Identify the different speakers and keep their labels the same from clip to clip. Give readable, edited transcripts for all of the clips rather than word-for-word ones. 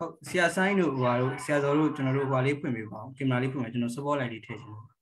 Speaker 1: ဟုတ်ဆရာဆိုင်တို့ဟိုတို့ဆရာတော်တို့ကျွန်တော်တို့ဟိုလေးဖွင့်ပေးပါအောင်ကင်မရာလေးဖွင့်မယ်ကျွန်တော် support light လေးထည့်ချင်လို့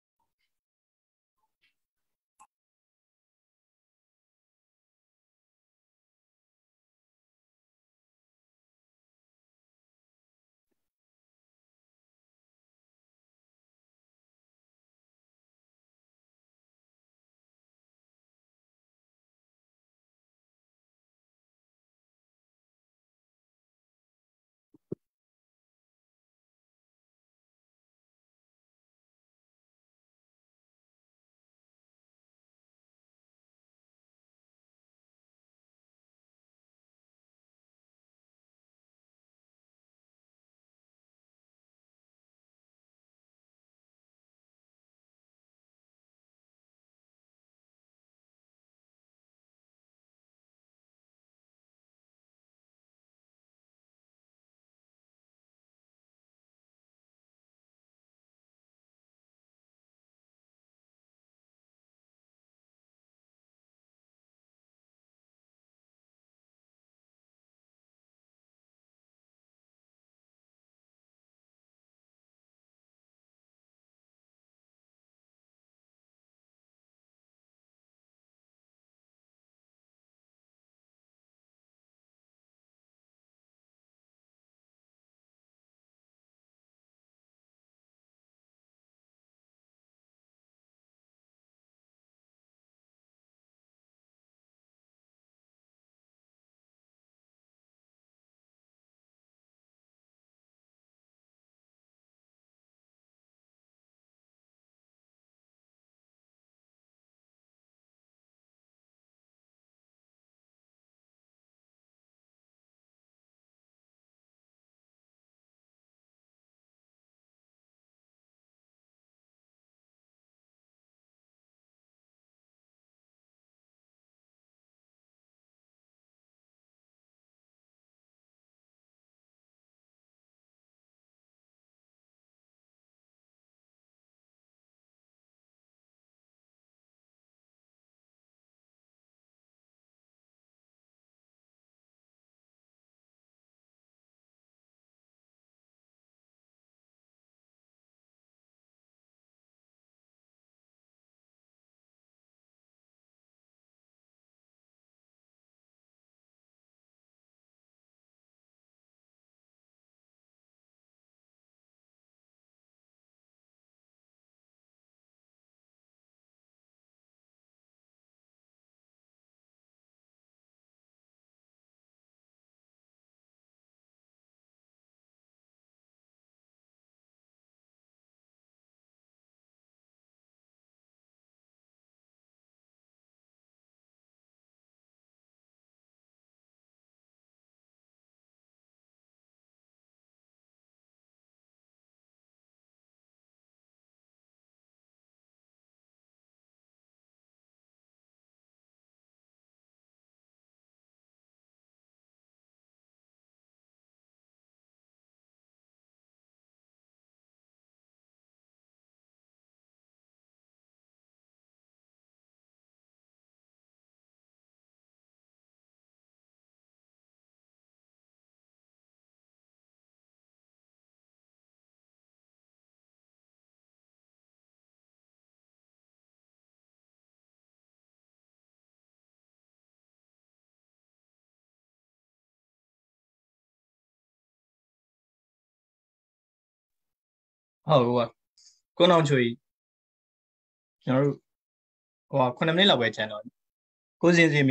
Speaker 2: ဟုတ်ကဲ့ကိုနောင်ချွေကျွန်တော်တို့ဟို9မိနစ်လောက်ပဲကျန်တော့ကိုစင်စီဟ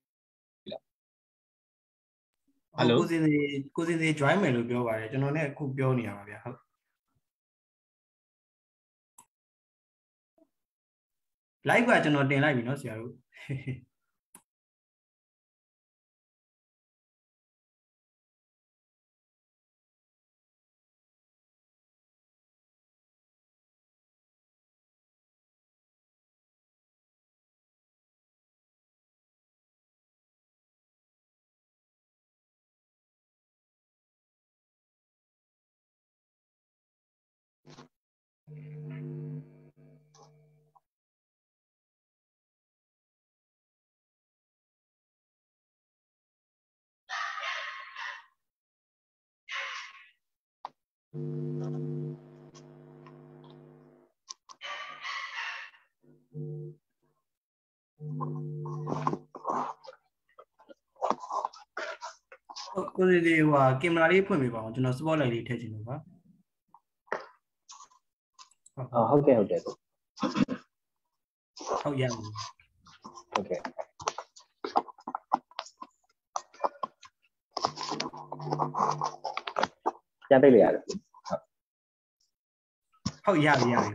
Speaker 2: ယ်လို
Speaker 1: ကိုစင်စီ join မယ်လို့ပြောပါတယ်ကျွန်တော်လည်းအခုပြောနေရပါဗျာဟုတ် live ကကျွန်တော်တင်လိုက်ပြီเนาะဆရာတို့ကိုယ်လေးဟိုကင်မရာလေးဖွင့်ပေးပါအောင်ကျွန်တော် spotlight လေးထည့်ချင်လို့ပါ
Speaker 3: ဟုတ်ကဲ့ဟုတ်ရပြီ
Speaker 1: ဟုတ်ကဲ့
Speaker 3: ပြန်ပိတ်လိုက်ရတယ်
Speaker 1: ဟုတ်ရပြီ
Speaker 3: ဟုတ်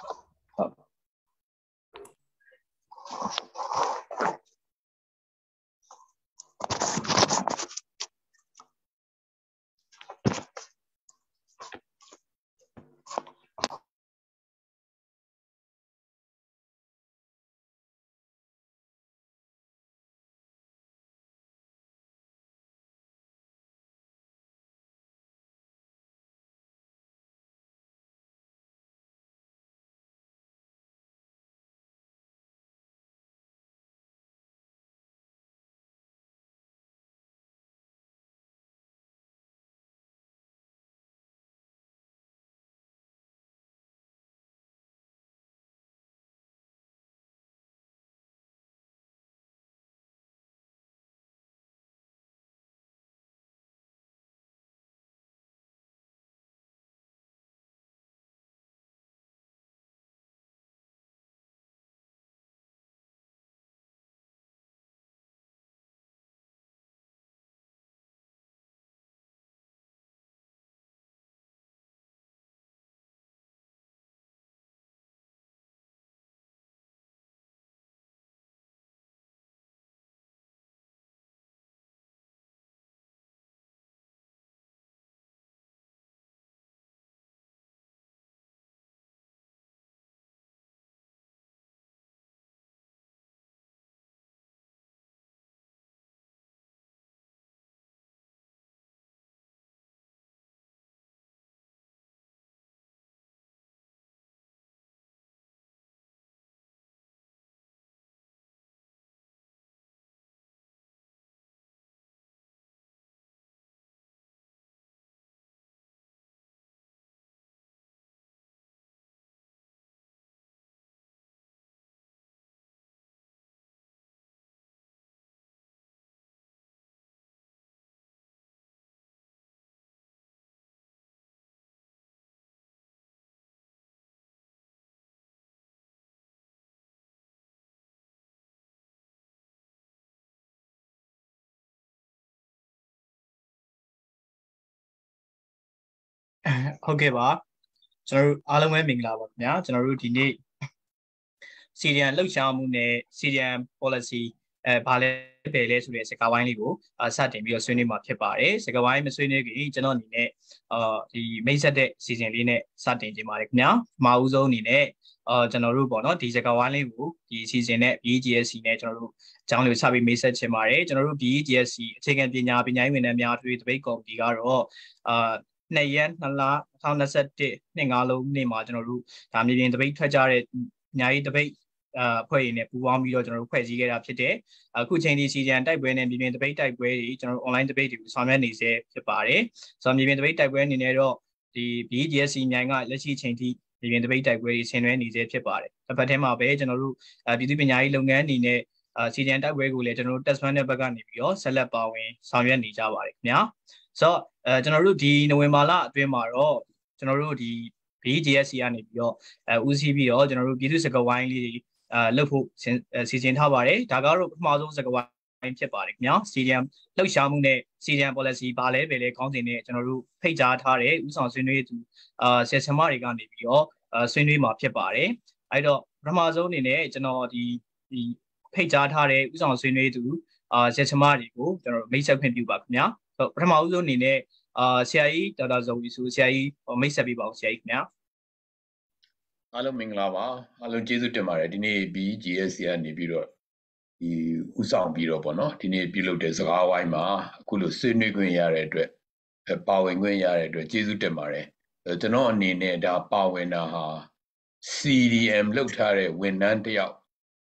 Speaker 2: ကဲ့ပါကျွန်တော်တို့အားလုံးပဲမင်္ဂလာပါခင်ဗျာကျွန်တော်တို့ဒီနေ့ CDN လှုပ်ရှားမှုနဲ့ CDN policy ဘာလဲပဲလဲဆိုတဲ့စကားဝိုင်းလေးကိုစတင်ပြီးတော့ဆွေးနွေးမှာဖြစ်ပါတယ်စကားဝိုင်းမဆွေးနွေးခင်ကျွန်တော်အနေနဲ့ဒီမိတ်ဆက်တဲ့စီစဉ်လေးနဲ့စတင်ကြပါတယ်ခင်ဗျာပထမဦးဆုံးအနေနဲ့ကျွန်တော်တို့ပေါ့နော်ဒီစကားဝိုင်းလေးကိုဒီစီစဉ်နဲ့ BGSC နဲ့ကျွန်တော်တို့အကြောင်းလေးကိုစပြီးမိတ်ဆက်ချင်ပါတယ်ကျွန်တော်တို့ BGSC အခြေခံပညာရေးဝန်ထမ်းများထွေးတပိတ်ကော်မတီကတော့2 ရက်2လ2021နှစ်5လုံးနေ့မှာကျွန်တော်တို့ဒါမြေပြင်တပိတ်ထွက်ကြတဲ့ညာရေးတပိတ်ဖွဲ့ရည်နဲ့ပူးပေါင်းပြီးတော့ကျွန်တော်တို့ဖွဲ့စည်းခဲ့တာဖြစ်တယ်အခုချိန်ဒီစီဂျန်တိုက်ပွဲနဲ့မြေပြင်တပိတ်တိုက်ပွဲတွေကျွန်တော်တို့ online တပိတ်တွေကိုဆောင်ရွက်နေစေဖြစ်ပါတယ်ဆိုတော့မြေပြင်တပိတ်တိုက်ပွဲအနေနဲ့တော့ဒီ BGSC မြိုင်ကလက်ရှိချိန်ထိမြေပြင်တပိတ်တိုက်ပွဲတွေဆင်နွှဲနေစေဖြစ်ပါတယ်တစ်ဖက်ထဲမှာပဲကျွန်တော်တို့ပြည်သူ့ပညာရေးလုပ်ငန်းအနေနဲ့စီဂျန်တိုက်ပွဲကိုလည်းကျွန်တော်တို့ test one တဲ့ဘက်ကနေပြီးတော့ဆက်လက်ပါဝင်ဆောင်ရွက်နေကြပါတယ်ခင်ဗျာဆိုတော့ကျွန်တော်တို့ဒီနိုဝင်ဘာလအတွင်းမှာတော့ကျွန်တော်တို့ဒီ BGSC ကနေပြီးတော့ဦးစီးပြီးတော့ကျွန်တော်တို့ပြည်သူ့စကားဝိုင်းလေးတွေလုပ်ဖို့စီစဉ်ထားပါတယ်ဒါကတော့ပထမဆုံးစကားဝိုင်းဖြစ်ပါတယ်ခင်ဗျာ CDM လှုပ်ရှားမှုနဲ့ CDM policy ဘာလဲပဲလဲခေါင်းစဉ်နဲ့ကျွန်တော်တို့ဖိတ်ကြားထားတဲ့ဥဆောင်ဆွေးနွေးသူဆရာဆရာမတွေကနေပြီးတော့ဆွေးနွေးမှာဖြစ်ပါတယ်အဲ့တော့ပထမဆုံးအနေနဲ့ကျွန်တော်ဒီဖိတ်ကြားထားတဲ့ဥဆောင်ဆွေးနွေးသူဆရာဆရာမတွေကိုကျွန်တော်မိတ်ဆက်ခွင့်ပြုပါခင်ဗျာပထမဦးဆုံးအနေနဲ့ဆရာကြီးဒေါက်တာဇော်ဝီဆိုဆရာကြီးမိတ်ဆက်ပေးပါဦးဆရာကြီးခင်ဗျာ
Speaker 4: အားလုံးမင်္ဂလာပါအားလုံးကျေးဇူးတင်ပါတယ်ဒီနေ့ BGSC ကနေပြီးတော့ဒီဥဆောင်ပြီးတော့ပေါ့နော်ဒီနေ့ပြုလုပ်တဲ့စကားဝိုင်းမှာအခုလိုဆွေးနွေးခွင့်ရတဲ့အတွက်ပါဝင်ခွင့်ရတဲ့အတွက်ကျေးဇူးတင်ပါတယ်ကျွန်တော်အနေနဲ့ဒါပါဝင်တာဟာ CDM လုပ်ထားတဲ့ဝန်ထမ်းတယောက်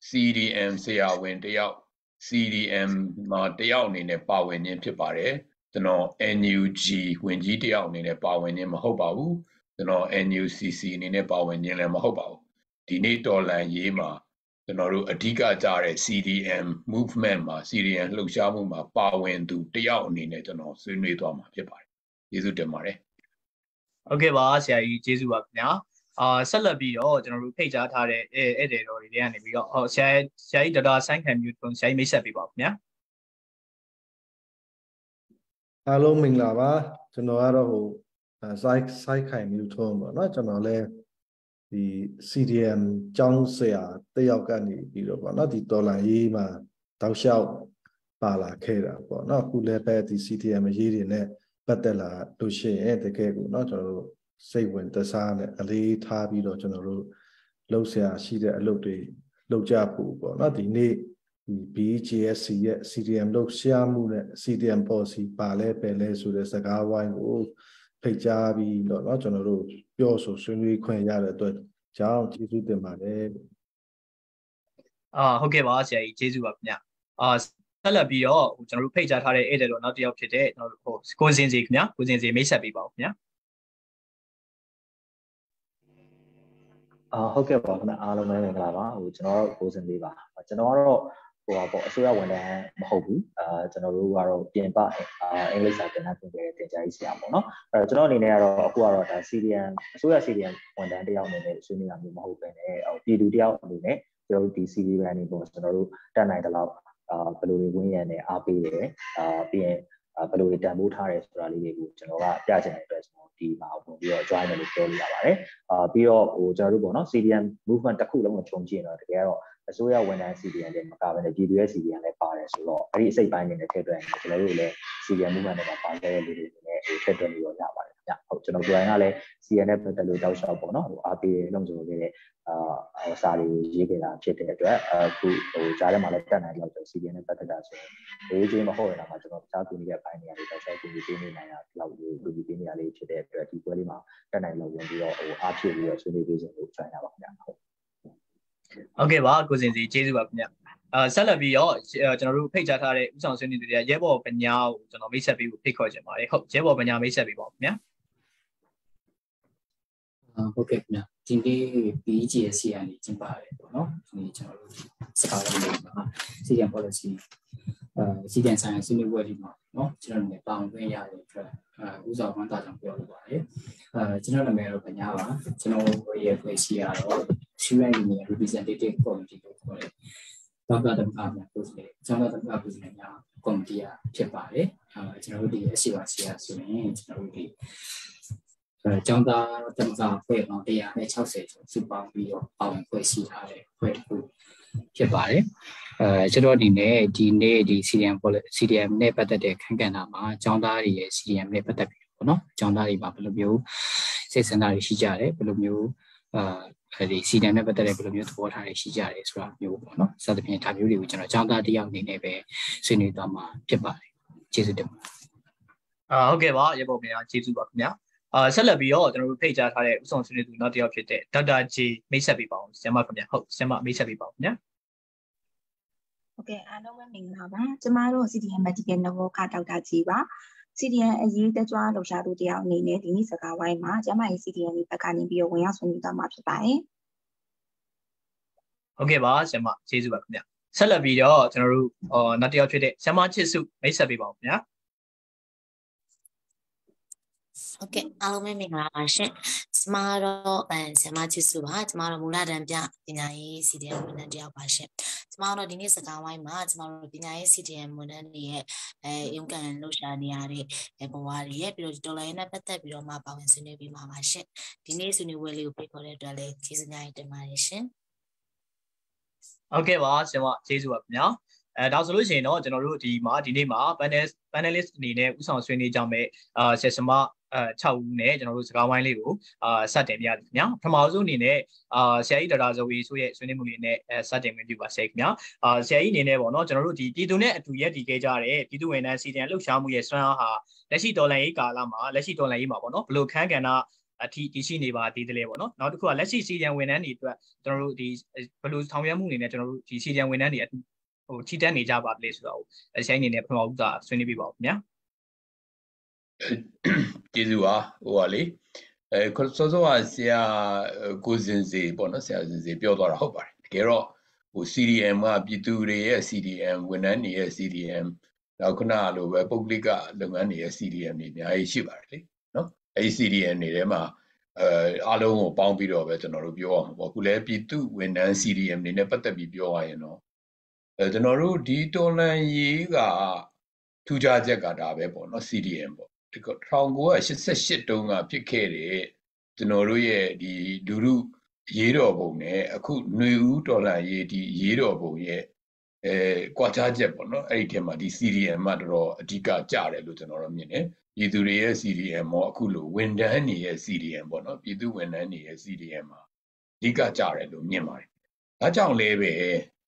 Speaker 4: CDM ဆရာဝန်တယောက် CDM မှာတယောက်အနေနဲ့ပါဝင်ခြင်းဖြစ်ပါတယ်ကျွန်တော် NUG ဝင်ကြီးတယောက်အနေနဲ့ပါဝင်ခြင်းမဟုတ်ပါဘူးကျွန်တော် NUCC အနေနဲ့ပါဝင်ခြင်းလည်းမဟုတ်ပါဘူးဒီနေ့တော်လှန်ရေးမှာကျွန်တော်တို့အဓိကကြားတဲ့ CDM movement မှာ CDM လှုပ်ရှားမှုမှာပါဝင်သူတယောက်အနေနဲ့ကျွန်တော်ဆွေးနွေးသွားမှာဖြစ်ပါတယ်ကျေးဇူးတင်ပါတယ်
Speaker 2: ဟုတ်ကဲ့ပါဆရာကြီးကျေးဇူးပါခင်ဗျာဆက်လက်ပြီးတော့ကျွန်တော်တို့ဖိတ်ကြားထားတဲ့ဧည့်သည်တော်တွေကနေပြီးတော့ဆရာကြီးဒေါက်တာဆိုင်းခံမျိုးထွန်းဆရာကြီးမိတ်ဆက်ပေးပါခင်ဗျာ
Speaker 5: အားလုံးမင်္ဂလာပါကျွန်တော်ကတော့စိုက်ခိုင်မျိုးထွန်းပေါ့နော်ကျွန်တော်လည်းဒီ CDM ကျောင်းဆရာတယောက်ကနေပြီးတော့ပေါ့နော်ဒီတော်လန်ရေးမှာတောက်လျှောက်ပါလာခဲ့တာပေါ့နော်အခုလည်းပဲဒီ CDM ရေးတွေနဲ့ပတ်သက်လာလို့ရှိရင်တကယ်ကိုနော်ကျွန်တော်တို့စိတ်ဝင်တစားနဲ့အလေးထားပြီးတော့ကျွန်တော်တို့လှုပ်ရှားရှိတဲ့အလုပ်တွေလုပ်ကြဖို့ပေါ့နော်ဒီနေ့ဒီ BGSC ရဲ့ CDM လှုပ်ရှားမှုနဲ့ CDM policy ပါလဲပဲလဲဆိုတဲ့စကားဝိုင်းကိုဖိတ်ကြားပြီးတော့နော်ကျွန်တော်တို့ပြောဆိုဆွေးနွေးခွင့်ရတဲ့အတွက်ကြောင့်ကျေးဇူးတင်ပါတယ်
Speaker 2: ဟုတ်ကဲ့ပါဆရာကြီးကျေးဇူးပါခင်ဗျဆက်လက်ပြီးတော့ကျွန်တော်တို့ဖိတ်ကြားထားတဲ့ဧည့်သည်တော်နောက်တစ်ယောက်ဖြစ်တဲ့ကျွန်တော်တို့ကိုစင်စီခင်ဗျကိုစင်စီမိတ်ဆက်ပေးပါဦးခင်ဗျ
Speaker 3: ဟုတ်ကဲ့ပါခင်ဗျအားလုံးပဲမင်္ဂလာပါကျွန်တော်ကိုစင်လေးပါကျွန်တော်ကတော့ပေါ့အစိုးရဝန်ထမ်းမဟုတ်ဘူးကျွန်တော်တို့ကတော့ပြင်ပအင်္ဂလိပ်စာသင်တန်းသင်ခဲ့တဲ့တင်ကြားရေးဆရာပေါ့နော်ကျွန်တော်အနေနဲ့ကတော့အခုကတော့ဒါ CDM အစိုးရ CDM ဝန်ထမ်းတယောက်အနေနဲ့ဆွေးနွေးရမျိုးမဟုတ်ပဲねပြည်သူတယောက်အနေနဲ့ကျွန်တော်တို့ဒီ CDM အနေနဲ့ပေါ့ကျွန်တော်တို့တက်နိုင်တဲ့လောက်ဘယ်လိုတွေဝင်းရံနေအားပေးတယ်ပြီးရင်ဘယ်လိုတွေတန်ဖိုးထားတယ်ဆိုတာလေးတွေကိုကျွန်တော်ကပြချင်တဲ့အတွက်ကျွန်တော်ဒီမှာဝင်ပြီးတော့ join တယ်လို့ပြောလို့ရပါတယ်ပြီးတော့ကျွန်တော်တို့ပေါ့နော် CDM movement တစ်ခုလုံးကိုခြုံကြည့်ရင်တော့တကယ်တော့အစိုးရဝန်ထမ်း CDM တွေမကဘဲနဲ့ပြည်သူရဲ့ CDM လည်းပါတယ်ဆိုတော့အဲ့ဒီအစိတ်ပိုင်းတွေနဲ့ထည့်သွင်းရင်ကျွန်တော်တို့လည်း CDM movement တွေမှာပါခဲ့တဲ့လူတွေနဲ့ထည့်သွင်းပြီးတော့ရပါတယ်ဗျဟုတ်ကျွန်တော်ကိုယ်တိုင်ကလည်း CDM နဲ့ပတ်သက်လို့တောက်လျှောက်ပေါ့နော်အားပေးလုံးစုံခဲ့တဲ့စာတွေရေးခဲ့တာဖြစ်တဲ့အတွက်အခုကြားထဲမှာလည်းတက်နိုင်လို့ဆို CDM နဲ့ပတ်သက်တာဆိုရင်ရေးချင်းမဟုတ်ရင်တော့ကျွန်တော်တခြားကူညီတဲ့ပိုင်းတွေလေးတောက်လျှောက်ကူညီပေးနေနိုင်တာလောက်လူကြီးပေးနေရလေးဖြစ်တဲ့အတွက်ဒီပွဲလေးမှာတက်နိုင်လို့ဝင်ပြီးတော့အားဖြည့်ပြီးတော့ဆွေးနွေးပေးခြင်းလို့ဆိုင်ရပါခင်ဗျ
Speaker 2: ဟုတ်ကဲ့ပါကိုစင်စီကျေးဇူးပါခင်ဗျဆက်လက်ပြီးတော့ကျွန်တော်တို့ဖိတ်ကြားထားတဲ့ဥဆောင်ဆွေးနွေးသူတွေကရဲဘော်ပညာကိုကျွန်တော်မိတ်ဆက်ပေးဖို့ဖိတ်ခေါ်ချင်ပါတယ်ဟုတ်ရဲဘော်ပညာမိတ်ဆက်ပေးပါဦးခင်ဗျာ
Speaker 6: ဟုတ်ကဲ့ခင်ဗျဒီနေ့ BGSC ကနေကျင်းပရတယ်ပေါ့နော်ဒီကျွန်တော်တို့စကားလေးမှာ CDM policy CDM ဆိုင်ရာဆွေးနွေးပွဲဒီမှာနော်ကျွန်တော်တို့ပါဝင်ခွင့်ရတဲ့အတွက်ဥဆောင်ဝန်တာကြောင့်ပြောလိုပါတယ်ကျွန်တော်နာမည်တော့ပညာပါကျွန်တော်ရဲ့ဖွဲ့စည်းရတော့ Student Union Representative Committee ကိုခေါ်တယ်ဘာသာတမန်များကိုယ်စားလှယ်ကျောင်းသားတမန်ကိုယ်စားလှယ်များကော်မတီဖြစ်ပါတယ်ကျွန်တော်တို့ဒီ SCRC ဆိုရင်ကျွန်တော်တို့ဒီကျောင်းသားတမန်ဖွဲ့ပေါင်း160ကျော်စုပေါင်းပြီးတော့ပါဝင်ဖွဲ့စည်းထားတဲ့ဖွဲ့တစ်ခုဖြစ်ပါတယ်ကျွန်တော်ဒီနေ့ဒီ CDM နဲ့ပတ်သက်တဲ့ခန်းကဏ္ဍမှာကျောင်းသားတွေရဲ့ CDM နဲ့ပတ်သက်ပြီးပေါ့နော်ကျောင်းသားတွေမှာဘယ်လိုမျိုးစိတ်ဆန္ဒတွေရှိကြတယ်ဘယ်လိုမျိုးဒီ CDM နဲ့ပတ်သက်တဲ့ဘယ်လိုမျိုးသဘောထားတွေရှိကြတယ်ဆိုတာမျိုးပေါ့နော်စသဖြင့်ဒါမျိုးတွေကိုကျွန်တော်ကျောင်းသားတယောက်အနေနဲ့ပဲဆွေးနွေးသွားမှာဖြစ်ပါတယ်ကျေးဇူးတင်ပါတယ်
Speaker 2: ဟုတ်ကဲ့ပါရေပေါ်ပြန်ကျေးဇူးပါခင်ဗျာဆက်လက်ပြီးတော့ကျွန်တော်တို့ဖိတ်ကြားထားတဲ့ဥဆောင်ဆွေးနွေးသူနောက်တစ်ယောက်ဖြစ်တဲ့ဒေါက်တာဂျေမိတ်ဆက်ပေးပါဦးဆရာမခင်ဗျာဟုတ်ဆရာမမိတ်ဆက်ပေးပါဦးခင်ဗျာ
Speaker 7: ဟုတ်ကဲ့အားလုံးပဲမင်္ဂလာပါကျမတို့ CDM Medical Network ကဒေါက်တာဂျီပါ CDM အရေးတက်ကြွလှုပ်ရှားသူတယောက်အနေနဲ့ဒီနေ့စကားဝိုင်းမှာကျမရဲ့ CDM ဘက်ကနေပြီးတော့ဝင်ရောက်ဆွေးနွေးသွားမှာဖြစ်ပါတယ်
Speaker 2: ဟုတ်ကဲ့ပါဆရာမကျေးဇူးပါခင်ဗျာဆက်လက်ပြီးတော့ကျွန်တော်တို့နောက်တစ်ယောက်ဖြစ်တဲ့ဆရာမချစ်စုမိတ်ဆက်ပေးပါဦးခင်ဗျာ
Speaker 8: ဟုတ်ကဲ့အားလုံးပဲမင်္ဂလာပါရှင်ကျမတော့ဆရာမချစ်စုပါကျမတို့မူလတန်းပြပညာရေး CDM ဝန်ထမ်းတယောက်ပါရှင်ကျမတို့ဒီနေ့စကားဝိုင်းမှာကျမတို့ပညာရေး CDM ဝန်ထမ်းတွေရဲ့ရုံးကန်လှုပ်ရှားနေရတဲ့ဘဝတွေရဲ့ပြီးတော့တော်လိုင်းနဲ့ပတ်သက်ပြီးတော့မှပါဝင်ဆွေးနွေးပေးမှာပါရှင်ဒီနေ့ဆွေးနွေးပွဲလေးကိုဖိတ်ခေါ်တဲ့အတွက်လည်းကျေးဇူးများတင်ပါတယ်ရှင်
Speaker 2: ဟုတ်ကဲ့ပါဆရာမကျေးဇူးပါခင်ဗျာဒါဆိုလို့ရှိရင်တော့ကျွန်တော်တို့ဒီနေ့မှာ panelist အနေနဲ့ဥဆောင်ဆွေးနွေးကြမယ်ဆရာမ6ဦးနဲ့ကျွန်တော်တို့စကားဝိုင်းလေးကိုစတင်ပြရသည်ခင်ဗျာပထမဆုံးအနေနဲ့ဆရာကြီးဒေါက်တာဇော်ဝေဆိုရဲ့ဆွေးနွေးမှုလေးနဲ့စတင်ဝင်ပြပါဆရာခင်ဗျာဆရာကြီးအနေနဲ့ပေါ့နော်ကျွန်တော်တို့ဒီပြည်သူနဲ့အတူရပ်တည်ခဲ့ကြတဲ့ပြည်သူဝန်ထမ်း CDM လှုပ်ရှားမှုရဲ့စွမ်းအားဟာလက်ရှိဒေါ်လာရေးကာလမှာလက်ရှိဒေါ်လာရေးမှာပေါ့နော်ဘယ်လိုခန်းကဏ္ဍအထိတရှိနေပါသေးတယ်ပေါ့နော်နောက်တစ်ခုကလက်ရှိ CDM ဝန်ထမ်းတွေအတွက်ကျွန်တော်တို့ဒီဘယ်လိုဆောင်ရွက်မှုအနေနဲ့ကျွန်တော်တို့ဒီ CDM ဝန်ထမ်းတွေဟိုထိတက်နေကြပါလေဆိုတော့ဆရာကြီးအနေနဲ့ပထမဦးစွာဆွေးနွေးပြပါဦးခင်ဗျာ
Speaker 4: ကျေးဇူးပါဟိုပါလေစောစောကဆရာကိုစင်စေပေါ့နော်ဆရာစင်စေပြောသွားတာဟုတ်ပါတယ်တကယ်တော့ဟို CDM ကပြည်သူတွေရဲ့ CDM ဝန်ထမ်းတွေရဲ့ CDM နောက်ခုနလိုပဲပုဂ္ဂလိကလုပ်ငန်းတွေရဲ့ CDM တွေအများကြီးရှိပါတယ်လေနော်အဲဒီ CDM တွေထဲမှာအားလုံးကိုပေါင်းပြီးတော့ပဲကျွန်တော်တို့ပြောအောင်ပေါ့ခုလဲပြည်သူဝန်ထမ်း CDM တွေနဲ့ပတ်သက်ပြီးပြောရရင်တော့ကျွန်တော်တို့ဒီတော်လှန်ရေးကထူးခြားချက်ကဒါပဲပေါ့နော် CDM ပေါ့1988တုန်းကဖြစ်ခဲ့တဲ့ကျွန်တော်တို့ရဲ့ဒီလူလူရေးတော်ပုံနဲ့အခုຫນွေဦးတော်လှန်ရေးဒီရေးတော်ပုံရဲ့ကွာခြားချက်ပေါ့နော်အဲ့ဒီထဲမှာဒီ CDM မှာတော်အဓိကကြတယ်လို့ကျွန်တော်တို့မြင်တယ်ပြည်သူတွေရဲ့ CDM မောအခုလိုဝန်ထမ်းတွေရဲ့ CDM ပေါ့နော်ပြည်သူဝန်ထမ်းတွေရဲ့ CDM မှာအဓိကကြတယ်လို့မြင်ပါတယ်ဒါကြောင့်လည်းပဲ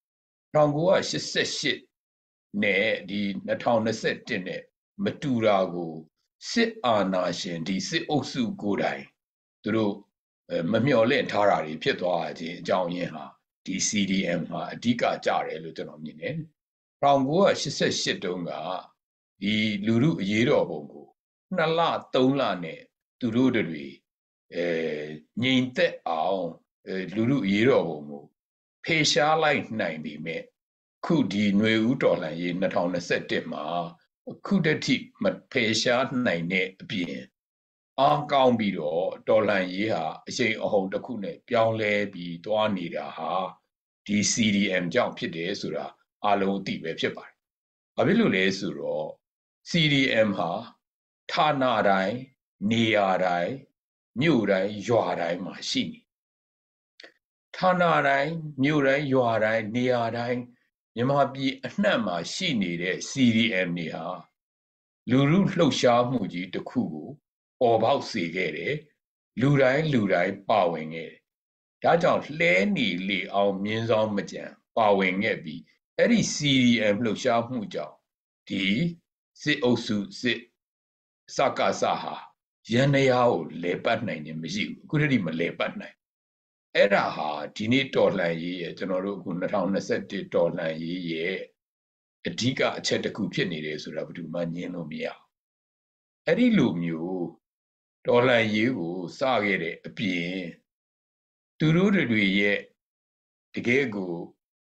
Speaker 4: 1988နဲ့ဒီ2021နဲ့မတူတာကိုစစ်အာဏာရှင်ဒီစစ်အုပ်စုကိုယ်တိုင်သူတို့မမျှော်လင့်ထားတာတွေဖြစ်သွားခြင်းအကြောင်းရင်းဟာဒီ CDM ဟာအဓိကကြတယ်လို့ကျွန်တော်မြင်တယ်1988တုန်းကဒီလူမှုအရေးတော်ပုံကို2လ3လနဲ့သူတို့တွေငြိမ်သက်အောင်လူမှုအရေးတော်ပုံကိုဖေရှားလိုက်နိုင်ပြီမဲ့ခုဒီຫນွေဦးတော်လှန်ရေး2021မှာခုတတိမဖေရှားနိုင်တဲ့အပြင်အားကောင်းပြီးတော့တော်လှန်ရေးဟာအချိန်အဟုန်တစ်ခုနဲ့ပြောင်းလဲပြီးသွားနေတာဟာဒီ CDM ကြောင့်ဖြစ်တယ်ဆိုတာအားလုံးအသိပဲဖြစ်ပါတယ်။ဘာဖြစ်လို့လဲဆိုတော့ CDM ဟာဌာနတိုင်းနေရာတိုင်းမြို့တိုင်းရွာတိုင်းမှာရှိနေဌာနတိုင်းမြို့တိုင်းရွာတိုင်းနေရာတိုင်းမြန်မာပြည်အနှံ့မှာရှိနေတဲ့ CDM တွေဟာလူမှုလှုပ်ရှားမှုကြီးတစ်ခုကိုပေါ်ပေါက်စေခဲ့တယ်လူတိုင်းပါဝင်ခဲ့တယ်ဒါကြောင့်လှဲနေလေအောင်မြင်းဆောင်မကြံပါဝင်ခဲ့ပြီးအဲ့ဒီ CDM လှုပ်ရှားမှုကြောင့်ဒီစစ်အုပ်စုစစ်စကစဟာရန်တရားကိုလဲပတ်နိုင်ခြင်းမရှိဘူးအခုတည်းမလဲပတ်နိုင်အဲ့ဒါဟာဒီနေ့တော်လှန်ရေးရဲ့ကျွန်တော်တို့အခု2021တော်လှန်ရေးရဲ့အဓိကအချက်တစ်ခုဖြစ်နေတယ်ဆိုတာဘယ်သူမှညင်းလို့မရဘူးအဲ့ဒီလိုမျိုးတော်လှန်ရေးကိုစခဲ့တဲ့အပြင်သူတို့တွေရဲ့တကယ်ကို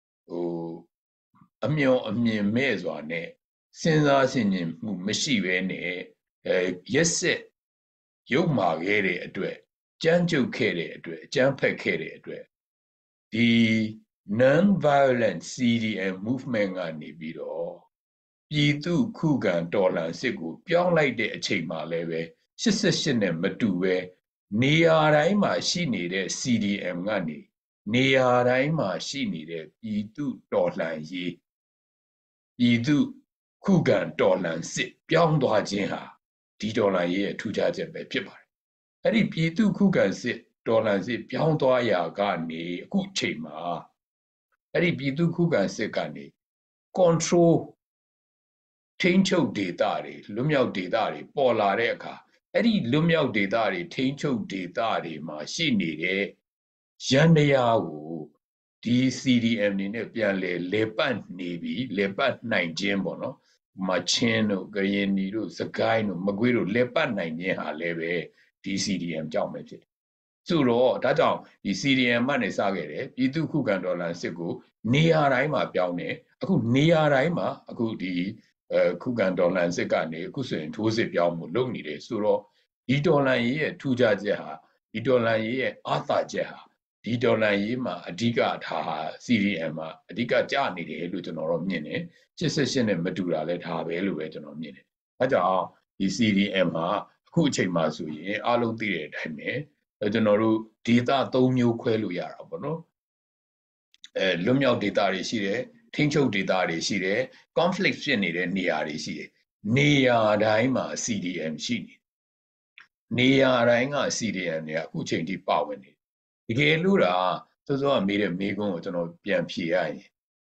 Speaker 4: အမျှော်အမြင်မဲ့စွာနဲ့စဉ်းစားဆင်ခြင်မှုမရှိဘဲနဲ့ရက်ဆက်ရုပ်မာခဲ့တဲ့အတွက်ကြမ်းကြုတ်ခဲ့တဲ့အတွက်အကြမ်းဖက်ခဲ့တဲ့အတွက်ဒီ non-violent CDM movement ကနေပြီးတော့ပြည်သူခုခံတော်လှန်စစ်ကိုပြောင်းလိုက်တဲ့အချိန်မှာလည်းပဲ88နဲ့မတူပဲနေရာတိုင်းမှာရှိနေတဲ့ CDM ကနေနေရာတိုင်းမှာရှိနေတဲ့ပြည်သူတော်လှန်ရေးပြည်သူခုခံတော်လှန်စစ်ပြောင်းသွားခြင်းဟာဒီတော်လှန်ရေးရဲ့ထူးခြားချက်ပဲဖြစ်ပါတယ်အဲ့ဒီပြည်သူခုခံစစ်တော်လှန်စစ်ပြောင်းသွားရာကနေအခုချိန်မှာအဲ့ဒီပြည်သူခုခံစစ်ကနေ control ထိန်းချုပ်ဒေသတွေလွတ်မြောက်ဒေသတွေပေါ်လာတဲ့အခါအဲ့ဒီလွတ်မြောက်ဒေသတွေထိန်းချုပ်ဒေသတွေမှာရှိနေတဲ့ရန်တရားကိုဒီ CDM တွေနဲ့ပြန်လေပတ်နေပြီလေပတ်နိုင်ခြင်းပေါ့နော်မချင်းတို့ကရင်နီတို့စကိုင်းတို့မကွေးတို့လေပတ်နိုင်ခြင်းဟာလည်းပဲဒီ CDM ကြောင့်ပဲဖြစ်တယ်ဆိုတော့ဒါကြောင့်ဒီ CDM မှနေစခဲ့တယ်ပြည်သူခုခံတော်လှန်စစ်ကိုနေရာတိုင်းမှာပြောင်းတယ်အခုနေရာတိုင်းမှာအခုဒီခုခံတော်လှန်စစ်ကနေအခုဆိုရင်ထိုးစစ်ပြောင်းမှုလုပ်နေတယ်ဆိုတော့ဒီတော်လှန်ရေးရဲ့ထူးခြားချက်ဟာဒီတော်လှန်ရေးရဲ့အားသာချက်ဟာဒီတော်လှန်ရေးမှာအဓိကထားဟာ CDM မှာအဓိကကြနေတယ်လို့ကျွန်တော်တို့မြင်တယ်88နဲ့မတူတာလဲဒါပဲလို့ပဲကျွန်တော်မြင်တယ်အဲကြောင့်ဒီ CDM မှာအခုအချိန်မှာဆိုရင်အားလုံးသိတဲ့အတိုင်းပဲကျွန်တော်တို့ဒေတာ3မျိုးခွဲလို့ရတာပေါ့နော်လွတ်မြောက်ဒေတာတွေရှိတယ်ထိန်းချုပ်ဒေတာတွေရှိတယ် conflict ဖြစ်နေတဲ့နေရာတွေရှိတယ်နေရာတိုင်းမှာ CDM ရှိနေနေရာတိုင်းက CDM တွေကအခုချိန်ထိပါဝင်နေတကယ်လို့ဒါစောစောကမေးတဲ့မေးခွန်းကိုကျွန်တော်ပြန်ဖြေရရင်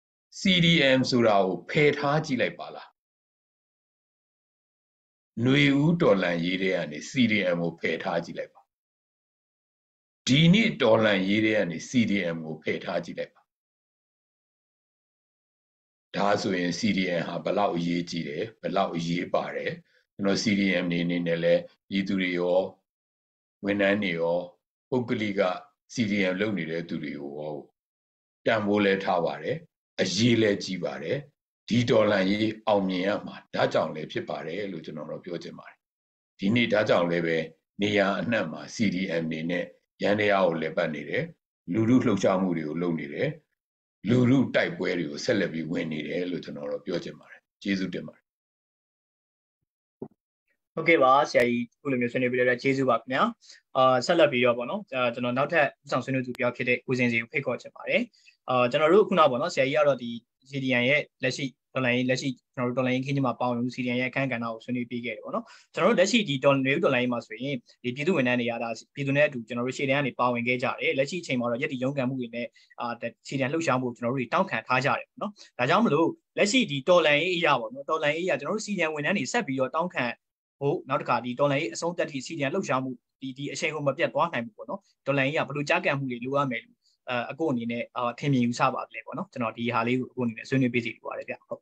Speaker 4: CDM ဆိုတာကိုဖယ်ထားကြည့်လိုက်ပါလားຫນွေဦးတော်လှန်ရေးတွေကနေ CDM ကိုဖယ်ထားကြည့်လိုက်ပါဒီနေ့တော်လှန်ရေးတွေကနေ CDM ကိုဖယ်ထားကြည့်လိုက်ပါဒါဆိုရင် CDM ဟာဘယ်လောက်အရေးကြီးတယ်ဘယ်လောက်အရေးပါတယ်ကျွန်တော် CDM နေနေနဲ့လည်းပြည်သူတွေရောဝန်ထမ်းတွေရောပုဂ္ဂလိက CDM လုပ်နေတဲ့သူတွေကိုရောတန်ဖိုးလဲထားပါတယ်အရေးလဲကြီးပါတယ်ဒီဒေါ်လာရေးအောင်မြင်ရမှာဒါကြောင့်လည်းဖြစ်ပါတယ်လို့ကျွန်တော်တို့ပြောချင်ပါတယ်ဒီနေ့ဒါကြောင့်လည်းပဲနေရာအနှံ့မှာ CDM နေနဲ့ရန်တရားကိုလည်းပတ်နေတယ်လူလူလှုပ်ရှားမှုတွေကိုလုပ်နေတယ်လူလူတိုက်ပွဲတွေကိုဆက်လက်ပြီးဝင်နေတယ်လို့ကျွန်တော်တို့ပြောချင်ပါတယ်ကျေးဇူးတင်ပါတယ်
Speaker 2: ဟုတ်ကဲ့ပါဆရာကြီးခုလိုမျိုးဆွေးနွေးပြီးတော့ကျေးဇူးပါခင်ဗျာဆက်လက်ပြီးတော့ပေါ့နော်ကျွန်တော်နောက်ထပ်ဥဆောင်ဆွေးနွေးသူပြောဖြစ်တဲ့ကိုစင်စီကိုဖိတ်ခေါ်ချင်ပါတယ်ကျွန်တော်တို့ခုနပေါ့နော်ဆရာကြီးကတော့ဒီ CDN ရဲ့လက်ရှိဒေါ်လာရေးလက်ရှိကျွန်တော်တို့ဒေါ်လာရေးခင်းကြီးမှာပေါအောင် CDN ရဲ့အခန်းကဏ္ဍကိုဆွေးနွေးပေးခဲ့တယ်ပေါ့နော်ကျွန်တော်တို့လက်ရှိဒီဒေါ်လာရေးမှာဆိုရင်ဒီပြည်သူဝန်ထမ်းတွေရတာပြည်သူနဲ့အတူကျွန်တော်တို့ရှေ့တန်းကနေပါဝင်ခဲ့ကြတယ်လက်ရှိအချိန်မှာတော့ရက်တီရုံးကန်မှုတွေနဲ့CDN လှုပ်ရှားမှုကျွန်တော်တို့တောင်းခံထားကြတယ်ပေါ့နော်ဒါကြောင့်မလို့လက်ရှိဒီဒေါ်လာရေးအရာပေါ့နော်ဒေါ်လာရေးအရာကျွန်တော်တို့ CDN ဝန်ထမ်းတွေဆက်ပြီးတော့တောင်းခံဟုတ်နောက်တစ်ခါဒီဒေါ်လာရေးအဆုံးသက်ထိ CDN လှုပ်ရှားမှုဒီအချိန်ကိုမပြတ်သွားနိုင်ဘူးပေါ့နော်ဒေါ်လာရေးကဘယ်လိုကြားကန်မှုတွေလိုရမယ်လို့အခုအနေနဲ့ထင်မြင်ယူဆပါလေပေါ့နော်ကျွန်တော်ဒီဟာလေးကိုအခုအနေနဲ့ဆွေးနွေးပေးစီလိုပါတယ်ဗျဟုတ်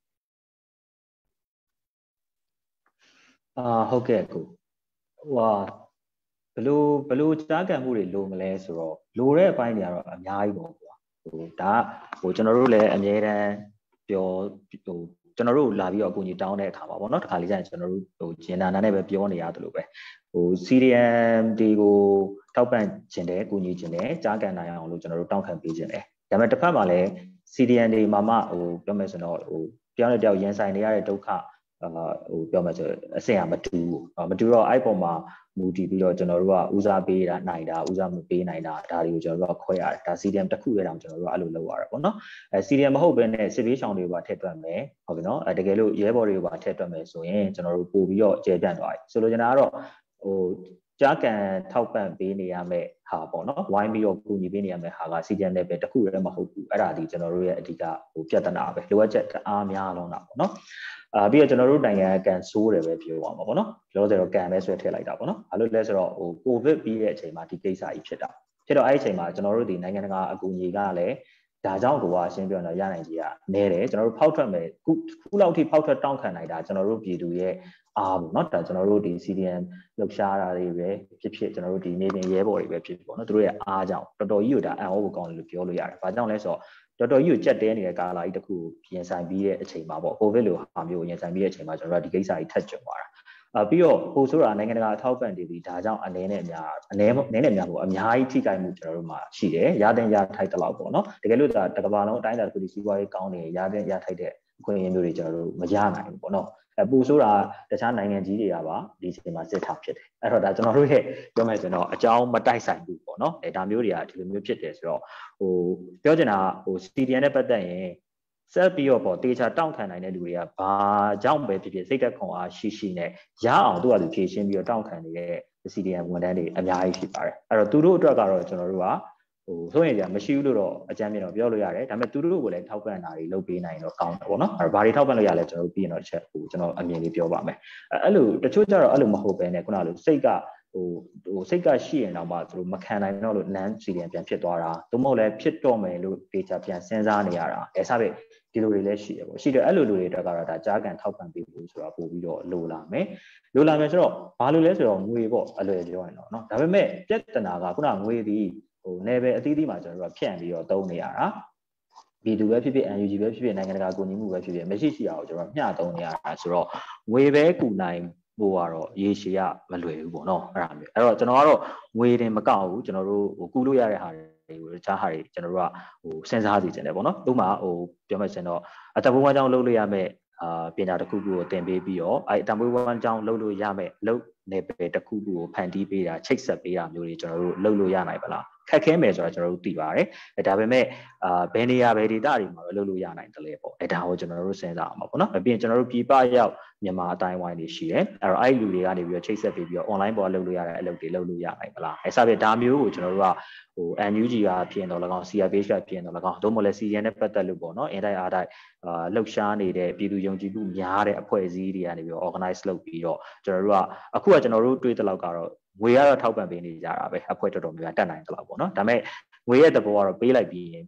Speaker 3: ဟုတ်ကဲ့ကိုဟိုဘလို့ကြားကန်မှုတွေလိုမလဲဆိုတော့လိုတဲ့အပိုင်းတွေကတော့အများကြီးပေါ့ကွာဒါကျွန်တော်တို့လည်းအများတန်းပြောကျွန်တော်တို့လာပြီးတော့အကူအညီတောင်းတဲ့အခါမှာပေါ့နော်တခါလေးကျရင်ကျွန်တော်တို့ဂျင်နာနာနဲ့ပဲပြောနေရတယ်လို့ပဲCDM တွေကိုထောက်ပံ့ခြင်းတယ်အကူအညီခြင်းတယ်ကြားကန်နိုင်အောင်လို့ကျွန်တော်တို့တောင်းခံပေးခြင်းတယ်ဒါပေမဲ့တစ်ဖက်မှာလည်း CDM တွေမှာမှပြောမယ်ဆိုတော့ပြောင်းတဲ့တယောက်ရင်ဆိုင်နေရတဲ့ဒုက္ခပြောမယ်ဆိုအဆင့်အမတူတော့အဲ့ပေါ်မှာမူတည်ပြီးတော့ကျွန်တော်တို့ကဦးစားပေးတာနိုင်တာဦးစားမပေးနိုင်တာဒါတွေကိုကျွန်တော်တို့ကခွဲရတယ်ဒါ CDM တစ်ခုရဲ့တောင်ကျွန်တော်တို့ကအဲ့လိုလုပ်ရတာပေါ့နော်CDM မဟုတ်ဘဲနဲ့စစ်ဘေးရှောင်တွေကိုပါထည့်တွက်မယ်ဟုတ်ပြီနော်တကယ်လို့ရဲဘော်တွေကိုပါထည့်တွက်မယ်ဆိုရင်ကျွန်တော်တို့ပို့ပြီးတော့ကျေပြန့်သွားပြီဆိုလိုချင်တာကတော့ကြားကန်ထောက်ပံ့ပေးနေရမယ့်ဟာပေါ့နော်ဝိုင်းပြီးတော့ကူညီပေးနေရမယ့်ဟာက CDM နဲ့ပဲတစ်ခုတည်းမဟုတ်ဘူးအဲ့ဒါဒီကျွန်တော်တို့ရဲ့အဓိကပြဿနာပဲလိုအပ်ချက်အားများလုံးတာပေါ့နော်ပြီးတော့ကျွန်တော်တို့နိုင်ငံကန်ဆိုးတယ်ပဲပြောပါမှာပေါ့နော်လောဆယ်တော့ကန်ပဲဆွဲထည့်လိုက်တာပေါ့နော်ဘာလို့လဲဆိုတော့ကိုဗစ်ပြီးတဲ့အချိန်မှာဒီကိစ္စကြီးဖြစ်တော့အဲ့ဒီအချိန်မှာကျွန်တော်တို့ဒီနိုင်ငံတကာအကူအညီကလည်းဒါကြောင့်ကိုကအရှင်းပြောတော့ရနိုင်ကြီးကနဲတယ်ကျွန်တော်တို့ဖောက်ထွက်မယ်ခုလောက်ထိဖောက်ထွက်တောင်းခံနိုင်တာကျွန်တော်တို့ပြည်သူရဲ့အားပေါ့နော်ဒါကျွန်တော်တို့ဒီ CDM လှုပ်ရှားတာတွေပဲဖြစ်ကျွန်တော်တို့ဒီနေနေရဲဘော်တွေပဲဖြစ်ပေါ့နော်သူတို့ရဲ့အားကြောင့်တော်တော်ကြီးကိုဒါအံ့ဩဖို့ကောင်းတယ်လို့ပြောလို့ရတယ်။ဘာကြောင့်လဲဆိုတော့တော်တော်ကြီးကိုကြက်တဲနေတဲ့ကာလာကြီးတစ်ခုပြင်ဆိုင်ပြီးတဲ့အချိန်မှာပေါ့ကိုဗစ်လိုဟာမျိုးပြင်ဆိုင်ပြီးတဲ့အချိန်မှာကျွန်တော်တို့ဒီကိစ္စကြီးထပ်ကြုံသွားတာပြီးတော့ပို့ဆိုတာနိုင်ငံတကာအထောက်ပံ့တွေဒီဒါကြောင့်အနေနဲ့အများပေါ့အများကြီးထိခိုက်မှုကျွန်တော်တို့မှာရှိတယ်ရတဲ့ရထိုက်တဲ့လောက်ပေါ့နော်တကယ်လို့ဒါတကဘာလုံးအတိုင်းအတာတစ်ခုဒီစီးပွားရေးကောင်းနေရတဲ့ရထိုက်တဲ့အခွင့်အရေးမျိုးတွေကျွန်တော်တို့မရနိုင်ဘူးပေါ့နော်ပို့ဆိုတာတခြားနိုင်ငံကြီးတွေကပါဒီအချိန်မှာစစ်ထားဖြစ်တယ်အဲ့တော့ဒါကျွန်တော်တို့ရဲ့ပြောမယ်ဆိုတော့အကြောင်းမတိုက်ဆိုင်ဘူးပေါ့နော်ဒါမျိုးတွေကဒီလိုမျိုးဖြစ်တယ်ဆိုတော့ပြောချင်တာCDN နဲ့ပတ်သက်ရင်ဆက်ပြီးတော့ပေါ့တေချာတောင်းခံနိုင်တဲ့လူတွေကဘာကြောင့်ပဲဖြစ်ဖြစ်စိတ်သက်ခွန်အားရှိနဲ့ရအောင်သူကသူဖြည့်ရှင်းပြီးတော့တောင်းခံနေတဲ့ CDN ဝန်ထမ်းတွေအများကြီးရှိပါတယ်အဲ့တော့သူတို့အတွက်ကတော့ကျွန်တော်တို့ကဆိုရင်ကြာမရှိဘူးလို့တော့အကြမ်းမြင်တော့ပြောလို့ရတယ်ဒါပေမဲ့သူတို့ကိုလည်းထောက်ပံ့တာတွေလုပ်ပေးနိုင်တော့ကောင်းတယ်ပေါ့နော်အဲ့တော့ဘာတွေထောက်ပံ့လို့ရလဲကျွန်တော်တို့ပြီးရင်တော့တစ်ချက်ကျွန်တော်အမြင်လေးပြောပါမယ်အဲ့လိုတချို့ကျတော့အဲ့လိုမဟုတ်ပဲねခုနကလိုစိတ်ကစိတ်ကရှိရင်တော့မှသူတို့မခံနိုင်တော့လို့ non CDN ပြန်ဖြစ်သွားတာသို့မဟုတ်လည်းဖြစ်တော့မယ်လို့တေချာပြန်စဉ်းစားနေရတာစပဲဒီလိုတွေလည်းရှိရပေါ့ရှိတယ်အဲ့လိုလူတွေအတွက်ကတော့ဒါကြားကန်ထောက်ပံ့ပေးဖို့ဆိုတော့ပို့ပြီးတော့လိုလာမယ်ဆိုတော့ဘာလို့လဲဆိုတော့ငွေပေါ့အလွယ်ပြောရင်တော့เนาะဒါပေမဲ့ပြဿနာကခုနငွေဒီနယ်ပယ်အသီးသီးမှာကျွန်တော်တို့ကဖြန့်ပြီးတော့သုံးနေရတာပြည်သူပဲဖြစ်ဖြစ် NUG ပဲဖြစ်ဖြစ်နိုင်ငံတကာကူညီမှုပဲဖြစ်ဖြစ်မရှိအောင်ကျွန်တော်မျှသုံးနေရတာဆိုတော့ငွေပဲကူနိုင်ဖို့ကတော့ရေရှည်ကမလွယ်ဘူးပေါ့နော်အဲ့ဒါမျိုးအဲ့တော့ကျွန်တော်ကတော့ငွေတင်မကောက်ဘူးကျွန်တော်တို့ကူလို့ရတဲ့ဟာတွေကိုတခြားဟာတွေကျွန်တော်တို့ကစဉ်းစားစီခြင်းတယ်ပေါ့နော်ဥပမာပြောမှဆိုတော့အသက်ဘဝကြောင့်လုပ်လို့ရမယ့်ပညာတစ်ခုခုကိုသင်ပေးပြီးတော့အတံမွေးဝမ်းကြောင်းလုပ်လို့ရမယ်လုပ်နေပဲတစ်ခုခုကိုဖန်တီးပေးတာချိတ်ဆက်ပေးတာမျိုးတွေကျွန်တော်တို့လုပ်လို့ရနိုင်ပါလားခက်ခဲမယ်ဆိုတာကျွန်တော်တို့သိပါတယ်ဒါပေမဲ့ဘယ်နေရာဘယ်ဒေသတွေမှာပဲလုပ်လို့ရနိုင်တယ်လေပေါ့ဒါကိုကျွန်တော်တို့စဉ်းစားအောင်ပါပေါ့နော်ပြီးရင်ကျွန်တော်တို့ပြည်ပရောက်မြန်မာအတိုင်းဝိုင်းတွေရှိတယ်အဲ့တော့အဲ့လူတွေကနေပြီးတော့ချိတ်ဆက်ပေးပြီးတော့ online ပေါ်လုပ်လို့ရတဲ့အလုပ်တွေလုပ်လို့ရနိုင်ပါလားစပြဒါမျိုးကိုကျွန်တော်တို့ကNUG ကဖြစ်တော့၎င်း CRPH ကဖြစ်တော့၎င်းတို့မလဲ CDN နဲ့ပတ်သက်လို့ပေါ့နော်အင်တိုင်းအားတိုင်းလှုပ်ရှားနေတဲ့ပြည်သူယုံကြည်မှုများတဲ့အဖွဲ့အစည်းတွေကနေပြီးတော့ organize လုပ်ပြီးတော့ကျွန်တော်တို့ကအခုကကျွန်တော်တို့တွေးတဲ့လောက်ကတော့ငွေကတော့ထောက်ပံ့ပေးနေကြတာပဲအဖွဲ့တော်တော်များများတက်နိုင်တယ်လို့ပေါ့နော်ဒါပေမဲ့ငွေရဲ့သဘောကတော့ပေးလိုက်ပြီးရင်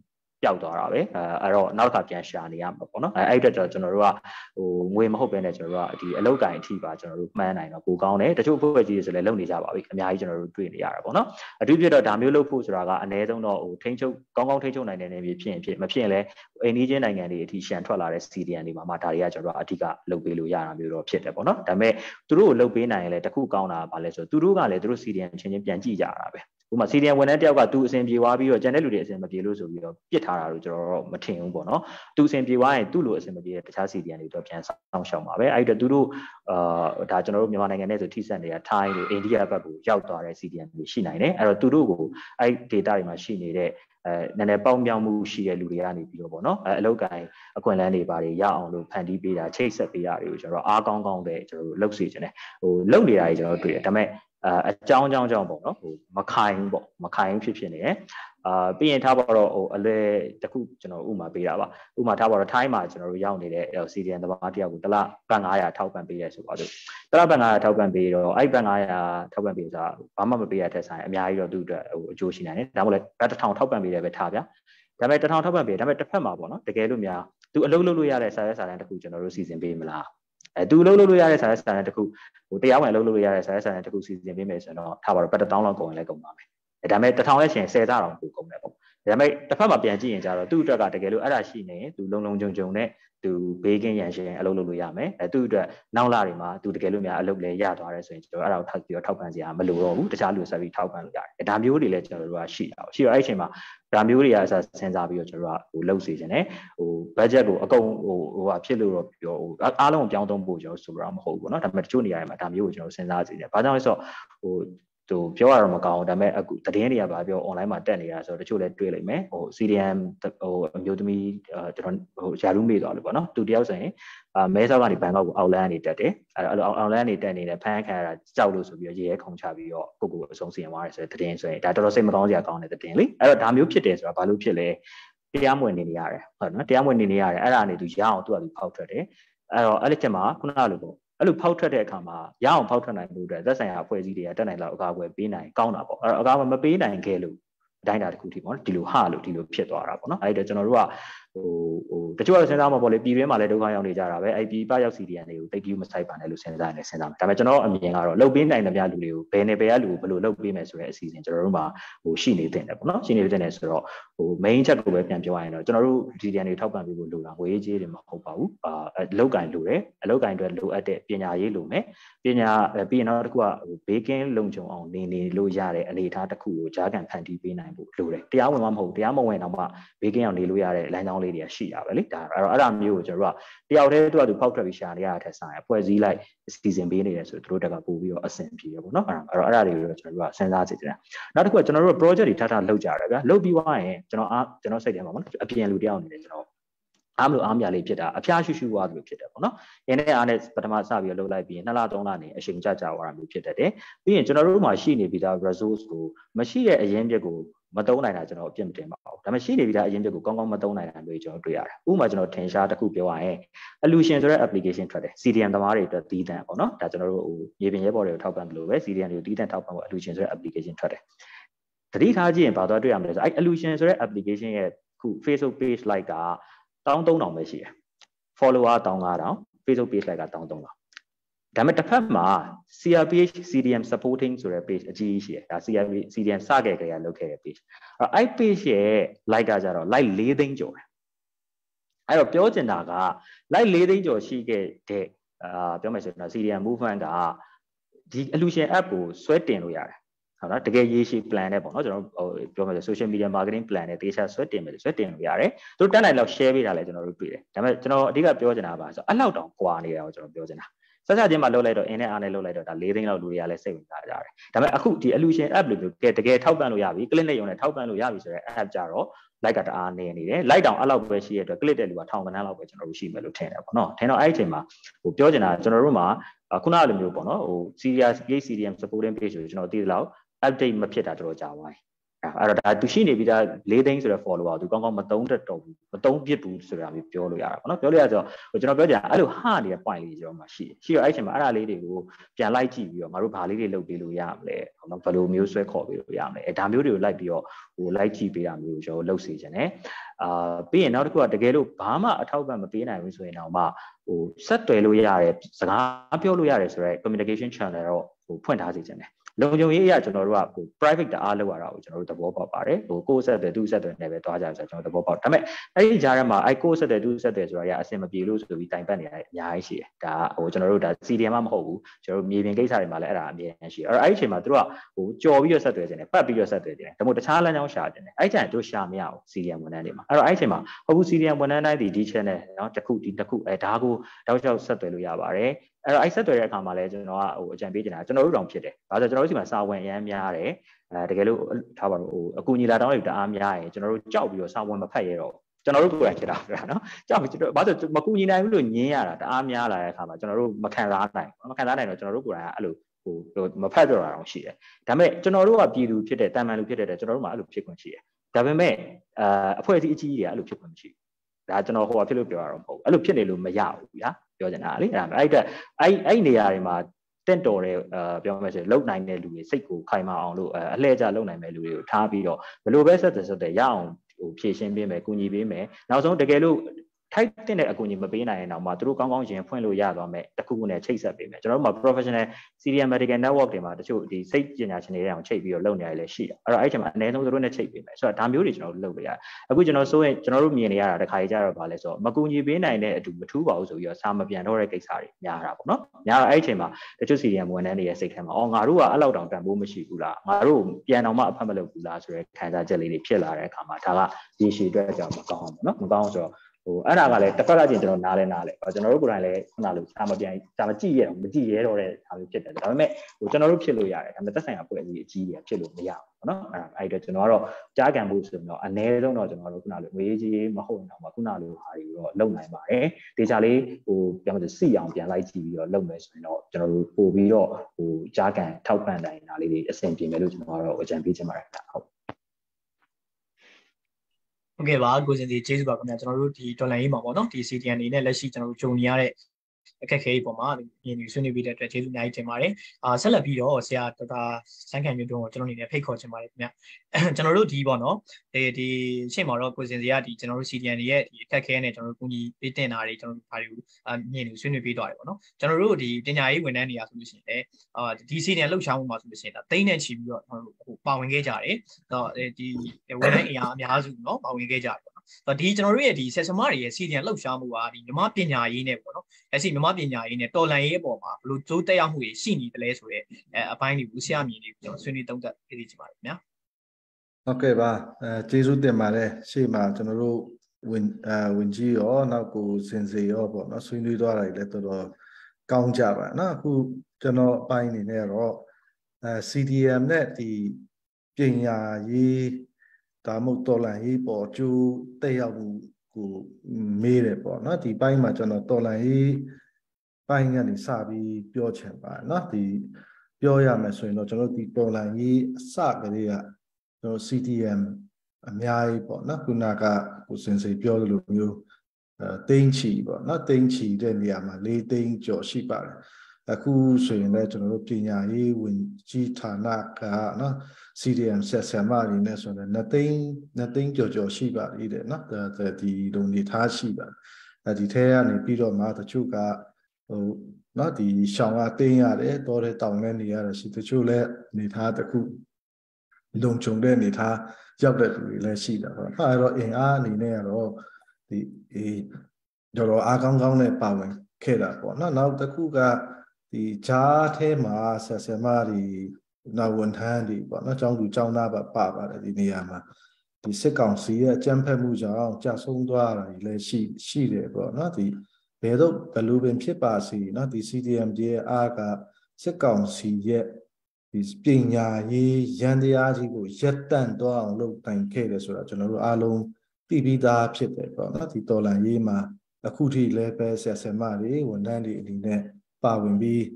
Speaker 3: ပျောက်သွားတာပဲအဲ့တော့နောက်တစ်ခါပြန်ရှာနေရမှာပေါ့နော်အဲ့အတွက်ကျွန်တော်တို့ကငွေမဟုတ်ဘဲနဲ့ကျွန်တော်တို့ကဒီအလောက်ကိုင်အထိပါကျွန်တော်တို့မှန်းနိုင်တော့ပိုကောင်းတယ်တချို့အဖွဲ့အစည်းတွေဆိုလည်းလုပ်နေကြပါပြီအများကြီးကျွန်တော်တို့တွေ့နေရတာပေါ့နော်အထူးဖြစ်တော့ဒါမျိုးလုပ်ဖို့ဆိုတာကအနည်းဆုံးတော့ထိန်းချုပ်ကောင်းကောင်းထိန်းချုပ်နိုင်တဲ့နေမျိုးဖြစ်ရင်ဖြစ်မဖြစ်ရင်လည်းအိန္ဒိယနိုင်ငံတွေအထိရှန်ထွက်လာတဲ့ CDN တွေမှာဒါတွေကကျွန်တော်တို့အဓိကလုပ်ပေးလို့ရတာမျိုးတော့ဖြစ်တယ်ပေါ့နော်ဒါပေမဲ့သူတို့ကိုလုပ်ပေးနိုင်ရင်လည်းတခုကောင်းတာကဘာလဲဆိုတော့သူတို့ကလည်းသူတို့ CDN ချင်းချင်းပြန်ကြည့်ကြတာပဲဥပမာ CDN ဝန်ထမ်းတယောက်ကသူအစဉ်ပြေသွားပြီးတော့ကျန်တဲ့လူတွေအစဉ်မပြေလို့ဆိုပြီးတော့ပြစ်ထားတာလို့ကျွန်တော်တော့မထင်ဘူးပေါ့နော်သူအစဉ်ပြေသွားရင်သူ့လိုအစဉ်မပြေတဲ့တခြား CDN တွေတော့ပြန်ဆောင်ရှောင်ပါပဲအဲ့ဒါသူတို့ဒါကျွန်တော်တို့မြန်မာနိုင်ငံနဲ့ဆိုထိစပ်နေတာထိုင်းတို့အိန္ဒိယဘက်ကိုရောက်သွားတဲ့ CDN တွေရှိနိုင်တယ်အဲ့တော့သူတို့ကိုအဲ့ data တွေမှာရှိနေတဲ့နည်းနည်းပေါင်းမြောက်မှုရှိတဲ့လူတွေကနေပြီးတော့ပေါ့နော်အလောက်ကိုင်းအခွင့်အလမ်းတွေပါတယ်ရအောင်လို့ဖန်တီးပေးတာချိတ်ဆက်ပေးတာတွေကိုကျွန်တော်အားကောင်းကောင်းပဲကျွန်တော်တို့လုပ်စေချင်တယ်လုပ်နေတာတွေကျွန်တော်တွေ့တယ်ဒါပေမဲ့အကြောင်းပေါ့နော်မခိုင်ပေါ့မခိုင်ဖြစ်နေတယ်ပြီးရင်ထားပါတော့အလွယ်တစ်ခုကျွန်တော်ဥမာပေးတာပါဥမာထားပါတော့ထိုင်းမှာကျွန်တော်တို့ရောက်နေတဲ့ CDN သမားတယောက်ကိုတစ်လဘတ်900ထောက်ပံ့ပေးရဲဆိုပါစို့တစ်လဘတ်900ထောက်ပံ့ပေးတော့အဲ့ဘတ်900ထောက်ပံ့ပေးဆိုတာဘာမှမပေးရတဲ့ဆိုင်အများကြီးတော့သူ့အတွက်အကျိုးရှိနိုင်တယ်ဒါမှမဟုတ်လည်းဘတ်1000ထောက်ပံ့ပေးတယ်ပဲထားဗျာဒါပေမဲ့1000ထောက်ပံ့ပေးဒါပေမဲ့တစ်ဖက်မှာပေါ့နော်တကယ်လို့များသူအလုပ်လုပ်လို့ရတဲ့စာရွက်စာတမ်းတစ်ခုကျွန်တော်တို့စီစဉ်ပေးမလားသူအလုပ်လုပ်လို့ရတဲ့စာရွက်စာတမ်းတစ်ခုတရားဝင်အလုပ်လုပ်လို့ရတဲ့စာရွက်စာတမ်းတစ်ခုစီစဉ်ပေးမယ်ဆိုတော့ထားပါတော့ဘတ်1000လောက်ကုန်ရင်လည်းကုန်ပါမယ်ဒါပေမဲ့1000ရဲ့ရှင်10ဆတောင်ပိုကုန်တယ်ပေါ့ဒါပေမဲ့တစ်ဖက်မှာပြန်ကြည့်ရင်ကြတော့သူ့အတွက်ကတကယ်လို့အဲ့ဒါရှိနေသူလုံလုံခြုံခြုံနဲ့သူဘေးကင်းရန်ရှင်အလုပ်လုပ်လို့ရမယ်သူ့အတွက်နောက်လာတွေမှာသူတကယ်လို့များအလုပ်လည်းရသွားတယ်ဆိုရင်ကျွန်တော်အဲ့ဒါကိုထပ်ပြီးတော့ထောက်ပံ့စရာမလိုတော့ဘူးတခြားလူဆက်ပြီးထောက်ပံ့လို့ရတယ်ဒါမျိုးတွေလည်းကျွန်တော်တို့ကရှိတာရှိတော့အဲ့အချိန်မှာဒါမျိုးတွေကစဉ်းစားပြီးတော့ကျွန်တော်တို့ကလုပ်စီခြင်းနဲ့budget ကိုအကုန်ဖြစ်လို့တော့ပြောအားလုံးကိုပြောင်းသုံးဖို့ကျွန်တော်ဆိုတော့မဟုတ်ဘူးเนาะဒါပေမဲ့တချို့နေရာတွေမှာဒါမျိုးကိုကျွန်တော်စဉ်းစားစီတယ်ဘာကြောင့်လဲဆိုတော့သူပြောရတော့မကောင်းဘူးဒါပေမဲ့အခုသတင်းတွေကဘာပြော online မှာတက်နေတာဆိုတော့တချို့လည်းတွေ့လိမ့်မယ်CDM အမျိုးသမီးကျွန်တော်ယာရုမေးသွားလို့ပေါ့နော်သူတယောက်ဆိုရင်မဲဆောက်ကနေဘန်ကောက်ကိုအောက်လန်းနေတက်တယ်အဲ့လိုအောက်လန်းနေတက်နေတယ်ဖမ်းခံရတာကြောက်လို့ဆိုပြီးတော့ရေရဲခုန်ချပြီးတော့ကိုအဆုံးစီရင်သွားတယ်ဆိုတဲ့သတင်းဆိုရင်ဒါတော်တော်စိတ်မကောင်းစရာကောင်းတဲ့သတင်းလေအဲ့တော့ဒါမျိုးဖြစ်တယ်ဆိုတာဘာလို့ဖြစ်လဲတရားမဝင်နေရတယ်ဟုတ်နော်တရားမဝင်နေရတယ်အဲ့ဒါနေသူရအောင်သူကသူဖောက်ထွက်တယ်အဲ့တော့အဲ့ဒီချက်မှာခုနကလိုပေါ့အဲ့လိုဖောက်ထွက်တဲ့အခါမှာရအောင်ဖောက်ထွက်နိုင်မှုအတွက်သက်ဆိုင်ရာအဖွဲ့အစည်းတွေကတက်နိုင်လောက်အကာအကွယ်ပေးနိုင်ကောင်းတာပေါ့အဲ့တော့အကာအကွယ်မပေးနိုင်ခဲ့လို့အတိုင်းတာတစ်ခုထိပေါ့နော်ဒီလိုဒီလိုဖြစ်သွားတာပေါ့နော်အဲ့ဒါကျွန်တော်တို့ကတချို့ကစဉ်းစားမှာပေါ့လေပြည်တွင်းမှာလည်းဒုက္ခရောက်နေကြတာပဲအဲ့ပြည်ပရောက် CDN တွေကိုတိတ်ပြီးမဆိုင်ပါနဲ့လို့စဉ်းစားနေစဉ်းစားမှာဒါပေမဲ့ကျွန်တော်အမြင်ကတော့လှုပ်ပေးနိုင်တဲ့များလူတွေကိုဘယ်နယ်ပယ်ကလူကိုဘယ်လိုလှုပ်ပေးမယ်ဆိုတဲ့အစီအစဉ်ကျွန်တော်တို့မှာရှိနေတဲ့ပေါ့နော်ရှိနေတဲ့နေဆိုတော့main ချက်ကိုပဲပြန်ပြောရရင်တော့ကျွန်တော်တို့ CDN တွေထောက်ပံ့ပေးဖို့လိုတာငွေရေးကြေးတွေမဟုတ်ပါဘူးအလောက်ကင်လိုတယ်အလောက်ကင်အတွက်လိုအပ်တဲ့ပညာရေးလိုမယ်ပညာပြီးရင်တော့တစ်ခုကဘေးကင်းလုံခြုံအောင်နေလို့ရတဲ့အနေအထားတစ်ခုကိုကြားခံဖန်တီးပေးနိုင်ဖို့လိုတယ်တရားဝင်မှမဟုတ်တရားမဝင်တော့မှဘေးကင်းအောင်နေလို့ရတဲ့လမ်းကြောင်းလေးတွေရှိတာပဲလေဒါအဲ့ဒါမျိုးကိုကျွန်တော်တို့ကတယောက်တည်းသူဖောက်ထွက်ပြီးရှာနေရတဲ့ဆိုင်အဖွဲ့အစည်းလိုက်စီစဉ်ပေးနေတယ်ဆိုတော့သူတို့တက်ကပို့ပြီးတော့အဆင်ပြေရပေါ့နော်အဲ့တော့အဲ့ဒါတွေကိုကျွန်တော်တို့ကစဉ်းစားကြည့်တယ်နောက်တစ်ခုကကျွန်တော်တို့ project တွေထပ်လုပ်ကြရတယ်ဗျာလုပ်ပြီးသွားရင်ကျွန်တော်စိတ်ထဲမှာပေါ့နော်အပြင်လူတယောက်အနေနဲ့ကျွန်တော်အားမလို့အားမရလေးဖြစ်တာအဖျားရှူရှူသွားတယ်ဖြစ်တယ်ပေါ့နော်။ရင်းနဲ့အားနဲ့ပထမစပြီးတော့လုပ်လိုက်ပြီး2လ3လနေအချိန်ကြာသွားတာမျိုးဖြစ်တတ်တယ်။ပြီးရင်ကျွန်တော်တို့မှာရှိနေပြီးသား resource ကိုမရှိတဲ့အရင်းမြစ်ကိုမသုံးနိုင်တာကျွန်တော်အပြစ်မတင်ပါဘူး။ဒါပေမဲ့ရှိနေပြီးသားအရင်းမြစ်ကိုကောင်းကောင်းမသုံးနိုင်တာမျိုးကျွန်တော်တွေ့ရတယ်။ဥပမာကျွန်တော်ထင်ရှားတစ်ခုပြောရရင် Allusion ဆိုတဲ့ application ထွက်တယ် CDN သမားတွေအတွက်တီးတန့်ပေါ့နော်။ဒါကျွန်တော်တို့ရေပြင်ရဲဘော်တွေကိုထောက်ပံ့လို့ပဲ CDN တွေကိုတီးတန့်ထောက်ပံ့ဖို့ Allusion ဆိုတဲ့ application ထွက်တယ်။သတိထားကြည့်ရင်ဘာသွားတွေ့ရမလဲဆိုအဲ့ Allusion ဆိုတဲ့ application ရဲ့ခု Facebook page like က13000ပဲရှိတယ် follower 15000 Facebook page like က13000ဒါပေမဲ့တစ်ဖက်မှာ CRPH CDM supporting ဆိုတဲ့ page အကြီးကြီးရှိတယ်ဒါ CDM စခဲ့ကြရလုပ်ခဲ့တဲ့ page အဲ့ page ရဲ့ like ကကြတော့ like 4သိန်းကျော်တယ်အဲ့တော့ပြောချင်တာက like 4သိန်းကျော်ရှိခဲ့တဲ့ပြောမယ်ဆိုရင် CDM movement ကဒီ Allusion app ကိုဆွဲတင်လို့ရတယ်ဟုတ်နော်တကယ်ရေရှည် plan နဲ့ပေါ့နော်ကျွန်တော်ပြောမယ်ဆို social media marketing plan နဲ့တေချာဆွဲတင်လို့ရတယ်သူတက်နိုင်လောက် share ပေးတာလည်းကျွန်တော်တို့တွေ့တယ်ဒါပေမဲ့ကျွန်တော်အဓိကပြောချင်တာပါဆိုအဲ့လောက်တောင်ကွာနေတာကိုကျွန်တော်ပြောချင်တာဆက်ချင်းမှာလုပ်လိုက်တော့အင်းနဲ့အားနဲ့လုပ်လိုက်တော့ဒါ4သိန်းလောက်လူတွေကလည်းစိတ်ဝင်စားကြတယ်ဒါပေမဲ့အခုဒီ Allusion app လို့ပြောတကယ်ထောက်ပံ့လို့ရပြီ click နဲ့ရုံနဲ့ထောက်ပံ့လို့ရပြီဆိုတဲ့ app ကြတော့ like ကတအားနေတယ် like တောင်အဲ့လောက်ပဲရှိရတဲ့အတွက် click တဲ့လူက1000ခန်းလောက်ပဲကျွန်တော်တို့ရှိမယ်လို့ထင်တယ်ပေါ့နော်ထင်တော့အဲ့ဒီအချိန်မှာပြောချင်တာကျွန်တော်တို့မှာခုနကလိုမျိုးပေါ့နော်CDM supporting page ကိုကျွန်တော်သိသလောက်update မဖြစ်တာတော်တော်ကြာသွားပြီအဲ့တော့ဒါသူရှိနေပြီးသား၄သိန်းဆိုတဲ့ follower သူကောင်းကောင်းမသုံးတတ်တော့ဘူးမသုံးပြစ်ဘူးဆိုတာမျိုးပြောလို့ရတာပေါ့နော်ပြောလို့ရဆိုတော့ကျွန်တော်ပြောကြအဲ့လိုဟာနေတဲ့ point လေးကျွန်တော်မှရှိရောအဲ့ချိန်မှာအဲ့ဒါလေးတွေကိုပြန်လိုက်ကြည့်ပြီးတော့ငါတို့ဘာလေးတွေလုပ်ပေးလို့ရမလဲဘယ်လိုမျိုးဆွဲခေါ်ပေးလို့ရမလဲဒါမျိုးတွေကိုလိုက်ပြီးတော့လိုက်ကြည့်ပေးတာမျိုးကျွန်တော်လုပ်စေချင်တယ်ပြီးရင်နောက်တစ်ခုကတကယ်လို့ဘာမှအထောက်အပံ့မပေးနိုင်ဘူးဆိုရင်တော့မှဆက်သွယ်လို့ရတယ်စကားပြောလို့ရတယ်ဆိုတော့ communication channel တော့ဖွင့်ထားစေချင်တယ်လုံခြုံရေးအရကျွန်တော်တို့ကprivate တအားလောက်ရတာကိုကျွန်တော်တို့သဘောပေါက်ပါတယ်ကိုယ်ဆက်တယ်သူဆက်တယ်နဲ့ပဲတွားကြဆိုတော့ကျွန်တော်သဘောပေါက်ဒါပေမဲ့အဲ့ဒီကြားထဲမှာကိုယ်ဆက်တယ်သူဆက်တယ်ဆိုတာအဆင်မပြေလို့ဆိုပြီးတိုင်ပတ်နေရတယ်အများကြီးရှိတယ်ဒါကျွန်တော်တို့ဒါ CDM မှမဟုတ်ဘူးကျွန်တော်တို့မြေပြင်ကိစ္စတွေမှာလည်းအဲ့ဒါအမြဲတမ်းရှိတယ်အဲ့ဒီအချိန်မှာသူတို့ကကြော်ပြီးတော့ဆက်သွယ်နေတယ်ပတ်ပြီးတော့ဆက်သွယ်နေတယ်ဒါမှမဟုတ်တခြားလမ်းကြောင်းရှာနေတယ်အဲ့ကျရင်တို့ရှာမရဘူး CDM ဝန်ထမ်းတွေမှာအဲ့တော့အဲ့ဒီအချိန်မှာဟုတ်ဘူး CDM ဝန်ထမ်းတိုင်းဒီ channel เนาะတစ်ခုဒါကိုတောက်လျှောက်ဆက်သွယ်လို့ရပါတယ်အဲ့တော့အဲ့ဆက်သွယ်တဲ့အခါမှာလည်းကျွန်တော်ကအကြံပေးချင်တာကျွန်တော်တို့တောင်ဖြစ်တယ်။ဒါဆိုကျွန်တော်တို့ဒီမှာစာဝင်အရမ်းများတယ်။တကယ်လို့ထားပါတော့အကူညီလာတောင်းတွေတအားများရင်ကျွန်တော်တို့ကြောက်ပြီးတော့စာဝင်မဖတ်ရတော့ကျွန်တော်တို့ကိုယ်တိုင်ဖြစ်တာဗျာနော်။ကြောက်ပြီးကျွန်တော်ဘာလို့မကူညီနိုင်ဘူးလို့ညင်းရတာတအားများလာတဲ့အခါမှာကျွန်တော်တို့မခံစားနိုင်တော့ကျွန်တော်တို့ကိုယ်တိုင်အဲ့လိုမဖတ်တော့တာတော့ရှိတယ်။ဒါပေမဲ့ကျွန်တော်တို့ကပြည်သူဖြစ်တဲ့တာမန်လူဖြစ်တဲ့ကျွန်တော်တို့မှအဲ့လိုဖြစ်ခွင့်ရှိတယ်။ဒါပေမဲ့အဖွဲ့အစည်းအကြီးကြီးတွေကအဲ့လိုဖြစ်ခွင့်မရှိဘူး။ဒါကျွန်တော်ဟိုဖြစ်လို့ပြောရတော့မဟုတ်ဘူး။အဲ့လိုဖြစ်နေလို့မရဘူးဗျာ။ပြောချင်တာလေအဲ့နေရာတွေမှာတင့်တော်တဲ့ပြောမှဆိုလုံနိုင်တဲ့လူတွေစိတ်ကိုခိုင်မာအောင်လို့အလှည့်ကျလုံနိုင်မဲ့လူတွေကိုထားပြီးတော့ဘယ်လိုပဲဆက်တဲ့ရအောင်ဖြည့်ရှင်းပေးမယ်ကူညီပေးမယ်နောက်ဆုံးတကယ်လို့ထိုက်တဲ့အကူအညီမပေးနိုင်ရင်တော့မှသူတို့ကောင်းကောင်းရင်ဖွင့်လို့ရသွားမယ်တခုခုနဲ့ချိတ်ဆက်ပေးမယ်ကျွန်တော်တို့မှာ professional CDM medical network တွေမှာတချို့ဒီစိတ်ပညာရှင်တွေအောင်ချိတ်ပြီးတော့လုပ်နေရတယ်လည်းရှိတယ်အဲ့တော့အဲ့ချိန်မှာအနည်းဆုံးသူတို့နဲ့ချိတ်ပေးမယ်ဆိုတော့ဒါမျိုးတွေကျွန်တော်တို့လုပ်လို့ရတယ်အခုကျွန်တော်ဆိုရင်ကျွန်တော်တို့မြင်နေရတာတစ်ခါကြီးကြတော့ဗာလဲဆိုတော့မကူညီပေးနိုင်တဲ့အတူမထူးပါဘူးဆိုပြီးတော့စာမပြန်တော့တဲ့ကိစ္စတွေများတာပေါ့နော်များတော့အဲ့ချိန်မှာတချို့ CDM ဝန်ထမ်းတွေရဲ့စိတ်ထဲမှာငါတို့ကအဲ့လောက်တောင်တန်ဖိုးမရှိဘူးလားငါတို့ပြန်အောင်မှအဖတ်မလုပ်ဘူးလားဆိုတဲ့ခံစားချက်လေးတွေဖြစ်လာတဲ့အခါမှာဒါကရေရှည်အတွက်ကြောင့်မကောင်းဘူးနော်မကောင်းဆိုတော့အဲ့ဒါကလည်းတစ်ဖက်ကချင်းကျွန်တော်နားလဲကျွန်တော်တို့ကိုယ်တိုင်လည်းခုနလိုစာမကြည့်ရတော့တဲ့ဟာမျိုးဖြစ်တယ်ဒါပေမဲ့ကျွန်တော်တို့ဖြစ်လို့ရတယ်ဒါပေမဲ့သက်ဆိုင်ရာအဖွဲ့အစည်းအကြီးကြီးဖြစ်လို့မရဘူးเนาะအဲ့ဒါကျွန်တော်ကတော့ကြားကန်ဖို့ဆိုတော့အနည်းဆုံးတော့ကျွန်တော်တို့ခုနလိုငွေကြီးမဟုတ်ရင်တော့ခုနလိုဟာတွေတော့လုပ်နိုင်ပါတယ်ဒေတာလေးပြန်မစီအောင်ပြန်လိုက်ကြည့်ပြီးတော့လုပ်မယ်ဆိုရင်တော့ကျွန်တော်တို့ပို့ပြီးတော့ကြားကန်ထောက်ပံ့နိုင်တာလေးတွေအဆင်ပြေမယ်လို့ကျွန်တော်ကတော့အကြံပေးချင်ပါတယ်ဟုတ်
Speaker 2: ဟုတ်ကဲ့ပါကိုစင်စီကျေးဇူးပါခင်ဗျာကျွန်တော်တို့ဒီဒေါ်လာရေးမှာပေါ့နော်ဒီ CDN အနေနဲ့လက်ရှိကျွန်တော်တို့ဂျုံနေရတဲ့အခက်အခဲတွေပေါ်မှာမြင်နေဆွေးနွေးပြီးတဲ့အတွက်ကျေးဇူးအများကြီးတင်ပါတယ်ဆက်လက်ပြီးတော့ဆရာဒေါက်တာစန်းခိုင်မျိုးတို့ကိုကျွန်တော်အနေနဲ့ဖိတ်ခေါ်ချင်ပါတယ်ခင်ဗျာကျွန်တော်တို့ဒီပေါ့နော်ဒီရှေ့မှာတော့ကိုစင်စီကဒီကျွန်တော်တို့ CDN ရဲ့ဒီအခက်အခဲနဲ့ကျွန်တော်တို့ကူညီပေးတင်တာတွေကျွန်တော်တို့ဘာတွေကိုမြင်နေဆွေးနွေးပေးသွားတယ်ပေါ့နော်ကျွန်တော်တို့ဒီပညာရေးဝန်ထမ်းတွေရာဆိုလို့ရှိရင်လည်းဒီ CDN လှုပ်ရှားမှုမှာဆိုလို့ရှိရင်ဒါသိန်းနဲ့ချီပြီးတော့ကျွန်တော်တို့ပါဝင်ခဲ့ကြတယ်ဒီဝန်ထမ်းအင်အားအများစုเนาะပါဝင်ခဲ့ကြတယ်ဒီကျွန်တော်တို့ရဲ့ဒီဆက်စမတွေရဲ့ CDN လှုပ်ရှားမှုကဒီမြမပညာရေးနဲ့ပေါ့နော်လက်ရှိမြမပညာရေးနဲ့တော်လှန်ရေးအပေါ်မှာဘယ်လိုကျိုးတက်ရောက်မှုတွေရှိနေတယ်လဲဆိုတော့အပိုင်းတွေကိုဆရာမြင်နေကျွန်တော်ဆွေးနွေးသုံးသပ်ပေးကြပါမယ်ခင်ဗျာ
Speaker 5: ဟုတ်ကဲ့ပါကျေးဇူးတင်ပါတယ်ရှေ့မှာကျွန်တော်တို့ဝင်ကြီးရောနောက်ကိုစင်စေရောပေါ့နော်ဆွေးနွေးသွားတာလည်းတော်တော်ကောင်းကြပါနော်အခုကျွန်တော်အပိုင်းအနေနဲ့တော့CDM နဲ့ဒီပညာရေးဒါမှမဟုတ်တော်လှန်ရေးပေါ်ကျိုးတက်ရောက်မှုကိုမေးတယ်ပေါ့နော်ဒီပိုင်းမှာကျွန်တော်တော်လှန်ရေးပိုင်းကနေစပြီးပြောချင်ပါနော်ဒီပြောရမယ်ဆိုရင်တော့ကျွန်တော်ဒီတော်လှန်ရေးအစကတည်းကကျွန်တော် CDM အများကြီးပေါ့နော်ခုနကကိုစင်စေပြောသလိုမျိုးသိန်းချီပေါ့နော်သိန်းချီတဲ့နေရာမှာ၄သိန်းကျော်ရှိပါတယ်အခုဆိုရင်လည်းကျွန်တော်တို့ပညာရေးဝန်ကြီးဌာနကနော် CDM ဆက်ဆံမတွေနဲ့ဆိုတော့2သိန်းကျော်ရှိပါသေးတယ်နော်ဒီလိုနေထားရှိပါတယ်ဒီထဲကနေပြီးတော့မှတချို့ကနော်ဒီရှောင်းကတင်းရတယ်တော်တဲ့တောင်နဲ့နေရတာရှိတချို့လည်းနေထားတစ်ခုလုံခြုံတဲ့နေထားရောက်တဲ့လူတွေလည်းရှိတာပေါ့အဲ့တော့အင်အားအနေနဲ့ကတော့ဒီတော်တော်အားကောင်းနဲ့ပါဝင်ခဲ့တာပေါ့နော်နောက်တစ်ခုကဒီဂျားထဲမှာဆက်ဆံမတွေနောက်ဝန်ထမ်းတွေပေါ့နော်ကျောင်းသူကျောင်းသားပါပါတယ်ဒီနေရာမှာဒီစစ်ကောင်စီရဲ့အကြမ်းဖက်မှုကြောင့်ကြာဆုံးသွားတာတွေလည်းရှိတယ်ပေါ့နော်ဒီဘယ်လိုပင်ဖြစ်ပါစေနော်ဒီ CDM ရဲ့အားကစစ်ကောင်စီရဲ့ဒီပညာရေးရန်တရားကြီးကိုရပ်တန့်သွားအောင်လုပ်နိုင်ခဲ့တယ်ဆိုတာကျွန်တော်တို့အားလုံးသိပြီးသားဖြစ်တယ်ပေါ့နော်ဒီတော်လှန်ရေးမှာအခုထိလည်းပဲဆက်ဆံမတွေဝန်ထမ်းတွေအနေနဲ့ပါဝင်ပြီး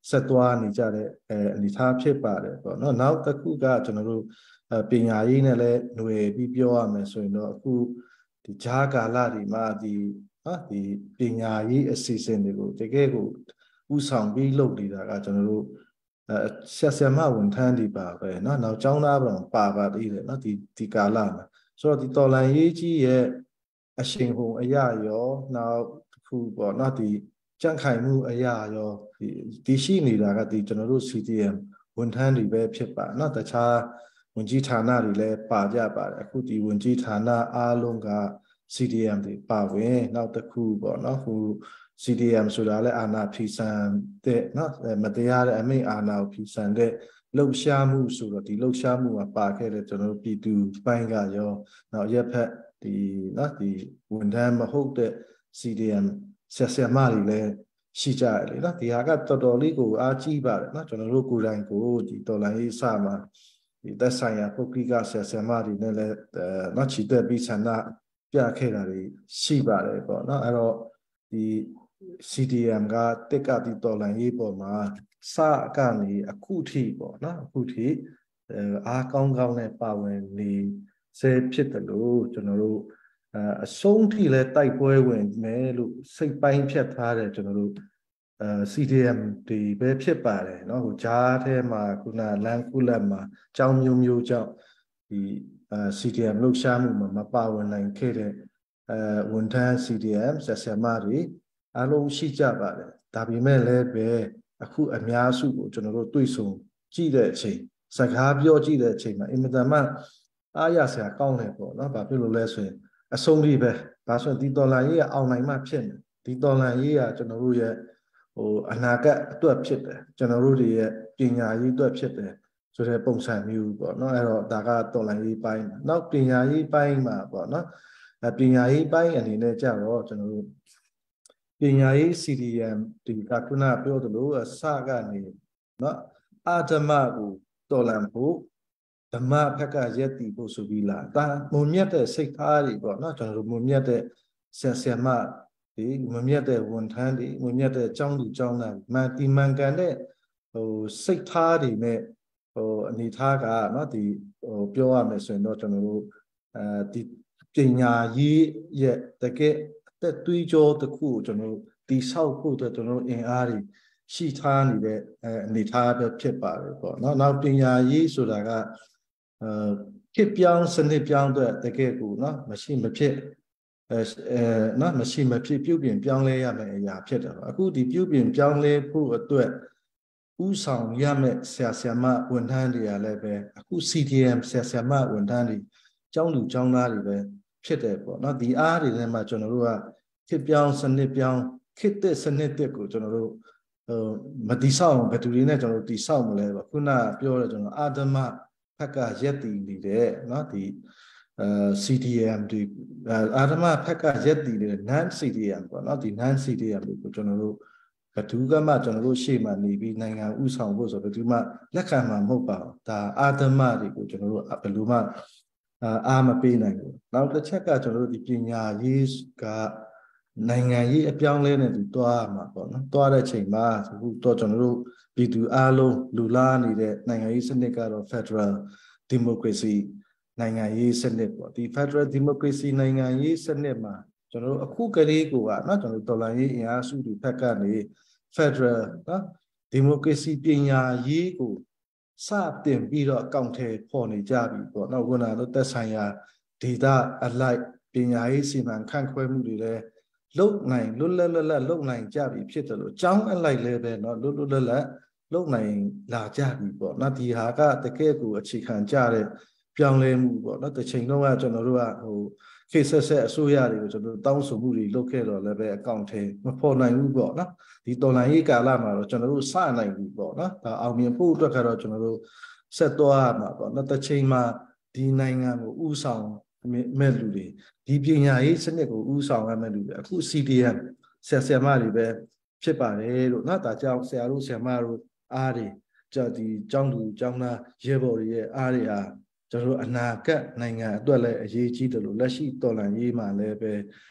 Speaker 5: ဆက်သွားနေကြတဲ့အနေအထားဖြစ်ပါတယ်ပေါ့နော်နောက်တစ်ခုကကျွန်တော်တို့ပညာရေးနဲ့လည်းຫນွေပြီးပြောရမယ်ဆိုရင်တော့အခုဒီဂျာကာလဒီမှာဒီပညာရေးအစီအစဉ်တွေကိုတကယ်ကိုဥဆောင်ပြီးလုပ်နေတာကကျွန်တော်တို့ဆက်ဆံမဝန်ထမ်းတွေပါပဲเนาะနောက်ကျောင်းသားပါသေးတယ်เนาะဒီကာလမှာဆိုတော့ဒီတော်လန်ရေးကြီးရဲ့အရှင်ဟုံအရာရောနောက်တစ်ခုပေါ့เนาะဒီကြန့်ခိုင်မှုအရာရောဒီရှိနေတာကဒီကျွန်တော်တို့ CDM ဝန်ထမ်းတွေပဲဖြစ်ပါเนาะတခြားဝန်ကြီးဌာနတွေလည်းပါကြပါတယ်အခုဒီဝန်ကြီးဌာနအားလုံးက CDM တွေပါဝင်နောက်တစ်ခုပေါ့เนาะဟိုCDM ဆိုတာလည်းအာဏာဖီဆန်တဲ့เนาะမတရားတဲ့အမိန့်အာဏာကိုဖီဆန်တဲ့လှုပ်ရှားမှုဆိုတော့ဒီလှုပ်ရှားမှုမှာပါခဲ့တဲ့ကျွန်တော်တို့ပြည်သူပိုင်းကရောနောက်ရက်ဖက်ဒီเนาะဒီဝန်ထမ်းမဟုတ်တဲ့ CDM ဆက်ဆံမတွေလည်းရှိကြတယ်လေเนาะဒီဟာကတော်တော်လေးကိုအားကြီးပါတယ်เนาะကျွန်တော်တို့ကိုယ်တိုင်ကိုဒီတော်လိုင်းရေးစမှာဒီသက်ဆိုင်ရာပုဂ္ဂိကဆက်ဆံမတွေနဲ့လည်းเนาะချီတက်ပြီးဆန္ဒပြခဲ့တာတွေရှိပါတယ်ပေါ့เนาะအဲ့တော့ဒီ CDM ကတက်ကဒီတော်လိုင်းရေးပေါ်မှာစကနေအခုထိပေါ့နော်အခုထိအားကောင်းနဲ့ပါဝင်နေစေဖြစ်တယ်လို့ကျွန်တော်တို့အဆုံးထိလဲတိုက်ပွဲဝင်မယ်လို့စိတ်ပိုင်းဖြတ်ထားတယ်ကျွန်တော်တို့CDM ဒီပဲဖြစ်ပါတယ်เนาะဟိုဂျားထဲမှာခုနလန်ကူလက်မှာအကြောင်းမျိုးကြောင့်ဒီCDM လှုပ်ရှားမှုမှာမပါဝင်နိုင်ခဲ့တဲ့ဝန်ထမ်း CDM ဆက်ဆံမတွေအားလုံးရှိကြပါတယ်ဒါပေမဲ့လည်းပဲအခုအများစုကိုကျွန်တော်တို့တွေ့ဆုံကြည့်တဲ့အချိန်စကားပြောကြည့်တဲ့အချိန်မှာအင်မတန်မှအားရစရာကောင်းတယ်ပေါ့နော်ဘာဖြစ်လို့လဲဆိုရင်အဆုံးထိပဲဒါဆိုရင်ဒီဒေါ်လာရေးကအောင်နိုင်မှဖြစ်နေဒီဒေါ်လာရေးကကျွန်တော်တို့ရဲ့ဟိုအနာဂတ်အတွက်ဖြစ်တယ်ကျွန်တော်တို့တွေရဲ့ပညာရေးအတွက်ဖြစ်တယ်ဆိုတဲ့ပုံစံမျိုးပေါ့နော်အဲ့တော့ဒါကဒေါ်လာရေးပိုင်းနောက်ပညာရေးပိုင်းမှာပေါ့နော်ပညာရေးပိုင်းအနေနဲ့ကြတော့ကျွန်တော်တို့ပညာရေး CDM ဒီကခုနပြောသလိုအစကနေเนาะအာဓမ္မကိုတော်လန်ဖို့ဓမ္မဘက်ကရက်တည်ဖို့ဆိုပြီးလာဒါမုံမြတ်တဲ့စိတ်ထားတွေပေါ့เนาะကျွန်တော်တို့မုံမြတ်တဲ့ဆရာမဒီမုံမြတ်တဲ့ဝန်ထမ်းတွေမုံမြတ်တဲ့ကျောင်းသူကျောင်းသားဒီမှန်ကန်တဲ့ဟိုစိတ်ထားတွေနဲ့ဟိုအနေထားကเนาะဒီဟိုပြောရမယ်ဆိုရင်တော့ကျွန်တော်တို့ဒီပညာရေးရဲ့တကယ်တဲ့တွေးကြောတစ်ခုကိုကျွန်တော်တို့တိဆောက်ဖို့အတွက်ကျွန်တော်တို့အင်အားတွေရှိထားနေတဲ့အနေထားပဲဖြစ်ပါတယ်ပေါ့နော်နောက်ပညာရေးဆိုတာကဖြစ်ပြောင်းစနစ်ပြောင်းအတွက်တကယ်ကိုနော်မရှိမဖြစ်နော်မရှိမဖြစ်ပြုပြင်ပြောင်းလဲရမယ့်အရာဖြစ်တယ်ပေါ့အခုဒီပြုပြင်ပြောင်းလဲဖို့အတွက်ဥဆောင်ရမယ့်ဆရာဆရာမဝန်ထမ်းတွေကလည်းပဲအခု CDM ဆရာဆရာမဝန်ထမ်းတွေကျောင်းသူကျောင်းသားတွေပဲဖြစ်တယ်ပေါ့နော်ဒီအားတွေထဲမှာကျွန်တော်တို့ကခေတ်ပြောင်းစနစ်ပြောင်းခေတ်တဲ့စနစ်တဲ့ကိုကျွန်တော်တို့မတိဆောက်ဘယ်သူတွေနဲ့ကျွန်တော်တို့တိဆောက်မလဲပေါ့ခုနပြောတဲ့ကျွန်တော်အာဓမ္မဘက်ကရက်တည်နေတဲ့เนาะဒီCDM ဒီအာဓမ္မဘက်ကရက်တည်နေတဲ့ non CDM ပေါ့เนาะဒီ non CDM ကိုကျွန်တော်တို့ဘယ်သူကမှကျွန်တော်တို့ရှေ့မှာနေပြီးနိုင်ငံဥဆောင်ဖို့ဆိုဘယ်သူမှလက်ခံမှာမဟုတ်ပါဘူးဒါအာဓမ္မတွေကိုကျွန်တော်တို့ဘယ်လိုမှအားမပေးနိုင်ဘူးနောက်တစ်ချက်ကကျွန်တော်တို့ဒီပညာရေးကနိုင်ငံရေးအပြောင်းလဲနဲ့သူတွားမှာပေါ့နော်တွားတဲ့ချိန်မှာအခုတော့ကျွန်တော်တို့ပြည်သူအားလုံးလူလားနေတဲ့နိုင်ငံရေးစနစ်ကတော့ Federal Democracy နိုင်ငံရေးစနစ်ပေါ့ဒီ Federal Democracy နိုင်ငံရေးစနစ်မှာကျွန်တော်တို့အခုကလေးကိုကနော်ကျွန်တော်တို့တော်လှန်ရေးအင်အားစုတွေဘက်ကနေ Federal နော် Democracy ပညာရေးကိုစတင်ပြီးတော့အကောင့်ထဲပေါ်နေကြပြီပေါ့နော်ခုနကသက်ဆိုင်ရာဒေတာအလိုက်ပညာရေးစီမံခန့်ခွဲမှုတွေလည်းလုံနိုင်လွတ်လပ်လုံနိုင်ကြပြီဖြစ်တယ်လို့ကျောင်းအလိုက်လည်းပဲเนาะလွတ်လပ်လုံနိုင်လာကြပြီပေါ့เนาะဒီဟာကတကယ်ကိုအခြေခံကြတဲ့ပြောင်းလဲမှုပေါ့เนาะတစ်ချိန်လုံးကကျွန်တော်တို့ကဟိုခေတ်ဆက်အစိုးရတွေကိုကျွန်တော်တို့တောင်းဆိုမှုတွေလုပ်ခဲ့တော့လည်းပဲအကောင့်ထဲမပေါ်နိုင်ဘူးပေါ့เนาะဒီတော်လှန်ရေးကာလမှာတော့ကျွန်တော်တို့စနိုင်ပြီပေါ့เนาะဒါအောင်မြင်ဖို့အတွက်ကတော့ကျွန်တော်တို့ဆက်သွားမှာပေါ့เนาะတစ်ချိန်မှာဒီနိုင်ငံကိုဥဆောင်မဲ့လူတွေဒီပညာရေးစနစ်ကိုဥဆောင်ရမဲ့လူတွေအခု CDM ဆရာမတွေပဲဖြစ်ပါတယ်လို့နော်ဒါကြောင့်ဆရာတို့ဆရာမတို့အားတွေဒီကျောင်းသူကျောင်းသားရဲဘော်တွေရဲ့အားတွေဟာကျွန်တော်တို့အနာဂတ်နိုင်ငံအတွက်လည်းအရေးကြီးတယ်လို့လက်ရှိတော်လှန်ရေးမှာလည်းပဲ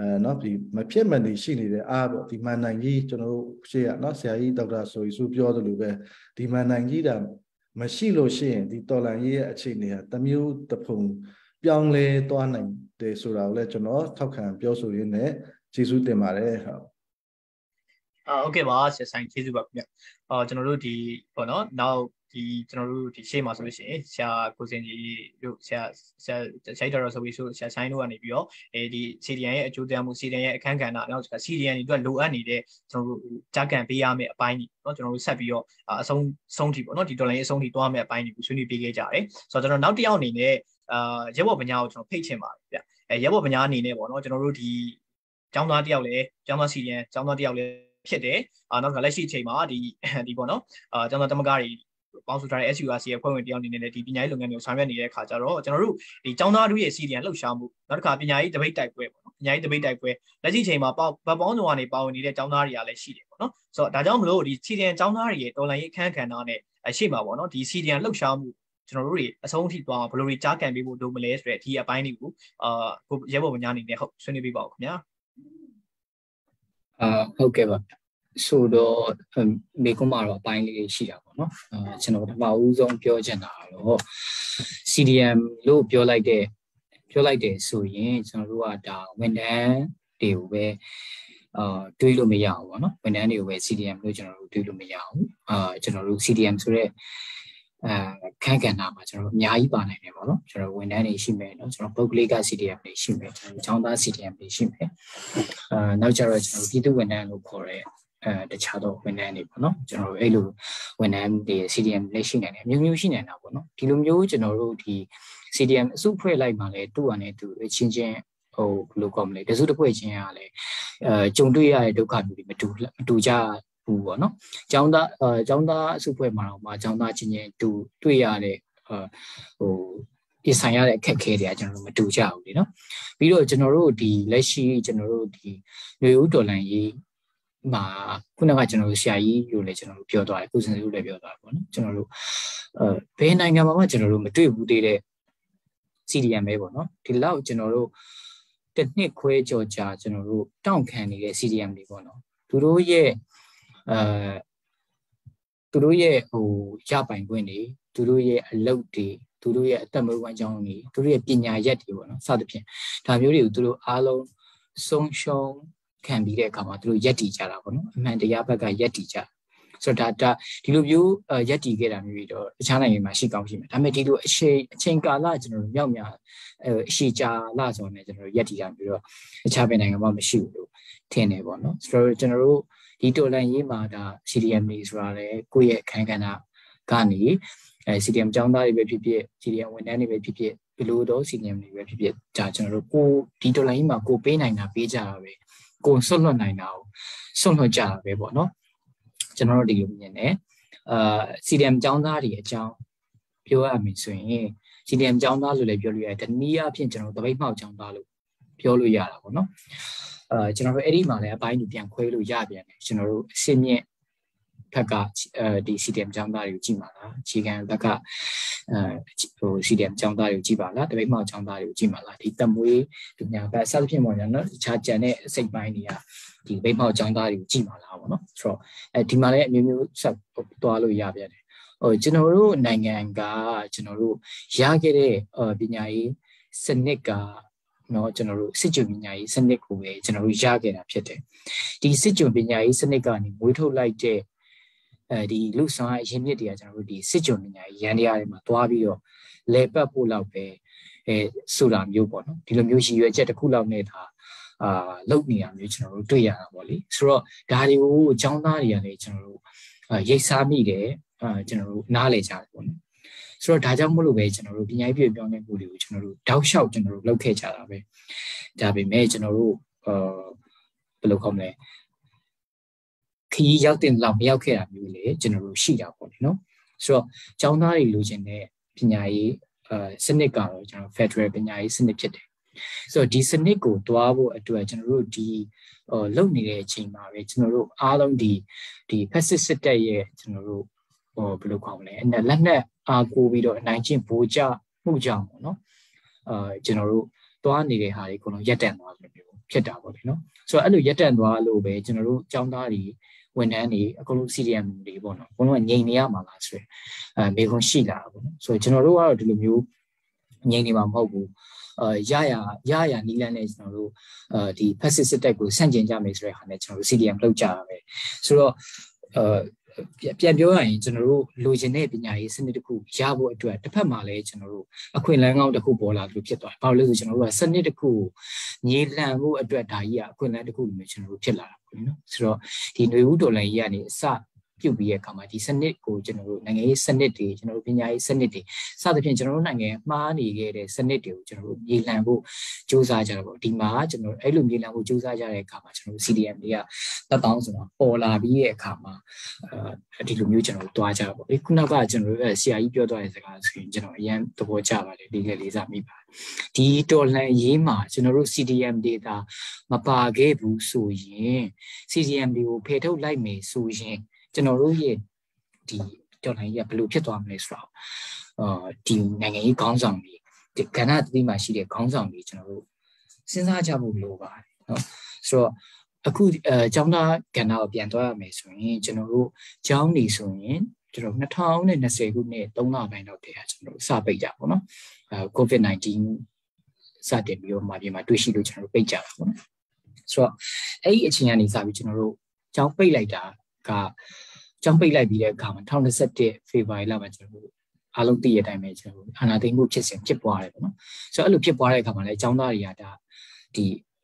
Speaker 5: နော်ဒီမဖြစ်မနေရှိနေတဲ့အားပေါ့ဒီမန်နိုင်ကြီးကျွန်တော်တို့ရှေ့ကနော်ဆရာကြီးဒေါက်တာဆိုရီစုပြောသလိုပဲဒီမန်နိုင်ကြီးတာမရှိလို့ရှိရင်ဒီတော်လန်ကြီးရဲ့အခြေအနေဟာတမျိုးတစ်ဖုံပြောင်းလဲသွားနိုင်တယ်ဆိုတာကိုလည်းကျွန်တော်ထောက်ခံပြောဆိုရင်းနဲ့ကျေးဇူးတင်ပါတယ်ဟုတ်
Speaker 2: โอเคပါဆရာဆိုင်ကျေးဇူးပါခင်ဗျကျွန်တော်တို့ဒီပေါ့နော်နောက်ဒီကျွန်တော်တို့ဒီရှေ့မှာဆိုလို့ရှိရင်ဆရာကိုစင်ကြီးတို့ဆရာတော်ဆိုပြီးဆိုဆရာဆိုင်တို့ကနေပြီးတော့ဒီ CDN ရဲ့အကျိုးတရားမှု CDN ရဲ့အခန်းကဏ္ဍနောက် CDN တွေအတွက်လိုအပ်နေတဲ့ကျွန်တော်တို့ကြားကန်ပေးရမယ့်အပိုင်းတွေเนาะကျွန်တော်တို့ဆက်ပြီးတော့အဆုံးထိပေါ့เนาะဒီဒေါ်လာရေးအဆုံးထိသွားမယ့်အပိုင်းတွေကိုဆွေးနွေးပေးခဲ့ကြတယ်ဆိုတော့ကျွန်တော်နောက်တစ်ယောက်အနေနဲ့ရဲဘော်ပညာကိုကျွန်တော်ဖိတ်ချင်ပါတယ်ဗျရဲဘော်ပညာအနေနဲ့ပေါ့เนาะကျွန်တော်တို့ဒီကျောင်းသားတစ်ယောက်လည်းကျောင်းသား CDN ကျောင်းသားတစ်ယောက်လည်းဖြစ်တယ်နောက်ကလက်ရှိအချိန်မှာဒီပေါ့နော်ကျောင်းသားသမဂ္ဂတွေပေါင်းစုထားတဲ့ SURC ရဲ့ဖွဲ့ဝင်တယောက်အနေနဲ့လည်းဒီပညာရေးလုပ်ငန်းတွေကိုဆောင်ရွက်နေတဲ့အခါကျတော့ကျွန်တော်တို့ဒီကျောင်းသားတို့ရဲ့ CDN လှုပ်ရှားမှုနောက်တစ်ခါပညာရေးတပိတ်တိုက်ပွဲပေါ့နော်ပညာရေးတပိတ်တိုက်ပွဲလက်ရှိအချိန်မှာပေါင်းစုံကနေပါဝင်နေတဲ့ကျောင်းသားတွေကလည်းရှိတယ်ပေါ့နော်ဆိုတော့ဒါကြောင့်မလို့ဒီ CDN ကျောင်းသားတွေရဲ့တော်လှန်ရေးအခမ်းအနားနဲ့ရှေ့မှာပေါ့နော်ဒီ CDN လှုပ်ရှားမှုကျွန်တော်တို့တွေအဆုံးထိသွားဘယ်လိုတွေကြားကန်ပေးဖို့လိုမလဲဆိုတဲ့ဒီအပိုင်းတွေကိုကိုရဲဘော်ပညာအနေနဲ့ဟုတ်ဆွေးနွေးပေးပါဦးခင်ဗျာ
Speaker 6: ဟုတ်ကဲ့ပါဆိုတော့မေကွန်မှာတော့အပိုင်းလေးရှိတာပေါ့နော်ကျွန်တော်ပထမဦးဆုံးပြောချင်တာတော့ CDM လို့ပြောလိုက်တယ်ဆိုရင်ကျွန်တော်တို့ကဒါဝန်ထမ်းတွေကိုပဲတွေးလို့မရဘူးပေါ့နော်ဝန်ထမ်းတွေကိုပဲ CDM လို့ကျွန်တော်တို့တွေးလို့မရဘူးကျွန်တော်တို့ CDM ဆိုတဲ့ခန်းကဏ္ဍမှာကျွန်တော်တို့အများကြီးပါနိုင်တယ်ပေါ့နော်ကျွန်တော်ဝန်ထမ်းတွေရှိမယ်နော်ကျွန်တော်ပုဂ္ဂလိက CDM တွေရှိမယ်ကျွန်တော်ကျောင်းသား CDM တွေရှိမယ်နောက်ကျတော့ကျွန်တော်ပြည်သူဝန်ထမ်းလို့ခေါ်တဲ့တခြားသောဝန်ထမ်းတွေပေါ့နော်ကျွန်တော်တို့အဲ့လိုဝန်ထမ်းတွေ CDM လည်းရှိနိုင်တယ်မျိုးမျိုးရှိနိုင်တာပေါ့နော်ဒီလိုမျိုးကျွန်တော်တို့ဒီ CDM အစုဖွဲ့လိုက်မှလည်းသူ့အနေနဲ့သူချင်းချင်းဟိုဘယ်လိုကောမလဲတစုတစ်ဖွဲ့ချင်းကလည်းကြုံတွေ့ရတဲ့ဒုက္ခမျိုးတွေမတူကြဘူးပေါ့နော်ကျောင်းသားအစုဖွဲ့မှာတော့ကျောင်းသားချင်းချင်းတွေ့ရတဲ့ဟိုပြင်ဆိုင်ရတဲ့အခက်အခဲတွေကကျွန်တော်တို့မတူကြဘူးလေနော်ပြီးတော့ကျွန်တော်တို့ဒီလက်ရှိကျွန်တော်တို့ဒီမျိုးဦးဒေါ်လာရေးမှာခုနကကျွန်တော်တို့ဆရာကြီးတို့လည်းကျွန်တော်တို့ပြောသွားတယ်ကိုစင်တို့လည်းပြောသွားတယ်ပေါ့နော်ကျွန်တော်တို့ဘယ်နိုင်ငံမှာမှကျွန်တော်တို့မတွေ့ဘူးသေးတဲ့ CDM ပဲပေါ့နော်ဒီလောက်ကျွန်တော်တို့တစ်နှစ်ခွဲကျော်ကြာကျွန်တော်တို့တောင့်ခံနေတဲ့ CDM တွေပေါ့နော်သူတို့ရဲ့ဟိုရပိုင်ခွင့်တွေသူတို့ရဲ့အလုပ်တွေသူတို့ရဲ့အသက်မွေးဝမ်းကြောင်းတွေသူတို့ရဲ့ပညာရက်တွေပေါ့နော်စသဖြင့်ဒါမျိုးတွေကိုသူတို့အားလုံးဆုံးရှုံးခံပြီးတဲ့အခါမှာသူတို့ရက်တည်ကြတာပေါ့နော်အမှန်တရားဘက်ကရက်တည်ကြဆိုတော့ဒါဒီလိုမျိုးရက်တည်ခဲ့တာမျိုးတွေတော့တခြားနိုင်ငံမှာရှိကောင်းရှိမယ်ဒါပေမဲ့ဒီလိုအချိန်ကာလကျွန်တော်တို့မြောက်များအရှိကြာလာဆိုနေကျွန်တော်တို့ရက်တည်ကြပြီးတော့တခြားဘယ်နိုင်ငံမှာမရှိဘူးလို့ထင်တယ်ပေါ့နော်ဆိုတော့ကျွန်တော်တို့ဒီတော်လန်ရေးမှာဒါ CDM တွေဆိုတာလေကိုယ့်ရဲ့အခန်းကဏ္ဍကနေ CDM ကျောင်းသားတွေပဲဖြစ်ဖြစ် CDM ဝန်ထမ်းတွေပဲဖြစ်ဖြစ်ဘယ်လိုတော့ CDM တွေပဲဖြစ်ဖြစ်ဒါကျွန်တော်တို့ကိုဒီတော်လန်ရေးမှာကိုပေးနိုင်တာပေးကြတာပဲကိုဆွတ်လွတ်နိုင်တာကိုဆွတ်လွတ်ကြတာပဲပေါ့နော်ကျွန်တော်တို့ဒီလိုမြင်တယ်CDM ကျောင်းသားတွေအကြောင်းပြောရမယ်ဆိုရင် CDM ကျောင်းသားလို့လည်းပြောလို့ရတယ်တနည်းအားဖြင့်ကျွန်တော်တို့တပိတ်မှောက်ကျောင်းသားလို့ပြောလို့ရတာပေါ့နော်ကျွန်တော်တို့အဲ့ဒီမှာလည်းအပိုင်းတွေပြန်ခွဲလို့ရပြန်တယ်ကျွန်တော်တို့အစစ်မြင့်ဘက်ကဒီ CDM ကျောင်းသားတွေကိုကြည့်ပါလားအခြေခံဘက်ကဟို CDM ကျောင်းသားတွေကိုကြည့်ပါလားတပိတ်မှောက်ကျောင်းသားတွေကိုကြည့်ပါလားဒီတမွေးဒီညာဘက်စသဖြင့်ပေါ့နော်တခြားကြံတဲ့စိတ်ပိုင်းတွေကဒီတပိတ်မှောက်ကျောင်းသားတွေကိုကြည့်ပါလားပေါ့နော်ဆိုတော့ဒီမှာလည်းအမျိုးမျိုးဆက်သွားလို့ရပြန်တယ်ဟိုကျွန်တော်တို့နိုင်ငံကကျွန်တော်တို့ရခဲ့တဲ့ပညာရေးစနစ်ကနော်ကျွန်တော်တို့စစ်ကြုံပညာရေးစနစ်ကိုပဲကျွန်တော်တို့ရခဲ့တာဖြစ်တယ်ဒီစစ်ကြုံပညာရေးစနစ်ကနေမွေးထုတ်လိုက်တဲ့ဒီလူဆောင်အရင်မြစ်တွေကကျွန်တော်တို့ဒီစစ်ကြုံပညာရေးရန်တရားတွေမှာတွားပြီးတော့လဲပတ်ဖို့လောက်ပဲဆိုတာမျိုးပေါ့နော်ဒီလိုမျိုးရည်ရွယ်ချက်တစ်ခုလောက်နဲ့ဒါလုပ်နေရမျိုးကျွန်တော်တို့တွေ့ရတာပေါ့လေဆိုတော့ဒါတွေကိုအကြောင်းသားတွေကလည်းကျွန်တော်တို့ရိတ်စားမိတယ်ကျွန်တော်တို့နားလည်ကြတယ်ပေါ့နော်ဆိုတော့ဒါကြောင့်မို့လို့ပဲကျွန်တော်တို့ပညာရေးပြောင်းလဲမှုတွေကိုကျွန်တော်တို့တောက်လျှောက်ကျွန်တော်တို့လုပ်ခဲ့ကြတာပဲဒါပေမဲ့ကျွန်တော်တို့ဘယ်လိုခေါ်မလဲခီးရောက်တဲ့လောက်မရောက်ခဲ့တာမျိုးလေကျွန်တော်တို့ရှိတာပေါ့နော်ဆိုတော့ကျောင်းသားတွေလိုချင်တဲ့ပညာရေးစနစ်ကတော့ကျွန်တော် Federal ပညာရေးစနစ်ဖြစ်တယ်ဆိုတော့ဒီစနစ်ကိုတွားဖို့အတွက်ကျွန်တော်တို့ဒီလုပ်နေတဲ့အချိန်မှာပဲကျွန်တော်တို့အားလုံးဒီဖက်စစ်စစ်တပ်ရဲ့ကျွန်တော်တို့ဘယ်လိုခေါ်မလဲလက်နက်အားကိုပြီးတော့နိုင်ချင်းဗိုလ်ချမှုကြောင့်ပေါ့နော်ကျွန်တော်တို့တွားနေတဲ့ဟာတွေအကုန်လုံးရပ်တန့်သွားတယ်မျိုးဖြစ်တာပေါ့လေနော်ဆိုတော့အဲ့လိုရက်တန့်သွားလို့ပဲကျွန်တော်တို့ကျောင်းသားတွေဝန်ထမ်းတွေအကုန်လုံး CDM တွေပေါ့နော်အကုန်လုံးကငြိမ်နေရမှာလားဆိုရယ်မေခွန်ရှိလာပေါ့နော်ဆိုတော့ကျွန်တော်တို့ကတော့ဒီလိုမျိုးငြိမ်နေမှာမဟုတ်ဘူးရရနီးလန်းနဲ့ကျွန်တော်တို့ဒီ passive စစ်တပ်ကိုဆန့်ကျင်ကြမယ်ဆိုတဲ့ဟာနဲ့ကျွန်တော်တို့ CDM လုပ်ကြတာပဲဆိုတော့ပြန်ပြောရရင်ကျွန်တော်တို့လိုချင်တဲ့ပညာရေးစနစ်တစ်ခုရဖို့အတွက်တစ်ဖက်မှာလည်းကျွန်တော်တို့အခွင့်အလမ်းကောင်းတစ်ခုပေါ်လာလို့ဖြစ်သွားတယ်။ဘာလို့လဲဆိုကျွန်တော်တို့ကစနစ်တစ်ခုညီလန့်ဖို့အတွက်ဒါကြီးကအခွင့်အလမ်းတစ်ခုလိုမျိုးကျွန်တော်တို့ဖြစ်လာတာပေါ့နော်။ဆိုတော့ဒီຫນွေဦးတော်လှန်ရေးကနေအစပြုတ်ပြီးရဲ့အခါမှာဒီစနစ်ကိုကျွန်တော်တို့နိုင်ငံရေးစနစ်တွေကျွန်တော်တို့ပညာရေးစနစ်တွေစသဖြင့်ကျွန်တော်တို့နိုင်ငံမှားနေခဲ့တဲ့စနစ်တွေကိုကျွန်တော်တို့ညီလန့်ဖို့စူးစမ်းကြတာပေါ့ဒီမှာကျွန်တော်အဲ့လိုညီလန့်ဖို့စူးစမ်းကြတဲ့အခါမှာကျွန်တော်တို့ CDM တွေကတက်တောင်းဆိုတာပေါ်လာပြီးရဲ့အခါမှာဒီလိုမျိုးကျွန်တော်တို့တွားကြတာပေါ့ဒီခုနောက်ကကျွန်တော်တို့ဆရာကြီးပြောသွားတဲ့စကားဆိုရင်ကျွန်တော်အရင်သဘောကျပါတယ်လေးစားမိပါတယ်ဒီတော်လှန်ရေးမှာကျွန်တော်တို့ CDM data မပါခဲ့ဘူးဆိုရင် CDM တွေကိုဖယ်ထုတ်လိုက်မယ်ဆိုရင်ကျွန်တော်တို့ရဲ့ဒီတော်လှန်ရေးကဘယ်လိုဖြစ်သွားမလဲဆိုတော့ဒီနိုင်ငံရေးခေါင်းဆောင်တွေဒီကဏ္ဍသီးမှာရှိတဲ့ခေါင်းဆောင်တွေကျွန်တော်တို့စဉ်းစားကြဖို့လိုပါတယ်နော်ဆိုတော့အခုကျောင်းသားကဏ္ဍကိုပြန်သွားရမယ်ဆိုရင်ကျွန်တော်တို့ကျောင်းနေဆိုရင်ကျွန်တော်2020ခုနှစ်3လပိုင်းတော့တည်းကကျွန်တော်တို့စပိတ်ကြပါတော့COVID-19 စတင်ပြီးတော့ပြည်မှာတွေ့ရှိလို့ကျွန်တော်တို့ပိတ်ကြတာပေါ့နော်ဆိုတော့အဲ့ဒီအချိန်ကနေစပြီးကျွန်တော်တို့ကျောင်းပိတ်လိုက်တာကကျောင်းပိတ်လိုက်ပြီးတဲ့အခါမှာ2021ဖေဖော်ဝါရီလမှာကျွန်တော်တို့အားလုံးသိရတဲ့အတိုင်းပဲကျွန်တော်တို့အာဏာသိမ်းမှုဖြစ်စဉ်ဖြစ်ပွားတယ်ပေါ့နော်ဆိုတော့အဲ့လိုဖြစ်ပွားတဲ့အခါမှာလည်းကျောင်းသားတွေကဒါဒီ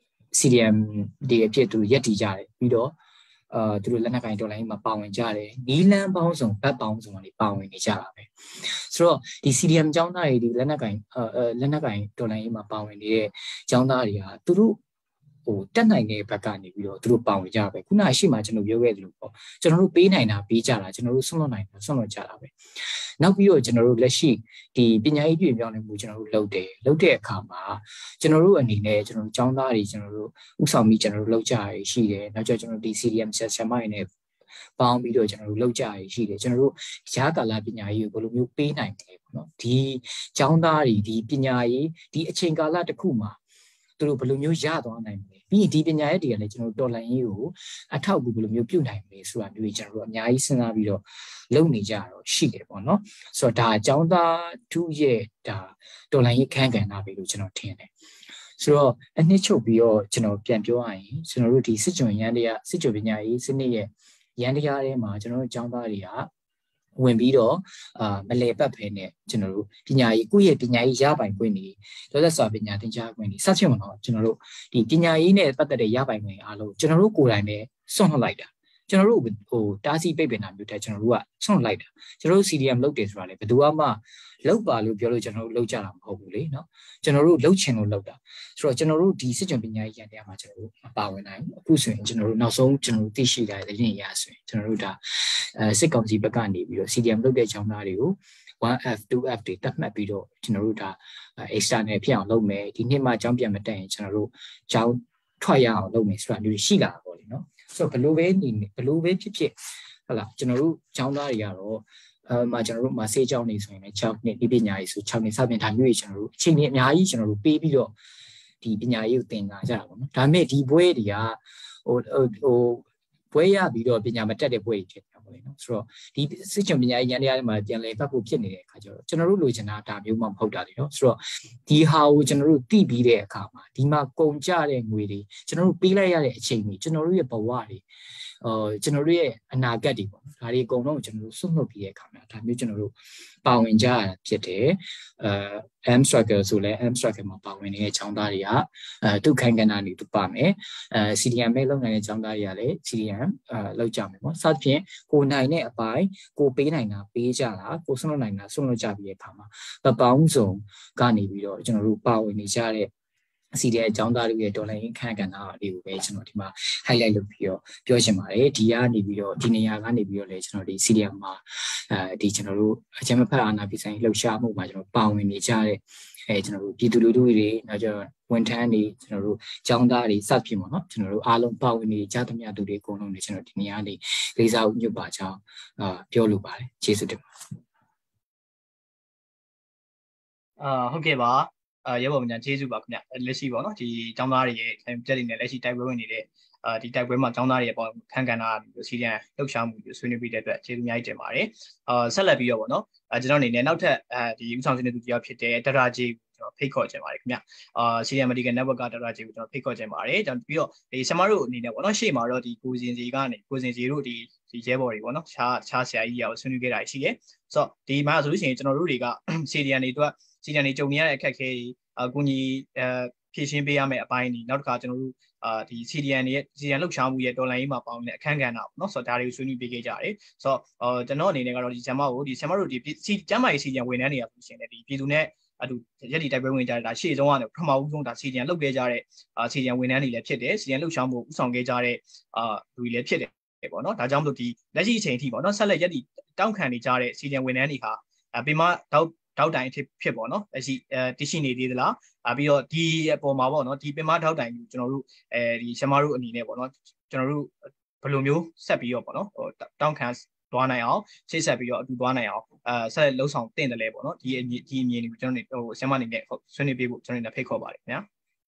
Speaker 6: CDM တွေအဖြစ်သူရက်တည်ကြတယ်ပြီးတော့သူတို့လက်နက်ကင်တော်လိုင်းမှာပါဝင်ကြတယ်နီးလန်းပေါင်းစုံဘက်ပေါင်းစုံတွေပါဝင်နေကြတာပဲဆိုတော့ဒီ CDM ကျောင်းသားတွေဒီလက်နက်ကင်တော်လိုင်းမှာပါဝင်နေတဲ့ကျောင်းသားတွေကသူတို့တက်နိုင်တဲ့ဘက်ကနေပြီးတော့သူတို့ပါဝင်ကြပဲခုနရှိမှကျွန်တော်ပြောခဲ့သလိုပေါ့ကျွန်တော်တို့ပေးနိုင်တာပေးကြတာကျွန်တော်တို့ဆွန့်လွတ်နိုင်တာဆွန့်လွတ်ကြတာပဲနောက်ပြီးတော့ကျွန်တော်တို့လက်ရှိဒီပညာရေးပြည်ပြောင်းလဲမှုကျွန်တော်တို့လုပ်တဲ့အခါမှာကျွန်တော်တို့အနေနဲ့ကျွန်တော်တို့ကျောင်းသားတွေကျွန်တော်တို့ဥဆောင်ပြီးကျွန်တော်တို့လုပ်ကြရရှိတယ်နောက်ကျကျွန်တော်တို့ဒီ CDM ဆရာမတွေနဲ့ပေါင်းပြီးတော့ကျွန်တော်တို့လုပ်ကြရရှိတယ်ကျွန်တော်တို့ရားကာလပညာရေးကိုဘယ်လိုမျိုးပေးနိုင်လဲပေါ့နော်ဒီကျောင်းသားတွေဒီပညာရေးဒီအချိန်ကာလတစ်ခုမှာသူတို့ဘယ်လိုမျိုးရသွားနိုင်မလဲပြီးဒီပညာရေးတွေကလည်းကျွန်တော်တို့တော်လှန်ရေးကိုအထောက်အကူဘယ်လိုမျိုးပြုနိုင်မလဲဆိုတာမျိုးကျွန်တော်တို့အများကြီးစဉ်းစားပြီးတော့လုပ်နေကြတော့ရှိတယ်ပေါ့နော်ဆိုတော့ဒါအကြောင်းသားသူရဲ့ဒါတော်လှန်ရေးခန်းကဏ္ဍပဲလို့ကျွန်တော်ထင်တယ်ဆိုတော့အနှစ်ချုပ်ပြီးတော့ကျွန်တော်ပြန်ပြောရရင်ကျွန်တော်တို့ဒီစစ်ကြုံရန်တရားစစ်ကြုံပညာရေးစနစ်ရဲ့ရန်တရားထဲမှာကျွန်တော်တို့အကြောင်းသားတွေကဝင်ပြီးတော့မလဲပတ်ဖဲနဲ့ကျွန်တော်တို့ပညာရေးကိုယ့်ရဲ့ပညာရေးရပိုင်ခွင့်တွေဒေါသစွာပညာသင်ကြားခွင့်တွေစသဖြင့်ပေါ့ကျွန်တော်တို့ဒီပညာရေးနဲ့ပတ်သက်တဲ့ရပိုင်ခွင့်အားလုံးကျွန်တော်တို့ကိုယ်တိုင်ပဲဆွန့်လွှတ်လိုက်တာကျွန်တော်တို့တားဆီးပိတ်ပင်တာမျိုးတဲ့ကျွန်တော်တို့ကဆွန့်လွှတ်လိုက်တာကျွန်တော်တို့ CDM လုပ်တယ်ဆိုတာလေဘယ်သူမှလောက်ပါလို့ပြောလို့ကျွန်တော်တို့လောက်ကြတာမဟုတ်ဘူးလေနော်ကျွန်တော်တို့လောက်ချင်လို့လောက်တာဆိုတော့ကျွန်တော်တို့ဒီစစ်ကြုံပညာရေးရန်တရားမှာကျွန်တော်တို့မပါဝင်နိုင်ဘူးအခုဆိုရင်ကျွန်တော်တို့နောက်ဆုံးကျွန်တော်တို့သိရှိတာတဲ့တင်ရဆိုရင်ကျွန်တော်တို့ဒါစစ်ကောင်စီဘက်ကနေပြီးတော့ CDM လုပ်တဲ့ကျောင်းသားတွေကို 1F 2F တွေတတ်မှတ်ပြီးတော့ကျွန်တော်တို့ဒါ external ဖြစ်အောင်လုပ်မယ်ဒီနှစ်မှကျောင်းပြန်မတက်ရင်ကျွန်တော်တို့ကျောင်းထွက်ရအောင်လုပ်မယ်ဆိုတာမျိုးရှိလာတာပေါ့လေနော်ဆိုတော့ဘလို့ပဲဖြစ်ဟုတ်လားကျွန်တော်တို့ကျောင်းသားတွေကတော့ကျွန်တော်တို့မှာဆေးကျောင်းနေဆိုရင်လည်း6နှစ်ဒီပညာရေးဆို6နှစ်စပြင်ဒါမျိုးတွေကျွန်တော်တို့အချိန်ကြီးအများကြီးကျွန်တော်တို့ပေးပြီးတော့ဒီပညာရေးကိုသင်လာကြတာပေါ့နော်ဒါပေမဲ့ဒီဘွဲတွေကဘွဲရပြီးတော့ပညာမတက်တဲ့ဘွဲတွေဖြစ်နေတာပေါ့လေနော်ဆိုတော့ဒီစစ်ကြုံပညာရေးရန်တရားတွေမှာပြန်လည်ပတ်ဖို့ဖြစ်နေတဲ့အခါကျတော့ကျွန်တော်တို့လိုချင်တာဒါမျိုးမှမဟုတ်တာလေနော်ဆိုတော့ဒီဟာကိုကျွန်တော်တို့သိပြီးတဲ့အခါမှာဒီမှာကုန်ကြတဲ့ငွေတွေကျွန်တော်တို့ပေးလိုက်ရတဲ့အချိန်ကြီးကျွန်တော်တို့ရဲ့ဘဝတွေကျွန်တော်တို့ရဲ့အနာဂတ်တွေပေါ့ဒါတွေအကုန်လုံးကျွန်တော်တို့ဆွတ်နှုတ်ပြီးတဲ့အခါမှာဒါမျိုးကျွန်တော်တို့ပါဝင်ကြရတာဖြစ်တယ်M struggle ဆိုလဲ M struggle မှာပါဝင်နေတဲ့ចောင်းသားတွေကဒုက္ခကဏ္ဍနေသူပါမယ်CDM ပဲလုပ်နိုင်တဲ့ចောင်းသားတွေကလည်း CDM လုပ်ကြမယ်ပေါ့စသဖြင့်ကိုနိုင်တဲ့အပိုင်းကိုပေးနိုင်တာပေးကြတာကိုဆွတ်နှုတ်နိုင်တာဆွတ်နှုတ်ကြပြီးတဲ့အခါမှာပေါင်းစုံကနေပြီးတော့ကျွန်တော်တို့ပါဝင်နေကြတဲ့CDM အကြောင်းသားတွေရဲ့ဒေါ်လာရင်းခန့်ကဏ္ဍလေးကိုပဲကျွန်တော်ဒီမှာ highlight လုပ်ပြီးတော့ပြောချင်ပါတယ်ဒီကနေပြီးတော့ဒီနေရာကနေပြီးတော့လည်းကျွန်တော်ဒီ CDM မှာဒီကျွန်တော်တို့အကြမ်းမဖက်အာဏာဖီဆိုင်လှုပ်ရှားမှုမှာကျွန်တော်ပါဝင်နေကြတဲ့ကျွန်တော်တို့ပြည်သူလူထုတွေနောက်ကျတော့ဝန်ထမ်းတွေကျွန်တော်တို့ကျောင်းသားတွေစသဖြင့်ပေါ့နော်ကျွန်တော်တို့အားလုံးပါဝင်နေကြသမျှသူတွေအကုန်လုံးနေကျွန်တော်ဒီနေရာလေးလေးစားညွတ်ပါကြောင်းပြောလိုပါတယ်ကျေးဇူးတင်ပါတယ်
Speaker 2: ဟုတ်ကဲ့ပါရဲဘော်များကျေးဇူးပါခင်ဗျလက်ရှိပေါ့နော်ဒီចောင်းသားတွေရဲ့ပြက်တွေနဲ့လက်ရှိတိုက်ပွဲဝင်နေတဲ့ဒီတိုက်ပွဲမှာចောင်းသားတွေရဲ့ပေါ့ခန့်ကန်တာစီဒီအန်လှုပ်ရှားမှုဆွေးနွေးပြီးတဲ့အတွက်ကျေးဇူးအများကြီးတင်ပါတယ်ဆက်လက်ပြီးတော့ပေါ့နော်ကျွန်တော်အနေနဲ့နောက်ထပ်ဒီဥဆောင်စင်းတဲ့သူတယောက်ဖြစ်တဲ့တရာကြီးကျွန်တော်ဖိတ်ခေါ်ခြင်းပါတယ်ခင်ဗျCDM Medical Network ကတရာကြီးကိုကျွန်တော်ဖိတ်ခေါ်ခြင်းပါတယ်ကျွန်တော်ပြီးတော့ဒီဆရာမတို့အနေနဲ့ပေါ့နော်ရှေ့မှာတော့ဒီကိုစင်စီကနေကိုစင်စီတို့ဒီရဲဘော်တွေပေါ့နော်ခြားဆရာကြီးကိုဆွေးနွေးခဲ့တာရှိတယ်ဆိုတော့ဒီမှာဆိုလို့ရှိရင်ကျွန်တော်တို့တွေက CDM တွေအတွက် CDM တွေကြုံနေရတဲ့အခက်အခဲတွေကိုကြီးဖြည့်ရှင်းပေးရမယ့်အပိုင်းတွေနောက်တစ်ခါကျွန်တော်တို့ဒီ CDM တွေရဲ့ CDM လှုပ်ရှားမှုရဲ့တော်လိုင်းရေးမှာပေါင်းတဲ့အခန်းကဏ္ဍပေါ့နော်ဆိုတော့ဒါတွေကိုဆွေးနွေးပေးခဲ့ကြတယ်ဆိုတော့ကျွန်တော်အနေနဲ့ကတော့ဒီဆရာမတို့ဒီကျမ်းမာရေး CDM ဝန်ထမ်းတွေရဆိုရှင်လေဒီပြည်သူနဲ့အတူရက်ဒီတိုက်ပွဲဝင်ကြတာရှေ့ဆုံးကနေပထမဦးဆုံးဒါ CDM လှုပ်ခဲ့ကြတဲ့CDM ဝန်ထမ်းတွေလည်းဖြစ်တယ် CDM လှုပ်ရှားမှုဥဆောင်ခဲ့ကြတဲ့လူတွေလည်းဖြစ်တယ်ပေါ့နော်ဒါကြောင့်မလို့ဒီလက်ရှိအချိန်အထိပေါ့နော်ဆက်လက်ရက်ဒီတောင်းခံနေကြတဲ့ CDM ဝန်ထမ်းတွေဟာပင်မတောက်တိုင်ဖြစ်ပေါ့နော်လက်ရှိတရှိနေသေးသလားပြီးတော့ဒီအပေါ်မှာပေါ့နော်ဒီပင်မတောက်တိုင်ကိုကျွန်တော်တို့ဒီဆရာမတို့အနေနဲ့ပေါ့နော်ကျွန်တော်တို့ဘယ်လိုမျိုးဆက်ပြီးတော့ပေါ့နော်တောင်းခံသွားနိုင်အောင်ရှေ့ဆက်ပြီးတော့အတူသွားနိုင်အောင်ဆက်လှုပ်ဆောင်တင်တယ်လဲပေါ့နော်ဒီအမြင်တွေကိုကျွန်တော်တို့ဆရာမအနေနဲ့ဆွေးနွေးပေးဖို့ကျွန်တော်တို့ဖိတ်ခေါ်ပါတယ်ခင်ဗျာ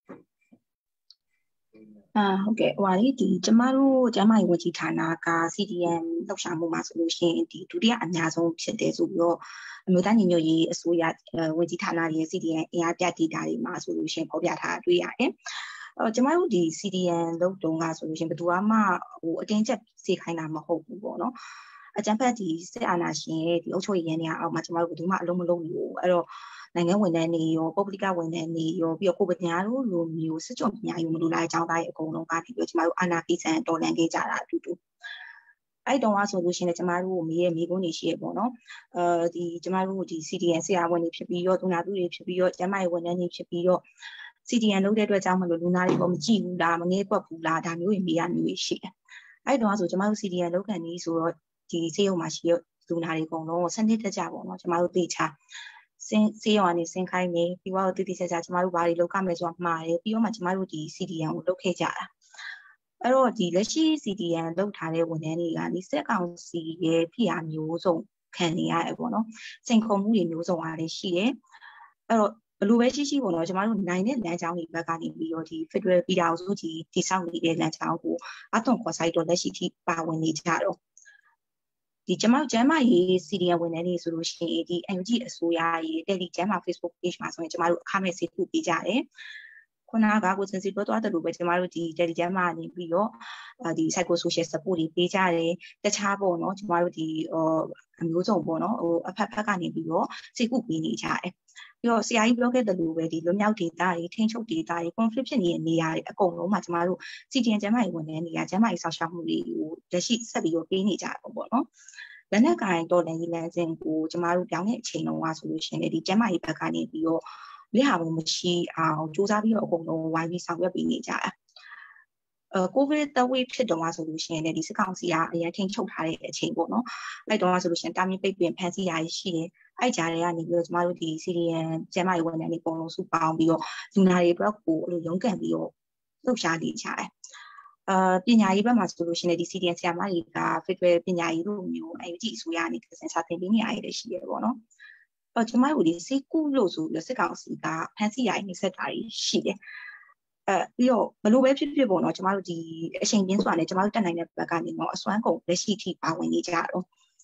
Speaker 7: ဟုတ်ကဲ့ဟိုပါလေဒီကျမတို့ကျမရေးဝန်ကြီးဌာနက CDM လှုပ်ရှားမှုမှာဆိုလို့ရှိရင်ဒီဒုတိယအများဆုံးဖြစ်တယ်ဆိုပြီးတော့အမျိုးသားညီညွတ်ရေးအစိုးရဝန်ကြီးဌာနရဲ့ CDM အင်အားပြ data တွေမှာဆိုလို့ရှိရင်ပေါ်ပြထားတွေ့ရတယ်ကျမတို့ဒီ CDM လုပ်တုန်းကဆိုလို့ရှိရင်ဘယ်သူမှဟိုအတင်းကျပ်စေခိုင်းတာမဟုတ်ဘူးပေါ့နော်အကြံဖက်ဒီစစ်အာဏာရှင်ရဲ့ဒီအုပ်ချုပ်ရေးရန်တွေအောက်မှာကျမတို့ဘယ်သူမှအလုံးမလုံးဘူးအဲ့တော့နိုင်ငံဝန်ထမ်းတွေရောပုဂ္ဂလိကဝန်ထမ်းတွေရောပြီးတော့ကိုပညာတို့လိုမျိုးစစ်ကြောပညာယူမလို့လာအကြောင်းသားရဲ့အကုန်လုံးကနေပြီးတော့ကျမတို့အာဏာကိစ္စံတော်လှန်ခဲ့ကြတာအတူတူအဲ့တုန်းကဆိုလို့ရှိရင်ကျမတို့မိရဲ့မိကုန်းတွေရှိရပေါ့နော်ဒီကျမတို့ဒီ CDN ဆရာဝန်တွေဖြစ်ပြီးတော့သူနာပြုတွေဖြစ်ပြီးတော့ကျမရဲ့ဝန်ထမ်းတွေဖြစ်ပြီးတော့ CDN လုပ်တဲ့အတွက်ကြောင့်မလို့လူနာတွေပေါ်မကြည့်ဘူးလားမငဲပွက်ဘူးလားဒါမျိုးတွေမိရမျိုးတွေရှိတယ်အဲ့တုန်းကဆိုကျမတို့ CDN လုပ်ကန်ကြီးဆိုတော့ဒီစေယုံမှာရှိရလူနာတွေအကုန်လုံးစနစ်တကျပေါ့နော်ကျမတို့သိချာစေယုံကနေစင်ခိုင်းနေပြီးတော့တိတိကျကျကျမတို့ဘာတွေလုပ်ရမလဲဆိုတာမှားတယ်ပြီးတော့မှကျမတို့ဒီ CDN ကိုလုပ်ခဲ့ကြတာအဲ့တော့ဒီလက်ရှိ CDN လုပ်ထားတဲ့ဝန်ထမ်းတွေကဒီစက်ကောင်စီရဲ့ဖိအားမျိုးစုံခံနေရတယ်ပေါ့နော်စိန်ခေါ်မှုတွေမျိုးစုံအားလည်းရှိတယ်အဲ့တော့ဘလိုပဲရှိပေါ့နော်ကျမတို့နိုင်တဲ့လမ်းကြောင်းတွေဘက်ကနေပြီးတော့ဒီ Federal ပြည်ထောင်စုကြီးတည်ဆောက်နေတဲ့လမ်းကြောင်းကိုအသွင်ခေါ်ဆိုင်တော့လက်ရှိထိပါဝင်နေကြတော့ဒီကျမတို့ကျမ်းမာရေး CDN ဝန်ထမ်းတွေဆိုလို့ရှိရင်ဒီ NUG အစိုးရရဲ့ Telegram မှာ Facebook page မှာဆိုရင်ကျမတို့အခမဲ့ဆေးကုပေးကြတယ်ခုနကကိုစင်စီပြောသွားတယ်လို့ပဲကျမတို့ဒီ Telegram မှာနေပြီးတော့ဒီ psycho social support တွေပေးကြတယ်တခြားပေါ့နော်ကျမတို့ဒီအမျိုးစုံပေါ့နော်ဟိုအဖက်ကနေပြီးတော့ဆေးကုပေးနေကြတယ်ပြီးတော့ဆရာကြီးပြောခဲ့တယ်လို့ပဲဒီလွမြောက်ဒေတာတွေထိန်းချုပ်ဒေတာတွေ conflict ဖြစ်နေတဲ့နေရာတွေအကုန်လုံးမှာကျမတို့ CDN ကျမ်းမာရေးဝန်ထမ်းတွေကကျမ်းမာရေးဆောင်ရှားမှုတွေကိုလက်ရှိဆက်ပြီးတော့ပေးနေကြတယ်ပေါ့နော်လက်နက်ကိုင်တော်လှန်ရေးလမ်းစဉ်ကိုကျမတို့ပြောင်းတဲ့အချိန်တုန်းကဆိုလို့ရှိရင်ဒီကျမ်းမာရေးဘက်ကနေပြီးတော့လက်ဟာမှုမရှိအောင်စူးစမ်းပြီးတော့အကုန်လုံးဝိုင်းပြီးဆောင်ရွက်ပေးနေကြတာကိုဗစ်တဝိဖြစ်တော့ဆိုလို့ရှိရင်ဒီစစ်ကောင်စီကအရင်ထိန်းချုပ်ထားတဲ့အချိန်ပေါ့နော်အဲ့တော့ဆိုလို့ရှိရင်တာမီပိတ်ပင်ဖန်ဆီးရရှိတယ်အဲ့ကြားတွေကနေပြီးတော့ကျမတို့ဒီ CDN ကျမ်းမာရေးဝန်ထမ်းတွေပုံလုံးစုပေါင်းပြီးတော့လူနာတွေဘက်ကိုအဲ့လိုရုန်းကန်ပြီးတော့လှုပ်ရှားနေကြတယ်ပညာရေးဘက်မှာဆိုလို့ရှိရင်ဒီ CDN ဆရာမတွေက Federal ပညာရေးလိုမျိုးအယူကြီးအစိုးရအနေနဲ့စင်စာသင်ပေးနေရတယ်ရှိရပေါ့နော်ကျမတို့ဒီစေကူလို့ဆိုပြီးစစ်ကောင်စီကဖန်ဆီးရနေဆက်တာရှိတယ်ပြီးတော့ဘလို့ပဲဖြစ်ဖြစ်ပေါ့နော်ကျမတို့ဒီအချိန်ပြင်းစွာနဲ့ကျမတို့တက်နိုင်တဲ့ဘက်ကနေတော့အစွမ်းကုန်လက်ရှိထိပါဝင်နေကြတော့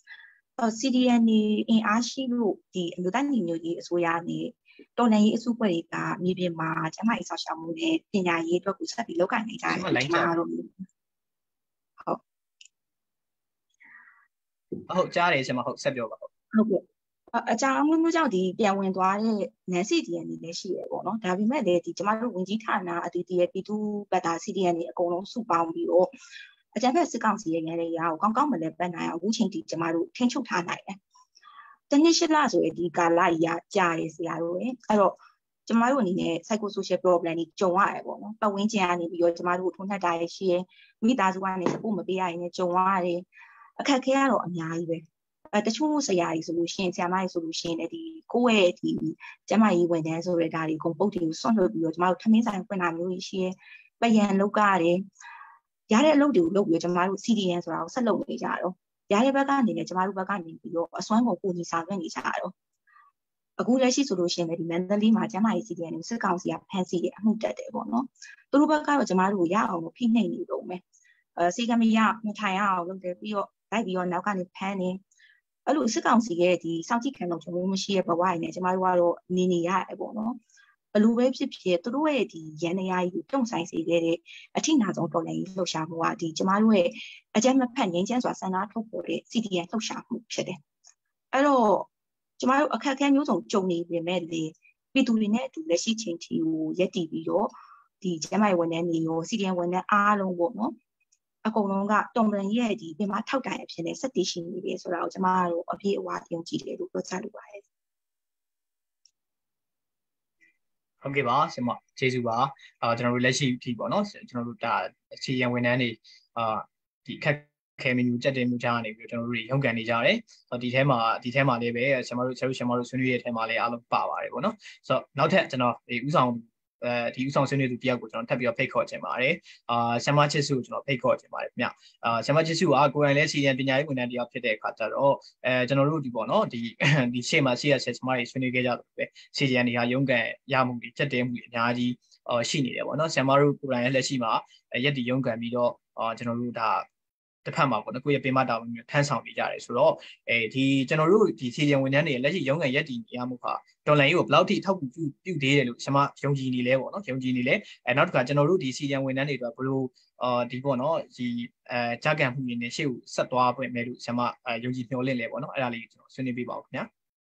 Speaker 7: CDN နေအင်အားရှိလို့ဒီအမျိုးသားညီညွတ်ရေးအစိုးရနဲ့တော်လှန်ရေးအစုအဖွဲ့တွေကမြေပြင်မှာကျမရေးဆောင်ရှားမှုနဲ့ပညာရေးအတွက်ကိုဆက်ပြီးလုပ်ကိုင်နေကြတယ်ကျမတို့
Speaker 2: ဟုတ်ကြားတယ်ဆရာမဟုတ်ဆက်ပြောပါဟုတ်
Speaker 7: ကဲ့အကြောင်းအမျိုးကြောင့်ဒီပြန်ဝင်သွားတဲ့နန် CDN တွေလည်းရှိရပေါ့နော်ဒါပေမဲ့လည်းဒီကျမတို့ဝင်ကြီးဌာနအတီးတီးရဲ့ပြည်သူ့ဘက်သား CDN တွေအကုန်လုံးစုပေါင်းပြီးတော့အကြံဖက်စစ်ကောင်စီရဲ့ရန်တွေရာကိုကောင်းကောင်းမလဲပတ်နိုင်အောင်အခုချိန်ထိကျမတို့ထိန်းချုပ်ထားနိုင်တယ်တနည်းရှိလားဆိုရင်ဒီကာလကြီးကြာရဆရာတို့ရဲ့အဲ့တော့ကျမတို့အနေနဲ့ psycho social problem တွေကြုံရတယ်ပေါ့နော်ပတ်ဝန်းကျင်ကနေပြီးတော့ကျမတို့ထုံးထက်တာရရှိရဲ့မိသားစုကနေ support မပေးရရင်လည်းကြုံရတယ်အခက်ခဲရတော့အများကြီးပဲတချို့ဆရာကြီးဆိုလို့ရှိရင်ဆရာမကြီးဆိုလို့ရှိရင်လည်းဒီကိုယ့်ရဲ့ဒီကျမကြီးဝန်ထမ်းဆိုတဲ့ဒါတွေကုန်ပုတ်တွေကိုစွန့်လွတ်ပြီးတော့ကျမတို့ထမင်းဆိုင်ဖွင့်တာမျိုးရှိရဲ့ပယံလောက်ရတယ်ရတဲ့အလုပ်တွေကိုလုပ်ပြီးတော့ကျမတို့ CDN ဆိုတာကိုဆက်လုပ်နေကြတော့ရတဲ့ဘက်ကနေလည်းကျမတို့ဘက်ကနေပြီးတော့အစွမ်းကုန်ကိုညီဆောင်နေကြတော့အခုလက်ရှိဆိုလို့ရှိရင်ဒီမန္တလေးမှာကျမကြီး CDN ကိုစစ်ကောင်စီကဖမ်းဆီးတဲ့အမှုတက်တယ်ပေါ့နော်သူတို့ဘက်ကတော့ကျမတို့ကိုရအောင်ဖိနှိပ်နေလို့မယ်စီကမရမထိုင်အောင်လုပ်တယ်ပြီးတော့လိုက်ပြီးတော့နောက်ကနေဖမ်းနေအဲ့လိုစစ်ကောင်စီရဲ့ဒီစောင့်ကြည့်ခံလို့ကျွန်တော်မရှိရဲ့ဘဝရည်နဲ့ကျမတို့ကတော့နေရတယ်ပေါ့နော်ဘလူပဲဖြစ်ဖြစ်သူတို့ရဲ့ဒီရန်နေရာကြီးကိုတုံ့ဆိုင်စေခဲ့တဲ့အထိနာဆုံးတော်လှန်ရေးလှုပ်ရှားမှုကဒီကျမတို့ရဲ့အကြမ်းမဖက်ငြိမ်းချမ်းစွာဆန္ဒထုတ်ပေါ်တဲ့ CDN လှုပ်ရှားမှုဖြစ်တယ်အဲ့တော့ကျမတို့အခက်အခဲမျိုးစုံကြုံနေပေမဲ့လေပြည်သူတွေနဲ့အတူလက်ရှိချိန်ထိကိုရက်တည်ပြီးတော့ဒီကျမရဲ့ဝန်ထမ်းတွေရော CDN ဝန်ထမ်းအားလုံးပေါ့နော်အကုန်လုံးကတော်လှန်ရေးရဲ့ဒီပင်မထောက်တိုင်အဖြစ်နဲ့စက်တည်ရှိနေပြီဆိုတာကိုကျမတို့အပြည့်အဝယုံကြည်တယ်လို့ပြောချလိုပါတယ်
Speaker 2: ဟုတ်ကဲ့ပါဆင်မကျေးဇူးပါကျွန်တော်တို့လက်ရှိအထိပေါ့နော်ကျွန်တော်တို့ဒါအခြေခံဝန်ထမ်းတွေဒီခက်ခဲမီနူကြက်တဲ့မျိုးကြားနေပြီးကျွန်တော်တို့ရုံးကန်နေကြတယ်ဒီထဲမှာလည်းပဲဆင်မတို့ဆွေးနွေးရဲ့ထဲမှာလည်းအားလုံးပါပါတယ်ပေါ့နော်ဆိုတော့နောက်ထပ်ကျွန်တော်ဒီဥဆောင်ဒီဥဆောင်ဆွေးနွေးသူတယောက်ကိုကျွန်တော်ထပ်ပြီးတော့ဖိတ်ခေါ်ချင်ပါတယ်ဆမ်မချစ်စုကိုကျွန်တော်ဖိတ်ခေါ်ချင်ပါတယ်ခင်ဗျဆမ်မချစ်စုကကိုယ်တိုင်လည်းစီရင်ပညာရေးဝန်ထမ်းတယောက်ဖြစ်တဲ့အခါကျတော့ကျွန်တော်တို့ဒီပေါ့နော်ဒီရှေ့မှာဆီရဆယ်ဆမ်မတွေဆွေးနွေးခဲ့ကြတယ်ပဲစီရင်တွေကရုံးကန်ရမှုတွေတက်တဲမှုတွေအများကြီးရှိနေတယ်ပေါ့နော်ဆမ်မတို့ကိုယ်တိုင်လည်းလက်ရှိမှာရက်ဒီရုံးကန်ပြီးတော့ကျွန်တော်တို့ဒါတစ်ဖက်မှာပေါ့နော်ကိုယ့်ရဲ့ပင်မတာဝန်မျိုးထမ်းဆောင်နေကြတယ်ဆိုတော့ဒီကျွန်တော်တို့ဒီစီရင်ဝန်ထမ်းတွေလက်ရှိရုံးကန်ရက်ဒီနေရမှုကတော်လိုင်းကိုဘယ်လောက်ထိထောက်ကူပြုသေးတယ်လို့ဆမ်မယုံကြည်နေလဲပေါ့နော်ယုံကြည်နေလဲနောက်တစ်ခါကျွန်တော်တို့ဒီစီရင်ဝန်ထမ်းတွေအတွက်ဘယ်လိုဒီပေါ့နော်ဒီကြာကန်မှုတွေနဲ့ရှေ့ကိုဆက်သွားပွင့်မယ်လို့ဆမ်မယုံကြည်မျှော်လင့်လဲပေါ့နော်အဲ့ဒါလေးကျွန်တော်ဆွေးနွေးပေးပါဦးခင်ဗျာ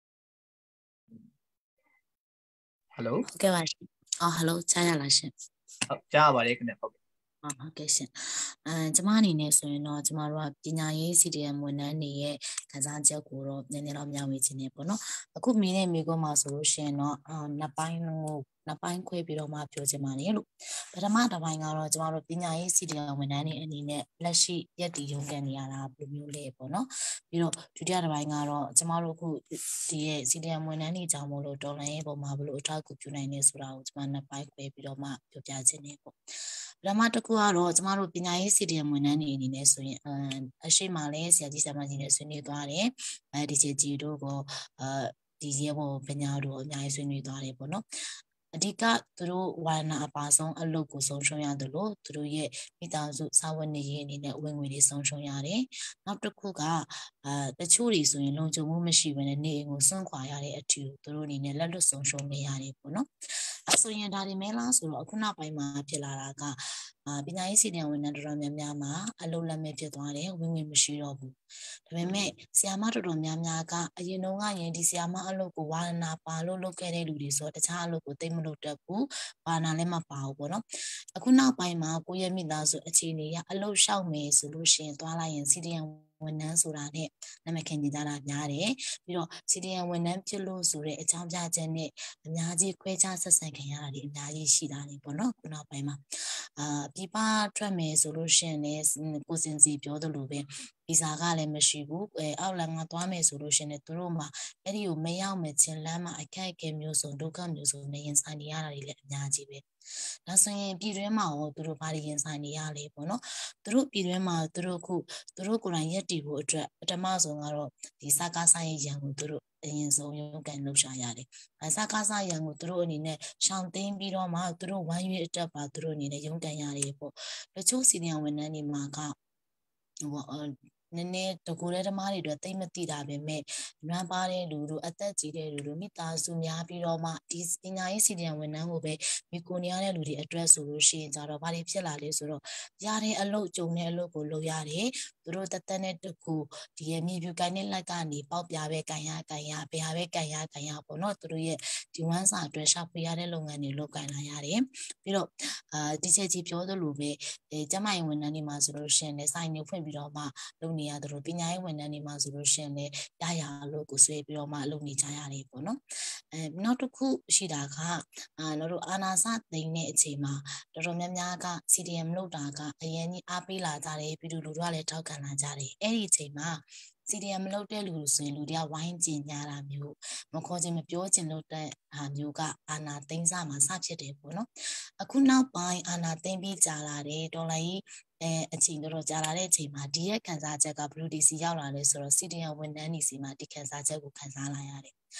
Speaker 2: ဟယ်လို
Speaker 8: ဟုတ်ကဲ့ပါရှင်ဟယ်လိုကြားရလားရှင်
Speaker 2: ဟုတ်ကြားရပါတယ်ခင်ဗျဟုတ်
Speaker 8: ဟုတ်ကဲ့ရှင်ကျမအနေနဲ့ဆိုရင်တော့ကျမတို့ကပညာရေး CDM ဝန်ထမ်းတွေရဲ့ခံစားချက်ကိုတော့နည်းနည်းတော့မျှဝေခြင်းနေပေါ့နော်အခုမိတဲ့မိကုန်းမှာဆိုလို့ရှိရင်တော့နှစ်ပိုင်းခွဲပြီးတော့မှပြောချင်ပါတယ်လို့ပထမတစ်ပိုင်းကတော့ကျမတို့ပညာရေး CDM ဝန်ထမ်းတွေအနေနဲ့လက်ရှိရက်တည်ရုံးကန်နေရတာဘယ်လိုမျိုးလဲပေါ့နော်ပြီးတော့ဒုတိယတစ်ပိုင်းကတော့ကျမတို့အခုဒီရဲ့ CDM ဝန်ထမ်းတွေကြောင့်မို့လို့တော်လှန်ရေးပုံမှာဘယ်လိုအထောက်အကူပြုနိုင်လဲဆိုတာကိုကျမနှစ်ပိုင်းခွဲပြီးတော့မှပြောပြခြင်းနေပေါ့ပထမတစ်ခုကတော့ကျမတို့ပညာရေး CDM ဝန်ထမ်းတွေအနေနဲ့ဆိုရင်အရှိမလဲဆရာကြီးဆရာမကြီးနဲ့ဆွေးနွေးသွားတယ်ဒီချေကြီးတို့ကဒီရေဘောပညာတို့အများကြီးဆွေးနွေးသွားတယ်ပေါ့နော်အဓိကသူတို့ဝါရဏအပါဆုံးအလုပ်ကိုဆုံးရှုံးရတယ်လို့သူတို့ရဲ့မိသားစုစာဝတ်နေရေးအနေနဲ့ဝင်ငွေတွေဆုံးရှုံးရတယ်နောက်တစ်ခုကတချို့တွေဆိုရင်လုံခြုံမှုမရှိဘဲနဲ့နေအိမ်ကိုစွန့်ခွာရတဲ့အထူးသူတို့အနေနဲ့လက်လွတ်ဆုံးရှုံးနေရတယ်ပေါ့နော်အဲဆိုရင်ဒါတွေမဲလားဆိုတော့အခုနောက်ပိုင်းမှာဖြစ်လာတာကပညာရေးစီတံဝန်ထမ်းတော်တော်များများမှာအလုပ်လက်မဲ့ဖြစ်သွားတယ်ဝင်ငွေမရှိတော့ဘူးဒါပေမဲ့ဆရာမတော်တော်များများကအရင်တုန်းကရင်ဒီဆရာမအလုပ်ကိုဝါရဏပါလို့လုပ်ခဲ့တဲ့လူတွေဆိုတော့တခြားအလုပ်ကိုသိမလုပ်တတ်ဘူးဝါရဏလည်းမပါဘူးပေါ့နော်အခုနောက်ပိုင်းမှာကိုယ့်ရဲ့မိသားစုအခြေအနေရအလုပ်ရှောက်မယ်ဆိုလို့ရှိရင်သွားလိုက်ရင်စီတံဝန်ထမ်းဆိုတာနဲ့နာမည်ခင်ကြတာများတယ်ပြီးတော့စီတံဝန်ထမ်းဖြစ်လို့ဆိုတဲ့အကြောင်းပြချက်နဲ့အများကြီးခွဲခြားဆက်ဆံခံရတာတွေအများကြီးရှိတာနေပေါ့နော်ခုနောက်ပိုင်းမှာပြပထွက်မယ်ဆိုလို့ရှိရင်လည်းကိုစင်စီပြောသလိုပဲဗီဇာကလည်းမရှိဘူးအောက်လန်ကသွားမယ်ဆိုလို့ရှိရင်သူတို့မှာအဲ့ဒီကိုမရောက်မချင်းလမ်းမှာအခက်အခဲမျိုးစုံဒုက္ခမျိုးစုံနဲ့ရင်ဆိုင်နေရတာတွေလည်းအများကြီးပဲဒါဆိုရင်ပြည်တွင်းမှာရောသူတို့ဘာတွေရင်ဆိုင်နေရလဲပေါ့နော်သူတို့ပြည်တွင်းမှာသူတို့ကိုယ်တိုင်ရက်တည်ဖို့အတွက်ပထမဆုံးကတော့ဒီစကားဆိုင်ရန်ကိုသူတို့အရင်ဆုံးရုံးကန်လှုပ်ရှားရတယ်စကားဆိုင်ရန်ကိုသူတို့အနေနဲ့ရှောင်သိမ်းပြီးတော့မှသူတို့ဝမ်းရွေးအတက်ပါသူတို့အနေနဲ့ရုံးကန်ရတယ်ပေါ့တချို့စီနီယံဝန်ထမ်းတွေမှာကနည်းနည်းတကူတဲ့ဓမ္မတွေအတွက်သိမသိတာပဲမဲ့နွမ်းပါတဲ့လူတို့အသက်ကြီးတဲ့လူတို့မိသားစုများပြီးတော့မှဒီပညာရေးစီတံဝန်ထမ်းကိုပဲမိကိုနေရတဲ့လူတွေအတွက်ဆိုလို့ရှိရင်ကြတော့ဘာတွေဖြစ်လာလဲဆိုတော့ရတဲ့အလုပ်ကြုံတဲ့အလုပ်ကိုလုပ်ရတယ်သူတို့တသက်နဲ့တကူဒီရဲ့မြေပြူကိုင်းနဲ့လက်ကနေပေါက်ပြပဲကန်ရဘယ်ဟာပဲကန်ရပေါ့နော်သူတို့ရဲ့ဒီဝမ်းစာအတွက်ရှာဖွေရတဲ့လုပ်ငန်းတွေလုပ်ကိုင်လာရတယ်ပြီးတော့ဒီချက်ကြီးပြောသလိုပဲကျမရေးဝန်ထမ်းတွေမှာဆိုလို့ရှိရင်လည်းစိုင်းနေဖွင့်ပြီးတော့မှလုပ်နေရသလိုပညာရေးဝန်ထမ်းတွေမှာဆိုလို့ရှိရင်လည်းရလို့ကိုဆွဲပြီးတော့မှလုပ်နေကြရတယ်ပေါ့နော်နောက်တစ်ခုရှိတာကတို့အာနာစသိမ်းတဲ့အချိန်မှာတော်တော်များများက CDM လုပ်တာကအရင်ကြီးအားပေးလာကြတယ်ပြည်သူလူထုကလည်းထောက်ခံလာကြတယ်အဲ့ဒီအချိန်မှာCDM မလုပ်တဲ့လူဆိုရင်လူတွေကဝိုင်းကျင်ညာတာမျိုးမခေါ်ချင်မပြောချင်လို့တဲ့ဟာမျိုးကအာနာသိမ်းစားမှာစဖြစ်တယ်ပေါ့နော်အခုနောက်ပိုင်းအာနာသိမ်းပြီးကြာလာတယ်တော်လိုင်းအချိန်တော်ကြာလာတဲ့အချိန်မှာဒီရဲ့ခန်းစားချက်ကဘလူးဒီစီရောက်လာလဲဆိုတော့ CDM ဝန်ထမ်းတွေစီမှာဒီခန်းစားချက်ကိုခန်းစားလာရတယ်ဒ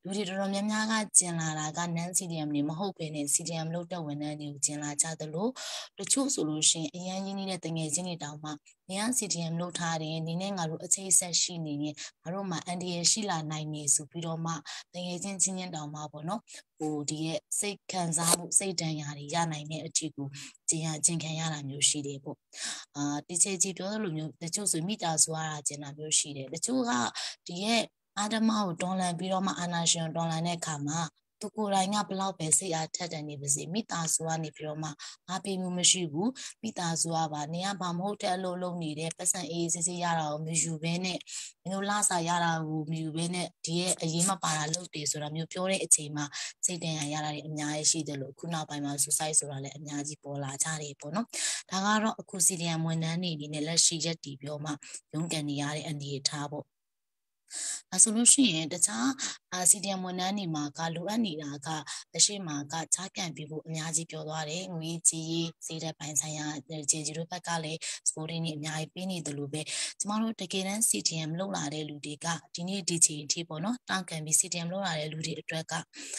Speaker 8: လူတွေတော်တော်များများကကျင်လာတာက non CDM တွေမဟုတ်ဘဲနဲ့ CDM လုပ်တဲ့ဝန်ထမ်းတွေကိုကျင်လာကြသလိုတချို့ဆိုလို့ရှိရင်အရန်ရင်းနေတဲ့တငယ်ချင်းတွေတောင်မှနေရ CDM လုပ်ထားတယ်နေနဲ့ငါတို့အခြေဆက်ရှိနေရင်ငါတို့မှအန်ဒီရရှိလာနိုင်နေဆိုပြီးတော့မှတငယ်ချင်းချင်းတောင်မှပေါ့နော်ဟိုဒီရဲ့စိတ်ခံစားမှုစိတ်ဒဏ်ရာတွေရနိုင်တဲ့အထီကိုကျင်ခံရတာမျိုးရှိတယ်ပေါ့ဒီချေကြီးပြောသလိုမျိုးတချို့ဆိုမိသားစုရတာကျင်တာမျိုးရှိတယ်တချို့ကဒီရဲ့အာဓမကိုတွန်းလှန်ပြီးတော့မှအာနာရှင်တွန်းလှန်တဲ့အခါမှာသူကိုယ်တိုင်ကဘလောက်ပဲစိတ်အားထက်တယ်နေပါစေမိသားစုကနေပြီးတော့မှအားပေးမှုမရှိဘူးမိသားစုကပါနေရဘာမဟုတ်တဲ့အလုပ်လုပ်နေတဲ့ပတ်စံအေးစစ်စစ်ရတာကိုမယူဘဲနဲ့မျိုးလာစာရတာကိုမယူဘဲနဲ့ဒီရဲ့အရေးမပါတာလုပ်တယ်ဆိုတာမျိုးပြောတဲ့အချိန်မှာစိတ်တန်ရာရတာတွေအများကြီးရှိတယ်လို့ခုနောက်ပိုင်းမှာ suicide ဆိုတာလည်းအများကြီးပေါ်လာကြတယ်ပေါ့နော်ဒါကတော့အခု CDM ဝန်ထမ်းတွေအနေနဲ့လက်ရှိရက်တည်ပြောမှရုန်းကန်နေရတဲ့အနေအထားပေါ့ဆိုလို့ရှိရင်တခြားCDM ဝန်ထမ်းတွေမှာကလိုအပ်နေတာကအရှိမကချားကန်ပြီးဖို့အများကြီးပြောသွားတယ်ငွေကြီးစေတဲ့ပိုင်းဆိုင်ရာဂျေဂျီတို့ဘက်ကလည်း sporting တွေအများကြီးပေးနေတယ်လို့ပဲကျမတို့တကယ်တမ်း CDM လုပ်လာတဲ့လူတွေကဒီနေ့ဒီချိန်အထိပေါ့နော်တောင်းကန်ပြီး CDM လုပ်လာတဲ့လူတွေအတွက်က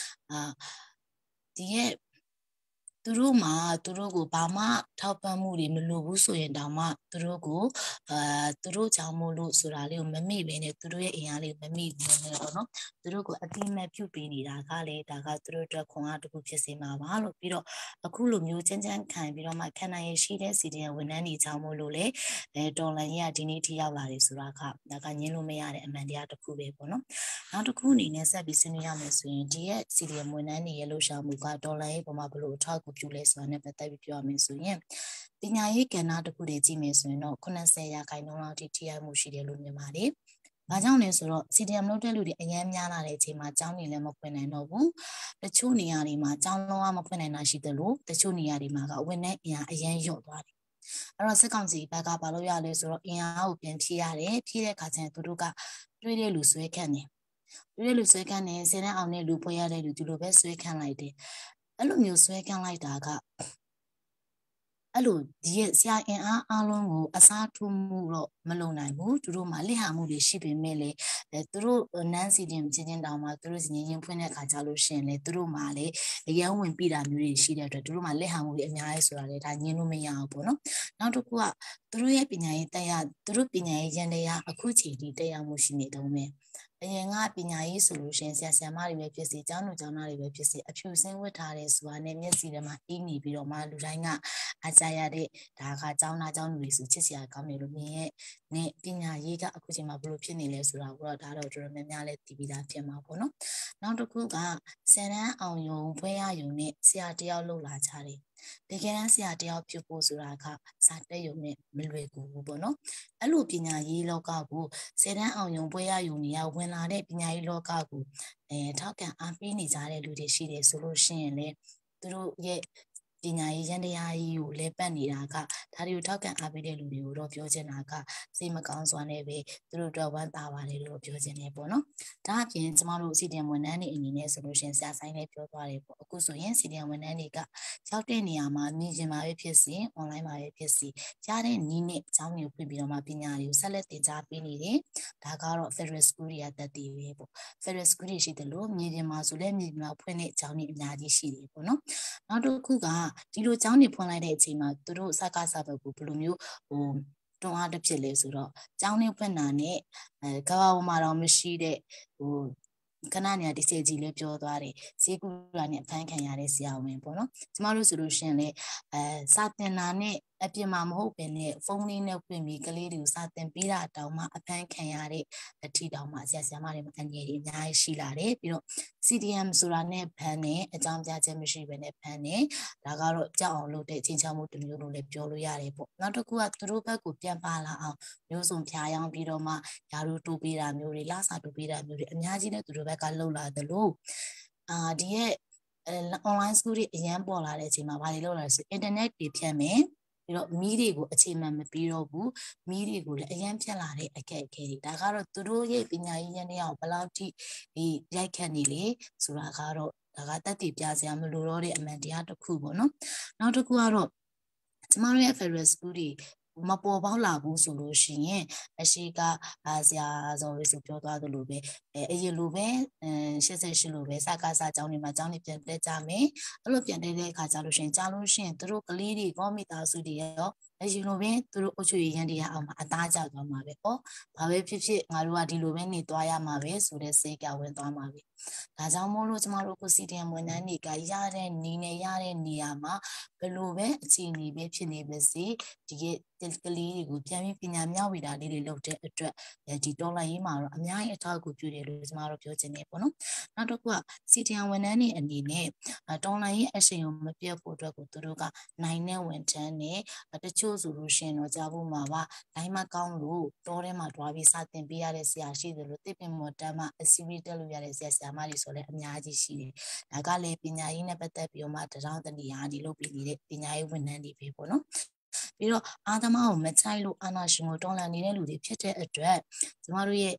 Speaker 8: ဒီရဲ့သူတို့ကိုဘာမှထောက်ပံ့မှုတွေမလိုဘူးဆိုရင်တောင်မှသူတို့ကိုသူတို့ကြောင့်မို့လို့ဆိုတာလေးကိုမမေ့ဘဲနဲ့သူတို့ရဲ့အင်အားလေးကိုမမေ့ဘူးနဲ့ပေါ့နော်သူတို့ကိုအတိအမဲ့ပြုပေးနေတာကလည်းဒါကသူတို့အတွက်ခွန်အားတစ်ခုဖြစ်စေမှာပါလို့ပြီးတော့အခုလိုမျိုးချမ်းချမ်းခံပြီးတော့မှခံနိုင်ရရှိတဲ့ CDM ဝန်ထမ်းတွေကြောင့်မို့လို့လေတော်လန်ကြီးကဒီနေ့ထိရောက်လာတယ်ဆိုတာကဒါကညင်းလို့မရတဲ့အမှန်တရားတစ်ခုပဲပေါ့နော်နောက်တစ်ခုအနေနဲ့ဆက်ပြီးဆွေးနွေးရမယ်ဆိုရင်ဒီရဲ့ CDM ဝန်ထမ်းတွေရဲ့လှုပ်ရှားမှုကတော်လန်ရေးပေါ်မှာဘလို့အထောက်အကူပြုလဲဆိုတာနဲ့ပတ်သက်ပြီးပြောရမယ်ဆိုရင်ပညာရေးကဏ္ဍတစ်ခုတည်းကြည့်မယ်ဆိုရင်တော့80%လောက်ထိထိရောက်မှုရှိတယ်လို့မြင်ပါတယ်။ဘာကြောင့်လဲဆိုတော့ CDM လုပ်တဲ့လူတွေအများများလာတဲ့အချိန်မှာကျောင်းတွေလည်းမဖွင့်နိုင်တော့ဘူး။တချို့နေရာတွေမှာကျောင်းလုံးဝမဖွင့်နိုင်တာရှိတယ်လို့တချို့နေရာတွေမှာကဝန်ထမ်းအင်အားအရင်လျော့သွားတယ်။အဲ့တော့စစ်ကောင်စီဘက်ကဘာလို့ရလဲဆိုတော့အင်အားကိုပြန်ဖြည့်ရတယ်။ဖြည့်တဲ့အခါကျရင်သူတို့ကတွေးတဲ့လူဆွဲခန့်တယ်။တွေးတဲ့လူဆွဲခန့်တယ်ဆယ်တန်းအောင်တဲ့လူဖွဲ့ရတဲ့လူဒီလိုပဲဆွဲခန့်လိုက်တယ်။အဲ့လိုမျိုးဆွဲခန့်လိုက်တာကအဲ့လိုဒီရဲ့ဆရာအင်အားအလုံးကိုအစားထိုးမှုတော့မလုံနိုင်ဘူးသူတို့မှလက်ဟာမှုတွေရှိပေမဲ့လေသူတို့နန်းစီတင်ချင်းတောင်မှသူတို့စီရင်ဖွင့်တဲ့အခါကြလို့ရှိရင်လေသူတို့မှလေအရန်ဝင်ပြီးတာမျိုးတွေရှိတဲ့အတွက်သူတို့မှလက်ဟာမှုတွေအများကြီးဆိုတာလေဒါညင်းလို့မရဘူးပေါ့နော်နောက်တစ်ခုကသူတို့ရဲ့ပညာရေးတရားသူတို့ပညာရေးရန်တရားအခုချိန်ထိတရားမှုရှိနေတုံးပဲအရင်ကပညာရေးဆိုလို့ရှိရင်ဆရာမတွေပဲဖြစ်စေကျောင်းသူကျောင်းသားတွေပဲဖြစ်စေအဖြူစင်းဝတ်ထားတဲ့ဆိုတာနဲ့မျက်စိထဲမှာအင်းနေပြီးတော့မှလူတိုင်းကအကြရတဲ့ဒါကကျောင်းသားကျောင်းသူတွေဆိုချစ်စရာကောင်းတယ်လို့မြင်ရဲ့နဲ့ပညာရေးကအခုချိန်မှာဘလို့ဖြစ်နေလဲဆိုတာကိုတော့ဒါတော့တော်တော်များများလည်းသိပြီးသားဖြစ်မှာပေါ့နော်နောက်တစ်ခုကဆယ်တန်းအောင်ယုံဘွဲရယုံနဲ့ဆရာတယောက်လှုပ်လာကြတယ်တကယ်တမ်းဆရာတယောက်ဖြစ်ဖို့ဆိုတာကစာတက်ယုံနဲ့မလွယ်ကူဘူးပေါ့နော်အဲ့လိုပညာရေးလောကကိုဆယ်တန်းအောင်ယုံဘွဲရယုံနေရဝင်လာတဲ့ပညာရေးလောကကိုထောက်ခံအားပေးနေကြတဲ့လူတွေရှိတယ်ဆိုလို့ရှိရင်လေသူတို့ရဲ့ပညာရေးရန်တရားကြီးကိုလဲပတ်နေတာကဒါတွေကိုထောက်ခံအားပေးတဲ့လူတွေကိုတော့ပြောချင်တာကစိတ်မကောင်းစွာနဲ့ပဲသူတို့တော့ဝမ်းသာပါတယ်လို့ပြောချင်တယ်ပေါ့နော်ဒါအပြင်ကျမတို့ CDM ဝန်ထမ်းတွေအနေနဲ့ဆိုလို့ရှိရင်ဆရာဆိုင်လည်းပြောသွားတယ်ပေါ့အခုဆိုရင် CDM ဝန်ထမ်းတွေကရောက်တဲ့နေရာမှာမြင်ချင်ပါပဲဖြစ်စီ online မှာပဲဖြစ်စီကြားတဲ့နည်းနဲ့အကြောင်းမျိုးဖွင့်ပြီးတော့မှပညာတွေကိုဆက်လက်သင်ကြားပေးနေတယ်ဒါကတော့ Federal School တွေကတတ်တည်ပဲပေါ့ Federal School တွေရှိတယ်လို့မြင်ချင်ပါဆိုလည်းမြင်ချင်ပါဖွင့်တဲ့အကြောင်းတွေအများကြီးရှိတယ်ပေါ့နော်နောက်တစ်ခုကဒီလိုကျောင်းတွေဖွင့်လိုက်တဲ့အချိန်မှာသူတို့စကားစာဘက်ကိုဘယ်လိုမျိုးတွန်းအားတစ်ဖြစ်လဲဆိုတော့ကျောင်းတွေဖွင့်တာနဲ့ကဘာပေါ်မှာတော့မရှိတဲ့ခဏနေဒီစေကြီးလည်းပြောသွားတယ်ဈေးကူတာနဲ့အဖမ်းခံရတဲ့ဆရာဝန်ပေါ့နော်ကျမတို့ဆိုလို့ရှိရင်လေစာတင်တာနဲ့အပြင်မှာမဟုတ်ဘဲနဲ့ဖုန်းလေးနဲ့ဖွင့်ပြီးကလေးတွေကိုစာတင်ပေးတာတောင်မှအဖမ်းခံရတဲ့အထီတောင်မှဆရာမတွေအငယ်တွေအများကြီးရှိလာတယ်ပြီးတော့ CDM ဆိုတာနဲ့ဖမ်းတယ်အကြောင်းပြချက်မရှိဘဲနဲ့ဖမ်းတယ်ဒါကတော့ကြောက်အောင်လုပ်တဲ့ချင်းချောင်းမှုတစ်မျိုးလို့လည်းပြောလို့ရတယ်ပေါ့နောက်တစ်ခုကသူတို့ဘက်ကိုပြန်ပါလာအောင်မျိုးစုံဖျားယောင်းပြီးတော့မှယာတို့တိုးပေးတာမျိုးတွေလစာတိုးပေးတာမျိုးတွေအများကြီးနဲ့သူတို့ဘက်ကလှုပ်လာတယ်လို့ဒီရဲ့online school တွေအရန်ပေါ်လာတဲ့အချိန်မှာဘာတွေလုပ်လာလဲဆို internet တွေဖြတ်မယ်ပြီးတော့မီးတွေကိုအခြေမှန်မပြီးတော့ဘူးမီးတွေကိုလည်းအရန်ဖြတ်လာတဲ့အခက်အခဲတွေဒါကတော့သူတို့ရဲ့ပညာရေးရန်တရားကိုဘယ်လောက်ထိရိုက်ခတ်နေလဲဆိုတာကတော့ဒါကတက်တည်ပြစရာမလိုတော့တဲ့အမှန်တရားတစ်ခုပေါ့နော်နောက်တစ်ခုကတော့ကျမတို့ရဲ့ Federal School တွေမပေါ်ပေါက်လာဘူးဆိုလို့ရှိရင်အရှိကဆရာဇော်ဝေဆိုပြောသွားသလိုပဲအရင်လိုပဲ88လိုပဲစကားစားကြောင်းတွေမှာကြောင်းတွေပြန်တက်ကြမယ်အဲ့လိုပြန်တက်တဲ့အခါကျလို့ရှိရင်ကြားလို့ရှိရင်သူတို့ကလေးတွေကောမိသားစုတွေရောအရင်လိုပဲသူတို့အုပ်ချုပ်ရေးရန်တရားအောင်မှာအသားကျသွားမှာပဲ။ဘာပဲဖြစ်ဖြစ်ငါတို့ကဒီလိုပဲနေသွားရမှာပဲဆိုတဲ့စိတ်ကဝင်သွားမှာပဲ။ဒါကြောင့်မို့လို့ကျမတို့ကို CDM ဝန်ထမ်းတွေကရတဲ့နေနဲ့ရတဲ့နေရာမှာဘယ်လိုပဲအခြေအနေပဲဖြစ်နေပါစေဒီကလေးတွေကိုပြန်ပြီးပညာမျှဝေတာလေးတွေလုပ်တဲ့အတွက်ဒီတော်လိုင်းရေးမှာတော့အများကြီးအထောက်အကူပြုတယ်လို့ကျမတို့ပြောချင်တယ်ပေါ့နော်။နောက်တစ်ခုက CDM ဝန်ထမ်းတွေအနေနဲ့တော်လိုင်းရေးအရှိန်ကိုမပြတ်ဖို့အတွက်ကိုသူတို့ကနိုင်တဲ့ဝန်ထမ်းနဲ့တချို့ဆိုလို့ရှိရင်တော့ကြားဖို့မှာပါတိုင်းမကောင်းလို့တောထဲမှာတွားပြီးစတင်ပေးရတဲ့ဆရာရှိတယ်လို့တစ်ပင်မော်တမ်းမှာအစီအရီတက်လို့ရတဲ့ဆရာမတွေဆိုလည်းအများကြီးရှိတယ်။ဒါကလည်းပညာရေးနဲ့ပတ်သက်ပြီးတော့မှတရောင်းတနေရာဒီလုပ်ပြီးနေတဲ့ပညာရေးဝန်ထမ်းတွေပဲပေါ့နော်။ပြီးတော့အာသမားကိုမချိုက်လို့အာနာရှင်ကိုတော်လှန်နေတဲ့လူတွေဖြစ်တဲ့အတွက်ကျမတို့ရဲ့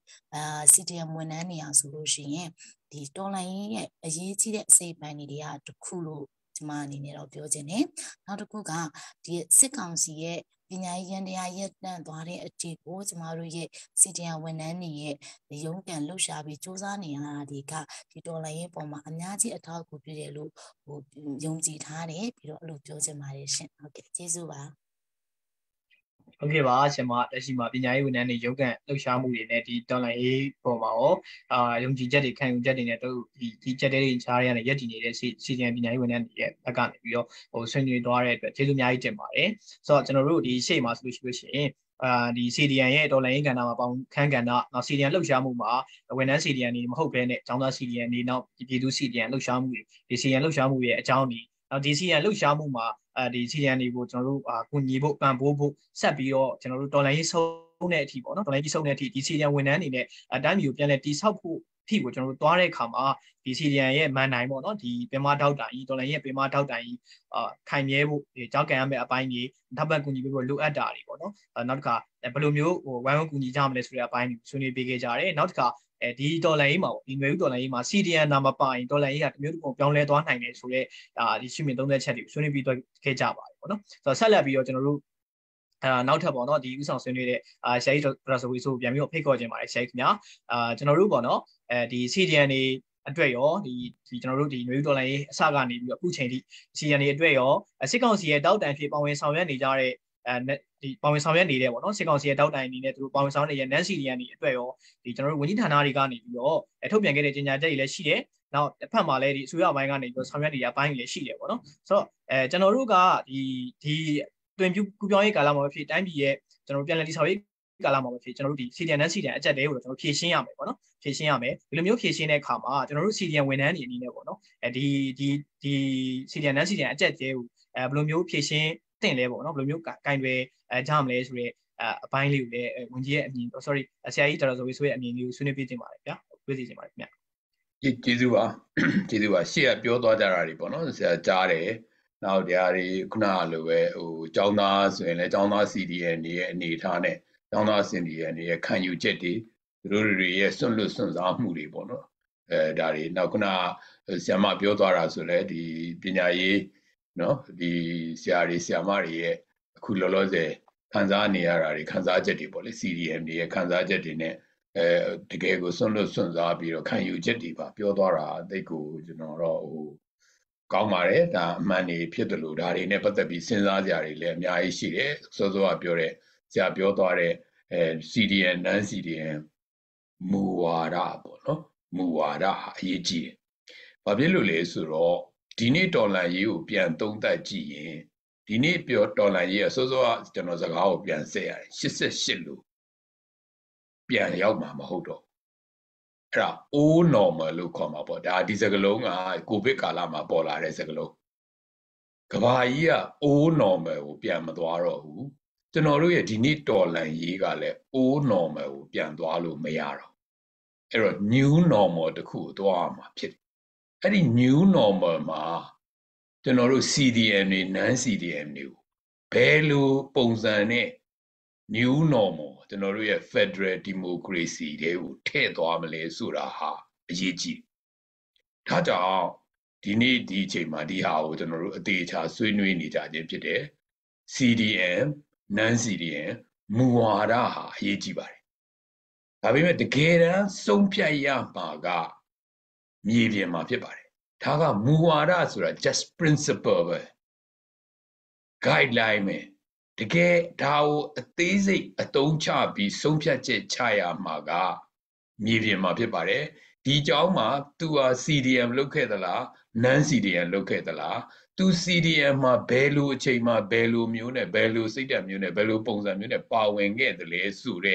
Speaker 8: CDM ဝန်ထမ်းနေရာဆိုလို့ရှိရင်ဒီတော်လှန်ရေးရဲ့အရေးကြီးတဲ့အစိပ်ပိုင်းတွေကတစ်ခုလို့ကျမအနေနဲ့တော့ပြောချင်တယ်။နောက်တစ်ခုကဒီစစ်ကောင်စီရဲ့ပညာရေးရန်တရားရပ်တန့်သွားတဲ့အထိကိုကျမတို့ရဲ့CDM ဝန်ထမ်းတွေရဲ့ရုန်းကန်လှုပ်ရှားပြီးစူးစမ်းနေရတာတွေကဒီတော်လှန်ရေးပေါ်မှာအများကြီးအထောက်အကူပြုတယ်လို့ယုံကြည်ထားတယ်ပြီးတော့အဲ့လိုပြောချင်ပါတယ်ရှင်။ဟုတ်ကဲ့ကျေးဇူးပါ
Speaker 2: ။ဟုတ်ကဲ့ပါရှင်မလက်ရှိမှာပညာရေးဝန်ထမ်းတွေရုပ်ကန့်လှုပ်ရှားမှုတွေနဲ့ဒီတော်လိုင်းရေးပေါ်မှာရောယုံကြည်ချက်တွေခံယူချက်တွေနဲ့တို့ဒီချက်တွေချားရတဲ့ရက်တည်နေတဲ့CDMပညာရေးဝန်ထမ်းတွေရဲ့ဘက်ကနေပြီးတော့ဆွေးနွေးသွားတဲ့အတွက်ကျေးဇူးအများကြီးတင်ပါတယ်ဆိုတော့ကျွန်တော်တို့ဒီရှေ့မှာဆိုလို့ရှိရင်ဒီ CDM ရဲ့တော်လိုင်းရေးကဏ္ဍမှာပေါင်းခန်းကဏ္ဍနောက် CDM လှုပ်ရှားမှုမှာဝန်ထမ်း CDM တွေမဟုတ်ဘဲနဲ့ကျောင်းသား CDM တွေနောက်ပြည်သူ CDM လှုပ်ရှားမှုတွေဒီ CDM လှုပ်ရှားမှုရဲ့အကြောင်းတွေနောက်ဒီ CDM လှုပ်ရှားမှုမှာဒီ CDM တွေကိုကျွန်တော်တို့ကူညီဖို့ပံ့ပိုးဖို့ဆက်ပြီးတော့ကျွန်တော်တို့တော်လိုင်းရေးဆုံးတဲ့အထိပေါ့နော်တော်လိုင်းရေးဆုံးတဲ့အထိဒီ CDM ဝန်ထမ်းတွေနဲ့အတိုင်းမျိုးပြန်လဲတိဆောက်ဖို့အထိကိုကျွန်တော်တို့သွားတဲ့အခါမှာဒီ CDM ရဲ့မန်နိုင်ပေါ့နော်ဒီပင်မထောက်တိုင်တော်လိုင်းရဲ့ပင်မထောက်တိုင်ခိုင်မြဲဖို့ကြောက်ကြံရမယ့်အပိုင်းတွေထောက်ပံ့ကူညီပေးဖို့လိုအပ်တာတွေပေါ့နော်နောက်တစ်ခါဘယ်လိုမျိုးဝိုင်းဝန်းကူညီကြမလဲဆိုတဲ့အပိုင်းတွေဆွေးနွေးပေးခဲ့ကြတယ်နောက်တစ်ခါဒီတော်လိုင်းရေးမှာပေါ့ဒီຫນွေဦးတော်လိုင်းရေးမှာ CDM နာမပါရင်တော်လိုင်းရေးကတမျိုးတစ်ပုံပြောင်းလဲသွားနိုင်တယ်ဆိုတော့ဒီရှိမြင်သုံးသက်ချက်တွေကိုဆွေးနွေးပြီးတော့ခဲ့ကြပါတယ်ပေါ့နော်ဆိုတော့ဆက်လက်ပြီးတော့ကျွန်တော်တို့နောက်ထပ်ပေါ့နော်ဒီဥဆောင်ဆွေးနွေးတဲ့ဆရာကြီးဒေါက်တာဆိုဝီဆိုပြန်ပြီးတော့ဖိတ်ခေါ်ခြင်းပါတယ်ဆရာကြီးခင်ဗျာကျွန်တော်တို့ပေါ့နော်ဒီ CDM တွေအတွက်ရောဒီကျွန်တော်တို့ဒီຫນွေဦးတော်လိုင်းရေးအစကနေပြီးတော့အခုချိန်ထိ CDM တွေအတွက်ရောစစ်ကောင်စီရဲ့တောက်တန်ဖြစ်ပါဝင်ဆောင်ရွက်နေကြတဲ့ဒီပါဝင်ဆောင်ရွက်နေတဲ့ပေါ့နော်စစ်ကောင်စီရဲ့တောက်တိုင်အနေနဲ့သူတို့ပါဝင်ဆောင်နေတဲ့ NCDN တွေအတွက်ရောဒီကျွန်တော်တို့ဝန်ကြီးဌာနတွေကနေပြီးတော့ထုတ်ပြန်ခဲ့တဲ့ကြေညာချက်တွေလည်းရှိတယ်။နောက်တစ်ဖက်မှာလည်းဒီအစိုးရပိုင်းကနေပြီးတော့ဆောင်ရွက်နေတဲ့အပိုင်းတွေလည်းရှိတယ်ပေါ့နော်။ဆိုတော့ကျွန်တော်တို့ကဒီတွင်ကူပြောင်းရေးကာလမှာပဲဖြစ်တိုင်းပြည်ရဲ့ကျွန်တော်တို့ပြန်လည်တည်ဆောက်ရေးကာလမှာပဲဖြစ်ကျွန်တော်တို့ဒီ CDN နဲ့ CDN အချက်တွေကိုကျွန်တော်ဖြည့်ရှင်းရမယ်ပေါ့နော်။ဖြည့်ရှင်းရမယ်ဒီလိုမျိုးဖြည့်ရှင်းတဲ့အခါမှာကျွန်တော်တို့ CDN ဝန်ထမ်းတွေအနေနဲ့ပေါ့နော်ဒီ CDN နဲ့ CDN အချက်တွေကိုဘယ်လိုမျိုးဖြည့်ရှင်းတင်လဲပေါ့နော်ဘယ်လိုမျိုးကင်တွေကြမလဲဆိုတော့အပိုင်းလေးကိုလည်းဝန်ကြီးရဲ့အမြင် sorry ဆရာကြီးဒေါက်တာဆိုဝေဆိုရဲ့အမြင်လေးကိုဆွေးနွေးပြတင်ပါတယ်ဗျာပြောစီချင်ပါတယ်ခင်ဗျ
Speaker 4: ကျေးဇူးပါရှေ့ကပြောသွားကြတာတွေပေါ့နော်ဆရာကြားတယ်နောက်တရားတွေခုနလိုပဲကျောင်းသားဆိုရင်လည်းကျောင်းသား CDN တွေရဲ့အနေအထားနဲ့ကျောင်းသား CDN တွေရဲ့ခံယူချက်တွေသူတို့တွေရဲ့စွန့်လွတ်စွန့်စားမှုတွေပေါ့နော်ဒါတွေနောက်ခုနဆရာမပြောသွားတာဆိုလည်းဒီပညာရေးနော်ဒီဆရာတွေဆရာမတွေရဲ့အခုလောလောဆယ်ခံစားနေရတာတွေခံစားချက်တွေပေါ့လေ CDM တွေရဲ့ခံစားချက်တွေနဲ့တကယ်ကိုစွန့်လွတ်စွန့်စားပြီးတော့ခံယူချက်တွေပါပြောသွားတာအသိကိုကျွန်တော်တော့ကောင်းပါတယ်ဒါအမှန်တွေဖြစ်တယ်လို့ဒါတွေနဲ့ပတ်သက်ပြီးစဉ်းစားကြရတယ်လည်းအများကြီးရှိတယ်စောစောကပြောတဲ့ဆရာပြောသွားတဲ့CDM နန်း CDM မူဝါဒပေါ့နော်မူဝါဒအရေးကြီးတယ်ဘာဖြစ်လို့လဲဆိုတော့ဒီနေ့တော်လှန်ရေးကိုပြန်သုံးသပ်ကြည့်ရင်ဒီနေ့ပြောတော်လှန်ရေးအစိုးရကျွန်တော်စကားကိုပြန်ဆက်ရတယ်88လို့ပြန်ရောက်မှာမဟုတ်တော့အဲ့ဒါ old normal လို့ခေါ်မှာပေါ့ဒါဒီစကားလုံးကကိုဗစ်ကာလမှာပေါ်လာတဲ့စကားလုံးကဘာကြီးက old normal ကိုပြန်မသွားတော့ဘူးကျွန်တော်တို့ရဲ့ဒီနေ့တော်လှန်ရေးကလည်း old normal ကိုပြန်သွားလို့မရတော့အဲ့တော့ new normal တခုကိုသွားရမှာဖြစ်တယ်အဲ့ဒီ new normal မှာကျွန်တော်တို့ CDM တွေ non CDM တွေကိုဘယ်လိုပုံစံနဲ့ new normal ကျွန်တော်တို့ရဲ့ Federal Democracy တွေကိုထည့်သွားမလဲဆိုတာဟာအရေးကြီးဒါကြောင့်ဒီနေ့ဒီအချိန်မှာဒီဟာကိုကျွန်တော်တို့အသေးချာဆွေးနွေးနေကြခြင်းဖြစ်တယ် CDM non CDM မူဝါဒဟာအရေးကြီးပါတယ်ဒါပေမဲ့တကယ်တမ်းဆုံးဖြတ်ရမှာကမြေပြင်မှာဖြစ်ပါတယ်ဒါကမူဝါဒဆိုတာ just principle ပဲ guideline ပဲတကယ်ဒါကိုအသေးစိတ်အသုံးချပြီးဆုံးဖြတ်ချက်ချရမှာကမြေပြင်မှာဖြစ်ပါတယ်ဒီအကြောင်းမှာသူဟာ CDM လုပ်ခဲ့သလား non CDM လုပ်ခဲ့သလားသူ CDM မှာဘယ်လိုအချိန်မှာဘယ်လိုမျိုးနဲ့ဘယ်လိုစိတ်ဓာတ်မျိုးနဲ့ဘယ်လိုပုံစံမျိုးနဲ့ပါဝင်ခဲ့တယ်လဲဆိုတဲ့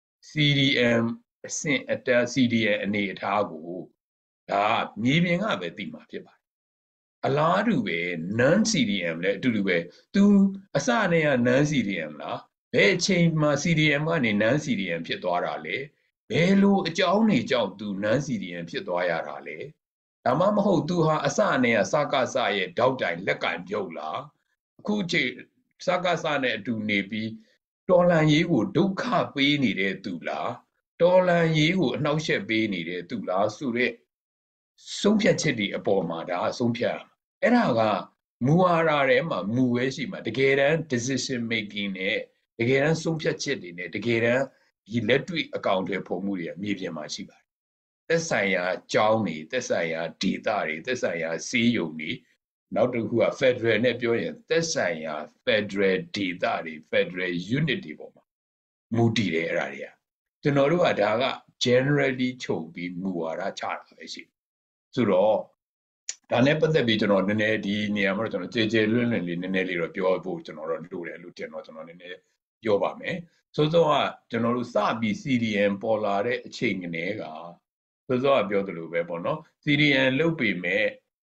Speaker 4: CDM အဆင့်အတန်း CDM အနေအထားကိုဒါမြေပြင်ကပဲသိမှာဖြစ်ပါတယ်အလားတူပဲ non CDM လည်းအတူတူပဲသူအစနဲ့က non CDM လားဘယ်အချိန်မှာ CDM ကနေ non CDM ဖြစ်သွားတာလဲဘယ်လိုအကြောင်းတွေကြောင့်သူ non CDM ဖြစ်သွားရတာလဲဒါမှမဟုတ်သူဟာအစနဲ့ကစကစရဲ့တောက်တိုင်လက်ကင်ပြုတ်လားအခုချိန်စကစနဲ့အတူနေပြီးတော်လန်ရေးကိုဒုက္ခပေးနေတဲ့သူလားတော်လန်ရေးကိုအနှောက်အယှက်ပေးနေတဲ့သူလားဆိုတဲ့ဆုံးဖြတ်ချက်တွေအပေါ်မှာဒါဆုံးဖြတ်အဲ့ဒါကမူဝါဒထဲမှာမူဝဲရှိမှာတကယ်တမ်း decision making နဲ့တကယ်တမ်းဆုံးဖြတ်ချက်တွေနဲ့တကယ်တမ်းဒီလက်တွေ့အကောင့်တွေပုံမှုတွေမြေပြင်မှာရှိပါတယ်သက်ဆိုင်ရာကျောင်းတွေသက်ဆိုင်ရာဒေသတွေသက်ဆိုင်ရာစီးရုံတွေနောက်တစ်ခုက Federal နဲ့ပြောရင်သက်ဆိုင်ရာ Federal ဒေသတွေ Federal Unit တွေပေါ်မှာမူတည်တယ်အဲ့ဒါတွေကကျွန်တော်တို့ကဒါက generally ချုပ်ပြီးမူဝါဒချတာပဲရှိဆိုတော့ဒါနဲ့ပတ်သက်ပြီးကျွန်တော်နည်းနည်းဒီနေရာမှာကျွန်တော်ကြေလွန်းလေးနည်းနည်းလေးတော့ပြောဖို့ကျွန်တော်တို့လိုတယ်လို့တင်တော့ကျွန်တော်နည်းနည်းပြောပါမယ်ဆိုတော့ကျွန်တော်တို့စပြီး CDM ပေါ်လာတဲ့အချိန်ကနေကဆိုတော့ပြောသလိုပဲပေါ့နော် CDM လုပ်ပေမဲ့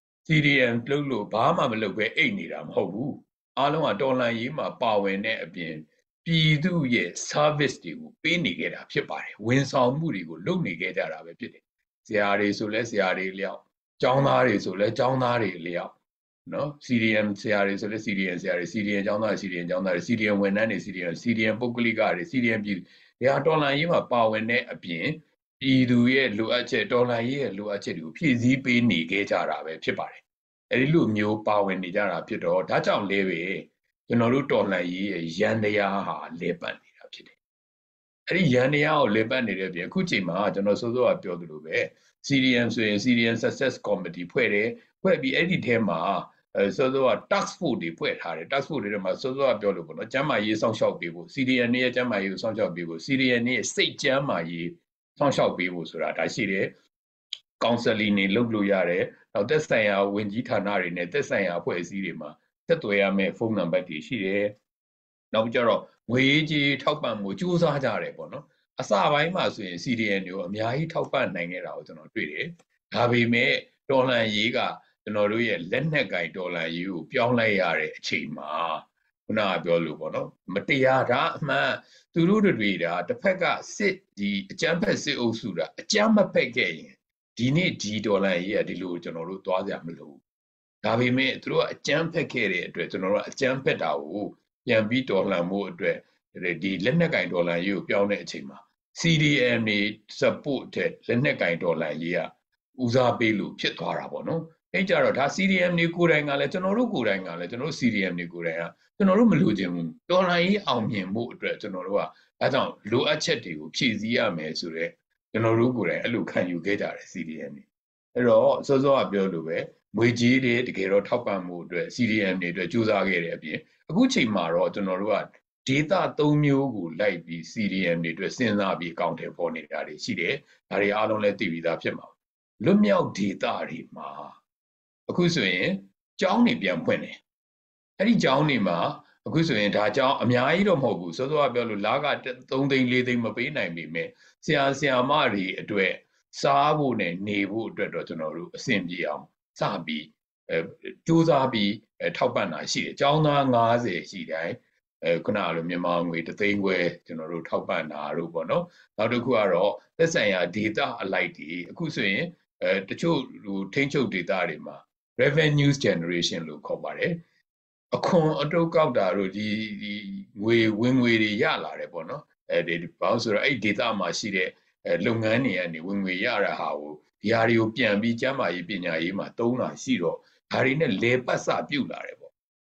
Speaker 4: CDM လုပ်လို့ဘာမှမလုပ်ပဲအိတ်နေတာမဟုတ်ဘူးအားလုံးကတော်လှန်ရေးမှာပါဝင်တဲ့အပြင်ပြည်သူရဲ့ service တွေကိုပေးနေခဲ့တာဖြစ်ပါတယ်ဝန်ဆောင်မှုတွေကိုလုပ်နေခဲ့ကြတာပဲဖြစ်တယ်ဆရာတွေဆိုလဲဆရာတွေလျောက်ကျောင်းသားတွေဆိုလဲကျောင်းသားတွေလျောက်နော် CDM ဆရာတွေဆိုလဲ CDM ဆရာတွေ CDM ကျောင်းသား CDM ကျောင်းသားတွေ CDM ဝန်ထမ်းတွေ CDM ပုဂ္ဂလိကတွေ CDM ပြည်ဒါတော်လှန်ရေးမှာပါဝင်တဲ့အပြင်ပြည်သူရဲ့လိုအပ်ချက်တော်လှန်ရေးရဲ့လိုအပ်ချက်တွေကိုဖြည့်ဆည်းပေးနေခဲ့ကြတာပဲဖြစ်ပါတယ်အဲဒီလိုမျိုးပါဝင်နေကြတာဖြစ်တော့ဒါကြောင့်လဲပဲကျွန်တော်တို့တော်လှန်ရေးရဲ့ရန်တရားဟာလေပတ်နေတာဖြစ်တယ်အဲ့ဒီရန်တရားကိုလေပတ်နေတဲ့ပြင်အခုချိန်မှာကျွန်တော်စိုးစိုးကပြောသလိုပဲ CDM ဆိုရင် CDM Success Committee ဖွဲ့တယ်ဖွဲ့ပြီးအဲ့ဒီထဲမှာစိုးစိုးက task force တွေဖွဲ့ထားတယ် task force တွေထဲမှာစိုးစိုးကပြောလို့ပေါ့နော်ကျန်းမာရေးစောင့်ရှောက်ပေးဖို့ CDM ရဲ့ကျန်းမာရေးကိုစောင့်ရှောက်ပေးဖို့ CDM ရဲ့စိတ်ကျန်းမာရေးစောင့်ရှောက်ပေးဖို့ဆိုတာဒါရှိတယ် counseling တွေလုပ်လို့ရတယ်နောက်သက်ဆိုင်ရာဝန်ကြီးဌာနတွေနဲ့သက်ဆိုင်ရာအဖွဲ့အစည်းတွေမှာဆက်သွယ်ရမယ့်ဖုန်းနံပါတ်တွေရှိတယ်နောက်ကြတော့ငွေရေးကြေးထောက်ပံ့မှုစူးစမ်းကြတယ်ပေါ့နော်အစပိုင်းမှာဆိုရင် CDM ကိုအများကြီးထောက်ပံ့နိုင်ခဲ့တာကိုကျွန်တော်တွေ့တယ်ဒါပေမဲ့တော်လှန်ရေးကကျွန်တော်တို့ရဲ့လက်နက်ကင်တော်လှန်ရေးကိုပြောင်းလိုက်ရတဲ့အချိန်မှာခုနကပြောလို့ပေါ့နော်မတရားတာအမှန်သူတို့တွေဒါတစ်ဖက်ကစစ်ဒီအကြမ်းဖက်စစ်အုပ်စုတာအကြမ်းမဖက်ခဲ့ရင်ဒီနေ့ဒီဒေါ်လာရေးကဒီလိုကျွန်တော်တို့သွားကြမလို့ဒါပေမဲ့သူတို့ကအကြမ်းဖက်ခဲ့တဲ့အတွက်ကျွန်တော်တို့အကြမ်းဖက်တာကိုပြန်ပြီးဒေါ်လာမှုအတွက်ဒီလက်နက်ကင်ဒေါ်လာရေးကိုပြောင်းတဲ့အချိန်မှာ CDM တွေ support တဲ့လက်နက်ကင်ဒေါ်လာရေးကဦးစားပေးလို့ဖြစ်သွားတာပေါ့နော်အဲ့ကြတော့ဒါ CDM တွေကိုယ်တိုင်ကလည်းကျွန်တော်တို့ကိုယ်တိုင်ကလည်းကျွန်တော်တို့ CDM တွေကိုယ်တိုင်ကကျွန်တော်တို့မလိုချင်ဘူးဒေါ်လာရေးအောင်မြင်ဖို့အတွက်ကျွန်တော်တို့ကအဲကြောင့်လိုအပ်ချက်တွေကိုဖြည့်ဆည်းရမယ်ဆိုတော့ကျွန်တော်တို့ကိုယ်တိုင်အဲ့လိုခံယူခဲ့ကြတယ် CDM တွေအဲ့တော့စောစောကပြောလို့ပဲငွေကြေးတွေတကယ်တော့ထောက်ပံ့မှုအတွက် CDM တွေအတွက်ကြိုးစားခဲ့တဲ့အပြင်အခုချိန်မှာတော့ကျွန်တော်တို့ကဒေတာ3မျိုးကိုလိုက်ပြီး CDM တွေအတွက်စဉ်းစားပြီးအကောင့်ထဲပေါ်နေတာတွေရှိတယ်ဒါတွေအားလုံးလည်းသိပြီးသားဖြစ်မှာလွတ်မြောက်ဒေတာတွေမှာအခုဆိုရင်ကျောင်းတွေပြန်ဖွင့်တယ်အဲ့ဒီကျောင်းတွေမှာအခုဆိုရင်ဒါကျောင်းအများကြီးတော့မဟုတ်ဘူးစောစောကပြောလို့လာက3သိန်း4သိန်းမပေးနိုင်ပေမဲ့ဆရာမတွေအတွက်စားဖို့နဲ့နေဖို့အတွက်တော့ကျွန်တော်တို့အဆင်ပြေအောင်စပြီးစူးစမ်းပြီးထောက်ပံ့တာရှိတယ်ကျောင်းသား90ရှိတိုင်းခုနလိုမြန်မာငွေ3သိန်းခွဲကျွန်တော်တို့ထောက်ပံ့တာတို့ပေါ့နော်နောက်တစ်ခုကတော့သက်ဆိုင်ရာ data အလိုက်တွေအခုဆိုရင်တချို့ထိန်းချုပ် data တွေမှာ revenue generation လို့ခေါ်ပါတယ်အခွန်အတုတ်ကောက်တာတို့ဒီငွေဝင်ငွေတွေရလာတယ်ပေါ့နော်ဒီဘာလို့ဆိုတော့အဲ့ data မှာရှိတဲ့လုပ်ငန်းတွေကနေဝင်ငွေရတဲ့ဟာကိုဒီဟာတွေကိုပြန်ပြီးကျန်းမာရေးပညာရေးမှာသုံးတာရှိတော့ဒါတွေနဲ့လေပတ်စပြုတ်လာတယ်ပေါ့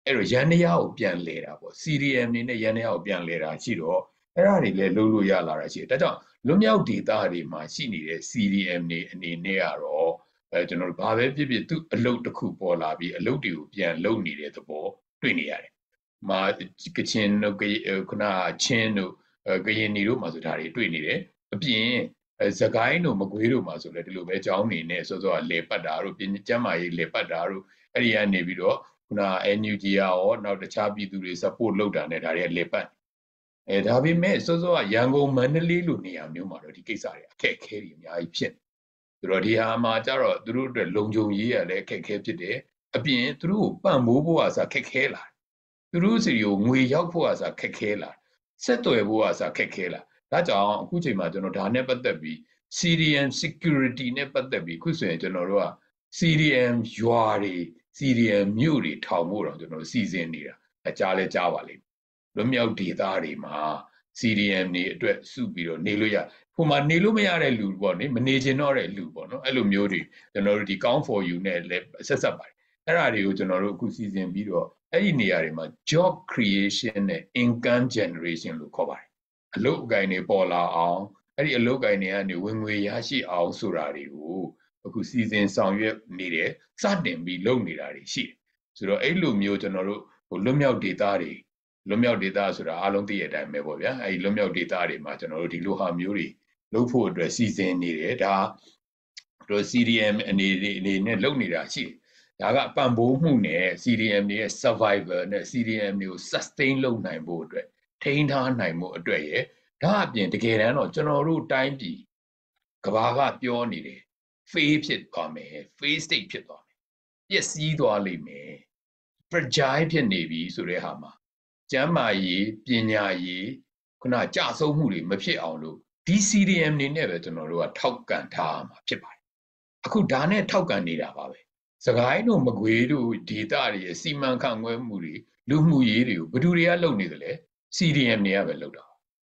Speaker 4: အဲ့တော့ရန်တရားကိုပြန်လဲတာပေါ့ CDM နေနဲ့ရန်တရားကိုပြန်လဲတာရှိတော့အဲ့ဒါတွေလည်းလုံးလို့ရလာတာရှိတယ်ဒါကြောင့်လွတ်မြောက်ဒေသတွေမှာရှိနေတဲ့ CDM နေအနေနဲ့ကတော့ကျွန်တော်တို့ဘာပဲဖြစ်ဖြစ်သူအလုပ်တစ်ခုပေါ်လာပြီးအလုပ်တွေကိုပြန်လုပ်နေတဲ့သဘောတွေ့နေရတယ်။မှာကချင်တို့ခုနချင်းတို့ကရင်နေတို့မှာဆိုဒါတွေတွေ့နေတယ်။အပြင်စကိုင်းတို့မကွေးတို့မှာဆိုလည်းဒီလိုပဲအကြောင်းနေနဲ့စောစောကလေပတ်တာတို့ပြင်ကျမ်းမာရေးလေပတ်တာတို့အဲ့ဒီကနေပြီးတော့ခုန NUG ရောနောက်တခြားပြည်သူတွေ support လုပ်တာနဲ့ဒါတွေလေပတ်ဒါပေမဲ့စောစောကရန်ကုန်မန္တလေးလိုနေရာမျိုးမှာတော့ဒီကိစ္စတွေအခက်အခဲတွေအများကြီးဖြစ်နေဆိုတော့ဒီဟာမှာကျတော့သူတို့အတွက်လုံခြုံရေးရလည်းအခက်အခဲဖြစ်တယ်အပြင်သူတို့ကိုပံ့ပိုးဖို့အစားခက်ခဲလာသူတို့စီကိုငွေရောက်ဖို့အစားခက်ခဲလာဆက်သွယ်ဖို့အစားခက်ခဲလာဒါကြောင့်အခုချိန်မှာကျွန်တော်ဒါနဲ့ပတ်သက်ပြီး CDM security နဲ့ပတ်သက်ပြီးခုဆိုရင်ကျွန်တော်တို့က CDM ရွာတွေ CDM မြို့တွေထောင်ဖို့တော့ကျွန်တော်စီစဉ်နေတာအကြားလဲကြားပါလိမ့်လွတ်မြောက်ဒေသတွေမှာ CDM တွေအတွက်စုပြီးတော့နေလို့ရဟိုမှာနေလို့မရတဲ့လူပေါ့နိမနေချင်တော့တဲ့လူပေါ့နော်အဲ့လိုမျိုးတွေကျွန်တော်တို့ဒီ count for you နဲ့လည်းဆက်ဆက်ပါတယ်အဲ့ဒါတွေကိုကျွန်တော်တို့အခုစီစဉ်ပြီးတော့အဲ့ဒီနေရာတွေမှာ job creation နဲ့ income generation လို့ခေါ်ပါတယ်အလုပ်အကိုင်တွေပေါ်လာအောင်အဲ့ဒီအလုပ်အကိုင်တွေကနေဝင်ငွေရရှိအောင်ဆိုတာတွေကိုအခုစီစဉ်ဆောင်ရွက်နေတယ်စတင်ပြီးလုပ်နေတာတွေရှိတယ်ဆိုတော့အဲ့လိုမျိုးကျွန်တော်တို့ဟိုလွတ်မြောက်ဒေသတွေလွတ်မြောက်ဒေသဆိုတာအားလုံးသိတဲ့အတိုင်းပဲပေါ့ဗျာအဲဒီလွတ်မြောက်ဒေသတွေမှာကျွန်တော်တို့ဒီလိုဟာမျိုးတွေလုပ်ဖို့အတွက်စီစဉ်နေတယ်ဒါတို့ CDM အနေနဲ့လုပ်နေတာရှိတယ်ဒါကပံ့ပိုးမှုနဲ့ CDM တွေရဲ့ survival နဲ့ CDM တွေကို sustain လုပ်နိုင်ဖို့အတွက်ထိန်းထားနိုင်မှုအတွက်ရဲ့ဒါအပြင်တကယ်တမ်းတော့ကျွန်တော်တို့တိုင်းပြည်ကဘာကပြောနေတယ် fail ဖြစ်သွားမယ် fail state ဖြစ်သွားမယ်ပျက်စီးသွားလိမ့်မယ် fragile ဖြစ်နေပြီဆိုတဲ့ဟာမှာကျမ်းမာရေးပညာရေးခုနကြဆုံးမှုတွေမဖြစ်အောင်လို့ဒီ CDM နေနဲ့ပဲကျွန်တော်တို့ကထောက်ကန်ထားမှာဖြစ်ပါတယ်အခုဒါနဲ့ထောက်ကန်နေတာပါပဲစကိုင်းတို့မကွေးတို့ဒေသတွေရဲ့စီမံခန့်ခွဲမှုတွေလူမှုရေးတွေကိုဘယ်သူတွေကလုပ်နေသလဲ CDM တွေကပဲလုပ်တာ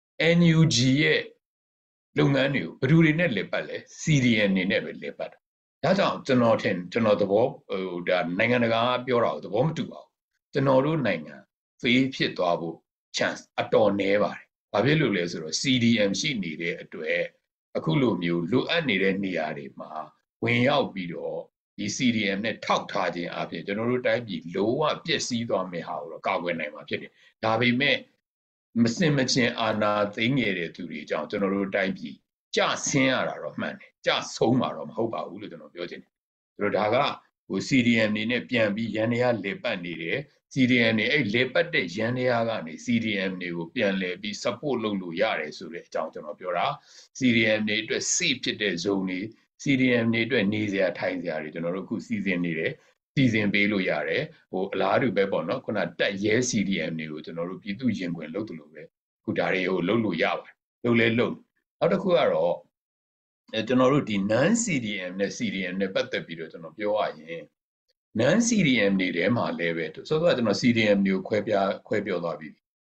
Speaker 4: NUG ရဲ့လုပ်ငန်းတွေကိုဘယ်သူတွေနဲ့လက်ပတ်လဲ CDM နေနဲ့ပဲလက်ပတ်တာဒါကြောင့်ကျွန်တော်သဘောဟိုဒါနိုင်ငံတကာပြောတာကိုသဘောမတူပါဘူးကျွန်တော်တို့နိုင်ငံဖေးဖြစ်သွားဖို့ chance အတော်နည်းပါတယ်။ဘာဖြစ်လို့လဲဆိုတော့ CDM ရှိနေတဲ့အတွက်အခုလိုမျိုးလိုအပ်နေတဲ့နေရာတွေမှာဝင်ရောက်ပြီးတော့ဒီ CDM နဲ့ထောက်ထားခြင်းအပြင်ကျွန်တော်တို့တိုင်းပြည်လုံးဝပျက်စီးသွားမယ့်ဟာကိုတော့ကာကွယ်နိုင်မှာဖြစ်တယ်။ဒါပေမဲ့မစင်မချင်းအာဏာသိမ်းနေတဲ့သူတွေကြောင့်ကျွန်တော်တို့တိုင်းပြည်ကြဆင်းရတာတော့မှန်တယ်။ကြဆုံးမှာတော့မဟုတ်ပါဘူးလို့ကျွန်တော်ပြောချင်တယ်။ဆိုတော့ဒါကဟို CDM နေနဲ့ပြန်ပြီးရန်တရားလေပတ်နေတယ် CDM နေအဲ့လေပတ်တဲ့ရန်တရားကနေ CDM တွေကိုပြန်လဲပြီး support လုပ်လို့ရတယ်ဆိုတဲ့အကြောင်းကျွန်တော်ပြောတာ CDM တွေအတွက် safe ဖြစ်တဲ့ zone တွေ CDM တွေအတွက်နေစရာထိုင်စရာတွေကျွန်တော်တို့အခုစီစဉ်နေတယ်စီစဉ်ပေးလို့ရတယ်ဟိုအလားတူပဲပေါ့နော်ခုနတက်ရဲ CDM တွေကိုကျွန်တော်တို့ပြည်သူရင်ခွင်လုပ်တယ်လို့ပဲအခုဒါတွေကိုလုပ်လို့ရပါတယ်လုပ်လဲလုပ်နောက်တစ်ခုကတော့ကျွန်တော်တို့ဒီ non CDM နဲ့ CDM နဲ့ပတ်သက်ပြီးတော့ကျွန်တော်ပြောရရင် non CDM တွေထဲမှာလည်းပဲဆိုတော့ကျွန်တော် CDM တွေကိုခွဲပြောသွားပြီ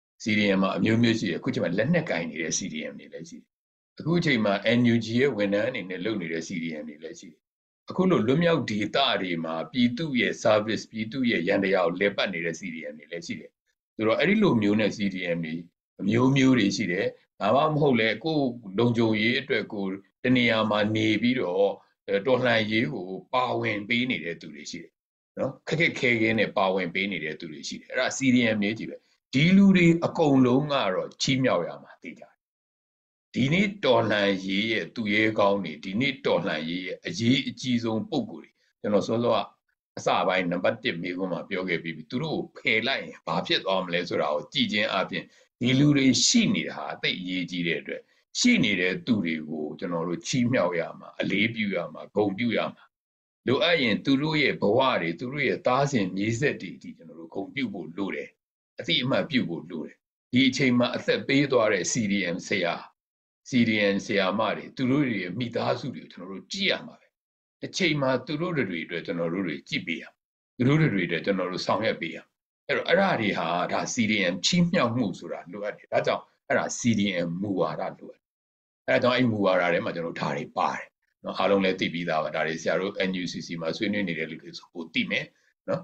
Speaker 4: CDM မှာအမျိုးမျိုးရှိတယ်အခုချိန်မှာလက်နက်ကင်နေတဲ့ CDM တွေလည်းရှိတယ်အခုချိန်မှာ NUG ရဲ့ဝန်ထမ်းအနေနဲ့လုပ်နေတဲ့ CDM တွေလည်းရှိတယ်အခုလိုလွတ်မြောက်ဒေသတွေမှာပြည်သူရဲ့ service ပြည်သူရဲ့ရန်တရားကိုလက်ပတ်နေတဲ့ CDM တွေလည်းရှိတယ်ဆိုတော့အဲ့ဒီလိုမျိုးနဲ့ CDM တွေအမျိုးမျိုးတွေရှိတယ်ဒါမှမဟုတ်လဲကိုလုံခြုံရေးအတွက်ကိုတနေရာမှာနေပြီးတော့တော်လှန်ရေးကိုပါဝင်ပေးနေတဲ့သူတွေရှိတယ်နော်ခက်ခဲနဲ့ပါဝင်ပေးနေတဲ့သူတွေရှိတယ်အဲ့ဒါ CDM တွေကြီးပဲဒီလူတွေအကုန်လုံးကတော့ချီးမြှောက်ရမှာသိကြတယ်ဒီနေ့တော်လှန်ရေးရဲ့သူရဲကောင်းတွေဒီနေ့တော်လှန်ရေးရဲ့အရေးအကြီးဆုံးပုံကိုယ်တွေကျွန်တော်စောစောကအစပိုင်းနံပါတ်1မိကုန်းမှာပြောခဲ့ပြီးပြီသူတို့ကိုဖယ်လိုက်ရင်ဘာဖြစ်သွားမလဲဆိုတာကိုကြည်ချင်းအပြင်ဒီလူတွေရှိနေတာဟာအသိအရေးကြီးတဲ့အတွက်ရှိနေတဲ့သူတွေကိုကျွန်တော်တို့ချီးမြှောက်ရမှာအလေးပြုရမှာဂုဏ်ပြုရမှာလိုအပ်ရင်သူတို့ရဲ့ဘဝတွေသူတို့ရဲ့သားစဉ်မြေဆက်တွေဒီကျွန်တော်တို့ဂုဏ်ပြုဖို့လိုတယ်အသိအမှတ်ပြုဖို့လိုတယ်ဒီအချိန်မှာအသက်ပေးသွားတဲ့ CDM ဆရာမတွေသူတို့တွေရဲ့မိသားစုတွေကိုကျွန်တော်တို့ကြည့်ရမှာပဲတစ်ချိန်မှာသူတို့တွေအတွက်ကျွန်တော်တို့တွေကြည့်ပေးရသူတို့တွေအတွက်ကျွန်တော်တို့ဆောင်ရွက်ပေးရအဲ့တော့အဲ့ဒါတွေဟာဒါ CDM ချီးမြှောက်မှုဆိုတာလိုအပ်တယ်ဒါကြောင့်အဲ့ဒါ CDM မူဝါဒလိုအပ်အဲ့ဒါကြောင့်အဲ့မူဝါဒထဲမှာကျွန်တော်တို့ဓာတ်တွေပါတယ်နော်အားလုံးလည်းသိပြီးသားပါဒါတွေဆရာတို့ NUCC မှာဆွေးနွေးနေတဲ့လူတွေဆိုပိုသိမယ်နော်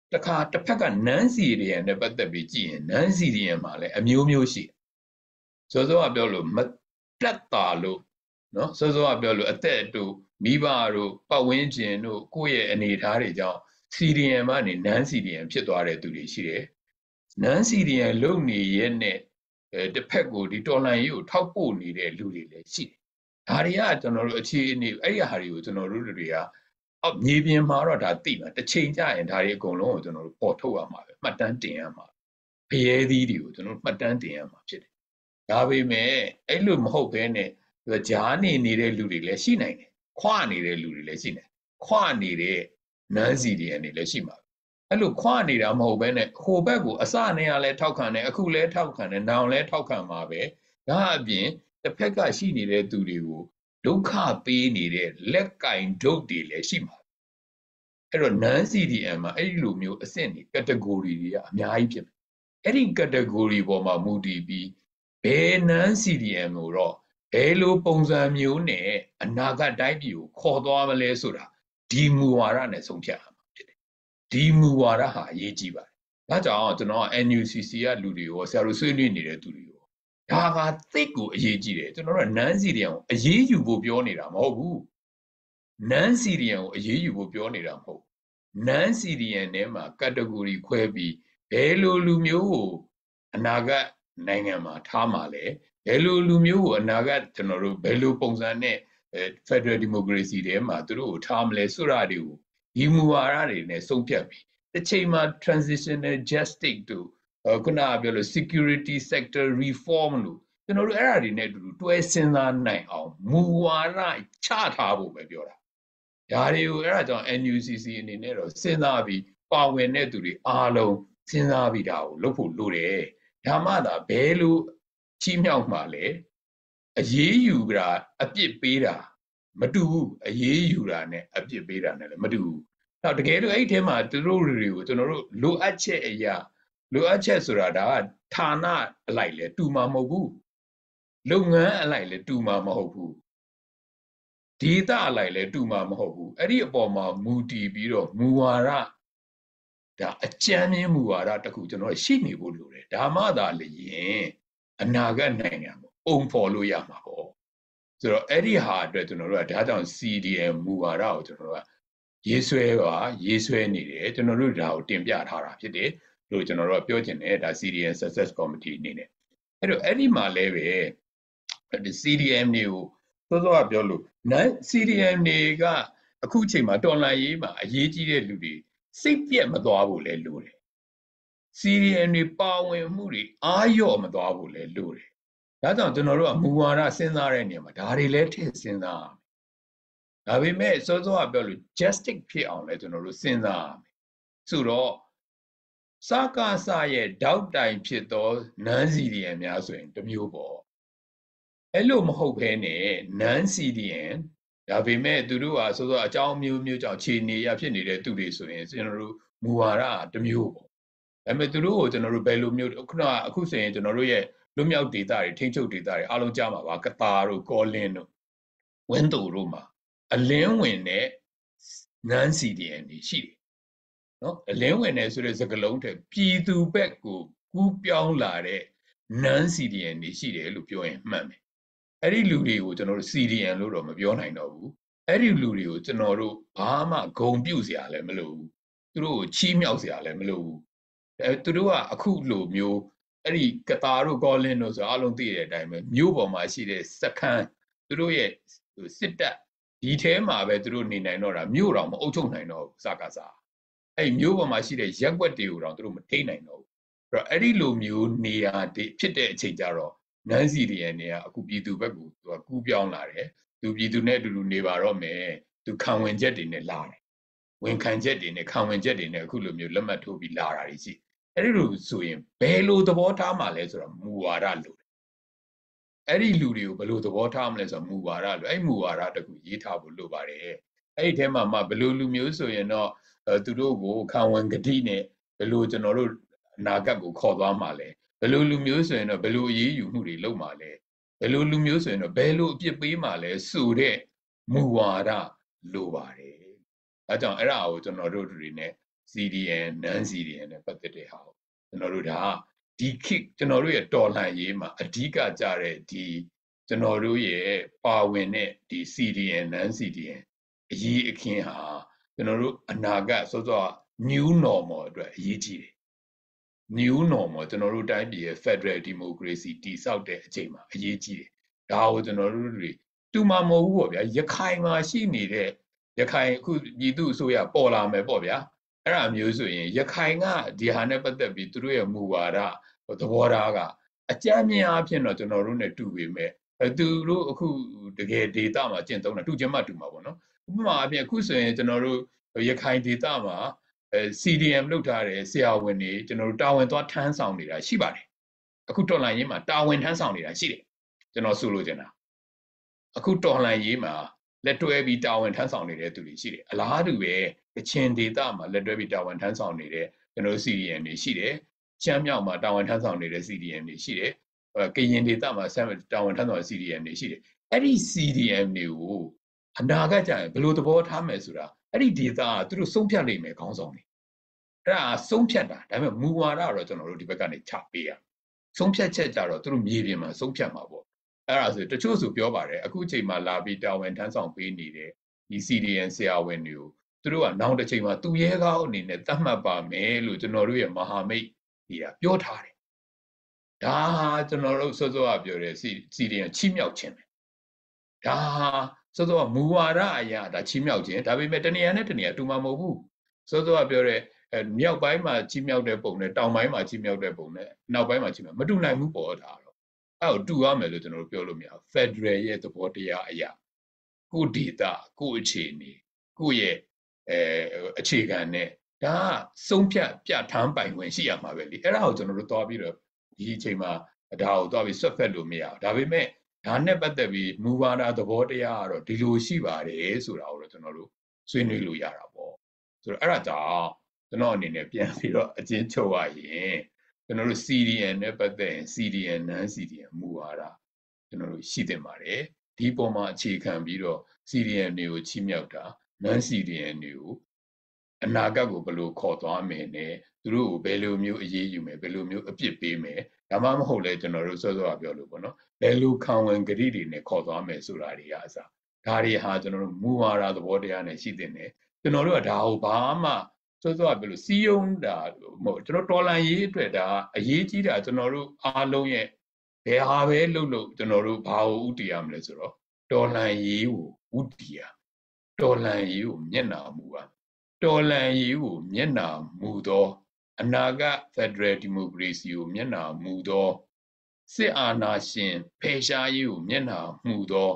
Speaker 4: တခါတစ်ဖက်ကနန်းစီရီယန်နဲ့ပတ်သက်ပြီးကြည့်ရင်နန်းစီရီယန်မှာလည်းအမျိုးမျိုးရှိစောစောကပြောလို့မတက်တာလို့နော်စောစောကပြောလို့အသက်တို့မိဘတို့ပတ်ဝန်းကျင်တို့ကိုယ့်ရဲ့အနေအထားတွေကြောင့်စီရီယန်ကနေနန်းစီရီယန်ဖြစ်သွားတဲ့သူတွေရှိတယ်နန်းစီရီယန်လုံနေရဲ့နဲ့တစ်ဖက်ကိုဒီတော်လှန်ရေးကိုထောက်ပို့နေတဲ့လူတွေလည်းရှိတယ်ဒါတွေကကျွန်တော်တို့အခြေအနေအဲ့ဒီဟာတွေကိုကျွန်တော်တို့တွေကအော်မြေပြင်မှာတော့ဒါသိမှာတစ်ချိန်ကြာရင်ဒါတွေအကုန်လုံးကိုကျွန်တော်တို့ပေါ်ထုတ်ရမှာပဲမှတ်တမ်းတင်ရမှာဖျဲသီးတွေကိုကျွန်တော်တို့မှတ်တမ်းတင်ရမှာဖြစ်တယ်ဒါပေမဲ့အဲ့လိုမဟုတ်ဘဲနဲ့ဂျားနေတဲ့လူတွေလည်းရှိနိုင်တယ်ခွနေတဲ့လူတွေလည်းရှိနိုင်ခွနေတဲ့နန်းစီတွေအနေလည်းရှိမှာအဲ့လိုခွနေတာမဟုတ်ဘဲနဲ့ဟိုဘက်ကိုအစနဲ့ကလည်းထောက်ခံတယ်အခုလည်းထောက်ခံတယ်နောင်လည်းထောက်ခံမှာပဲဒါအပြင်တစ်ဖက်ကရှိနေတဲ့သူတွေကိုဒုက္ခပေးနေတဲ့လက်ကင်ဒုတ်တွေလည်းရှိမှာအဲ့တော့ non CDM မှာအဲ့ဒီလိုမျိုးအဆင့်တွေ category တွေကအများကြီးဖြစ်တယ်အဲ့ဒီ category ပေါ်မှာမူတည်ပြီးဘယ် non CDM ကိုတော့ဘယ်လိုပုံစံမျိုးနဲ့အနာဂတ်တိုင်းပြည်ကိုခေါ်သွားမလဲဆိုတာဒီမူဝါဒနဲ့ဆုံးဖြတ်ရမှာဖြစ်တယ်ဒီမူဝါဒဟာအရေးကြီးပါတယ်ဒါကြောင့်ကျွန်တော် NUCC ကလူတွေရောဆရာတို့ဆွေးနွေးနေတဲ့သူတွေရောဒါကသိတ်ကိုအရေးကြီးတယ်ကျွန်တော်တို့ non CDM ကိုအရေးယူဖို့ပြောနေတာမဟုတ်ဘူးnon CDM ကိုအရေးယူဖို့ပြောနေတာမဟုတ် non CDM ထဲမှာ category ခွဲပြီးဘယ်လိုလူမျိုးကိုအနာဂတ်နိုင်ငံမှာထားမှာလဲဘယ်လိုလူမျိုးကိုအနာဂတ်ကျွန်တော်တို့ဘယ်လိုပုံစံနဲ့ Federal Democracy ထဲမှာသူတို့ကိုထားမလဲဆိုတာတွေကိုဒီမူဝါဒတွေနဲ့ဆုံးဖြတ်ပြီးတစ်ချိန်မှာ transitional justice တို့ခုနကပြောလို့ security sector reform လို့ကျွန်တော်တို့အဲ့ဒါတွေနဲ့အတူတူတွဲစဉ်းစားနိုင်အောင်မူဝါဒချထားဖို့ပဲပြောတာဒါတွေကိုအဲ့ဒါကြောင့် NUCC အနေနဲ့တော့စဉ်းစားပြီးပါဝင်တဲ့သူတွေအားလုံးစဉ်းစားပြီးဒါကိုလုပ်ဖို့လိုတယ်ဒါမှသာဘယ်လိုချီးမြှောက်မှလဲအရေးယူတာအပြစ်ပေးတာမတူဘူးအရေးယူတာနဲ့အပြစ်ပေးတာနဲ့လည်းမတူဘူးတော့တကယ်လို့အဲ့ဒီထဲမှာသူတို့တွေကိုကျွန်တော်တို့လိုအပ်ချက်အရာလိုအပ်ချက်ဆိုတာဒါကဌာနအလိုက်လဲတူမှာမဟုတ်ဘူးလုပ်ငန်းအလိုက်လဲတူမှာမဟုတ်ဘူးဒေတာအလိုက်လဲတူမှာမဟုတ်ဘူးအဲ့ဒီအပေါ်မှာမူတည်ပြီးတော့မူဝါဒဒါအကြမ်းမြင်မူဝါဒတခုကျွန်တော်ရှိနေဖို့လိုတယ်ဒါမှသာလျင်အနာဂတ်နိုင်ငံကိုအုံဖော်လို့ရမှာပေါ့ဆိုတော့အဲ့ဒီဟာအတွက်ကျွန်တော်တို့ကဒါကြောင့် CDM မူဝါဒကိုကျွန်တော်တို့ကရေးဆွဲနေတယ်ကျွန်တော်တို့ဒါကိုတင်ပြထားတာဖြစ်တယ်လို့ကျွန်တော်တို့ကပြောချင်တယ်ဒါ CDM Success Committee အနေနဲ့အဲ့တော့အဲ့ဒီမှာလည်းပဲဒီ CDM တွေကိုစောစောကပြောလို့ CDM တွေကအခုအချိန်မှာတော်လှန်ရေးမှာအရေးကြီးတဲ့လူတွေစိတ်ပြက်မသွားဖို့လဲလိုတယ် CDM တွေပါဝင်မှုတွေအားလျော့မသွားဖို့လဲလိုတယ်ဒါကြောင့်ကျွန်တော်တို့ကမူဝါဒစဉ်းစားတဲ့နေရာမှာဒါတွေလည်းထည့်စဉ်းစားရမယ်ဒါပေမဲ့စောစောကပြောလို့ justice ဖြစ်အောင်လဲကျွန်တော်တို့စဉ်းစားရမယ်ဆိုတော့စကားစရဲ့တောက်တိုင်ဖြစ်သော non CDM များဆိုရင်တစ်မျိုးပေါ့အဲ့လိုမဟုတ်ဘဲနဲ့ non CDM ဒါပေမဲ့သူတို့ကစောစောအကြောင်းမျိုးကြောင့်ခြေနေရဖြစ်နေတဲ့သူတွေဆိုရင်ကျွန်တော်တို့မူဝါဒတစ်မျိုးပေါ့ဒါပေမဲ့သူတို့ကိုကျွန်တော်တို့ဘယ်လိုမျိုးအခုဆိုရင်ကျွန်တော်တို့ရဲ့လွတ်မြောက်ဒေသတွေထိန်းချုပ်ဒေသတွေအားလုံးကြားမှာပါကတာတို့ကောလင်းတို့ဝင်းတူတို့မှာအလင်းဝင်တဲ့ non CDM တွေရှိတယ်နော်အလင်းဝင်တဲ့ဆိုတဲ့စကားလုံးထဲပြည်သူဘက်ကိုကူးပြောင်းလာတဲ့ non CDM တွေရှိတယ်လို့ပြောရင်မှန်မယ်အဲ့ဒီလူတွေကိုကျွန်တော်တို့ CDM လို့တော့မပြောနိုင်တော့ဘူးအဲ့ဒီလူတွေကိုကျွန်တော်တို့ဘာမှဂုဏ်ပြုစရာလည်းမလိုဘူးသူတို့ကိုချီးမြှောက်စရာလည်းမလိုဘူးသူတို့ကအခုလိုမျိုးအဲ့ဒီကတာတို့ကောလင်းတို့ဆိုအားလုံးသိတဲ့အတိုင်းပဲမြို့ပေါ်မှာရှိတဲ့စခန်းသူတို့ရဲ့စစ်တပ်ဒီထဲမှာပဲသူတို့နေနိုင်တော့တာမြို့တော်မအုပ်ချုပ်နိုင်တော့ဘူးစကားစားအဲ့မြို့ပေါ်မှာရှိတဲ့ရက်ွက်တွေကိုတော့သူတို့မထိနိုင်တော့ဘူးအဲ့တော့အဲ့ဒီလိုမျိုးနေရာဖြစ်တဲ့အချိန်ကြတော့နန်းစီတွေနေရာအခုပြည်သူဘက်ကိုသူကကူးပြောင်းလာတယ်သူပြည်သူနဲ့အတူတူနေပါတော့မယ်သူခံဝင်ချက်တွေနဲ့လာတယ်ဝန်ခံချက်တွေနဲ့ခံဝင်ချက်တွေနဲ့အခုလိုမျိုးလက်မှတ်ထိုးပြီးလာတာတွေရှိအဲ့ဒီလိုဆိုရင်ဘယ်လိုသဘောထားမှလဲဆိုတော့မူဝါဒလို့အဲ့ဒီလူတွေကိုဘယ်လိုသဘောထားမလဲဆိုတော့မူဝါဒလို့အဲ့မူဝါဒတခုရေးထားဖို့လိုပါတယ်အဲ့ဒီထဲမှာမှဘယ်လိုလူမျိုးဆိုရင်တော့သူတို့ကိုခံဝန်ဂတိနဲ့ဘယ်လိုကျွန်တော်တို့အနာဂတ်ကိုခေါ်သွားမှာလဲဘယ်လိုလူမျိုးဆိုရင်တော့ဘယ်လိုအရေးယူမှုတွေလုပ်မှာလဲဘယ်လိုလူမျိုးဆိုရင်တော့ဘယ်လိုအပြစ်ပေးမှာလဲဆိုတဲ့မူဝါဒလိုပါတယ်ဒါကြောင့်အဲ့ဒါကိုကျွန်တော်တို့တွေနဲ့ CDN non CDN နဲ့ပတ်သက်တဲ့ဟာကိုကျွန်တော်တို့ဒါဒီခေတ်ကျွန်တော်တို့ရဲ့တော်လှန်ရေးမှာအဓိကကြတဲ့ဒီကျွန်တော်တို့ရဲ့ပါဝင်တဲ့ဒီ CDN non CDN အရေးအခင်းဟာကျွန်တော်တို့အနာဂတ်စောစော new normal အတွက်အရေးကြီးတယ် new normal ကျွန်တော်တို့တိုင်းပြည်ရဲ့ Federal Democracy တည်ဆောက်တဲ့အချိန်မှာအရေးကြီးတယ်ဒါကိုကျွန်တော်တို့တွေတူမှာမဟုတ်ဘူးပေါ့ဗျာရခိုင်မှာရှိနေတဲ့ရခိုင်အခုပြည်သူအစိုးရပေါ်လာမယ်ပေါ့ဗျာအဲ့ဒါမျိုးဆိုရင်ရခိုင်ကဒီဟာနဲ့ပတ်သက်ပြီးသူတို့ရဲ့မူဝါဒသဘောထားကအကြမ်းမြင်အဖြစ်တော့ကျွန်တော်တို့ ਨੇ တူပေမဲ့သူတို့အခုတကယ် data မှာကျင့်သုံးတာတူချင်မှတူမှာပေါ့နော်ဥပမာအပြင်အခုဆိုရင်ကျွန်တော်တို့ရခိုင် data မှာ CDM လုပ်ထားတဲ့ဆရာဝန်တွေကျွန်တော်တို့တာဝန်သွားထမ်းဆောင်နေတာရှိပါတယ်အခုတော်လှန်ရေးမှာတာဝန်ထမ်းဆောင်နေတာရှိတယ်ကျွန်တော်ဆိုလိုချင်တာအခုတော်လှန်ရေးမှာလက်တွဲပြီးတာဝန်ထမ်းဆောင်နေတဲ့သူတွေရှိတယ်အလားတူပဲကချင် data မှာလက်တွဲပြီးတာဝန်ထမ်းဆောင်နေတဲ့ကျွန်တော် CDM တွေရှိတယ်ချမ်းမြောက်မှာတာဝန်ထမ်းဆောင်နေတဲ့ CDM တွေရှိတယ်ကရင် data မှာတာဝန်ထမ်းဆောင်တဲ့ CDM တွေရှိတယ်အဲ့ဒီ CDM တွေကိုအနာဂတ်ကျရင်ဘယ်လိုသဘောထားမယ်ဆိုတာအဲ့ဒီ data ကသူတို့ဆုံးဖြတ်နိုင်မယ်ခေါင်းဆောင်တွေအဲ့ဒါဆုံးဖြတ်တာဒါပေမဲ့မူဝါဒတော့ကျွန်တော်တို့ဒီဘက်ကနေချပေးရဆုံးဖြတ်ချက်ကြတော့သူတို့မြေပြင်မှာဆုံးဖြတ်မှာပေါ့အဲ့ဒါဆိုတချို့ဆိုပြောပါတယ်အခုအချိန်မှာလာပြီးတာဝန်ထမ်းဆောင်ပေးနေတဲ့ဒီ CDN ဆရာဝန်တွေကိုသူတို့ကနောက်တစ်ချိန်မှာသူရဲကောင်းအနေနဲ့သတ်မှတ်ပါမယ်လို့ကျွန်တော်တို့ရဲ့မဟာမိတ်ကြီးကပြောထားတယ်ဒါကျွန်တော်တို့စောစောကပြောတဲ့ CDN ချီးမြှောက်ခြင်းပဲဒါစောစောကမူဝါဒအရာဒါချီးမြှောက်ခြင်းဒါပေမဲ့တနေရာနဲ့တနေရာတူမှာမဟုတ်ဘူးစောစောကပြောတဲ့မြောက်ပိုင်းမှာချီးမြှောက်တဲ့ပုံနဲ့တောင်ပိုင်းမှာချီးမြှောက်တဲ့ပုံနဲ့နောက်ပိုင်းမှာချီးမြှောက်မတူနိုင်ဘူးပေါ့ဒါတော့အဲ့တော့တူရမယ်လို့ကျွန်တော်တို့ပြောလို့မရဘူး Federal ရဲ့သဘောတရားအရာကိုဒေတာကိုအခြေအနေကိုရဲ့အခြေခံနဲ့ဒါဆုံးဖြတ်ပြဋ္ဌာန်းပိုင်ခွင့်ရှိရမှာပဲလေအဲ့ဒါကိုကျွန်တော်တို့သွားပြီးတော့ဒီအချိန်မှာဒါကိုသွားပြီးဆွတ်ဖက်လို့မရဘူးဒါပေမဲ့ဒါနဲ့ပတ်သက်ပြီးမူဝါဒသဘောတရားကတော့ဒီလိုရှိပါတယ်ဆိုတာကိုတော့ကျွန်တော်တို့ဆွေးနွေးလို့ရတာပေါ့ဆိုတော့အဲ့ဒါကြောင့်ကျွန်တော်အနေနဲ့ပြန်ပြီးတော့အကျဉ်းချုပ်ရရင်ကျွန်တော်တို့ CDN နဲ့ပတ်သက်ရင် CDN non CDN မူဝါဒကျွန်တော်တို့ရှိသင့်ပါတယ်ဒီပုံမှာအခြေခံပြီးတော့ CDN တွေကိုချီးမြှောက်တာ non CDN တွေကိုအနာဂတ်ကိုဘယ်လိုခေါ်သွားမယ်နဲ့သူတို့ကိုဘယ်လိုမျိုးအရေးယူမယ်ဘယ်လိုမျိုးအပြစ်ပေးမယ်ဒါမှမဟုတ်လဲကျွန်တော်တို့စောစောကပြောလို့ပေါ့နော်ဘယ်လိုခံဝန်ဂရိတွေနဲ့ခေါ်သွားမယ်ဆိုတာတွေအစားဒါတွေဟာကျွန်တော်တို့မူဝါဒသဘောတရားနဲ့ရှိတဲ့ねကျွန်တော်တို့ကဒါကိုဘာမှစောစောကပြောလို့စီယုံတာမဟုတ်ကျွန်တော်တော်လန်ရေးအတွက်ဒါအရေးကြီးတာကျွန်တော်တို့အားလုံးရဲ့ဘယ်ဟာပဲလုပ်လို့ကျွန်တော်တို့ဘာကိုဥတည်ရမလဲဆိုတော့တော်လန်ရေးကိုဥတည်ရတော်လန်ရေးကိုမျက်နှာမူပါတော်လန်ရေးကိုမျက်နှာမူသောအနာဂတ် Federal Democracy ကိုမျက်နှာမူသောစစ်အာဏာရှင်ဖယ်ရှားရေးကိုမျက်နှာမူသော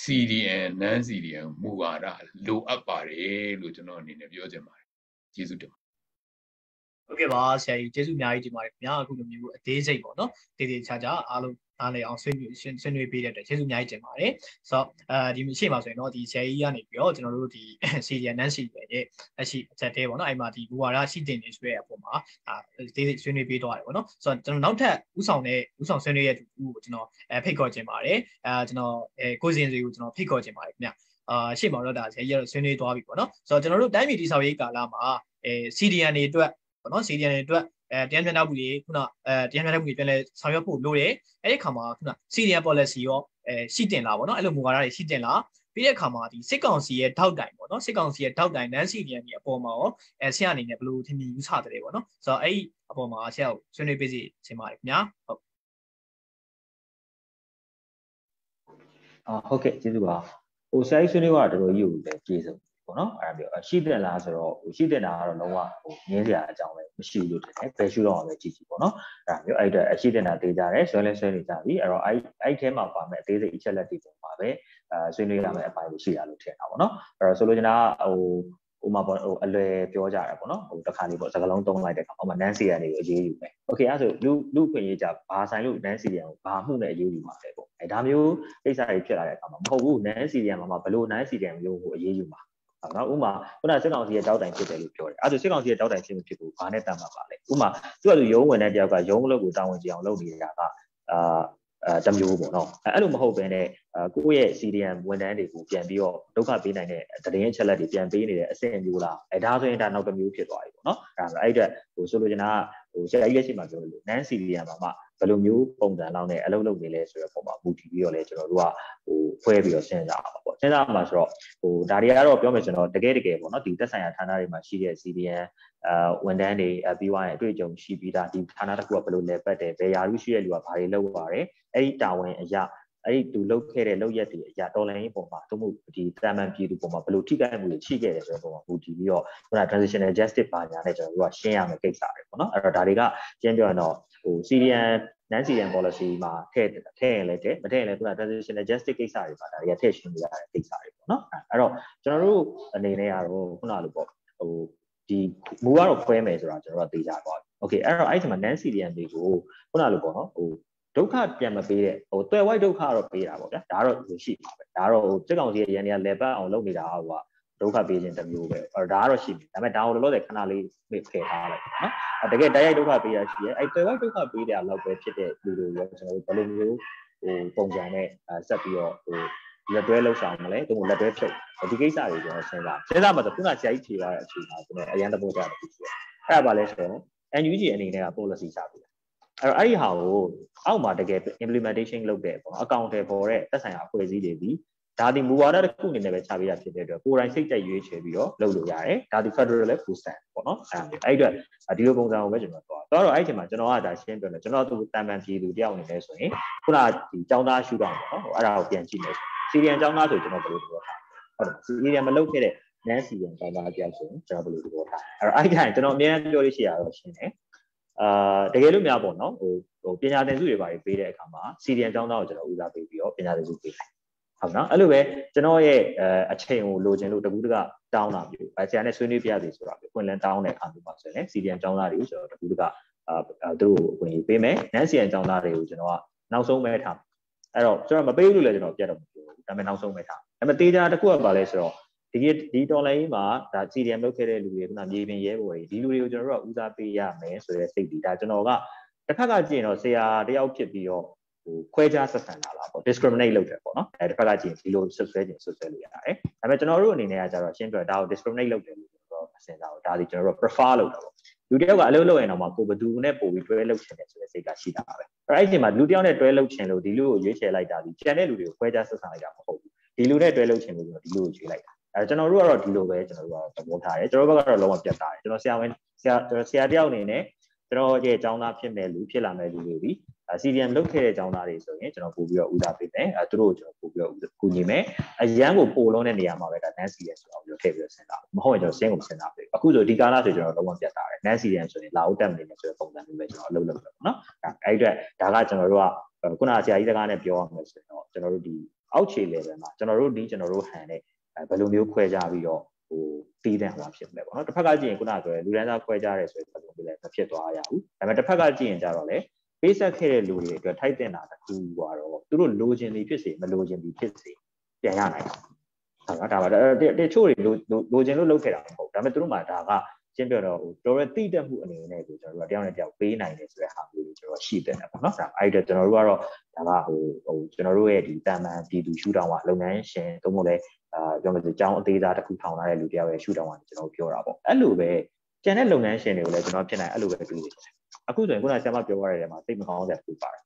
Speaker 4: CDN non CDN မူဝါဒလိုအပ်ပါတယ်လို့ကျွန်တော်အနေနဲ့ပြောချင်ပါတယ်ကျေးဇူးတင်
Speaker 2: ဟုတ်ကဲ့ပါဆရာကြီးကျေးဇူးအများကြီးတင်ပါတယ်ခင်ဗျာအခုလိုမျိုးအသေးစိတ်ပေါ့နော်တည်တည်ချာချာအားလုံးနားလည်အောင်ဆွေးနွေးပေးတဲ့အတွက်ကျေးဇူးအများကြီးတင်ပါတယ်ဆိုတော့ဒီရှေ့မှာဆိုရင်တော့ဒီဆရာကြီးကနေပြီးတော့ကျွန်တော်တို့ဒီ CDN non CDN ရဲ့အရှိအချက်တဲပေါ့နော်အဲ့မှာဒီဘူဝါဒရှိတင်နေဆိုတဲ့အပေါ်မှာဒီဆွေးနွေးပေးသွားတယ်ပေါ့နော်ဆိုတော့ကျွန်တော်နောက်ထပ်ဥဆောင်ဆွေးနွေးရဲ့သူကိုကျွန်တော်ဖိတ်ခေါ်ခြင်းပါတယ်ကျွန်တော်ကိုစင်စီကိုကျွန်တော်ဖိတ်ခေါ်ခြင်းပါတယ်ခင်ဗျရှေ့မှာတော့ဒါဆရာကြီးကတော့ဆွေးနွေးသွားပြီပေါ့နော်ဆိုတော့ကျွန်တော်တို့တိုင်းပြည်တည်ဆောက်ရေးကာလမှာCDN တွေအတွက်ပေါ့နော် CDN တွေအတွက်တရားမျှတမှုတွေခုနတရားမျှတမှုတွေပြန်လဲဆောင်ရွက်ဖို့လိုတယ်အဲ့ဒီခါမှာခုန CDN policy ရောရှိတင်လာပေါ့နော်အဲ့လိုမူဝါဒတွေရှိတင်လာပြီးတဲ့အခါမှာဒီစစ်ကောင်စီရဲ့ထောက်တိုင်ပေါ့နော်စစ်ကောင်စီရဲ့ထောက်တိုင် non CDN တွေအပေါ်မှာရောဆရာအနေနဲ့ဘယ်လိုထင်မြင်ယူဆတယ်ပေါ့နော်ဆိုတော့အဲ့ဒီအပေါ်မှာဆရာကိုဆွေးနွေးပေးစီချင်ပါတယ်ခင်ဗျာ
Speaker 3: ဟုတ်ကဲ့ကျေးဇူးပါဟိုဆရာကြီးဆွေးနွေးတာတော်တော်ကြီးကိုလည်းကျေးဇူးပေါ့နော်အဲ့ဒါမျိုးရှိတဲ့လားဆိုတော့ရှိတဲ့တာကတော့လုံးဝငင်းစရာအကြောင်းပဲမရှိဘူးလို့ထင်တယ်ဘယ်ရှုတော့မှပဲကြည့်ကြည့်ပေါ့နော်အဲ့ဒါမျိုးအဲ့အတွက်ရှိတဲ့တာတေးကြတယ်ဆွဲလဲဆွဲနေကြပြီအဲ့တော့အဲ့ထဲမှာပါမယ်အသေးစိတ်အချက်လက်တွေပုံမှာပဲဆွေးနွေးရမယ်အပိုင်းရှိရလို့ထင်တာပေါ့နော်အဲ့တော့ဆိုလိုချင်တာကဟိုမှာပေါ့အလွယ်ပြောကြတယ်ပေါ့နော်တစ်ခါလေးပေါ့စကားလုံးသုံးလိုက်တဲ့အခါမှာနန်းစီရန်တွေကိုအရေးယူမယ်โอเคအဲ့ဆိုလူခွင့်ရေးကြဘာဆိုင်လို့နန်းစီရန်ကိုဘာမှုနဲ့အရေးယူမှာလဲပေါ့ဒါမျိုးကိစ္စတွေဖြစ်လာတဲ့အခါမှာမဟုတ်ဘူးနန်းစီရန်မှာဘယ်လိုနန်းစီရန်မျိုးကိုအရေးယူမှာနော်ဥမာခုနစစ်ကောင်စီရဲ့တောက်တိုင်ဖြစ်တယ်လို့ပြောတယ်အဲ့ဒါစစ်ကောင်စီရဲ့တောက်တိုင်ဖြစ်မဖြစ်ဘူးဘာနဲ့တတ်မှာပါလဲဥမာသူကရုံးဝင်တဲ့တယောက်ကရုံးအလုပ်ကိုတာဝန်ကြအောင်လုပ်နေတာကတမျိုးပေါ့နော်အဲ့လိုမဟုတ်ဘဲနဲ့ကိုယ့်ရဲ့ CDN ဝန်ထမ်းတွေကိုပြန်ပြီးတော့ဒုက္ခပေးနိုင်တဲ့တရင်အချက်လက်တွေပြန်ပေးနေတဲ့အဆင့်မျိုးလားဒါဆိုရင်ဒါနောက်တစ်မျိုးဖြစ်သွားပြီပေါ့နော်အဲ့အတွက်ဆိုလိုချင်တာဆရာကြီးလက်ရှိမှာပြောလို့ non CDM မှာဘယ်လိုမျိုးပုံစံလောက်နဲ့အလုပ်လုပ်နေလဲဆိုတဲ့ပုံမှာမူတည်ပြီးတော့လဲကျွန်တော်တို့ကဖွဲပြီးတော့စဉ်းစားပါပေါ့စဉ်းစားမှာဆိုတော့ဒါတွေကတော့ပြောမယ်ကျွန်တော်တကယ်ပေါ့နော်ဒီသက်ဆိုင်ရာဌာနတွေမှာရှိတဲ့ CDM ဝန်ထမ်းတွေပြီးသွားရင်အတွေ့အကြုံရှိပြီးသားဒီဌာနတစ်ခုကဘယ်လိုလဲပတ်တယ်ဘယ်ရာထူးရှိတဲ့လူကဘာတွေလုပ်ရတယ်အဲ့ဒီတာဝန်အရာအဲ့ဒီသူလုပ်ခဲ့တဲ့လုပ်ရက်တွေအရာတော်လိုင်းပုံမှာသို့မဟုတ်ဒီတာမန်ပြည်သူပုံမှာဘယ်လိုထိခိုက်မှုတွေရှိခဲ့တယ်ဆိုတဲ့ပုံမှာမူတည်ပြီးတော့ခုန transitional justice ပါညာနဲ့ကျွန်တော်တို့ကရှင်းရမယ့်ကိစ္စတွေပေါ့နော်အဲ့တော့ဒါတွေကကျင်းပြောရင်တော့CDM non CDM policy မှာထည့်ရင်လည်းတဲ့မထည့်ရင်လည်းခုန transitional justice ကိစ္စတွေပါဒါတွေကထည့်ရှင်းပြရတဲ့ကိစ္စတွေပေါ့နော်အဲ့တော့ကျွန်တော်တို့အနေနဲ့ကတော့ခုနလိုပေါ့ဒီမူကတော့ခွဲမယ်ဆိုတာကျွန်တော်တို့သိကြပါဘူး။ Okay အဲ့တော့အဲ့ဒီမှာ non CDM တွေကိုခုနလိုပေါ့နော်ဒုက္ခပြန်မပေးတဲ့တွယ်ဝိုက်ဒုက္ခတော့ပေးတာပေါ့ဗျာဒါကတော့ရှိပါပဲဒါကတော့စစ်ကောင်စီရဲ့ရန်တွေကလေပတ်အောင်လုပ်နေတာကဒုက္ခပေးခြင်းတစ်မျိုးပဲအဲ့ဒါကတော့ရှိပြီဒါပေမဲ့ဒါကိုလောလောဆယ်ခဏလေးဖယ်ထားလိုက်နော်တကယ်တိုက်ရိုက်ဒုက္ခပေးရရှိရဲအဲ့တွယ်ဝိုက်ဒုက္ခပေးတဲ့အလောက်ပဲဖြစ်တဲ့လူတွေရောကျွန်တော်တို့ဘယ်လိုမျိုးပုံစံနဲ့ဆက်ပြီးတော့လက်တွဲလှုပ်ဆောင်မလဲသူကလက်တွဲဖြုတ်ဒီကိစ္စတွေကျွန်တော်စဉ်းစားမှာဆိုခုနဆရာကြီးဖြေရတဲ့အချိန်မှာကျွန်တော်အရန်သဘောကျတယ်ဖြစ်တယ်အဲ့ဒါပါလဲဆိုတော့ NUG အနေနဲ့က policy ချပြတယ်အဲ့ဒီဟာကိုအောက်မှာတကယ် implementation လုပ်တဲ့ပေါ့အကောင့်တွေပေါ်တဲ့သက်ဆိုင်ရာအဖွဲ့အစည်းတွေပြီးဒါဒီမူဝါဒတစ်ခုအနေနဲ့ပဲချပေးတာဖြစ်တဲ့အတွက်ကိုယ်တိုင်စိတ်ကြိုက်ရွေးချယ်ပြီးတော့လုပ်လို့ရတယ်ဒါဒီ federal လည်း full stand ပေါ့နော်အဲ့အတွက်ဒီလိုပုံစံကိုပဲကျွန်တော်တော့အဲ့ဒီအချိန်မှာကျွန်တော်ကဒါရှင်းပြောတယ်ကျွန်တော်သူတန်ပန်ပြည်သူတယောက်အနေနဲ့ဆိုရင်ခုနဒီចောင်းသားရှုထောင့်ပေါ့နော်အဲ့ဒါကိုပြန်ကြည့်မယ်စီရီယန်ចောင်းသားဆိုကျွန်တော်ဘယ်လိုပြောထားဟုတ်တယ်စီရီယန်မလုပ်ခဲ့တဲ့ non CDM ចောင်းသားတယောက်ဆိုရင်ကျွန်တော်ဘယ်လိုပြောထားအဲ့ဒီတိုင်းကျွန်တော်အများကြီးပြောလို့ရှိရတော့ရှင်းတယ်တကယ်လို့များပေါ့နော်ပညာသင်စုတွေပါပေးတဲ့အခါမှာ CDM ကျောင်းသားကိုကျွန်တော်ဦးစားပေးပြီးတော့ပညာသင်စုပေးတယ်ဟုတ်နော်အဲ့လိုပဲကျွန်တော်ရဲ့အချိန်ကိုလိုချင်လို့တကူးတကတောင်းတာမျိုးဆရာနဲ့ဆွေးနွေးပြရစီဆိုတာမျိုးခွင့်လန်းတောင်းတဲ့အခါမျိုးပါဆိုရင် CDM ကျောင်းသားတွေကိုကျွန်တော်တကူးတကသူတို့ကိုအခွင့်အရေးပေးမယ် non CDM ကျောင်းသားတွေကိုကျွန်တော်ကနောက်ဆုံးပဲထားအဲ့တော့ကျွန်တော်မပေးဘူးလို့လည်းကျွန်တော်ပြတ်တော့မပြောဘူးဒါပေမဲ့နောက်ဆုံးပဲထားဒါပေမဲ့တေးကြတကူကပါလဲဆိုတော့ဒီတော်လိုင်းမှာဒါ CDM လုပ်ခဲ့တဲ့လူတွေခုနမြေပြင်ရဲဘော်တွေဒီလူတွေကိုကျွန်တော်တို့ကဦးစားပေးရမယ်ဆိုတဲ့စိတ်ဒီဒါကျွန်တော်ကတစ်ခါကြည့်ရင်တော့ဆရာတယောက်ဖြစ်ပြီးတော့ခွဲခြားဆက်ဆံတာလားပေါ့ discriminate လုပ်တယ်ပေါ့နော်တစ်ခါကြည့်ရင်ဒီလိုဆွဆွဲခြင်းဆွဆွဲလို့ရတယ်ဒါပေမဲ့ကျွန်တော်တို့အနေနဲ့ကကျတော့ရှင်းပြဒါကို discriminate လုပ်တယ်လို့ကျွန်တော်အစဉ်းစားတော့ဒါဒီကျွန်တော်တို့ prefer လုပ်တာပေါ့လူတယောက်ကအလုပ်လုပ်ရင်တော့မှကိုဘသူနဲ့ပို့ပြီးတွဲလုပ်ချင်တယ်ဆိုတဲ့စိတ်ကရှိတာပဲအဲ့ဒီအချိန်မှာလူတယောက်နဲ့တွဲလုပ်ချင်လို့ဒီလူကိုရွေးချယ်လိုက်တာဒီကျန်တဲ့လူတွေကိုခွဲခြားဆက်ဆံလိုက်တာမဟုတ်ဘူးဒီလူနဲ့တွဲလုပ်ချင်လို့ကျွန်တော်ဒီလူကိုရွေးလိုက်တာကျွန်တော်တို့ကတော့ဒီလိုပဲကျွန်တော်တို့ကသဘောထားတယ်ကျွန်တော်ဘက်ကတော့လုံးဝပြတ်သားတယ်ကျွန်တော်ဆရာတယောက်အနေနဲ့ကျွန်တော်ရဲ့အကြောင်းသားဖြစ်မဲ့လူဖြစ်လာမဲ့လူတွေပြီး CDM လုပ်ခဲ့တဲ့အကြောင်းသားတွေဆိုရင်ကျွန်တော်ပို့ပြီးတော့ဦးစားပေးမယ်သူတို့ကိုကျွန်တော်ပို့ပြီးတော့ကူညီမယ်အရန်ကိုပို့လုံးတဲ့နေရာမှာပဲဒါ non CDM ဆိုတော့ထည့်ပြီးတော့စဉ်းစားမဟုတ်ရင်ကျွန်တော်စင်းကိုစဉ်းစားပြီအခုဆိုဒီကာလဆိုကျွန်တော်လုံးဝပြတ်သားတယ် non CDM ဆိုရင်လာဦးတက်မနေနဲ့ဆိုတဲ့ပုံစံမျိုးပဲကျွန်တော်အလုပ်လုပ်တယ်ပေါ့နော်အဲ့အတွက်ဒါကကျွန်တော်တို့ကခုနဆရာကြီးစကားနဲ့ပြောရမယ်ဆိုရင်တော့ကျွန်တော်တို့ဒီအောက်ခြေ level မှာကျွန်တော်တို့ဟန်တဲ့ဘယ်လိုမျိုးခွဲခြားပြီးတော့တီးတဲ့ဟောဖြစ်မယ်ပေါ့နော်တစ်ဖက်ကကြည့်ရင်ခုနကပြောလူတန်းစားခွဲခြားရဲဆိုတဲ့ပုံမျိုးလည်းမဖြစ်သွားရဘူးဒါပေမဲ့တစ်ဖက်ကကြည့်ရင်ကြတော့လေပေးဆက်ခဲ့တဲ့လူတွေအတွက်ထိုက်တင်တာတစ်ခုကတော့သူတို့လိုချင်သည်ဖြစ်စေမလိုချင်သည်ဖြစ်စေပြန်ရနိုင်တယ်ဟုတ်လားဒါပါတချို့တွေလိုချင်လို့လုပ်ခဲ့တာမဟုတ်ဒါပေမဲ့သူတို့မှဒါကရှင်းပြတော့တော်ရတိတက်မှုအနေနဲ့ကိုကျွန်တော်တို့တယောက်နဲ့တယောက်ပေးနိုင်တယ်ဆိုတဲ့ဟာမျိုးတွေကျွန်တော်ရှိတယ်ပေါ့နော်အဲ့ဒီတော့ကျွန်တော်တို့ကတော့ဒါကကျွန်တော်တို့ရဲ့ဒီတာမန်ပြည်သူရှုထောင့်ကလုပ်ငန်းရှင်သို့မဟုတ်လဲပြောမယ်ဆိုအကြောင်းအသေးစားတစ်ခုထောင်လာတဲ့လူတယောက်ရဲ့ရှုထောင့်ကနေကျွန်တော်ပြောတာပေါ့အဲ့လိုပဲကျန်တဲ့လုပ်ငန်းရှင်တွေကိုလည်းကျွန်တော်ဖြစ်နိုင်အဲ့လိုပဲတွေးနေတယ်အခုဆိုရင်ခုနကဆရာမပြောရတဲ့နေရာမှာစိတ်မကောင်းစရာတစ်ခုပါတယ်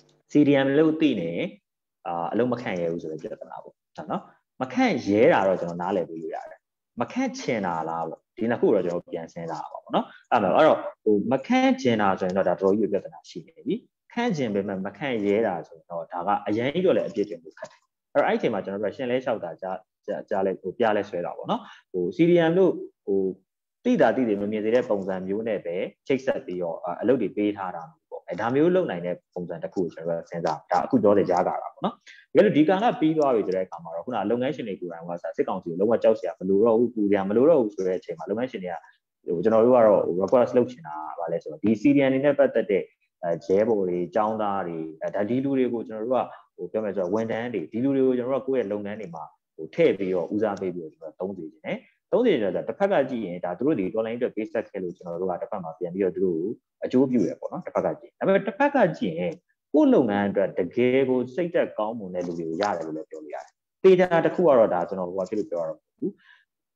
Speaker 3: CDM လို့သိနေအလုံးမခန့်ရဲဘူးဆိုတဲ့ပြဿနာပေါ့နော်မခန့်ရဲတာတော့ကျွန်တော်နားလည်ပြီးလို့ရတယ်မခန့်ချင်တာလားပေါ့ဒီနှစ်ခုတော့ကျွန်တော်ပြန်စဉ်းစားပါပေါ့နော်အဲ့တော့မခန့်ချင်တာဆိုရင်တော့ဒါတော်ကြီးပြဿနာရှိနေပြီခန့်ချင်ပေမဲ့မခန့်ရဲတာဆိုရင်တော့ဒါကအရင်ကြီးတော့လည်းအပြည့်တင်လို့ခတ်တယ်အဲ့တော့အဲ့ဒီအချိန်မှာကျွန်တော်တို့ရှင်းလဲလျှောက်တာကြားလဲပြလဲဆွဲတာပေါ့နော်CDM လို့တိတာတိတွေမမြင်စေတဲ့ပုံစံမျိုးနဲ့ပဲချိတ်ဆက်ပြီးတော့အလုပ်တွေပေးထားတာပေါ့ဒါမျိုးလုပ်နိုင်တဲ့ပုံစံတစ်ခုကိုကျွန်တော်စဉ်းစားဒါအခုပြောတဲ့ကြားကာတာပေါ့နော်ဒါလို့ဒီကာလပြီးသွားပြီဆိုတဲ့အခါမှာတော့ခုနလုပ်ငန်းရှင်တွေကိုယ်တိုင်ကစစ်ကောင်စီကိုလုံးဝကြောက်စရာမလိုတော့ဘူးပူစရာမလိုတော့ဘူးဆိုတဲ့အချိန်မှာလုပ်ငန်းရှင်တွေကကျွန်တော်တို့ကတော့ request လုပ်ချင်တာဗာလဲဆိုတော့ဒီ CDM တွေနဲ့ပတ်သက်တဲ့ရဲဘော်တွေចောင်းသားတွေဒါဒီလူတွေကိုကျွန်တော်တို့ကပြောမယ်ဆိုတော့ဝန်ထမ်းတွေဒီလူတွေကိုကျွန်တော်တို့ကကိုယ့်ရဲ့လုပ်ငန်းတွေမှာထည့်ပြီးတော့ဦးစားပေးပြီးတော့ကျွန်တော်သုံးစီခြင်းနဲ့သုံးစီခြင်းဆိုတော့တစ်ဖက်ကကြည့်ရင်ဒါသူတို့ဒီ online အတွက် base set ခဲ့လို့ကျွန်တော်တို့ကတစ်ဖက်မှာပြန်ပြီးတော့သူတို့အကျိုးပြုရပေါ့နော်တစ်ဖက်ကကြည့်ဒါပေမဲ့တစ်ဖက်ကကြည့်ရင်ကိုယ့်လုပ်ငန်းအတွက်တကယ်ကိုစိတ်သက်ကောင်းမှုနဲ့လူတွေကိုရတယ်လို့လည်းပြောလို့ရတယ်တေချာတစ်ခုကတော့ဒါကျွန်တော်ဟိုကဖြစ်လို့ပြောရတော့ဘူး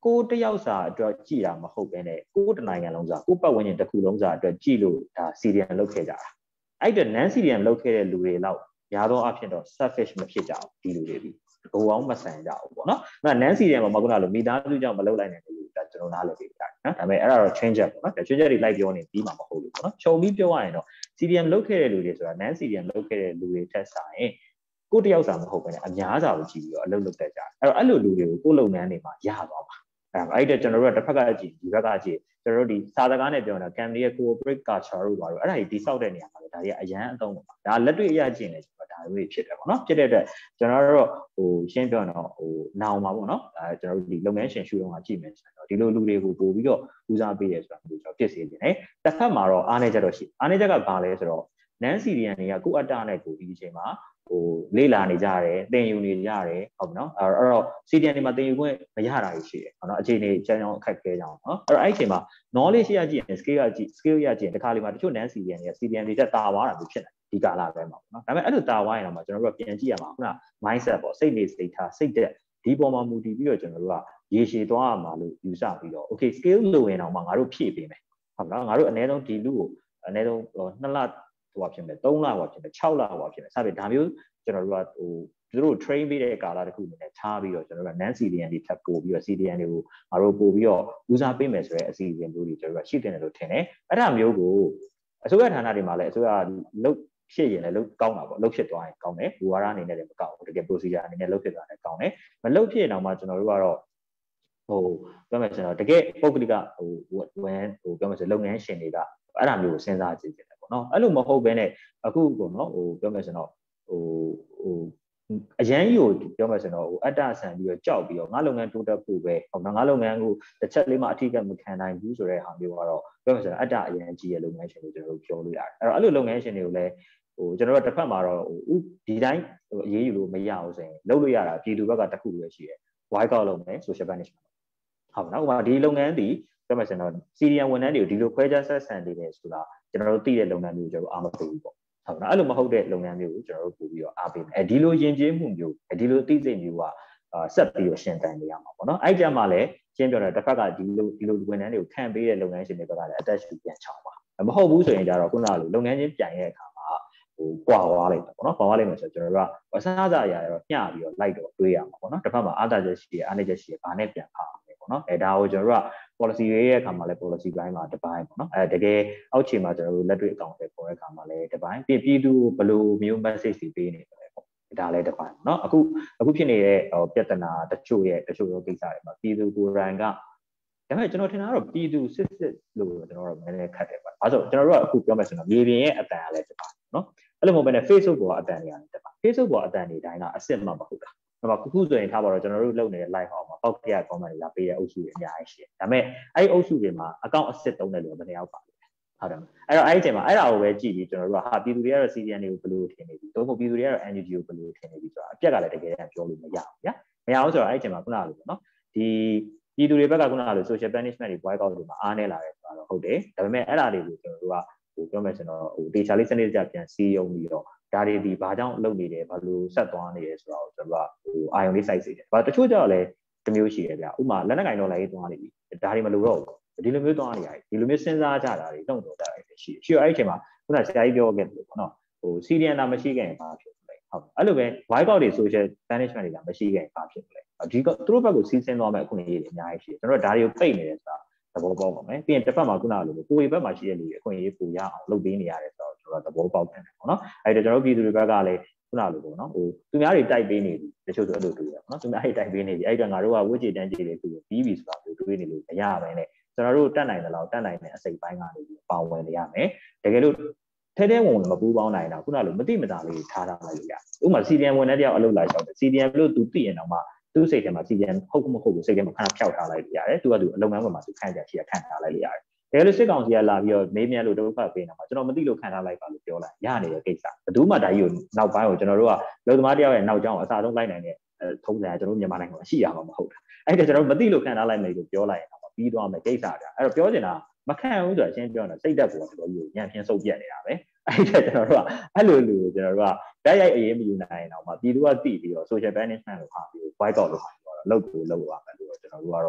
Speaker 3: ကိုတယောက်စာအတွက်ကြည်တာမဟုတ်ဘဲနဲ့ကိုတနိုင်ငံလုံးစာကိုပတ်ဝန်းကျင်တစ်ခုလုံးစာအတွက်ကြည်လို့ဒါ CDN လုပ်ခဲ့ကြတာအဲ့ဒါ non CDN လုပ်ခဲ့တဲ့လူတွေလောက်များသောအားဖြင့်တော့ selfish မဖြစ်ကြဘူးဒီလူတွေဒီကိုအောင်မဆန်ကြဘူးပေါ့နော်။အဲ့ non CDN မှာခုနကလိုမိသားစုကြောင့်မလုပ်လိုက်နိုင်ဘူးဒါကျွန်တော်နားလည်ပေးကြတယ်နော်။ဒါပေမဲ့အဲ့ဒါတော့ change ပေါ့နော်။ change တွေလိုက်ပြောနေပြီးမှမဟုတ်ဘူးပေါ့နော်။ခြုံပြီးပြောရရင်တော့ CDN လုပ်ခဲ့တဲ့လူတွေဆိုတာ non CDN လုပ်ခဲ့တဲ့လူတွေထက်ဆိုင်ကိုတယောက်စာမဟုတ်ဘဲနဲ့အများစာကိုကြည့်ပြီးတော့အလုပ်လုပ်တတ်ကြတယ်။အဲ့တော့အဲ့လိုလူတွေကိုကိုလုပ်ငန်းတွေမှာရသွားပါအဲ့ဒါကျွန်တော်တို့ကတစ်ဖက်ကကြည့်ဒီဘက်ကကြည့်ကျွန်တော်တို့ဒီစာစကားနဲ့ပြောတာ company ရဲ့ corporate culture တို့ပါတော့အဲ့ဒါကြီးတိစောက်တဲ့နေရာမှာဒါကြီးအရန်အသုံးပါဒါလက်တွေ့အရကျင့်နေကျွန်တော်ဒါမျိုးဖြစ်တယ်ပေါ့နော်ဖြစ်တဲ့အတွက်ကျွန်တော်တို့ဟိုရှင်းပြောတော့ဟိုနောင်ပါပေါ့နော်အဲကျွန်တော်တို့ဒီလုပ်ငန်းရှင်ရှုတော့ကြည့်မယ်ဆိုတော့ဒီလိုလူတွေကိုပို့ပြီးတော့ဦးစားပေးရဆိုတာမျိုးကျွန်တော်ဖြစ်စေချင်တယ်တစ်ဖက်မှာတော့အားနေချက်တော့ရှိအားနေချက်ကဘာလဲဆိုတော့ non CDN တွေကကိုအတ္တနဲ့ကိုဒီအချိန်မှာဟိုလေ့လာနေကြတယ်သင်ယူနေကြတယ်ဟုတ်ပြီနော်အဲ့တော့ CDN တွေမှာသင်ယူခွင့်မရတာရှိတယ်ဟုတ်နော်အခြေအနေချမ်းချောင်းအခက်ခဲကြအောင်နော်အဲ့တော့အဲ့အချိန်မှာ knowledge ရကြည့်ရင် skill ရကြည့် skill ရကြည့်ရင်တခါလေမှာတချို့ non CDN တွေက CDN တွေတက်တာသွားတာမျိုးဖြစ်နေဒီကာလပဲမှာပေါ့နော်ဒါပေမဲ့အဲ့လိုတာသွားရင်တော့ကျွန်တော်တို့ကပြန်ကြည့်ရမှာခုန mindset ပေါ့စိတ်နေစိတ်ထားစိတ်သက်ဒီပေါ်မှာမူတည်ပြီးတော့ကျွန်တော်တို့ကရေရှည်သွားရမှာလို့ယူဆပြီးတော့ okay skill လိုရင်တော့မှငါတို့ဖြည့်ပေးမယ်ဟုတ်နော်ငါတို့အနည်းဆုံးဒီလူကိုအနည်းဆုံး2လဟိုဖြစ်မယ်3လဟိုဖြစ်မယ်6လဟိုဖြစ်မယ်စသဖြင့်ဒါမျိုးကျွန်တော်တို့ကဟိုသူတို့ train ပေးတဲ့ကာလတစ်ခုအနေနဲ့ထားပြီးတော့ကျွန်တော်တို့က non CDN တွေထပ်ပို့ပြီးတော့ CDN တွေကိုငါတို့ပို့ပြီးတော့ဦးစားပေးမယ်ဆိုတဲ့အစီအစဉ်မျိုးတွေကျွန်တော်တို့ကရှိတယ်လို့ထင်တယ်အဲ့ဒါမျိုးကိုအစိုးရဌာနတွေမှာလည်းအစိုးရလုပ်ဖြစ်ရင်လည်းလုပ်ကောင်းတာပေါ့လုပ်ဖြစ်သွားရင်ကောင်းတယ်ဘူဝါဒအနေနဲ့လည်းမကောင်းဘူးတကယ် procedure အနေနဲ့လုပ်ဖြစ်သွားတယ်ကောင်းတယ်မလုပ်ဖြစ်ရင်တော့မှကျွန်တော်တို့ကတော့ဟိုပြောမယ်ဆိုတော့တကယ်ပုဂ္ဂလိကဟိုဝန်ဟိုပြောမယ်ဆိုလုပ်ငန်းရှင်တွေကအဲ့ဒါမျိုးကိုစဉ်းစားကြည့်ကြတယ်ပေါ့နော်အဲ့လိုမဟုတ်ဘဲနဲ့အခုပေါ့နော်ဟိုပြောမယ်ဆိုတော့ဟိုအရန်ကြီးကိုပြောမယ်ဆိုတော့ဟိုအတ္တဆန်ပြီးတော့ကြောက်ပြီးတော့ငါလုပ်ငန်းတိုးတက်ဖို့ပဲဟုတ်နော်ငါလုပ်ငန်းကိုတစ်ချက်လေးမှအထီးကမခံနိုင်ဘူးဆိုတဲ့ဟာမျိုးကတော့ပြောမယ်ဆိုတော့အတ္တအရန်ကြီးရဲ့လုပ်ငန်းရှင်ကိုကျွန်တော်တို့ပြောလို့ရတယ်အဲ့တော့အဲ့လိုလုပ်ငန်းရှင်တွေကိုလည်းဟိုကျွန်တော်တို့တစ်ဖက်မှာတော့ဟိုဒီတိုင်းဟိုအရေးယူလို့မရအောင်ဆိုရင်လုပ်လို့ရတာပြည်သူဘက်ကတစ်ခုပဲရှိတယ် white out လုပ်မယ် social punishment ဟုတ်နော်ဥပမာဒီလုပ်ငန်းဒီပြောမယ်ဆိုတော့ CDN ဝန်ထမ်းတွေကိုဒီလိုခွဲခြားဆက်ဆံနေတယ်ဆိုတာကျွန်တော်တို့သိတဲ့လုပ်ငန်းမျိုးကျွန်တော်အားမပေးဘူးပေါ့ဟုတ်နော်အဲ့လိုမဟုတ်တဲ့လုပ်ငန်းမျိုးကိုကျွန်တော်တို့ပို့ပြီးတော့အားပေးမယ်အဲဒီလိုယဉ်ကျေးမှုမျိုးဒီလိုအသိစိတ်မျိုးကဆက်ပြီးတော့ရှင်းတန်နေရမှာပေါ့နော်အဲ့ကြမှာလည်းရှင်းပြောတယ်တစ်ဖက်ကဒီလိုဝန်ထမ်းတွေကိုခံပေးတဲ့လုပ်ငန်းရှင်တွေဘက်ကလည်း attach ပြန်ချောင်းပါမဟုတ်ဘူးဆိုရင်ကြတော့ခုနကလိုလုပ်ငန်းချင်းပြန်ရဲ့အခါမှာဟိုကွာသွားလိုက်တယ်ပေါ့နော်ကွာသွားလိုက်မယ်ဆိုတော့ကျွန်တော်တို့ကအစားအစာအရာတော့ညှပြီးတော့လိုက်တော့တွေးရမှာပေါ့နော်တစ်ဖက်မှာအားသာချက်ရှိရအားနည်းချက်ရှိရဘာနဲ့ပြန်ဖားမယ်ပေါ့နော်အဲဒါကိုကျွန်တော်တို့က policy ရဲ့အခါမှာလည်း policy ဘိုင်းမှာတစ်ပိုင်းပေါ့နော်အဲတကယ်အောက်ခြေမှာကျွန်တော်တို့လက်တွေ့အကောင့်တွေပေါ်တဲ့အခါမှာလည်းတစ်ပိုင်းပြည်သူဘယ်လိုမျိုး message တွေပေးနေတယ်ပေါ့ဒါလည်းတစ်ပိုင်းပေါ့နော်အခုဖြစ်နေတဲ့ပြဿနာတချို့ရောကိစ္စတွေမှာပြည်သူကိုယ်တိုင်ကဒါပေမဲ့ကျွန်တော်ထင်တာကတော့ပြည်သူစစ်လို့ကျွန်တော်တို့နည်းနည်းခတ်တယ်ပေါ့။ဒါဆိုကျွန်တော်တို့ကအခုပြောမယ်ဆိုတော့မြေပြင်ရဲ့အတန်ကလည်းတစ်ပါနော်။အဲ့လိုမဟုတ်ဘဲနဲ့ Facebook ပေါ်အတန်တွေရတယ်တစ်ပါ။ Facebook ပေါ်အတန်တွေတိုင်းကအစ်စ်မှမဟုတ်တာ။ဒါပေမဲ့ခုဆိုရင်ထားပါတော့ကျွန်တော်တို့လုပ်နေတဲ့ live ဟောင်းမှာပောက်ကြရ comment တွေလာပေးတဲ့အုပ်စုတွေအများကြီးရှိတယ်။ဒါပေမဲ့အဲ့ဒီအုပ်စုတွေမှာအကောင့်အစ်စ်တုံးတဲ့လူကဘယ်နှယောက်ပါလဲ။ဟုတ်တယ်။အဲ့တော့အဲ့ဒီအချိန်မှာအဲ့ဒါကိုပဲကြည့်ပြီးကျွန်တော်တို့ကဟာပြည်သူတွေကတော့ CDN တွေကိုဘယ်လိုထင်နေပြီ။သို့မဟုတ်ပြည်သူတွေကတော့ NUG ကိုဘယ်လိုထင်နေပြီဆိုတာအပြက်ကလည်းတကယ်ပြောလို့မရဘူးဗျာ။မရဘူးဆိုတော့အဲ့ဒီအချိန်မှာခုနကလိုပေါ့နော်။ဒီပြည်သူတွေဘက်ကခုနကလို social punishment တွေ boycott တွေမှာအားနေလာတယ်ဆိုတာတော့ဟုတ်တယ်ဒါပေမဲ့အဲ့ဒါတွေကိုကျွန်တော်တို့ကဟိုပြောမယ်ဆိုတော့ဟို data လေးစနစ်တကျပြန်စီးရုံပြီးတော့ဒါတွေဒီဘာကြောင့်လုပ်နေတယ်ဘာလို့ဆက်သွားနေတယ်ဆိုတာကိုကျွန်တော်ကဟိုအာယုံလေးစိုက်စေတယ်ဘာတချို့ကျတော့လည်းတစ်မျိုးရှိတယ်ဗျာဥပမာလက်နက်ကင်တော့လည်းသွားနေပြီဒါတွေမလိုတော့ဘူးဒီလိုမျိုးသွားနေရတယ်ဒီလိုမျိုးစဉ်းစားကြတာတွေတုံ့တော်ကြတာတွေရှိတယ်အဲ့ဒီအချိန်မှာခုနဆရာကြီးပြောခဲ့တယ်ပေါ့နော်ဟို CDN တာမရှိခဲ့ရင်ဘာဖြစ်လဲဟုတ်အဲ့လိုပဲ boycott တွေ social punishment တွေကမရှိခဲ့ရင်ဘာဖြစ်လဲဒီကသူတို့ဘက်ကိုစီးဆင်းသွားမဲ့အခုနေရေးတွေအများကြီးရှိတယ်ကျွန်တော်တို့ဒါတွေကိုပိတ်နေတယ်ဆိုတာသဘောပေါက်ပါမယ်ပြီးရင်တစ်ဖက်မှာခုနကလိုကိုယ်ဘက်မှာရှိတဲ့လူတွေအခုနေရေးပူရအောင်လုပ်ပေးနေရတယ်ဆိုတော့ကျွန်တော်သဘောပေါက်တယ်ပေါ့နော်အဲ့ဒါကျွန်တော်တို့ပြည်သူတွေဘက်ကလည်းခုနကလိုပေါ့နော်ဟိုသူများတွေတိုက်ပေးနေပြီတချို့ဆိုအဲ့လိုတွေ့ရပါနော်သူများတွေတိုက်ပေးနေပြီအဲ့ဒါငါတို့ကဝှေ့ကြည်တန်းကြည်တွေပြီးပြီဆိုတာကိုတွေးနေလို့မရပါနဲ့ကျွန်တော်တို့တတ်နိုင်တယ်လို့တတ်နိုင်တဲ့အစိပ်ပိုင်းကနေပြီးပါဝင်နေရမယ်တကယ်လို့ထဲဝင်မပူးပေါင်းနိုင်တော့ခုနကလိုမတိမတာလေးထားထားလိုက်လို့ရဥပမာ CDN ဝန်ထမ်းတယောက်အလုပ်လာလျှောက်တယ် CDN လို့သူသိရင်တော့မှသူ့စိတ်ထဲမှာ CDN ဟုတ်မဟုတ်ကိုစိတ်ထဲမှာခဏဖြောက်ထားလိုက်ရတယ်သူကသူအလုပ်ငန်းပေါ်မှာသူခံကြရှိရခံထားလိုက်ရတယ်တကယ်လို့စစ်ကောင်စီကလာပြီးတော့မေးမြန်းလို့ဒုက္ခပေးနေတာမှာကျွန်တော်မသိလို့ခံထားလိုက်ပါလို့ပြောလိုက်ရနေတဲ့ကိစ္စဘယ်သူမှဒါကြီးကိုနောက်ပိုင်းကိုကျွန်တော်တို့ကလုံသမားတယောက်ရဲ့နောက်ကျောင်းအစားဆုံးလိုက်နိုင်တဲ့ထုံးစံကျွန်တော်တို့မြန်မာနိုင်ငံမှာရှိရမှာမဟုတ်တာအဲ့ဒါကျွန်တော်တို့မသိလို့ခံထားလိုက်မယ်လို့ပြောလိုက်ရင်တော့ပြီးသွားမယ်ကိစ္စကြအဲ့တော့ပြောချင်တာမခံဘူးဆိုတော့အရှင်းပြောတော့စိတ်ဓာတ်ကိုတော်တော်ကြီးညံ့ဖျင်းစုပ်ပြတ်နေတာပဲအဲ့ဒါကျွန်တော်တို့ကအဲ့လိုလူကိုကျွန်တော်တို့ကဓာတ်ရိုက်အရေးမယူနိုင်အောင်မှာပြည်သူကသိပြီးတော့ social punishment လို့ဟာပြီး boycott လို့ဟာပြီးတော့လုပ်ကိုလုပ်ရမယ်လို့ကျွန်တော်တို့ကတော့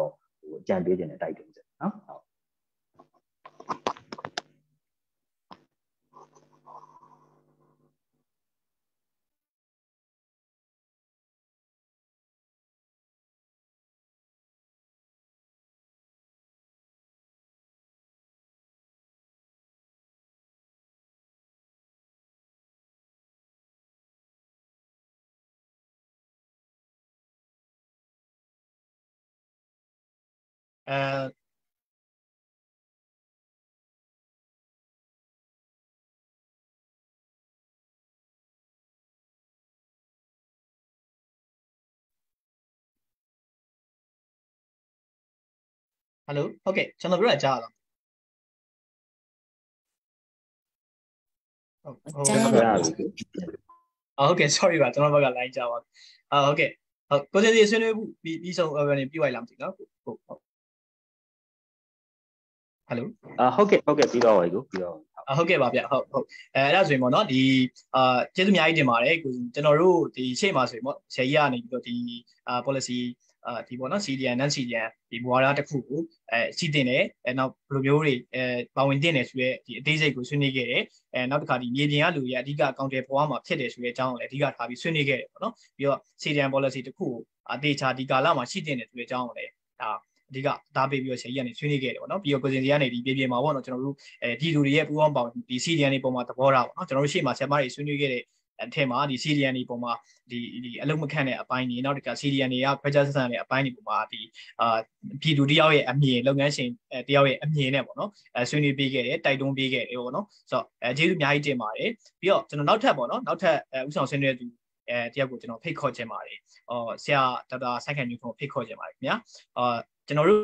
Speaker 3: ကြံပေးခြင်းနဲ့တိုက်တွန်းချက်နော်ဟုတ်
Speaker 2: ဟယ်လိုဟုတ်ကဲ့ကျွန်တော်ပြောတာကြားလားဟုတ်ကဲ့ sorry ပါကျွန်တော်ဘက်က line ကြားပါဟုတ်ကဲ့ဟုတ်ကိုစင်စီဆွေးနွေးမှုပြီးဆုံးပြီးပြလိုက်လားမသိနော်ဟုတ်ဟယ်လို
Speaker 3: ဟုတ်ကဲ့ပြီးတော့ပါကိုပြီးတော့
Speaker 2: ဟုတ်ကဲ့ပါဗျဟုတ်အဲ့ဒါဆိုရင်ပေါ့နော်ဒီကျေးဇူးအများကြီးတင်ပါတယ်ကိုကျွန်တော်တို့ဒီရှေ့မှာဆိုရင်ပေါ့ဆရာကြီးကနေပြီးတော့ဒီ policy ဒီပေါ့နော် CDN non CDN ဒီမူဝါဒတစ်ခုကိုစီတင်တယ်နောက်ဘယ်လိုမျိုးတွေပါဝင်တင်တယ်ဆိုရဲဒီအသေးစိတ်ကိုဆွေးနွေးခဲ့တယ်နောက်တစ်ခါဒီမြေပြင်ကလူရဲ့အဓိကအကောင့်တွေပေါ်မှာဖြစ်တယ်ဆိုရဲအကြောင်းကိုလည်းအဓိကထားပြီးဆွေးနွေးခဲ့တယ်ပေါ့နော်ပြီးတော့ CDN policy တစ်ခုကိုအသေးချာဒီကာလမှာရှိတင်တယ်ဆိုရဲအကြောင်းကိုလည်းဒါအဓိကသားပေးပြီးတော့ဆရာကြီးကနေဆွေးနွေးခဲ့တယ်ပေါ့နော်ပြီးတော့ကိုစင်စီကနေဒီပြည်မှာပေါ့နော်ကျွန်တော်တို့ဒီလူတွေရဲ့ပူးပေါင်းပါဝင်ဒီ CDN တွေပေါ်မှာသဘောထားပေါ့နော်ကျွန်တော်တို့ရှေ့မှာဆရာမတွေဆွေးနွေးခဲ့တဲ့အထက်မှာဒီ CDN တွေပေါ်မှာဒီအလုံးမခန့်တဲ့အပိုင်းတွေနောက်တစ်ခါ CDN တွေကခွဲခြားဆက်ဆံတဲ့အပိုင်းတွေပေါ်မှာဒီပြည်သူတယောက်ရဲ့အမြင်လုပ်ငန်းရှင်တယောက်ရဲ့အမြင်နဲ့ပေါ့နော်ဆွေးနွေးပေးခဲ့တယ်တိုက်တွန်းပေးခဲ့တယ်ပေါ့နော်ဆိုတော့ကျေးဇူးအများကြီးတင်ပါတယ်ပြီးတော့ကျွန်တော်နောက်ထပ်ပေါ့နော်နောက်ထပ်ဥဆောင်ဆွေးနွေးသူတယောက်ကိုကျွန်တော်ဖိတ်ခေါ်ခြင်းပါတယ်ဆရာဒေါက်တာဆိုက်ခိုင်မျိုးကိုဖိတ်ခေါ်ခြင်းပါတယ်ခင်ဗျာကျွန်တော်တို့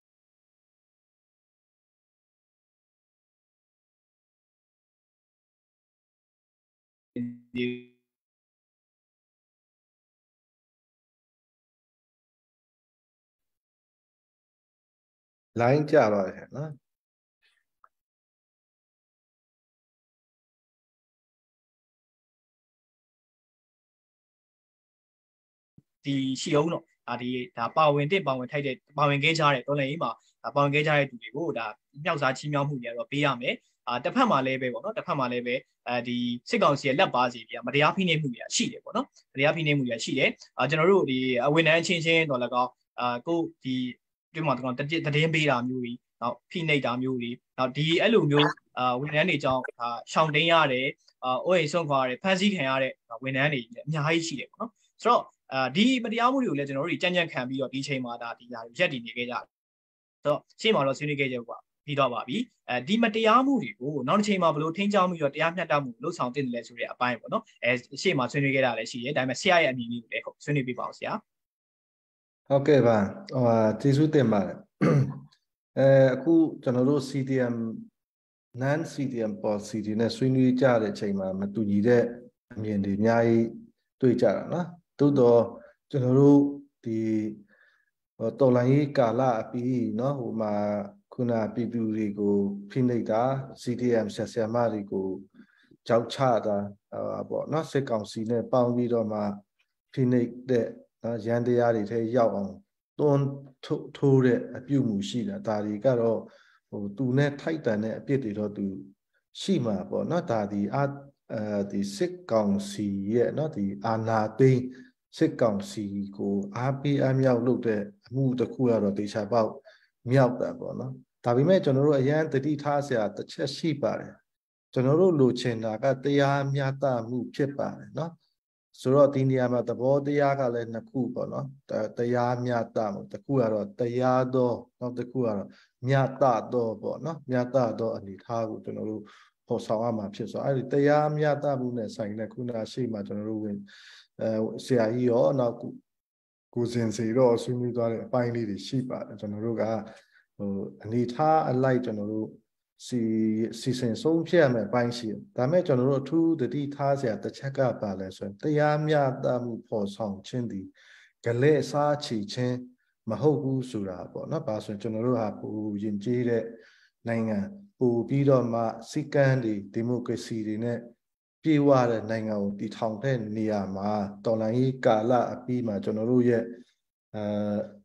Speaker 5: လိုင်းကြတော့တယ်နော်
Speaker 2: ဒီရှိအောင်တော့ဒါပါဝင်တဲ့ပါဝင်ထိုက်တဲ့ပါဝင်ခဲ့ကြတဲ့တော်လည်းကြီးမှာပါဝင်ခဲ့ကြတဲ့သူတွေကိုဒါမြောက်စားချီးမြှောက်မှုတွေတော့ပေးရမယ်တစ်ဖက်မှာလည်းပဲပေါ့နော်တစ်ဖက်မှာလည်းပဲဒီစစ်ကောင်စီရဲ့လက်ပါစီပြမတရားဖိနှိပ်မှုတွေရှိတယ်ပေါ့နော်မတရားဖိနှိပ်မှုတွေရှိတယ်ကျွန်တော်တို့ဒီအဝန်ထမ်းချင်းချင်းတော့လည်းကောကိုဒီဒီမှာတော့တည်င်းပေးတာမျိုးကြီးနောက်ဖိနှိပ်တာမျိုးကြီးနောက်ဒီအဲ့လိုမျိုးဝန်ထမ်းတွေကြောင့်ရှောင်တိန်ရတယ်အိုးအိမ်ဆုံးခွာရတယ်ဖမ်းဆီးခံရတဲ့ဝန်ထမ်းတွေအများကြီးရှိတယ်ပေါ့နော်ဆိုတော့ဒီမတရားမှုတွေကိုလည်းကျွန်တော်တို့ကြံ့ခံပြီးတော့ဒီချိန်မှာဒီရက်တည်နေခဲ့ကြတယ်ဆိုတော့ရှေ့မှာတော့ဆွေးနွေးခဲ့ကြပါပြီးတော့ပါပြီဒီမတရားမှုတွေကိုနောက်တစ်ချိန်မှာဘယ်လိုထိန်းကျောင်းပြီးတော့တရားမျှတမှုလှုပ်ဆောင်တင်တယ်လဲဆိုတဲ့အပိုင်းပေါ့နော်ရှေ့မှာဆွေးနွေးခဲ့တာလည်းရှိတယ်ဒါပေမဲ့ဆရာရဲ့အမြင်လေးကိုလည်းဆွေးနွေးပြပါအောင်ဆရာ
Speaker 5: ဟုတ်ကဲ့ပါကျေးဇူးတင်ပါတယ်အခုကျွန်တော်တို့ CDM non CDM policy တွေနဲ့ဆွေးနွေးကြတဲ့အချိန်မှာမတူညီတဲ့အမြင်တွေအများကြီးတွေ့ကြတာနော်သို့တော့ကျွန်တော်တို့ဒီတော်လိုင်းရေးကာလအပြီးเนาะဟိုမှာခုနပြည်သူတွေကိုဖိနှိပ်တာ CDM ဆရာမတွေကိုကြောက်ချတာပေါ့เนาะစစ်ကောင်စီနဲ့ပေါင်းပြီးတော့မှဖိနှိပ်တဲ့ရန်တရားတွေထဲရောက်အောင်တွန်းထိုးတဲ့အပြုမှုရှိတာဒါတွေကတော့ဟိုသူနဲ့ထိုက်တန်တဲ့အပြစ်တွေတော့သူရှိမှာပေါ့เนาะဒါဒီစစ်ကောင်စီရဲ့เนาะဒီအာဏာသိမ်းစစ်ကောင်စီကိုအားပေးအမြောက်လုပ်တဲ့အမှုတစ်ခုကတော့တေချာပေါက်မြောက်တာပေါ့နော်ဒါပေမဲ့ကျွန်တော်တို့အရန်တတိထားစရာတစ်ချက်ရှိပါတယ်ကျွန်တော်တို့လိုချင်တာကတရားမျှတမှုဖြစ်ပါတယ်နော်ဆိုတော့ဒီနေရာမှာသဘောတရားကလည်းနှစ်ခုပေါ့နော်တရားမျှတမှုတစ်ခုကတော့တရားသောနောက်တစ်ခုကတော့မျှတသောပေါ့နော်မျှတသောအနေထားကိုကျွန်တော်တို့ပေါ်ဆောင်ရမှာဖြစ်ဆိုအဲ့ဒီတရားမျှတမှုနဲ့ဆိုင်တဲ့ခုနရှိမှကျွန်တော်တို့ဝင်ဆရာကြီးရောနောက်ကိုစင်စီတော့ဆွေးနွေးသွားတဲ့အပိုင်းလေးတွေရှိပါတယ်ကျွန်တော်တို့ကဟိုအနေထားအလိုက်ကျွန်တော်တို့စီစဉ်ဆုံးဖြတ်ရမယ့်အပိုင်းရှိတယ်ဒါမဲ့ကျွန်တော်တို့အထူးတတိထားစရာတစ်ချက်ကပါလဲဆိုရင်တရားမျှတမှုပေါ်ဆောင်ခြင်းဒီဂလဲ့စားချီခြင်းမဟုတ်ဘူးဆိုတာပေါ့နော်။ဘာဆိုရင်ကျွန်တော်တို့ဟာပိုယဉ်ကျေးတဲ့နိုင်ငံပိုပြီးတော့မှစီကံတွေဒီမိုကရေစီတွေနဲ့ပြေဝတဲ့နိုင်ငံကိုတည်ထောင်တဲ့နေရာမှာတော်လှန်ရေးကာလအပြီးမှာကျွန်တော်တို့ရဲ့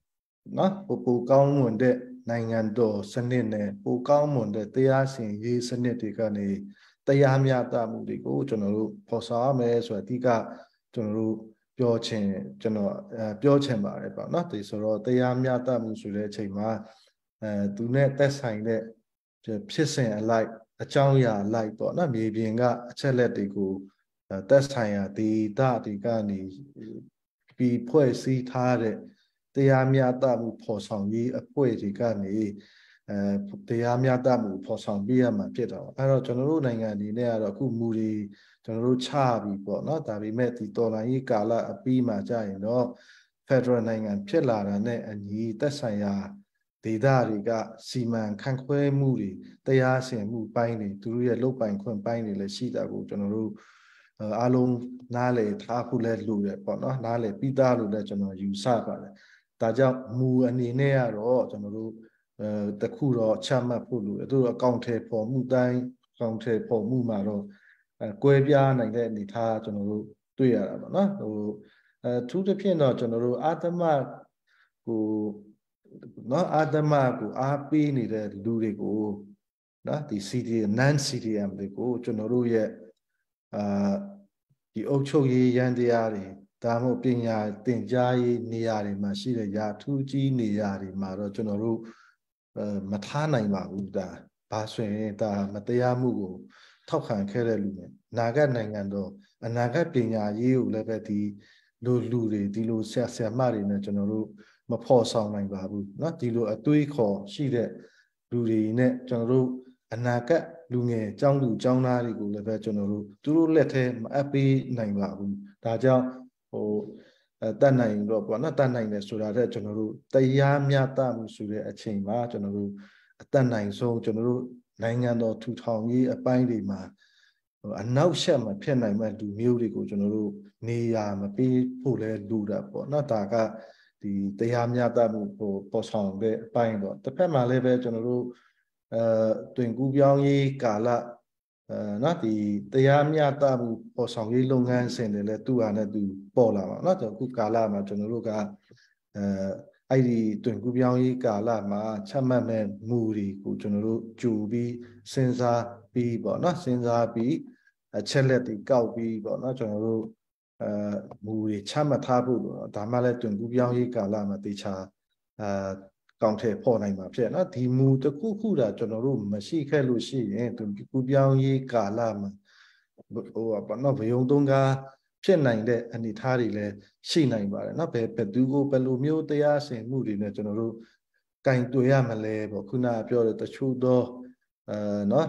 Speaker 5: နော်ပိုကောင်းမွန်တဲ့နိုင်ငံတော်စနစ်နဲ့ပိုကောင်းမွန်တဲ့တရားစီရင်ရေးစနစ်တွေကနေတရားမျှတမှုတွေကိုကျွန်တော်တို့ဖော်ဆောင်ရမယ်ဆိုတော့အဓိကကျွန်တော်တို့ပြောချင်ပါတယ်ပေါ့နော်ဒီဆိုတော့တရားမျှတမှုဆိုတဲ့အချိန်မှာသူနဲ့သက်ဆိုင်တဲ့ဖြစ်စဉ်အလိုက်အကြောင်းအရာလိုက်ပေါ့နော်မြေပြင်ကအချက်လက်တွေကိုသက်ဆိုင်ရာဒေသတွေကနေပြီးဖွဲ့စည်းထားတဲ့တရားမျှတမှုဖော်ဆောင်ရေးအဖွဲ့တွေကနေတရားမျှတမှုဖော်ဆောင်ပေးရမှာဖြစ်တော့အဲ့တော့ကျွန်တော်တို့နိုင်ငံအနေနဲ့ကတော့အခုမူတွေကျွန်တော်တို့ချပြီပေါ့နော်ဒါပေမဲ့ဒီတော်လှန်ရေးကာလအပြီးမှာကြာရင်တော့ Federal နိုင်ငံဖြစ်လာတာနဲ့အညီသက်ဆိုင်ရာဒေသတွေကစီမံခန့်ခွဲမှုတွေတရားစီရင်မှုပိုင်းတွေသူတို့ရဲ့လုပ်ပိုင်ခွင့်ပိုင်းတွေလည်းရှိတာကိုကျွန်တော်တို့အားလုံးနားလည်ထားဖို့လည်းလိုတယ်ပေါ့နော်နားလည်ပြီးသားလို့လည်းကျွန်တော်ယူဆပါတယ်ဒါကြောင့်မူအနေနဲ့ကတော့ကျွန်တော်တို့တခုတော့ချမှတ်ဖို့လိုတယ်သူတို့အကောင့်ထဲပေါ်မှုတိုင်းအကောင့်ထဲပေါ်မှုမှာတော့ကွဲပြားနိုင်တဲ့အနေအထားကျွန်တော်တို့တွေ့ရတာပေါ့နော်ထူးသဖြင့်တော့ကျွန်တော်တို့အာသမကိုနော်အာသမကိုအားပေးနေတဲ့လူတွေကိုနော်ဒီ CDM non CDM တွေကိုကျွန်တော်တို့ရဲ့ဒီအုပ်ချုပ်ရေးရန်တရားတွေဒါမှမဟုတ်ပညာသင်ကြားရေးနေရာတွေမှာရှိတဲ့ရာထူးကြီးနေရာတွေမှာတော့ကျွန်တော်တို့မထားနိုင်ပါဘူးဒါဘာဆိုရင်ဒါမတရားမှုကိုထောက်ခံခဲ့တဲ့လူတွေအနာဂတ်နိုင်ငံတော်အနာဂတ်ပညာရေးကိုလည်းပဲဒီလူတွေဒီလိုဆရာမတွေနဲ့ကျွန်တော်တို့မဖော်ဆောင်နိုင်ပါဘူးเนาะဒီလိုအတွေးခေါ်ရှိတဲ့လူတွေနဲ့ကျွန်တော်တို့အနာဂတ်လူငယ်ကျောင်းသူကျောင်းသားတွေကိုလည်းပဲကျွန်တော်တို့သူတို့လက်ထဲမအပ်ပေးနိုင်ပါဘူးဒါကြောင့်တတ်နိုင်တော့ပေါ့နော်တတ်နိုင်တယ်ဆိုတာတဲ့ကျွန်တော်တို့တရားမျှတမှုဆိုတဲ့အချိန်မှာကျွန်တော်တို့အတတ်နိုင်ဆုံးကျွန်တော်တို့နိုင်ငံတော်ထူထောင်ရေးအပိုင်းတွေမှာအနောက်ရှက်မဖြစ်နိုင်မဲ့လူမျိုးတွေကိုကျွန်တော်တို့နေရာမပေးဖို့လဲလူတာပေါ့နော်ဒါကဒီတရားမျှတမှုပေါ်ဆောင်တဲ့အပိုင်းတော့တစ်ဖက်မှာလည်းပဲကျွန်တော်တို့တွင်ကူးပြောင်းရေးကာလနော်ဒီတရားမျှတမှုပေါ်ဆောင်ရေးလုပ်ငန်းစဉ်တွေလည်းသူ့ဟာနဲ့သူပေါ်လာပါနော်အခုကာလမှာကျွန်တော်တို့ကအဲ့ဒီတွင်ကူးပြောင်းရေးကာလမှာချမှတ်မဲ့မူတွေကိုကျွန်တော်တို့ကြိုပြီးစဉ်းစားပြီးပေါ့နော်စဉ်းစားပြီးအချက်လက်တွေကောက်ပြီးပေါ့နော်ကျွန်တော်တို့မူတွေချမှတ်ထားဖို့လို့ဒါမှလည်းတွင်ကူးပြောင်းရေးကာလမှာတေချာကောင်းထည့်ပေါ်နိုင်မှာဖြစ်နော်ဒီမူတစ်ခုခုတာကျွန်တော်တို့မရှိခဲ့လို့ရှိရင်တွင်ကူးပြောင်းရေးကာလမှာပေါ့နော်ဘယုံသုံးကားဖြစ်နိုင်တဲ့အနေအထားတွေလည်းရှိနိုင်ပါတယ်နော်ဘယ်သူကိုဘယ်လိုမျိုးတရားစင်မှုတွေနဲ့ကျွန်တော်တို့ကင်တွေ့ရမလဲပေါ့ခုနပြောတဲ့တချို့သောနော်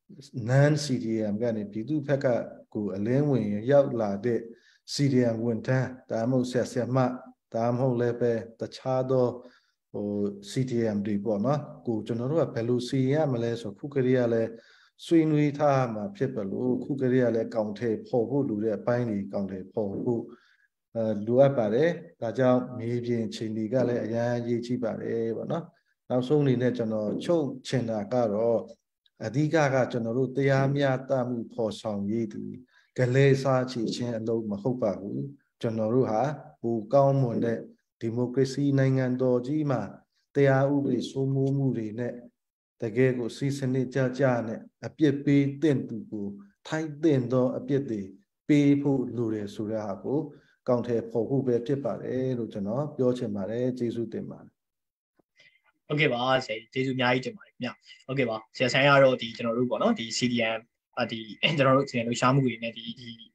Speaker 5: non CDM ကနေပြည်သူဘက်ကကိုအလင်းဝင်ရောက်လာတဲ့ CDM ဝန်ထမ်းဒါမှမဟုတ်ဆရာမဒါမှမဟုတ်လည်းပဲတခြားသောCDM တွေပေါ့နော်ကိုကျွန်တော်တို့ကဘယ်လိုစီရမလဲဆိုခုကလေးကလည်းဆွေးနွေးထားမှာဖြစ်ပါလို့ခုကလေးကလည်းကောင်းထဲပေါ်ဖို့လိုတဲ့အပိုင်းတွေကောင်းထဲပေါ်ဖို့လိုအပ်ပါတယ်ဒါကြောင့်မြေပြင်ချိန်တွေကလည်းအများကြီးကြီးပါတယ်ပေါ့နော်နောက်ဆုံးအနေနဲ့ကျွန်တော်ချုပ်ချင်တာကတော့အဓိကကကျွန်တော်တို့တရားမျှတမှုဖော်ဆောင်ရေးဒီကလေးစားချီချင်းအလုံးမဟုတ်ပါဘူးကျွန်တော်တို့ဟာဘူကောင်းမွန်တဲ့ဒီမိုကရေစီနိုင်ငံတော်ကြီးမှာတရားဥပဒေစိုးမိုးမှုတွေနဲ့တကယ်ကိုစီစနစ်ကြနဲ့အပြစ်ပေးတဲ့သူကိုထိုက်တဲ့သောအပြစ်တွေပေးဖို့လိုတယ်ဆိုတဲ့ဟာကိုကောင်းထဲပေါ်ဖို့ပဲဖြစ်ပါတယ်လို့ကျွန်တော်ပြောချင်ပါတယ်ကျေးဇူးတင်ပါတယ်
Speaker 2: ဟုတ်ကဲ့ပါဆရာကျေးဇူးအများကြီးတင်ပါတယ်ခင်ဗျဟုတ်ကဲ့ပါဆရာဆိုင်ကတော့ဒီကျွန်တော်တို့ပေါ့နော်ဒီ CDM ဒီကျွန်တော်တို့ CDM လှူရှားမှုတွေနဲ့ဒီ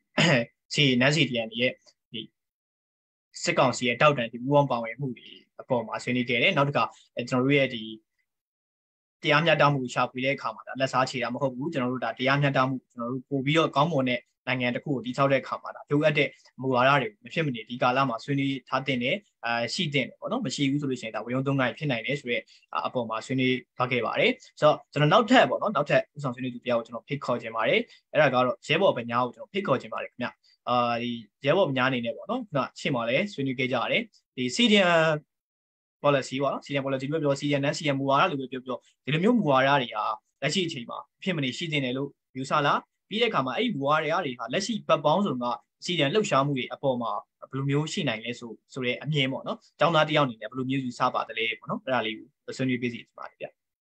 Speaker 2: NAN CDM ရဲ့ဒီစစ်ကောင်စီရဲ့တောက်တန်ဒီပူးပေါင်းပါဝင်မှုတွေအပေါ်မှာဆွေးနွေးခဲ့တယ်နောက်တစ်ခါကျွန်တော်တို့ရဲ့ဒီတရားမျှတမှုရှာဖွေတဲ့အခါမှာဒါလက်စားချေတာမဟုတ်ဘူးကျွန်တော်တို့ဒါတရားမျှတမှုကျွန်တော်တို့ပို့ပြီးတော့ကောင်းမွန်တဲ့နိုင်ငံတစ်ခုကိုတည်ဆောက်တဲ့အခါမှာဒါလိုအပ်တဲ့မူဝါဒတွေမဖြစ်မနေဒီကာလမှာဆွေးနွေးထားတဲ့ရှိတဲ့ပေါ့နော်မရှိဘူးဆိုလို့ရှိရင်ဒါဝေယုံသုံးနိုင်ဖြစ်နိုင်တယ်ဆိုတော့အပေါ်မှာဆွေးနွေးထားခဲ့ပါတယ်ဆိုတော့ကျွန်တော်နောက်ထပ်ပေါ့နော်နောက်ထပ်ဥဆောင်ဆွေးနွေးသူတရားကိုကျွန်တော်ဖိတ်ခေါ်ခြင်းပါတယ်အဲ့ဒါကတော့ရဲဘော်ပညာကိုကျွန်တော်ဖိတ်ခေါ်ခြင်းပါတယ်ခင်ဗျဒီရဲဘော်ပညာအနေနဲ့ပေါ့နော်ခုနရှင်းပါလဲဆွေးနွေးခဲ့ကြရတယ်ဒီ CDM policy ပေါ့နော် CDM policy ပြော CDM နဲ့ CDM မူဝါဒလို့ပြောဒီလိုမျိုးမူဝါဒတွေဟာလက်ရှိအချိန်မှာဖြစ်မနေရှိနေတယ်လို့ယူဆလားပြီးတဲ့အခါမှာအဲ့ဒီမူဝါဒတွေဟာလက်ရှိဘက်ပေါင်းစုံက CDM လှုပ်ရှားမှုတွေအပေါ်မှာဘယ်လိုမျိုးရှိနိုင်လဲဆိုတဲ့အမြင်ပေါ့နော်ကျောင်းသားတယောက်အနေနဲ့ဘယ်လိုမျိုးယူဆပါတယ်လဲပေါ့နော်အဲ့ဒါလေးကိုဆွေးနွေးပေးစီပါတယ်ဗျ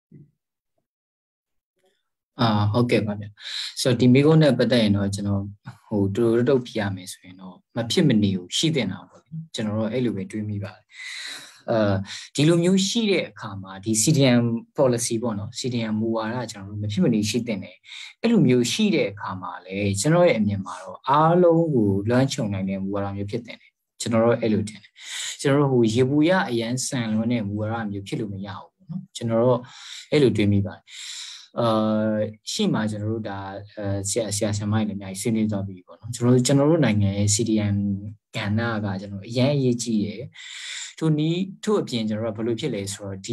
Speaker 6: ဟုတ်ကဲ့ပါဗျဆိုတော့ဒီမိကုန်းနဲ့ပတ်သက်ရင်တော့ကျွန်တော်ဟိုတူတုတ်ပြရမယ်ဆိုရင်တော့မဖြစ်မနေကိုရှိတင်တာပေါ့ကျွန်တော်တို့အဲ့လိုပဲတွေးမိပါတယ်ဒီလိုမျိုးရှိတဲ့အခါမှာဒီ CDM policy ပေါ့နော် CDM မူဝါဒကျွန်တော်တို့မဖြစ်မနေရှိတင်တယ်အဲ့လိုမျိုးရှိတဲ့အခါမှာလေကျွန်တော်ရဲ့အမြင်မှာတော့အားလုံးကိုလွှမ်းခြုံနိုင်တဲ့မူဝါဒမျိုးဖြစ်တင်တယ်ကျွန်တော်တို့အဲ့လိုတင်တယ်ကျွန်တော်တို့ဟိုရေဘူးရအရန်ဆန်လွန်းတဲ့မူဝါဒမျိုးဖြစ်လို့မရဘူးပေါ့နော်ကျွန်တော်တို့အဲ့လိုတွေးမိပါတယ်ရှေ့မှာကျွန်တော်တို့ဒါဆရာမတွေလည်းအများကြီးဆွေးနွေးသွားပြီပေါ့နော်ကျွန်တော်တို့နိုင်ငံရဲ့ CDM ကဏ္ဍကကျွန်တော်အရင်အရေးကြီးတယ်ထို့အပြင်ကျွန်တော်တို့ဘယ်လိုဖြစ်လဲဆိုတော့ဒီ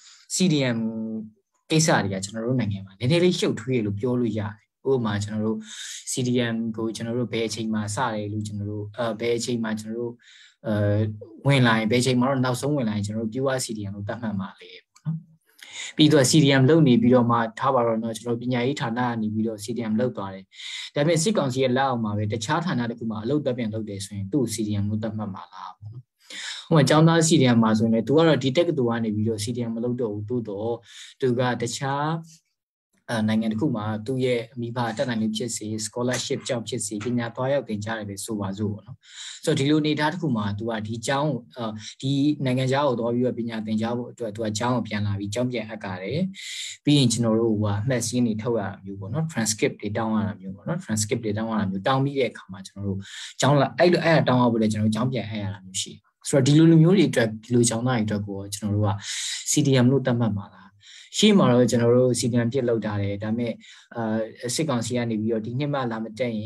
Speaker 6: CDM ကိစ္စတွေကကျွန်တော်တို့နိုင်ငံမှာနည်းနည်းလေးရှုပ်ထွေးလို့ပြောလို့ရတယ်ဥပမာကျွန်တော်တို့ CDM ကိုကျွန်တော်တို့ဘယ်အချိန်မှာစတယ်လို့ကျွန်တော်တို့ဘယ်အချိန်မှာကျွန်တော်တို့ဝင်လာရင်ဘယ်အချိန်မှာတော့နောက်ဆုံးဝင်လာရင်ကျွန်တော်တို့ pure CDM လို့သတ်မှတ်ပါလေပြီးတော့ CDM လုပ်နေပြီးတော့မှထားပါတော့เนาะကျွန်တော်ပညာရေးဌာနကနေပြီးတော့ CDM လုပ်သွားတယ်ဒါပေမဲ့စစ်ကောင်စီရဲ့လက်အောက်မှာပဲတခြားဌာနတစ်ခုမှာအလုပ်တက်ပြန်လုပ်တယ်ဆိုရင်သူ့ CDM လို့သတ်မှတ်မှာလားပေါ့နော်ဟိုမှာကျောင်းသား CDM မှာဆိုရင်လည်းသူကတော့ဒီတက္ကသိုလ်ကနေပြီးတော့ CDM မလုပ်တော့ဘူးတိုးတော့သူကတခြားနိုင်ငံတစ်ခုမှာသူ့ရဲ့မိဘတက်နိုင်လို့ဖြစ်စေ scholarship ကြောင့်ဖြစ်စေပညာသွားရောက်သင်ကြားတယ်ပဲဆိုပါစို့ပေါ့နော်ဆိုတော့ဒီလိုအနေအထားတစ်ခုမှာသူကဒီကျောင်းဒီနိုင်ငံခြားကိုသွားပြီးတော့ပညာသင်ကြားဖို့အတွက်သူကကျောင်းကိုပြန်လာပြီးကျောင်းပြန်အပ်ကြတယ်ပြီးရင်ကျွန်တော်တို့ကအမှတ်စင်းတွေထုတ်ရတာမျိုးပေါ့နော် transcript တွေတောင်းရတာမျိုးပေါ့နော် transcript တွေတောင်းရတာမျိုးတောင်းပြီးတဲ့အခါမှာကျွန်တော်တို့ကျောင်းလာအဲ့ဒါတောင်းရဖို့လည်းကျွန်တော်တို့ကျောင်းပြန်အပ်ရတာမျိုးရှိဆိုတော့ဒီလိုလူမျိုးတွေအတွက်ဒီလိုကျောင်းသားတွေအတွက်ကိုကျွန်တော်တို့က CDM လို့သတ်မှတ်ပါလားရှေ့မှာတော့ကျွန်တော်တို့ CDM ပြစ်လောက်တာတယ်ဒါပေမဲ့စစ်ကောင်စီကနေပြီးတော့ဒီနှစ်မှလာမတက်ရင်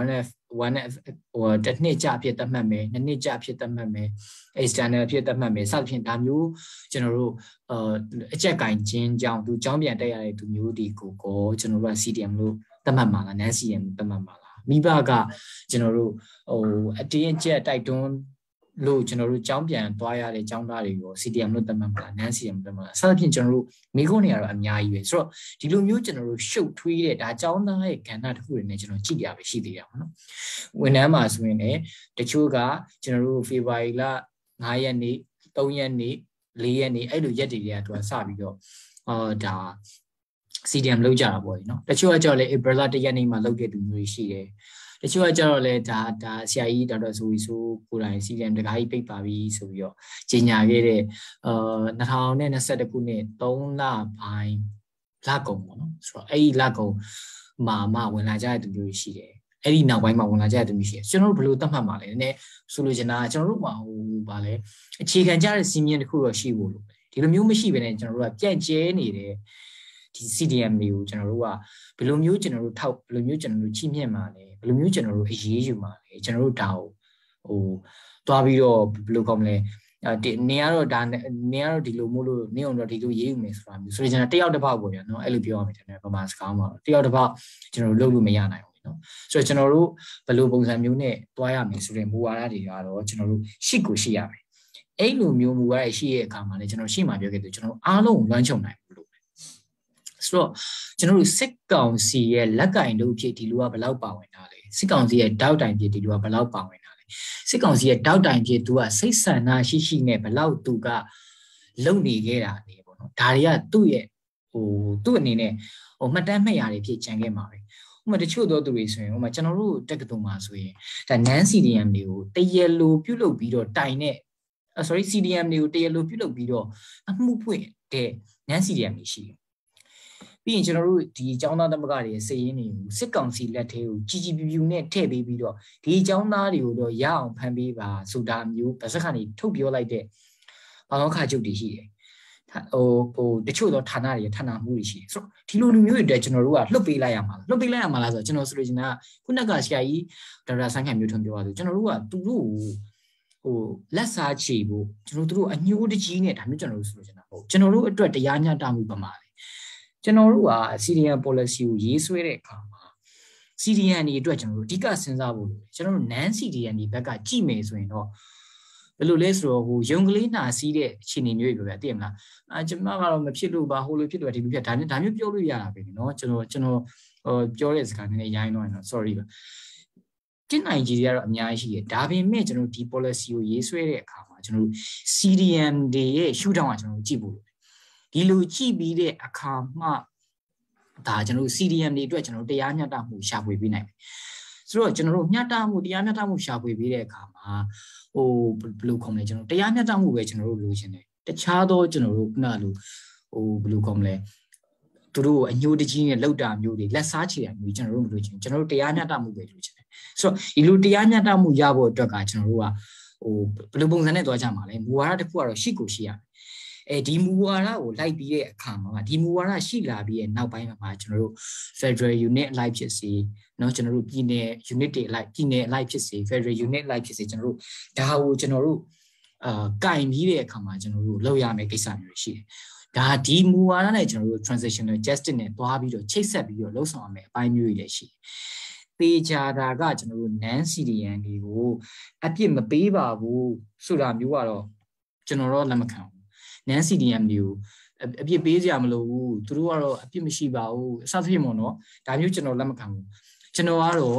Speaker 6: oneဟိုတစ်နှစ်ကြာဖြစ်သတ်မှတ်မယ်နှစ်နှစ်ကြာဖြစ်သတ်မှတ်မယ် external ဖြစ်သတ်မှတ်မယ်စသဖြင့်ဒါမျိုးကျွန်တော်တို့အကြက်ကင်ချင်းကြောင့်သူကျောင်းပြန်တက်ရတဲ့သူမျိုးတွေကိုကျွန်တော်တို့က CDM လို့သတ်မှတ်မှာလား non CDM သတ်မှတ်မှာလားမိဘကကျွန်တော်တို့ဟိုအတင်းအကျပ်တိုက်တွန်းလို့ကျွန်တော်တို့ကျောင်းပြန်သွားရတဲ့ကျောင်းသားတွေကို CDM လို့သတ်မှတ်မှာလား non CDM သတ်မှတ်မှာလားစသဖြင့်ကျွန်တော်တို့မိကုန်းတွေကတော့အများကြီးပဲဆိုတော့ဒီလိုမျိုးကျွန်တော်တို့ရှုပ်ထွေးတဲ့ဒါကျောင်းသားရဲ့ကဏ္ဍတစ်ခုတွေနဲ့ကျွန်တော်ကြည့်ရပဲရှိသေးတာပေါ့နော်ဝန်ထမ်းမှာဆိုရင်လည်းတချို့ကကျွန်တော်တို့ဖေဖော်ဝါရီလ9ရက်နေ့3ရက်နေ့4ရက်နေ့အဲ့လိုရက်တွေကသူကစပြီးတော့ဒါ CDM လောက်ကြတာပေါ့နော်တချို့ကကြောက်လေ April 1ရက်နေ့မှာလောက်တဲ့သူမျိုးတွေရှိတယ်တချို့ကကြတော့လေဒါဆရာကြီးဒေါက်တာဆိုကိုယ်တိုင် CDM တကားကြီးပိတ်ပါပြီဆိုပြီးတော့ကြီးညာခဲ့တဲ့2021ခုနှစ်3လပိုင်းလကုန်ပေါ့နော်ဆိုတော့အဲ့ဒီလကုန်မှာဝင်လာကြတဲ့သူမျိုးရှိတယ်အဲ့ဒီနောက်ပိုင်းမှာဝင်လာကြတဲ့သူမျိုးရှိတယ်ကျွန်တော်တို့ဘယ်လိုသတ်မှတ်မှာလဲနည်းဆိုလိုချင်တာကျွန်တော်တို့မှာဟိုဗာလဲအခြေခံကြတဲ့စီမင်းတစ်ခုတော့ရှိဖို့လို့ပဲဒီလိုမျိုးမရှိဘဲနဲ့ကျွန်တော်တို့ကပြန့်ကျဲနေတဲ့ဒီ CDM တွေကိုကျွန်တော်တို့ကဘယ်လိုမျိုးကျွန်တော်တို့ထောက်ဘယ်လိုမျိုးကျွန်တော်တို့ချိမြင့်မှာလဲဘယ်လိုမျိုးကျွန်တော်တို့အရေးယူမှာလဲကျွန်တော်တို့ဒါကိုဟိုတွားပြီးတော့ဘယ်လိုကောင်းမလဲနေရတော့ဒီလိုမို့လို့နေအောင်တော့ဒီလိုရေးယူမယ်ဆိုတာမျိုးဆိုရင်ကျွန်တော်တယောက်တစ်ပေါက်ပေါ့ဗျာနော်အဲ့လိုပြောရမယ်ကျွန်တော်ဗမာစကားမှာတယောက်တစ်ပေါက်ကျွန်တော်တို့လုပ်လို့မရနိုင်ဘူးနော်ဆိုတော့ကျွန်တော်တို့ဘယ်လိုပုံစံမျိုးနဲ့တွားရမယ်ဆိုတဲ့မူဝါဒတွေကတော့ကျွန်တော်တို့ရှိကိုရှိရမယ်အဲ့လိုမျိုးမူဝါဒရှိရဲ့အခါမှာလည်းကျွန်တော်ရှေ့မှာပြောခဲ့သူကျွန်တော်အားလုံးကိုလွှမ်းခြုံနိုင်ဘူးလို့ဆိုတော့ကျွန်တော်တို့စစ်ကောင်စီရဲ့လက်ကင်တို့ဖြစ်ဒီလူကဘယ်လောက်ပါဝင်တာလဲစစ်ကောင်စီရဲ့တောက်တိုင်ဖြစ်ဒီလူကဘယ်လောက်ပါဝင်တာလဲစစ်ကောင်စီရဲ့တောက်တိုင်ဖြစ်သူကစိတ်ဆန္ဒရှိနဲ့ဘယ်လောက်သူကလုံနေခဲ့တာလေပေါ့နော်ဒါတွေကသူ့ရဲ့ဟိုသူ့အနေနဲ့ဟိုမှတ်တမ်းမှတ်ရတွေဖြစ်ကြံခဲ့မှာပဲဥပမာတချို့သောသူတွေဆိုရင်ဥပမာကျွန်တော်တို့တက္ကသိုလ်မှာဆိုရင်ဒါ non CDM တွေကိုတရလိုပြုတ်လုပ်ပြီးတော့တိုင်နဲ့sorry CDM တွေကိုတရလိုပြုတ်လုပ်ပြီးတော့အမှုဖွင့်တဲ့ non CDM တွေရှိတယ်ပြီးရင်ကျွန်တော်တို့ဒီအကြောင်းသားသမဂ္ဂတွေစည်ရင်းတွေကိုစစ်ကောင်စီလက်ထဲကိုကြီးပြူနဲ့ထည့်ပေးပြီးတော့ဒီအကြောင်းသားတွေကိုတော့ရအောင်ဖမ်းပေးပါဆိုတာမျိုးဗစက်ကနေထုတ်ပြောလိုက်တဲ့ဘာလို့ခါချုပ်တွေရှိတယ်ဟိုတချို့သောဌာနတွေဌာနမှုတွေရှိတယ်ဆိုတော့ဒီလိုလူမျိုးတွေအတွက်ကျွန်တော်တို့ကလှုပ်ပေးလိုက်ရမှာလားလှုပ်ပေးလိုက်ရမှာလားဆိုတော့ကျွန်တော်ဆိုလို့ရှိရင်ခုနကဆရာကြီးဒေါက်တာဆန်းခိုင်မျိုးထွန်းပြောပါဆိုကျွန်တော်တို့ကသူတို့ဟိုလက်စားချေဖို့ကျွန်တော်တို့အညှိုးတကြီးနဲ့ဒါမျိုးကျွန်တော်တို့ဆိုလို့ရှိရင်ဟုတ်ကျွန်တော်တို့အတွက်တရားမျှတမှုပမာလေကျွန်တော်တို့က CDM policy ကိုရေးဆွဲတဲ့အခါမှာ CDM တွေအတွက်ကျွန်တော်တို့အဓိကစဉ်းစားဖို့လိုတယ်ကျွန်တော်တို့ non CDM တွေဘက်ကကြည့်မယ်ဆိုရင်တော့ဘယ်လိုလဲဆိုတော့ဟိုရုံကလေးနာစီးတဲ့အခြေအနေမျိုးတွေပဲသိရမလားကျွန်မကတော့မဖြစ်လို့ပါဟိုလိုဖြစ်လို့ဒီလိုဖြစ်ဒါမျိုးပြောလို့ရတာပဲเนาะကျွန်တော်ပြောတဲ့စကားနည်းနည်းရိုင်းတော့နော် sorry ပါကျင့်နိုင်ကြီးတွေကတော့အများကြီးရှိတယ်ဒါပေမဲ့ကျွန်တော်ဒီ policy ကိုရေးဆွဲတဲ့အခါမှာကျွန်တော် CDM တွေရဲ့ရှုထောင့်ကကျွန်တော်ကြည့်ဖို့ဒီလိုကြည့်ပြီးတဲ့အခါမှာဒါကျွန်တော် CDM တွေအတွက်ကျွန်တော်တရားမျှတမှုရှာဖွေပေးနိုင်တယ်ဆိုတော့ကျွန်တော်တို့မျှတမှုတရားမျှတမှုရှာဖွေပေးတဲ့အခါမှာဘယ်လိုခေါ်မလဲကျွန်တော်တရားမျှတမှုပဲကျွန်တော်တို့လိုချင်တယ်တခြားသောကျွန်တော်တို့ခုနလိုဘယ်လိုခေါ်မလဲသူတို့အညိုတကြီးနဲ့လောက်တာမျိုးတွေလက်စားချေတာမျိုးကျွန်တော်တို့မလိုချင်ကျွန်တော်တို့တရားမျှတမှုပဲလိုချင်တယ်ဆိုတော့ဒီလိုတရားမျှတမှုရဖို့အတွက်ကကျွန်တော်တို့ကဘယ်လိုပုံစံနဲ့သွားကြမှာလဲမူဝါဒတစ်ခုကတော့ရှိကိုရှိရမယ်ဒီမူဝါဒကိုလိုက်ပြီးတဲ့အခါမှာဒီမူဝါဒရှိလာပြီးတဲ့နောက်ပိုင်းမှာကျွန်တော်တို့ Federal Unit အလိုက်ဖြစ်စီเนาะကျွန်တော်တို့ပြည်နယ် unit တွေအလိုက်ပြည်နယ်အလိုက်ဖြစ်စီ Federal Unit အလိုက်ဖြစ်စီကျွန်တော်တို့ဒါကိုကျွန်တော်တို့ကင်ပြီးတဲ့အခါမှာကျွန်တော်တို့လောက်ရမယ့်ကိစ္စမျိုးရှိတယ်ဒါဒီမူဝါဒနဲ့ကျွန်တော်တို့ transitional justice နဲ့တွားပြီးတော့ချိတ်ဆက်ပြီးတော့လှုပ်ဆောင်ရမယ့်အပိုင်းမျိုးတွေလည်းရှိတယ်ပေချာတာကကျွန်တော်တို့ non CDN တွေကိုအပြစ်မပေးပါဘူးဆိုတာမျိုးကတော့ကျွန်တော်တော့လက်မခံဘူး non CDN တွေကိုအပြစ်ပေးစရာမလိုဘူးသူတို့ကတော့အပြစ်မရှိပါဘူးအစသဖြင့်ပေါ့နော်ဒါမျိုးကျွန်တော်လက်မခံဘူးကျွန်တော်ကတော့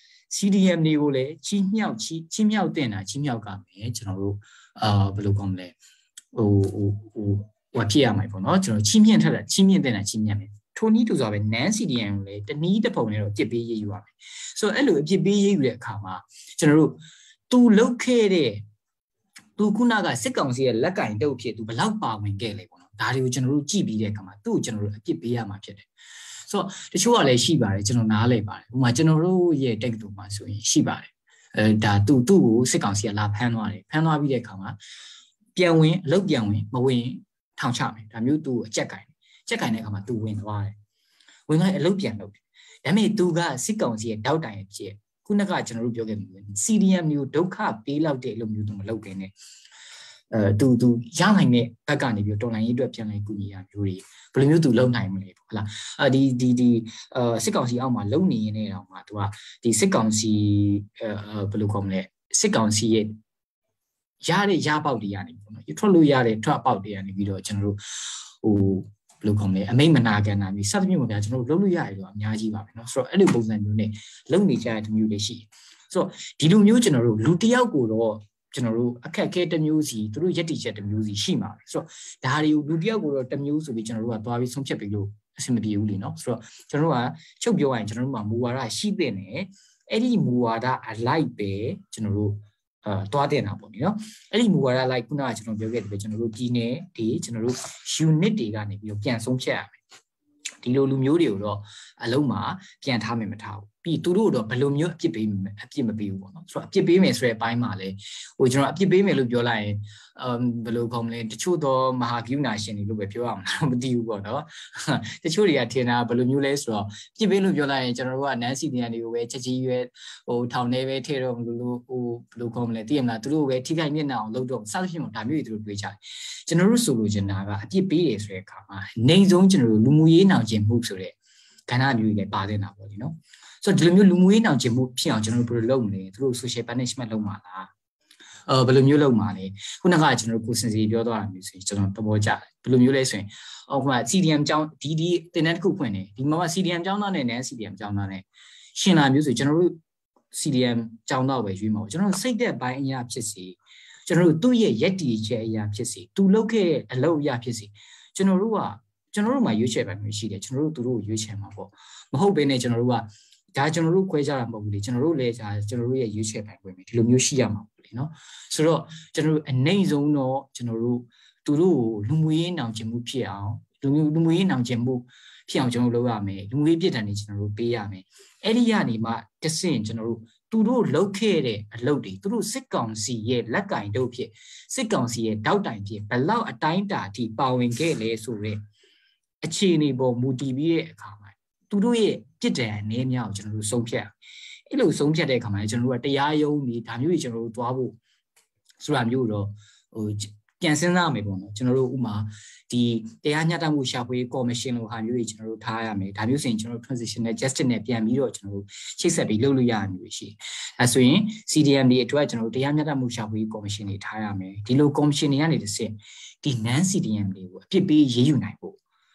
Speaker 6: CDM တွေကိုလည်းချီးမြှောက်တင်တာချီးမြှောက်ကမယ်ကျွန်တော်တို့ဘယ်လိုကောင်းမလဲဟိုဖြစ်ရမှာပေါ့နော်ကျွန်တော်ချီးမြှင့်ထက်တာချီးမြှင့်တင်တာချီးမြှင့်မယ်ထိုနည်းတူစွာပဲ non CDM ကိုလည်းတနည်းတစ်ပုံနဲ့တော့အပြစ်ပေးရေးယူရမယ်ဆိုတော့အဲ့လိုအပြစ်ပေးရေးယူတဲ့အခါမှာကျွန်တော်တို့သူလုတ်ခဲ့တဲ့သူခုနကစစ်ကောင်စီရဲ့လက်ကင်တုပ်ဖြစ်သူဘလောက်ပါဝင်ခဲ့လဲပေါ့နော်ဒါတွေကိုကျွန်တော်တို့ကြည့်ပြီးတဲ့အခါမှာသူ့ကိုကျွန်တော်တို့အပြစ်ပေးရမှာဖြစ်တယ်ဆိုတော့တချို့ကလည်းရှိပါတယ်ကျွန်တော်နားလည်ပါတယ်ဥပမာကျွန်တော်တို့ရဲ့တက္ကသိုလ်မှာဆိုရင်ရှိပါတယ်ဒါသူ့ကိုစစ်ကောင်စီကလာဖမ်းသွားတယ်ဖမ်းသွားပြီးတဲ့အခါမှာပြန်ဝင်အလုပ်ပြန်ဝင်မဝင်ထောင်ချမယ်ဒါမျိုးသူ့အကြက်ကင်တဲ့အခါမှာသူဝင်သွားတယ်ဝင်သွားအလုပ်ပြန်လုပ်တယ်ဒါပေမဲ့သူကစစ်ကောင်စီရဲ့တောက်တိုင်ဖြစ်ခုနကကျွန်တော်တို့ပြောခဲ့တယ် CDM မျိုးဒုက္ခပေးလောက်တဲ့အလုပ်မျိုးသူမလုပ်ခင်နဲ့သူရနိုင်တဲ့ဘက်ကနေပြီးတော်လိုင်းရေးအတွက်ပြန်လဲကူညီရမျိုးတွေဘယ်လိုမျိုးသူလုံနိုင်မလဲပေါ့ဟုတ်လားဒီစစ်ကောင်စီအောက်မှာလုံနေရတဲ့တောင်မှသူကဒီစစ်ကောင်စီဘယ်လိုခေါ်မလဲစစ်ကောင်စီရဲ့ရတဲ့ရပေါက်တွေကနေပေါ့နော်ထွက်လို့ရတဲ့ထွက်ပေါက်တွေကနေပြီးတော့ကျွန်တော်တို့ဘယ်လိုခေါ်မလဲအမိတ်မနာကန်တာမျိုးစသဖြင့်ပေါ့ဗျာကျွန်တော်တို့လုပ်လို့ရတယ်တော့အများကြီးပါပဲเนาะဆိုတော့အဲ့လိုပုံစံမျိုးနဲ့လုပ်နေကြတဲ့မျိုးတွေရှိတယ်ဆိုတော့ဒီလိုမျိုးကျွန်တော်တို့လူတယောက်ကိုတော့ကျွန်တော်တို့အခက်အခဲတစ်မျိုးစီသူတို့ယက်တီချက်တစ်မျိုးစီရှိမှာပဲဆိုတော့ဒါတွေကိုလူတယောက်ကိုတော့တစ်မျိုးဆိုပြီးကျွန်တော်တို့ကသွားပြီးဆုံးဖြတ်ပြီးလို့အဆင်မပြေဘူးလေเนาะဆိုတော့ကျွန်တော်တို့ကချုပ်ပြောရရင်ကျွန်တော်တို့မှာမူဝါဒရှိတဲ့နဲ့အဲ့ဒီမူဝါဒအလိုက်ပဲကျွန်တော်တို့တွားတင်တာပေါ့နော်အဲ့ဒီမူဝါဒလိုက်ခုနကကျွန်တော်ပြောခဲ့တယ်ပဲကျွန်တော်တို့ပြည်နယ်တွေကျွန်တော်တို့ unit တွေကနေပြီးတော့ပြန်ဆုံးဖြတ်ရမယ်ဒီလိုလူမျိုးတွေကိုတော့အလုံးမှာပြန်ထားမယ်မထားဘူးပြီးသူတို့တော့ဘယ်လိုမျိုးအပြစ်ပေးမယ်အပြစ်မပေးဘူးပေါ့နော်ဆိုတော့အပြစ်ပေးမယ်ဆိုတဲ့အပိုင်းမှာလဲဟိုကျွန်တော်အပြစ်ပေးမယ်လို့ပြောလိုက်ရင်ဘယ်လိုခေါ်မလဲတချို့တော့မဟာကရုဏာရှင်တွေလို့ပဲပြောရမှာမသိဘူးပေါ့နော်တချို့တွေကထင်တာဘယ်လိုမျိုးလဲဆိုတော့ပြစ်ပေးလို့ပြောလိုက်ရင်ကျွန်တော်တို့ကနန်းစီတန်တွေကိုပဲချက်ကြီးရွယ်ဟိုထောင်ထဲပဲထည့်တော့လို့ဟိုဘယ်လိုခေါ်မလဲသိရမလားသူတို့ပဲထိခိုက်မျက်နှာအောင်လုပ်တော့စသဖြင့်ဒါမျိုးတွေသူတို့တွေးကြတယ်ကျွန်တော်တို့ဆိုလိုချင်တာကအပြစ်ပေးတယ်ဆိုတဲ့အခါမှာနေဆုံးကျွန်တော်တို့လူမှုရေးနောင်ကျင်မှုဆိုတဲ့ကဏ္ဍမျိုးတွေလည်းပါနေတာပေါ့လေနော်ဆိုတော့ဒီလိုမျိုးလူမှုရေးနောင်ကျင်မှုဖြစ်အောင်ကျွန်တော်တို့ဘယ်လိုလုပ်မလဲသူတို့ social punishment လုပ်မှာလားဘယ်လိုမျိုးလုပ်မှာလဲခုနကကျွန်တော်တို့ကိုစင်စီပြောသွားတာမျိုးဆိုရင်ကျွန်တော်သဘောကျတယ်ဘယ်လိုမျိုးလဲဆိုရင်ဟိုက CDM ကျောင်းဒီတင်တဲ့တစ်ခုဖွင့်နေဒီမှာ CDM ကျောင်းသားနဲ့ CDM ကျောင်းသားနဲ့ရှင်လာမျိုးဆိုကျွန်တော်တို့ CDM ကျောင်းသားပဲရွေးမှာကျွန်တော်စိတ်သက်ပိုင်းအရာဖြစ်စီကျွန်တော်တို့သူ့ရဲ့ရက်တီချက်အရာဖြစ်စီသူလုပ်ခဲ့တဲ့အလုပ်အရာဖြစ်စီကျွန်တော်တို့မှာရွေးချယ်ပိုင်းမျိုးရှိတယ်ကျွန်တော်တို့သူတို့ကိုရွေးချယ်မှာပေါ့မဟုတ်ဘဲနဲ့ကျွန်တော်တို့ကဒါကျွန်တော်တို့ခွဲကြတာမဟုတ်ဘူးလေကျွန်တော်တို့လည်းကျွန်တော်တို့ရဲ့ရွေးချယ်ပိုင်းဝင်ပြီဒီလိုမျိုးရှိရမှာပေါ့လေနော်ဆိုတော့ကျွန်တော်တို့အနေဆုံးတော့ကျွန်တော်တို့သူတို့ကိုလူမှုရေးနောင်ကျင်မှုဖြစ်အောင်လူမှုရေးနောင်ကျင်မှုဖြစ်အောင်ကျွန်တော်တို့လုပ်ရမယ်လူမှုရေးပြည်ထန်တွေကျွန်တော်တို့ပေးရမယ်အဲ့ဒီကနေမှတဆင့်ကျွန်တော်တို့သူတို့လုပ်ခဲ့တဲ့အလုပ်တွေသူတို့စစ်ကောင်စီရဲ့လက်ကင်တို့ဖြစ်စစ်ကောင်စီရဲ့တောက်တိုင်ဖြစ်ဘလောက်အတိုင်းတာအထိပါဝင်ခဲ့လဲဆိုတော့အခြေအနေပေါ်မူတည်ပြီးတဲ့အခါမှာသူတို့ရဲ့ပြစ်ဒဏ်အနေများကိုကျွန်တော်တို့ဆုံးဖြတ်အဲ့လိုဆုံးဖြတ်တဲ့အခါမှာကျွန်တော်တို့ကတရားရုံးနေဒါမျိုးတွေကျွန်တော်တို့သွားဖို့ဆိုတာမျိုးတော့ဟိုပြန်စဉ်းစားမယ်ပေါ့နော်ကျွန်တော်တို့ဥမာဒီတရားမျှတမှုရှာဖွေကော်မရှင်လိုဟာမျိုးတွေကျွန်တော်တို့ထားရမယ်ဒါမျိုးဆိုရင်ကျွန်တော်တို့ transitional justice နဲ့ပြန်ပြီးတော့ကျွန်တော်တို့ချိတ်ဆက်ပြီးလုပ်လို့ရမျိုးတွေရှိအဲဆိုရင် CDM တွေအတွက်ကျွန်တော်တို့တရားမျှတမှုရှာဖွေကော်မရှင်တွေထားရမယ်ဒီလိုကော်မရှင်တွေကနေတစ်ဆင့်ဒီ non CDM တွေကိုအပြစ်ပေးရေးယူနိုင်ဖို့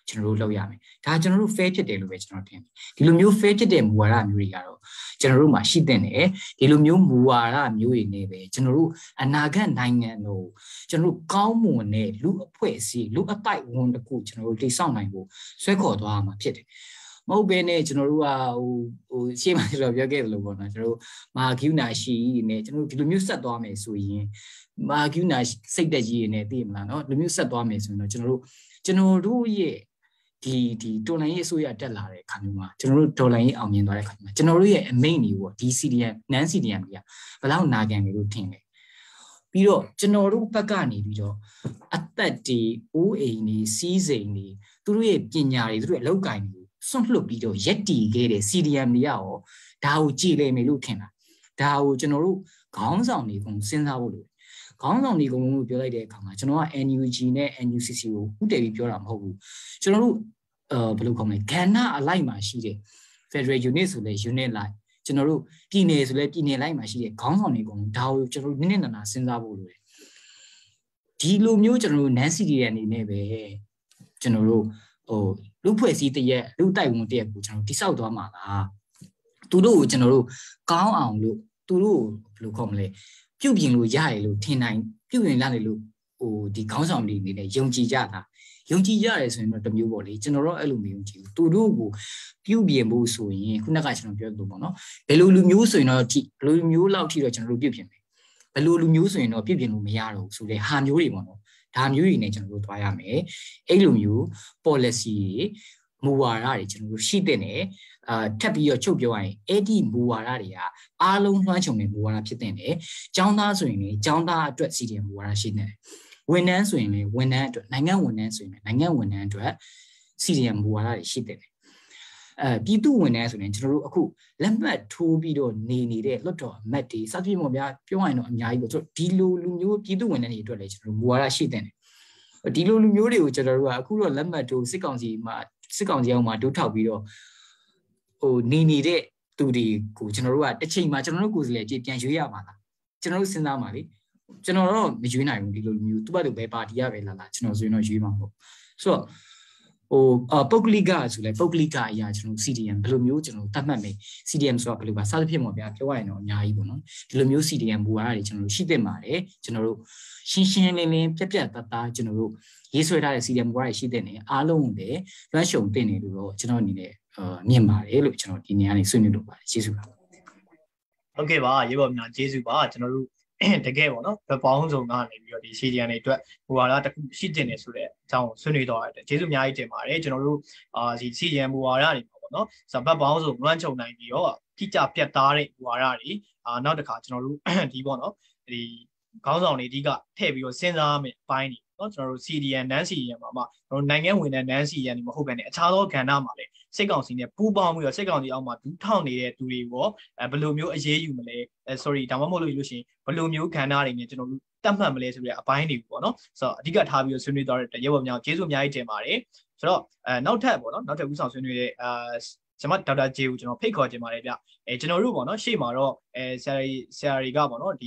Speaker 6: ကျွန်တော်တို့လုပ်ရမယ်ဒါကျွန်တော်တို့ fair ဖြစ်တယ်လို့ပဲကျွန်တော်ထင်တယ်ဒီလိုမျိုး fair ဖြစ်တဲ့မူဝါဒမျိုးတွေကတော့ကျွန်တော်တို့မှာရှိတဲ့တယ်ဒီလိုမျိုးမူဝါဒမျိုးတွေနဲ့ပဲကျွန်တော်တို့အနာဂတ်နိုင်ငံတို့ကျွန်တော်တို့ကောင်းမွန်တဲ့လူအဖွဲ့အစည်းလူအပိုက်ဝန်တစ်ခုကျွန်တော်တို့တည်ဆောက်နိုင်ဖို့ဆွဲခေါ်သွားမှာဖြစ်တယ်မဟုတ်ဘဲနဲ့ကျွန်တော်တို့ကဟိုရှေ့မှာကျွန်တော်ပြောခဲ့သလိုပေါ့နော်ကျွန်တော်တို့မာဂီနာရှိနဲ့ကျွန်တော်တို့ဒီလိုမျိုးဆက်သွားမယ်ဆိုရင်မာဂီနာစိတ်တက်ကြီးတွေနဲ့သိမလားနော်ဒီလိုမျိုးဆက်သွားမယ်ဆိုရင်တော့ကျွန်တော်တို့ရဲ့ဒီဒေါ်လာရေးအစိုးရတက်လာတဲ့ခါမျိုးမှာကျွန်တော်တို့ဒေါ်လာရေးအောင်မြင်သွားတဲ့ခါမျိုးမှာကျွန်တော်တို့ရဲ့အမိန့်တွေပေါ့ဒီ CDM non CDM တွေကဘယ်လောက်နာခံနေလို့ထင်လဲပြီးတော့ကျွန်တော်တို့ဘက်ကနေပြီးတော့အသက်တွေအိုးအိမ်တွေစီးစိမ်တွေသူတို့ရဲ့ပညာတွေသူတို့ရဲ့အလုပ်ကိုင်တွေစွန့်လွတ်ပြီးတော့ရက်တီခဲ့တဲ့ CDM တွေရောဒါကိုကြည်လည်မယ်လို့ထင်တာဒါကိုကျွန်တော်တို့ခေါင်းဆောင်တွေကစဉ်းစားဖို့လိုခေါင်းဆောင်တွေကလို့ပြောလိုက်တဲ့အခါမှာကျွန်တော်က NUG နဲ့ NUCC ကိုဥတည်ပြီးပြောတာမဟုတ်ဘူးကျွန်တော်တို့ဘယ်လိုခေါ်မလဲကဏ္ဍအလိုက်မှာရှိတဲ့ Federal Unit ဆိုလဲ Unit လိုက်ကျွန်တော်တို့ပြည်နယ်ဆိုလဲပြည်နယ်လိုက်မှာရှိတဲ့ခေါင်းဆောင်တွေဒါကိုကျွန်တော်တို့နည်းနည်းနာစဉ်းစားဖို့လိုတယ်ဒီလိုမျိုးကျွန်တော်တို့ non CDM အနေနဲ့ပဲကျွန်တော်တို့လူဖွဲ့စည်းတရက်လူတိုက်ဝန်တရက်ကိုကျွန်တော်တိဆောက်သွားမှာလားသူတို့ကိုကျွန်တော်တို့ကောင်းအောင်လို့သူတို့ဘယ်လိုခေါ်မလဲပြုပြင်လို့ရတယ်လို့ထင်နိုင်ပြုပြင်လာတယ်လို့ဒီခေါင်းဆောင်တွေအနေနဲ့ယုံကြည်ကြတာယုံကြည်ရတယ်ဆိုရင်တော့တမျိုးပေါ့လေကျွန်တော်တို့အဲ့လိုမယုံကြည်ဘူးသူတို့ကိုပြုပြင်ဖို့ဆိုရင်ခုနကကျွန်တော်ပြောလို့ပေါ့နော်ဘယ်လိုလူမျိုးဆိုရင်တော့ဘယ်လိုမျိုးလောက်ထိတော့ကျွန်တော်တို့ပြုပြင်မယ်ဘယ်လိုလူမျိုးဆိုရင်တော့ပြုပြင်လို့မရတော့ဘူးဆိုတဲ့ဟာမျိုးတွေပေါ့နော်ဒါမျိုးတွေနဲ့ကျွန်တော်တို့သွားရမယ်အဲ့လိုမျိုး policy မူဝါဒတွေကျွန်တော်တို့ရှိတဲ့နဲ့ထပ်ပြီးတော့ချုပ်ပြောရရင်အဲ့ဒီမူဝါဒတွေကအားလုံးလွှမ်းခြုံတဲ့မူဝါဒဖြစ်တဲ့နဲ့ကျောင်းသားဆိုရင်လည်းကျောင်းသားအတွက် CDM မူဝါဒရှိနေတယ်ဝန်ထမ်းဆိုရင်လည်းဝန်ထမ်းအတွက်နိုင်ငံဝန်ထမ်းဆိုရင်လည်းနိုင်ငံဝန်ထမ်းအတွက် CDM မူဝါဒတွေရှိတဲ့ပြည်သူဝန်ထမ်းဆိုရင်ကျွန်တော်တို့အခုလက်မှတ်ထိုးပြီးတော့နေတဲ့လွတ်တော်အမတ်တွေစသဖြင့်ပေါ့ဗျာပြောရရင်တော့အများကြီးပေါ့ဒီလိုလူမျိုးပြည်သူဝန်ထမ်းတွေအတွက်လည်းကျွန်တော်တို့မူဝါဒရှိတဲ့ဒီလိုလူမျိုးတွေကိုကျွန်တော်တို့ကအခုတော့လက်မှတ်ထိုးစစ်ကောင်စီအောင်မှာတိုးထောက်ပြီးတော့နေတဲ့သူတွေကိုကျွန်တော်တို့ကတစ်ချိန်မှာကျွန်တော်တို့ကိုယ်စီလေပြန်ရွေးရမှာလားကျွန်တော်တို့စဉ်းစားမှာလေကျွန်တော်တော့မရွေးနိုင်ဘူးဒီလိုမျိုးသူ့ဘက်သူပဲပါတီရပဲလာကျွန်တော်ဆိုရင်တော့ရွေးမှာပေါ့ဆိုတော့ပုဂ္ဂလိကဆိုလဲပုဂ္ဂလိကအရာကျွန်တော် CDM ဘယ်လိုမျိုးကျွန်တော်တတ်မှတ်မယ် CDM ဆိုတာဘယ်လိုပါစသဖြင့်ပေါ့ဗျာပြောရရင်တော့အများကြီးပေါ့နော်ဒီလိုမျိုး CDM ဘူဝါဒတွေကျွန်တော်တို့ရှိသင့်ပါတယ်ကျွန်တော်တို့ရှင်းရှင်းလင်းလင်းပြတ်သားကျွန်တော်တို့ရေးဆွဲထားတဲ့ CDM ဘူဝါဒတွေရှိသင့်တယ်အားလုံးပဲလွှမ်းခြုံသင့်တယ်လို့တော့ကျွန်တော်အနေနဲ့မြင်ပါတယ်လို့ကျွန်တော်ဒီနေရာနေဆွေးနွေးလို့ပါတယ်ကျေးဇူးပါ
Speaker 2: ဟုတ်ကဲ့ပါရေပေါ်များကျေးဇူးပါကျွန်တော်တို့တကယ်ပေါ့နော်ဘယ်ပေါင်းစုံကနေပြီးတော့ဒီ CDM တွေအတွက်ဟိုဟာလားတခုရှိတင်နေဆိုတဲ့အကြောင်းဆွေးနွေးတော့ရတယ်ကျေးဇူးအများကြီးတင်ပါတယ်ကျွန်တော်တို့ဒီ CDM ဟိုဟာလားတွေပေါ့နော်ဆိုတော့ဘယ်ပေါင်းစုံလွှမ်းခြုံနိုင်ပြီးတော့ထိကြပြတ်သားတဲ့ဟိုဟာလားတွေနောက်တစ်ခါကျွန်တော်တို့ဒီပေါ့နော်ဒီခေါင်းဆောင်တွေအဓိကထည့်ပြီးတော့စဉ်းစားမယ့်အပိုင်းတွေနော်ကျွန်တော်တို့ CDM non CDM မှာကျွန်တော်နိုင်ငံဝင်တဲ့ non CDM တွေမဟုတ်ဘဲနဲ့အခြားသောကဏ္ဍမှာလည်းစိတ်ကောင်စီနဲ့ပူးပေါင်းပြီးတော့စိတ်ကောင်စီအောက်မှာဒူးထောင်နေတဲ့သူတွေကိုဘယ်လိုမျိုးအရေးယူမလဲ sorry ဒါမှမဟုတ်လို့ရှိရင်ဘယ်လိုမျိုးကဏ္ဍတွေနဲ့ကျွန်တော်တို့တတ်မှတ်မလဲဆိုတဲ့အပိုင်းတွေပေါ့နော်ဆိုတော့အဓိကထားပြီးတော့ဆွေးနွေးသွားတဲ့ရေပေါ်များကျေးဇူးအများကြီးတင်ပါတယ်ဆိုတော့နောက်ထပ်ပေါ့နော်နောက်ထပ်ဦးဆောင်ဆွေးနွေးတဲ့ကျွန်မဒေါက်တာဂျေကိုကျွန်တော်ဖိတ်ခေါ်ခြင်းပါတယ်ဗျကျွန်တော်တို့ပေါ့နော်ရှေ့မှာတော့ဆရာတွေကပေါ့နော်ဒီ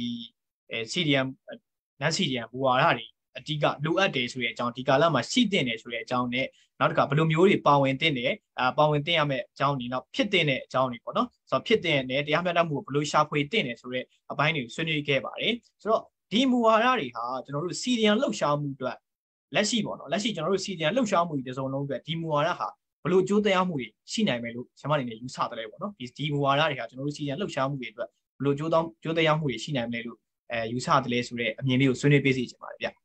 Speaker 2: CDM non CDM ဘူဝါဒတွေအဓိကလိုအပ်တယ်ဆိုတဲ့အကြောင်းဒီကာလမှာရှိတင်တယ်ဆိုတဲ့အကြောင်းနဲ့နောက်တစ်ခါဘယ်လိုမျိုးတွေပါဝင်တင်တယ်ပါဝင်တင်ရမယ့်အကြောင်းတွေနောက်ဖြစ်တင်တဲ့အကြောင်းတွေပေါ့နော်ဆိုတော့ဖြစ်တင်တဲ့တရားမျှတမှုကိုဘယ်လိုရှာဖွေတင်တယ်ဆိုတဲ့အပိုင်းတွေကိုဆွေးနွေးခဲ့ပါတယ်ဆိုတော့ဒီမူဝါဒတွေဟာကျွန်တော်တို့ CDM လှုပ်ရှားမှုအတွက်လက်ရှိပေါ့နော်လက်ရှိကျွန်တော်တို့ CDM လှုပ်ရှားမှုတွေတစ်စုံလုံးအတွက်ဒီမူဝါဒဟာဘယ်လိုကြိုးတရားမှုတွေရှိနိုင်မယ်လို့ကျွန်မအနေနဲ့ယူဆတယ်လေပေါ့နော်ဒီမူဝါဒတွေဟာကျွန်တော်တို့ CDM လှုပ်ရှားမှုတွေအတွက်ဘယ်လိုကြိုးတရားမှုတွေရှိနိုင်မယ်လို့ယူဆတယ်လေဆိုတဲ့အမြင်လေးကိုဆွေးနွေးပေးစီချင်ပါတယ်ဗျ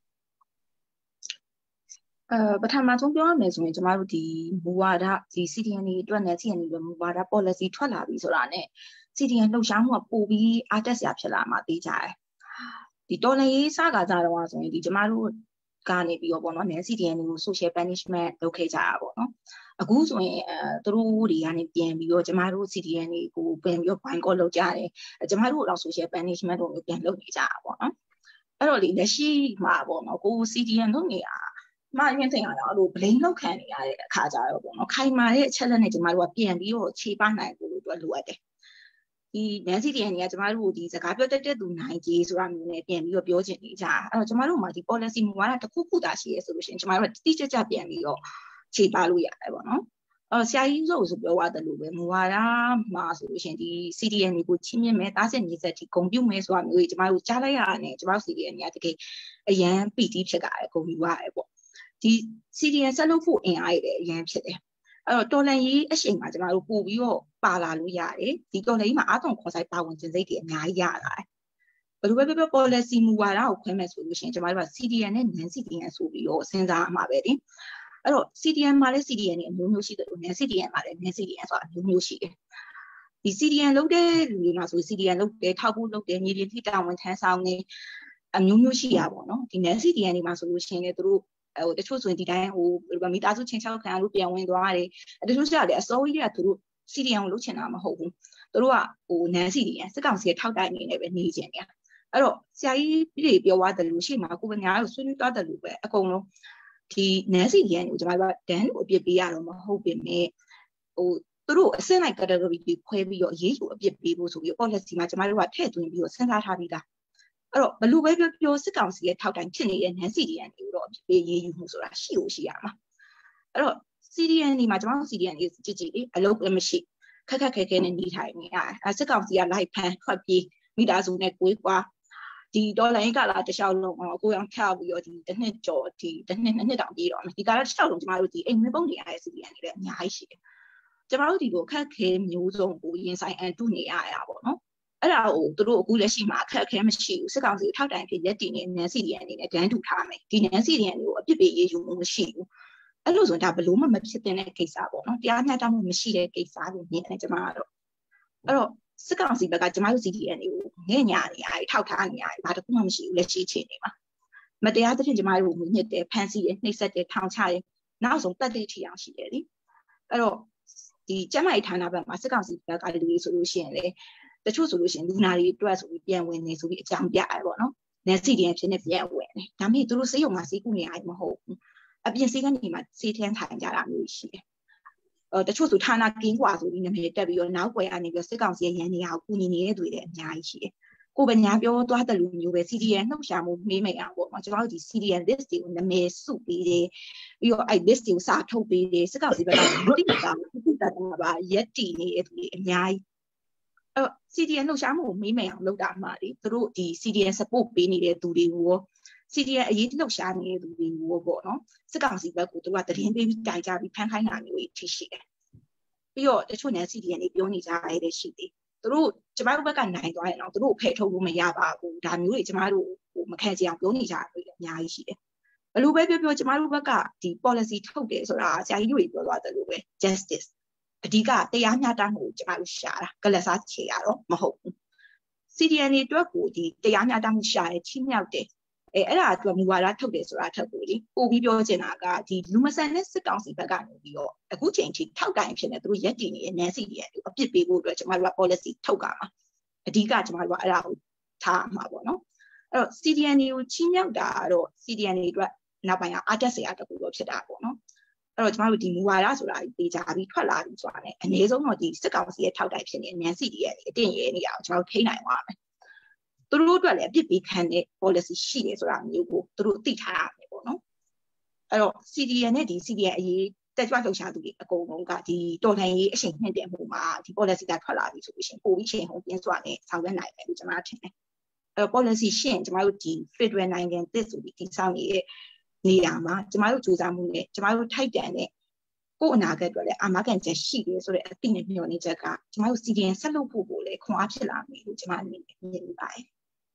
Speaker 7: ပထမဆုံးပြောရမယ်ဆိုရင်ကျမတို့ဒီမူဝါဒဒီ CDM တွေအတွက်နဲ့ CDM တွေမူဝါဒ policy ထွက်လာပြီဆိုတာနဲ့ CDM လှုပ်ရှားမှုကပိုပြီးအားတက်စရာဖြစ်လာမှသိကြတယ်ဒီတော်လှန်ရေးစကားကြတော့ဆိုရင်ဒီကျမတို့ကနေပြီးတော့ပေါ့နော် CDM တွေကို social punishment လုပ်ခဲ့ကြတာပေါ့နော်အခုဆိုရင်သူတို့တွေကနေပြန်ပြီးတော့ကျမတို့ CDM တွေကိုပြန်ပြီးတော့ boycott လုပ်ကြတယ်ကျမတို့တော့ social punishment တို့ပြန်လုပ်နေကြတာပေါ့နော်အဲ့တော့လေလက်ရှိမှာပေါ့နော်ကို CDM လုပ်နေတာမအရင်တင်ရတော့အဲ့လို blame လောက်ခံနေရတဲ့အခါကြတော့ပေါ့နော်ခိုင်မာတဲ့အချက်လက်နဲ့ကျမတို့ကပြန်ပြီးတော့ခြေပနိုင်ဖို့လို့လိုအပ်တယ်ဒီ Nancy တွေကကျမတို့ဒီစကားပြောတတ်တဲ့သူနိုင်ကြီးဆိုတာမျိုးနဲ့ပြန်ပြီးတော့ပြောချင်နေကြအဲ့တော့ကျမတို့မှာဒီ policy မူဝါဒတစ်ခုခုသာရှိရဲဆိုလို့ရှိရင်ကျမတို့တိကျကျပြန်ပြီးတော့ခြေပါလို့ရတယ်ပေါ့နော်ဆရာကြီးဆိုပြောသွားတယ်လို့ပဲမူဝါဒမှာဆိုလို့ရှိရင်ဒီ CDN ကိုချင်းမြင့်မဲ့တားဆက်နေဆက်ဒီဂုံပြုတ်မဲ့ဆိုတာမျိုးကြီးကျမတို့ကြားလိုက်ရတယ်ကျမတို့ CDN ကတကယ်အရန်ပီတိဖြစ်ကြတယ်ဂုံယူရတယ်ပေါ့ဒီ CDN ဆက်လုပ်ဖို့အင်အားရတဲ့အရန်ဖြစ်တယ်အဲ့တော့တော်လန်ရေးအချိန်မှာကျမတို့ပို့ပြီးတော့ပါလာလို့ရတယ်ဒီတော်လန်ရေးမှာအားသွန်ခေါ်ဆိုင်ပါဝင်ခြင်းစိတ်တွေအများကြီးရလာတယ်ဘယ်လိုပဲပြော policy မူဝါဒကိုခွဲမဲ့ဆိုလို့ရှိရင်ကျမတို့က CDN နဲ့ non CDN ဆိုပြီးတော့စဉ်းစားမှာပဲလေအဲ့တော့ CDN မှာလည်း CDN တွေအမျိုးမျိုးရှိတယ်လို့ non CDN မှာလည်း non CDN ဆိုတာအမျိုးမျိုးရှိတယ်ဒီ CDN လုပ်တဲ့လူတွေမှာဆို CDN လုပ်တယ်ထောက်ဖို့လုပ်တယ်မြေပြင်ထိတာဝန်ထမ်းဆောင်နေအမျိုးမျိုးရှိရပါတော့ဒီ non CDN တွေမှာဆိုလို့ရှိရင်လည်းသူတို့တချို့ဆိုရင်ဒီတိုင်းမိသားစုချင်းချောက်ခံလို့ပြန်ဝင်သွားတယ်တချို့ကျတော့အစိုးရတွေကသူတို့ CDN ကိုလုပ်ချင်တာမဟုတ်ဘူးသူတို့ကnon CDN စစ်ကောင်စီရဲ့ထောက်တိုင်နေနေပဲနေချင်တယ်အဲ့တော့ဆရာကြီးပြည်ပြောသွားတယ်လို့ရှိမှာကိုယ်ကညာကိုဆွေးနွေးသွားတယ်လို့ပဲအကုန်လုံးဒီနန်းစီရန်ကိုကျွန်တော်တို့ဒန်ကိုအပြစ်ပေးရတော့မဟုတ်ပေမဲ့သူတို့အစင်းလိုက် category တွေခွဲပြီးတော့ရေးယူအပြစ်ပေးဖို့ဆိုပြီး policy မှာကျွန်တော်တို့ကထည့်သွင်းပြီးတော့စဉ်းစားထားပြီးသားအဲ့တော့ဘလို့ပဲပြောစစ်ကောင်စီရဲ့ထောက်တိုင်ဖြစ်နေတဲ့နန်းစီရန်တွေကိုတော့အပြစ်ပေးရေးယူမှုဆိုတာရှိရမှာအဲ့တော့ CDN ဒီမှာကျွန်တော် CDN ကြီးကြည့်လေအလုပ်လည်းမရှိခက်ခဲနဲ့နေထိုင်နေစစ်ကောင်စီကလိုက်ဖမ်းထွက်ပြေးမိသားစုနဲ့ကိုယ်ကွာဒီဒေါ်လာရင်းကလာတခြားလုံးကိုအောင်ဖြားပြီးတော့ဒီတစ်နှစ်ကျော်ဒီတစ်နှစ်တောင်ပြေးတော့မယ်ဒီကလာတခြားလုံးကျမတို့ဒီအိမ်မွေးပုံတွေအားရစီပြန်နေတယ်အများကြီးရှိတယ်ကျမတို့ဒီကိုခက်ခဲမျိုးစုံကိုရင်ဆိုင်အတူနေရတာပေါ့နော်အဲ့ဒါကိုသူတို့အခုလက်ရှိမှာခက်ခဲမရှိဘူးစစ်ကောင်စီထောက်တိုင်ဖြစ်ရက်တည်နေနန်းစီဒီအနေနဲ့ဒန်းတူထားမယ်ဒီနန်းစီဒီအနေကိုအပြစ်ပေးရေးယူမှုမရှိဘူးအဲ့လိုဆိုဒါဘလို့မှမဖြစ်တဲ့ကိစ္စပေါ့နော်တရားမျှတမှုမရှိတဲ့ကိစ္စလို့မြင်တယ်ကျမကတော့အဲ့တော့စစ်ကောင်စီဘက်ကကျမတို့ CDN တွေကိုငဲ့ညာနေရတယ်ထောက်ထားနေရတယ်ဘာတစ်ခုမှမရှိဘူးလက်ရှိအခြေအနေမှာမတရားသဖြင့်ကျမတို့ကိုညစ်တယ်ဖမ်းဆီးတယ်နှိပ်စက်တယ်ထောင်ချတယ်နောက်ဆုံးတက်တဲ့ထီအောင်ရှိတယ်လေအဲ့တော့ဒီကျမကြီးဌာနဘက်မှာစစ်ကောင်စီဘက်ကလူတွေဆိုလို့ရှိရင်လေတချို့ဆိုလို့ရှိရင်လူနာတွေအတွက်ဆိုပြီးပြန်ဝင်နေဆိုပြီးအကြောင်းပြရပေါ့နော်နန်း CDN ဖြစ်နေပြန်ဝင်တယ်ဒါပေမဲ့သူတို့စေးရုံမှာစေးကူနေရတယ်မဟုတ်ဘူးအပြင်စေးကနေမှာစေးထန်းထိုင်ကြတာမျိုးရှိတယ်တချို့ဆိုဌာနကင်းကွာဆိုပြီးနာမည်တက်ပြီးတော့နောက်ွယ်အနေပြီးစစ်ကောင်စီရဲ့ရန်နေရာကိုကူညီနေတဲ့သူတွေလည်းအများကြီးရှိတယ်။ကိုယ်ပညာပြောသွားတယ်လို့မျိုးပဲ CDN နှုတ်ရှာမှုမေးမိတ်အောင်ပေါ့။ကျွန်တော်တို့ဒီ CDN list တွေကိုနာမည်စုပေးတယ်။ပြီးတော့အဲ့ list တွေကိုစာထုတ်ပေးတယ်စစ်ကောင်စီဘက်ကတိကျတာပါရက်တီနေတဲ့သူတွေအများကြီး။CDN နှုတ်ရှာမှုကိုမေးမိတ်အောင်လုပ်တာမှလေသူတို့ဒီ CDN support ပေးနေတဲ့သူတွေကို CDN အရေးလှုပ်ရှားနေတဲ့သူတွေကိုပေါ့နော်စစ်ကောင်စီဘက်ကိုသူကတရင်ပေးပြီးတိုင်ကြပြီးဖန်ခိုင်းတာမျိုးတွေဖြစ်ရှိတယ်ပြီးတော့တချို့နဲ့ CDN တွေပြောနေကြရတဲ့ရှိသေးသူတို့ကျမတို့ဘက်ကနိုင်သွားရင်တော့သူတို့ဖယ်ထုတ်လို့မရပါဘူးဒါမျိုးတွေကျမတို့မခံကြအောင်ပြောနေကြတာတွေအများကြီးရှိတယ်ဘလို့ပဲပြောကျမတို့ဘက်ကဒီ policy ထုတ်တယ်ဆိုတာဆရာကြီးတို့ပြောသွားတယ်လို့ပဲ justice အဓိကတရားမျှတမှုကိုကျမတို့ရှာတာကလစားချေရတော့မဟုတ်ဘူး CDN တွေအတွက်ကိုဒီတရားမျှတမှုရှာရဲချင်းမြောက်တယ်အဲ့ဒါကမူဝါဒထုတ်တယ်ဆိုတာထပ်ကိုလေပို့ပြီးပြောချင်တာကဒီလူမဆန်တဲ့စစ်ကောင်စီဘက်ကနေပြီးတော့အခုချိန်ထိထောက်တိုင်ဖြစ်နေသူတို့ရက်တည်နေတဲ့နန်းစီတွေအပြစ်ပေးဖို့အတွက်ကျမတို့က policy ထုတ်ကြမှာအဓိကကျမတို့ကအဲ့ဒါကိုထားမှာပေါ့နော်အဲ့တော့ CDN ကိုချင်းမြောက်တာတော့ CDN တွေအတွက်နောက်ပိုင်းအားတက်စရာတခုတော့ဖြစ်တာပေါ့နော်အဲ့တော့ကျမတို့ဒီမူဝါဒဆိုတာပေးကြပြီးထွက်လာပြီးဆိုတာ ਨੇ အနည်းဆုံးတော့ဒီစစ်ကောင်စီရဲ့ထောက်တိုင်ဖြစ်နေတဲ့နန်းစီတွေအတင်းရဲနေရအောင်ကျမတို့ထိန်းနိုင်သွားမယ်သူတို့အတွက်လည်းအပြစ်ပေးခံတဲ့ policy ရှိတယ်ဆိုတာမျိုးကိုသူတို့သိထားရမယ်ပေါ့နော်အဲ့တော့ CDN နဲ့ဒီ CDN အရေးတက်ကြွလှုပ်ရှားသူတွေအကုန်လုံးကဒီတော်လှန်ရေးအချိန်နှင့်တဲ့မှုမှာဒီ policy ကထွက်လာပြီဆိုလို့ရှိရင်ပိုပြီးချိန်ဟုန်ပြင်းစွာနဲ့ဆောင်ရွက်နိုင်တယ်လို့ကျွန်တော်ထင်တယ်အဲ့တော့ policy ရှင်းကျွန်တော်တို့ဒီ Federal နိုင်ငံသစ်ဆိုပြီးဒီဆောင်နေတဲ့နေရာမှာကျွန်တော်တို့စူးစမ်းမှုနဲ့ကျွန်တော်တို့ထိုက်တန်တဲ့ကိုယ်အနာဂတ်အတွက်လည်းအာမခံချက်ရှိတယ်ဆိုတဲ့အသိနဲ့မျှော်လင့်ချက်ကကျွန်တော်တို့ CDN ဆက်လုပ်ဖို့ကိုလည်းခွန်အားဖြစ်လာမယ်လို့ကျွန်တော်မြင်နေပါတယ်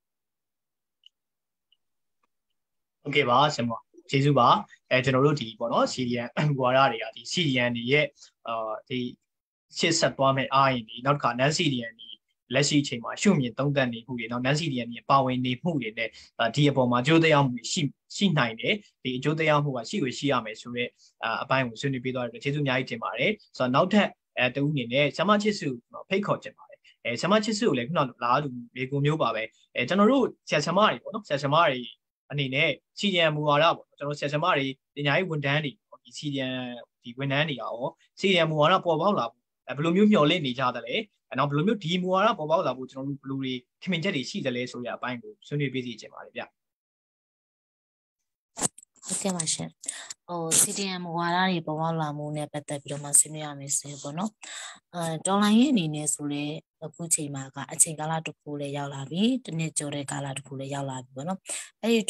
Speaker 2: โอเคပါဆင်ပါကျေးဇူးပါကျွန်တော်တို့ဒီပေါ့နော် CDN ဝါဒတွေကဒီ CDN တွေရဲ့ဒီရှေ့ဆက်သွားမဲ့အားရင်ဒီနောက်တစ်ခါ non CDN တွေလက်ရှိအချိန်မှာရှုမြင်သုံးသပ်နေမှုတွေနောက် non CDN တွေပါဝင်နေမှုတွေနဲ့ဒီအပေါ်မှာအကျိုးသက်ရောက်မှုရှိနိုင်တယ်ဒီအကျိုးသက်ရောက်မှုကရှိရမယ်ဆိုတော့အပိုင်းကိုဆွေးနွေးပေးသွားတဲ့ကျေးဇူးအများကြီးတင်ပါတယ်ဆိုတော့နောက်ထပ်တူအနေနဲ့ဆမချစ်စုဖိတ်ခေါ်ချင်ပါတယ်ဆမချစ်စုကိုလည်းခုနလာတူလေကိုမျိုးပါပဲကျွန်တော်တို့ဆရာဆမတွေပေါ့နော်ဆရာဆမတွေအနေနဲ့ CDN မူဝါဒပေါ့ကျွန်တော်ဆရာဆမတွေပညာရေးဝန်ထမ်းတွေဒီ CDN ဒီဝန်ထမ်းတွေရော CDN မူဝါဒပေါ်ပေါက်လာဖို့ဘယ်လိုမျိုးမျှော်လင့်နေကြသလဲနောက်ဘယ်လိုမျိုးဒီမူဝါဒပေါ်ပေါက်လာဖို့ကျွန်တော်တို့ဘယ်လိုတွေခမင်ချက်တွေရှိသလဲဆိုတဲ့အပိုင်းကိုဆွေးနွေးပေးစီချင်ပါတယ်ဗျ
Speaker 8: Okay, Masha. Oh, CDM Warari Pawala Moon at the Piromasimia Bono. Don't in his Sule, a Puchi Maga, a Chingala to pull a yalabi, the nature gala to pull a yalabi. Bono. I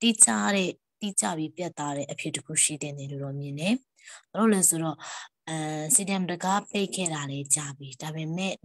Speaker 8: teacher piatare a beautiful sheet in the Romine. Rolesuro. CDM the car pay kerale jabi. Tabe met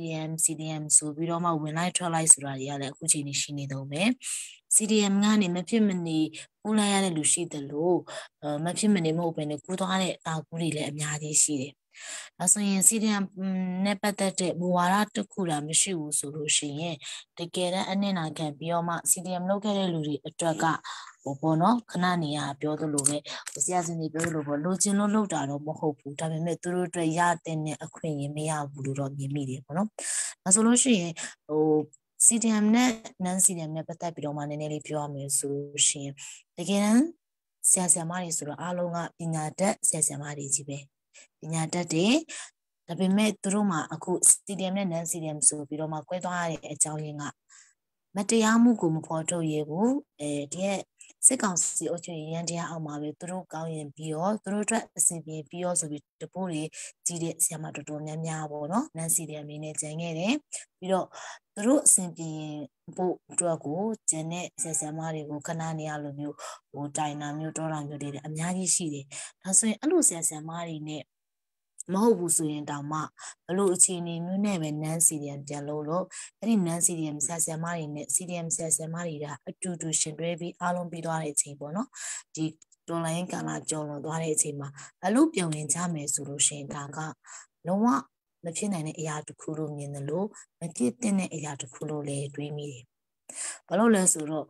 Speaker 8: CDM so we don't know when I try Radia like Kuchini Shini dome. CDM ngani mapimani ulaya lushi the low, mapimani open a good on it, Aguri Yadi Shide. As in CDM nepathetic Buara to Kula Mishu solution, the Gera and then I can be on my CDM local luri a traga. Opono, Kanania, Piodo Lube, was as in the Bill of Lugino Loda or Mohopu, having met through the yard and a queen, Mia Budu immediate. A solution, oh, CDM net, Nancy, and never type it on any pure solution. Again, Sasamari Sura Alonga in a debt, Sasamari Tibe. In a day, the be met through my CDM and CDM so Piroma Queta a telling up. Matayamu Gumupoto Yebu, dear. Sequence India Amabe through Gayan Pio, through CB Pios with the Puri, Tidia Siamatonia Bono, Nancy de Amine Jangere, Piro, through Simpi Bo Drago, Janet Sasamari, Canania Lumu, or Dynamo Doran, Amyagi Shide. That's why Alucia Samari ne. Mahobusu in Dama, Luchini, Muneve, Nancy and Jalolo, and Nancy and Sasamari, CDM Sasamarida, a two to Shedrevi, Alon Bidoreti Bono, the Dolankana Jolo Doretima, a lupio in Tame Solution Taka, no one, the chin and ya to Kulu in the low, and Titin ya to Kulu lay dreamy. Palola Suro,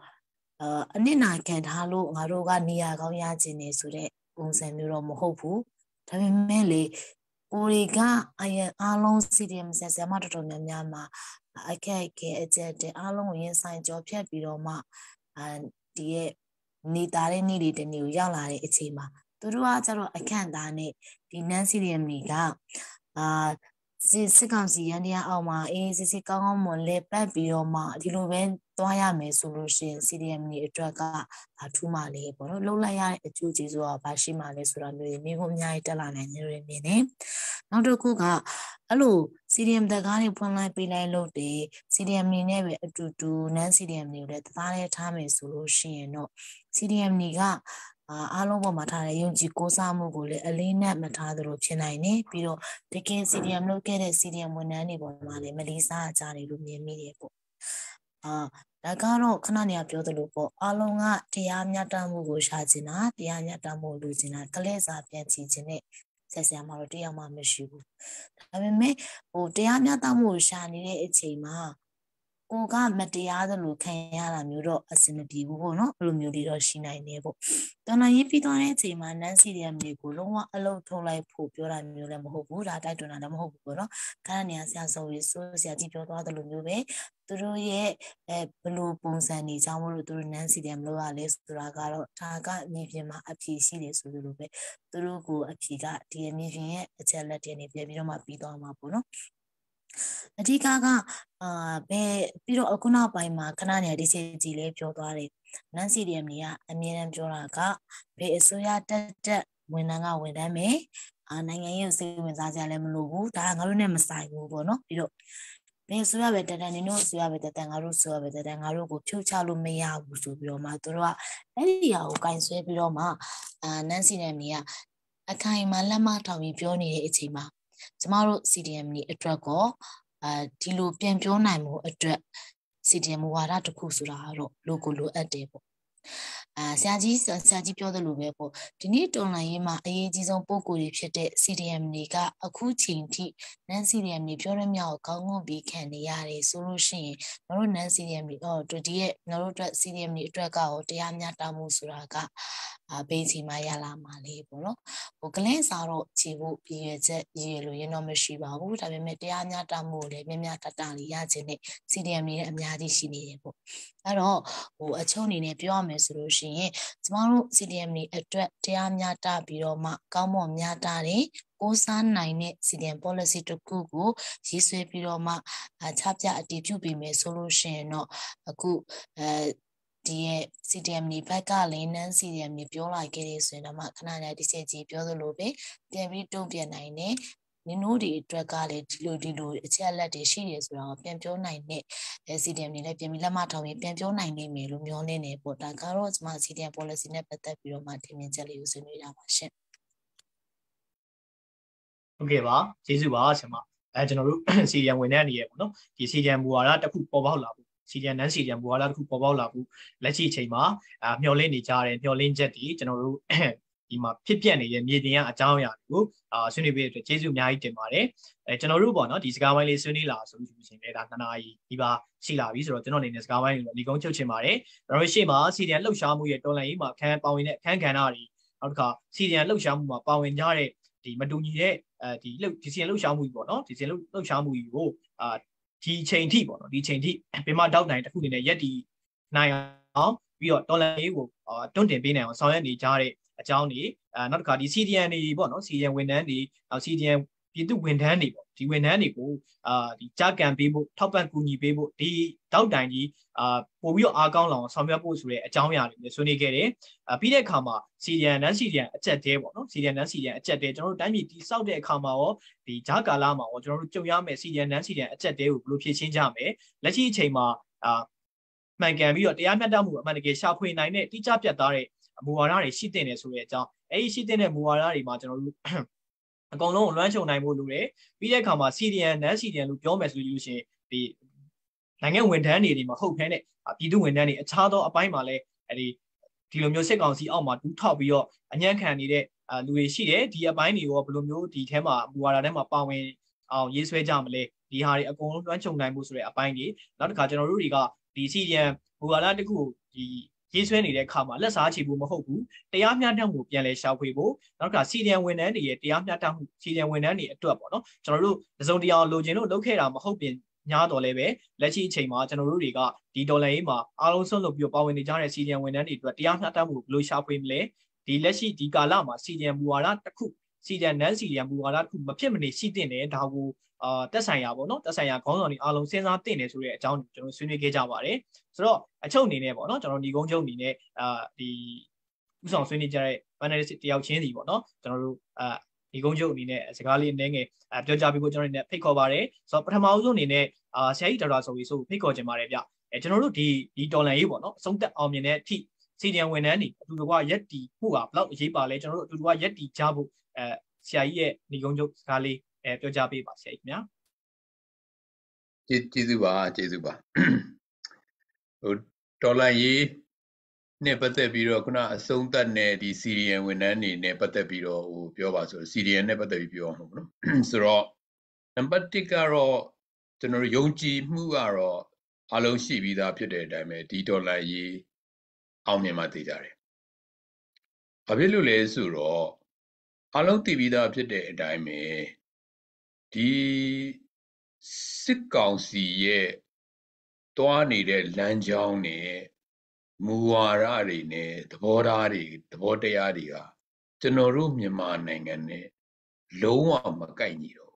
Speaker 8: Nina can halo, Maroga Nia Goyatine Sure, Unsamuro Mohopu, Tamimele. Origa, I alone CDM says a matter of Yama. I can't get it alone inside job yet Biroma and the need that needed a new yala etima. To do I can't done it. The Nancy Niga. Second Yandia Alma is a common le Biroma, the Luven Toyame solution, CDM ni Traga, Atuma labor, Lola, a two or Bashima, Lesurando, Migomia Italan and Remene. Now to cook hello, CDM the Gani Pona Pila Lote, CDM ni never to Nancy CDM ni that Valley time solution, no CDM niga. Alobo Matara Yunji Kosamu Gule, Alina Matadro Chenine, Piro, the King CDM located CDM when any Bomani, Melissa, Tani Lumi Media. Dagaro Canania Pioto Lupo, Alonga, Tiamia Tamu Shazina, Tiamia Tamu Luzina, Kalesa Pianti Gene, says Amarotia Mamashu. I mean, oh, Tiamia Tamu Shani, Etima. Oga Matiada Lucayana Muro, a Senati, no, Lumudi or Shina Nebo. Donna Yipidon Etima, Nancy de Amnico, a low to like Popura Mulam Hobu, that I don't know Hoburo, Canania Sanso is so Satipo the Lumube, through ye a blue Ponsani, Samu to Nancy de Amloa, Les Turagaro, Taga, Nivima, a PC, Sulupe, through go a piga, Tiamivian, a Telatini, Pebiroma Pidon Mapono. A Tikaga, Piro Okuna by Macanania, this is Gile Piotari, Nancy Demia, and Miriam Joraga, Pe Soya Tet, Winanga with me, and I use it with Azalem Lugu, Tangarune Masai Mubono, Piro. Pe Soya better than you know, Soya better than Aruso, better than Arugo, two Chalumea, Busubio Matura, Elia, kind Swepiroma, Nancy Demia, a kind Malama Tawi Pioni Etima. Tomorrow, CDM ni a trago, Tilo Pianpionamo, a drag CDM Wara to Kusura, local at debo. Sajis and Sajipio the Lubepo, the need on Naima, ages on Poco Lipshete, CDM Nika, a cooching tea, Nancy CDM ni Pioramia, Congo be candy yare, solution, no Nancy CDM or to dear, no CDM ni traga or Tiamia Tamusuraga. Beti Mayala Malibolo, or Glens are Tibu, Yellow, Yenomashiba, would have met Diana Tamule, Mimiata Yatine, CDM and Yadi Shinebo. At all, who a tony ne Piomes Rushi, tomorrow CDM a Tiamata Bioma, Gamo Miatari, Osan Nine, CDM policy to Kugu, Siswe Piroma, a Tapia a Dipubi solution, no a good. ဒီရဲ့ CDM နေဘက်ကလည်းနန်း CDM နေပြောလာခဲ့တယ်ဆိုရင်တော့မှခဏနဲ့တစ်ချက်ကြီးပြောသလိုပဲပြန်ပြီးတုံ့ပြန်နိုင်တယ်နင်တို့ဒီအတွက်ကလည်းဒီလိုအချက်အလက်တွေရှိတယ်ဆိုတော့ပြန်ပြောနိုင်တဲ့ CDM နေလည်းပြန်ပြီးလက်မထောင်ပြီးပြန်ပြောနိုင်နေမယ်လို့မျှော်လင့်နေပေါ့ဒါကတော့ကျွန်မ CDM policy နဲ့ပတ်သက်ပြီးတော့မှတင်ပြချက်လေးကိုဆွေးနွေးတာပါရှင်
Speaker 2: ဟုတ်ကဲ့ပါကျေးဇူးပါဆရာမကျွန်တော်တို့ CDM ဝင်တဲ့အနေနဲ့ပေါ့နော်ဒီ CDM မူဝါဒတစ်ခုပေါ်ပေါက်လာဖို့ CDM နန်း CDM မူဝါဒတစ်ခုပေါ်ပေါက်လာဖို့လက်ရှိအချိန်မှာမျှော်လင့်နေကြတဲ့မျှော်လင့်ချက်တွေကျွန်တော်တို့ဒီမှာဖြစ်ပျက်နေတဲ့မြေပြင်ကအကြောင်းအရာတွေကိုဆွေးနွေးပေးတဲ့အတွက်ကျေးဇူးအများကြီးတင်ပါတယ်ကျွန်တော်တို့ပေါ့နော်ဒီစကားဝိုင်းလေးဆွေးနွေးလာဆိုလို့ရှိရင်လည်းဒါ2နာရီဒီပါရှိလာပြီဆိုတော့ကျွန်တော်အနေနဲ့စကားဝိုင်းကိုဒီကုန်းချုပ်ချင်ပါတယ်ကျွန်တော်တို့ရှေ့မှာ CDM လှုပ်ရှားမှုရဲ့တော်လှန်ရေးမှာပါဝင်တဲ့အခန်းကဏ္ဍတွေနောက်တစ်ခါ CDM လှုပ်ရှားမှုမှာပါဝင်ကြတဲ့ဒီမတူညီတဲ့ဒီCDM လှုပ်ရှားမှုကြီးပေါ့နော်ဒီCDM လှုပ်ရှားမှုကြီးကိုဒီချိန်ထိပေါ့နော်ဒီချိန်ထိပင်မတောက်နိုင်တစ်ခုအနေနဲ့ရက်ဒီနိုင်အောင်ပြီးတော့တော်လှန်ရေးကိုတွန်းတင်ပေးနိုင်အောင်ဆောင်ရွက်နေကြတဲ့အကြောင်းတွေနောက်တစ်ခါဒီ CDM တွေပေါ့နော် CDM ဝန်ထမ်းတွေနောက် CDM ပြည်သူဝန်ထမ်းတွေပေါ့ဒီဝန်ထမ်းတွေကိုဒီကြားကန်ပေးဖို့ထောက်ပံ့ကူညီပေးဖို့ဒီတောက်တိုင်ကြီးပို့ပြီးတော့အားကောင်းလောင်ဆောင်ရွက်ဖို့ဆိုတဲ့အကြောင်းအရာတွေဆွေးနွေးခဲ့တယ်ပြီးတဲ့အခါမှာ CDM နန်း CDM အချက်တဲပေါ့နော် CDM နန်း CDM အချက်တဲကျွန်တော်တို့တိုင်းပြည်တည်ဆောက်တဲ့အခါမှာရောဒီဂျာကာလာမှာရောကျွန်တော်တို့ကြုံရမယ် CDM နန်း CDM အချက်တဲကိုဘယ်လိုဖြည့်ရှင်းကြမယ်လက်ရှိအချိန်မှာမှန်ကန်ပြီးတော့တရားမျှတမှုအမှန်တကယ်ရှာဖွေနိုင်တဲ့တိကျပြတ်သားတဲ့မူဝါဒတွေရှိတဲ့နေဆိုတဲ့အကြောင်းအဲဒီရှိတဲ့မူဝါဒတွေမှာကျွန်တော်တို့အကုန်လုံးလွှမ်းခြုံနိုင်ဖို့လိုတယ်ပြီးတဲ့အခါမှာ CDM နန်း CDM လို့ပြောမယ်ဆိုလို့ရှိရင်ဒီနိုင်ငံဝန်ထမ်းတွေမဟုတ်ဘဲနဲ့ပြည်သူဝန်ထမ်းတွေအခြားသောအပိုင်းမှာလည်းဒီလိုမျိုးစစ်ကောင်စီအောက်မှာတူးထောက်ပြီးတော့အညံ့ခံနေတဲ့လူတွေရှိတယ်ဒီအပိုင်းတွေရောဘယ်လိုမျိုးဒီထဲမှာမူဝါဒထဲမှာပါဝင်အောင်ရေးဆွဲကြမလဲဒီဟာတွေအကုန်လုံးလွှမ်းခြုံနိုင်ဖို့ဆိုတဲ့အပိုင်းတွေနောက်တစ်ခါကျွန်တော်တို့တွေကဒီ CDM မူဝါဒတစ်ခုဒီရေးဆွဲနေတဲ့အခါမှာလက်စားချေဖို့မဟုတ်ဘူးတရားမျှတမှုပြန်လဲရှာဖွေဖို့နောက်တစ်ခါ CDM ဝန်ထမ်းတွေရဲ့တရားမျှတမှု CDM ဝန်ထမ်းတွေအတွက်ပေါ့နော်ကျွန်တော်တို့တစုံတရာလိုချင်လို့လုပ်ခဲ့တာမဟုတ်ပြင်ညားတော်လဲပဲလက်ရှိအချိန်မှာကျွန်တော်တို့တွေကဒီဒေါ်လာရေးမှာအားလုံးဆုံးလုပ်ပြီးပါဝင်နေကြတဲ့ CDM ဝန်ထမ်းတွေအတွက်တရားမျှတမှုဘယ်လိုရှာဖွေမလဲဒီလက်ရှိဒီကာလမှာ CDM မူဝါဒတစ်ခု CDM နန်း CDM မူဝါဒတစ်ခုမဖြစ်မနေရှိတဲ့နေဒါကိုတက်ဆိုင်ရာပေါ့နော်တက်ဆိုင်ရာခေါင်းဆောင်တွေအားလုံးစဉ်းစားတင်တယ်ဆိုတဲ့အကြောင်းကျွန်တော်ဆွေးနွေးခဲ့ကြပါတယ်ဆိုတော့အချုပ်အနေနဲ့ပေါ့နော်ကျွန်တော်ဒီကုန်းချုပ်အနေနဲ့ဒီဥဆောင်ဆွေးနွေးကြတဲ့ panelist တယောက်ချင်းစီပေါ့နော်ကျွန်တော်တို့ဒီကုန်းချုပ်အနေနဲ့စကားလေးအနည်းငယ်ပြောကြပြီးကိုကျွန်တော်တို့ဖိတ်ခေါ်ပါတယ်ဆိုတော့ပထမဦးဆုံးအနေနဲ့ဆရာကြီးဒေါက်တာဆိုပြီးဆိုဖိတ်ခေါ်ခြင်းပါတယ်ဗျကျွန်တော်တို့ဒီတော်လန်ရေးပေါ့နော်အဆုံးသက်အောင်မြင်တဲ့အထိ CDM ဝန်ထမ်းတွေအတူတကွရက်တီမှုကဘယ်လောက်အရေးပါလဲကျွန်တော်တို့အတူတကွရက်တီကြဖို့ဆရာကြီးရဲ့ဒီကုန်းချုပ်စကားလေးပြောကြပေးပါဆရာကြီးခင်ဗျာ
Speaker 4: ကျေးဇူးပါဟိုဒေါ်လာရေးနဲ့ပတ်သက်ပြီးတော့ခုနအဆုံးသတ်တဲ့ဒီ CDM ဝန်ထမ်းတွေနဲ့ပတ်သက်ပြီးတော့ဟိုပြောပါဆို CDM နဲ့ပတ်သက်ပြီးပြောအောင်လို့နော်ဆိုတော့နံပါတ်1ကတော့ကျွန်တော်တို့ယုံကြည်မှုကတော့အလုံးရှိပြီးသားဖြစ်တဲ့အတိုင်းပဲဒီဒေါ်လာရေးအောင်မြင်မှသိကြတယ်။ဘာဖြစ်လို့လဲဆိုတော့အလုံးသိပြီးသားဖြစ်တဲ့အတိုင်းပဲဒီစစ်ကောင်စီရဲ့တွားနေတဲ့လမ်းကြောင်းနဲ့မူဝါဒတွေနဲ့သဘောတရားတွေကကျွန်တော်တို့မြန်မာနိုင်ငံနဲ့လုံးဝမကိုက်ညီတော့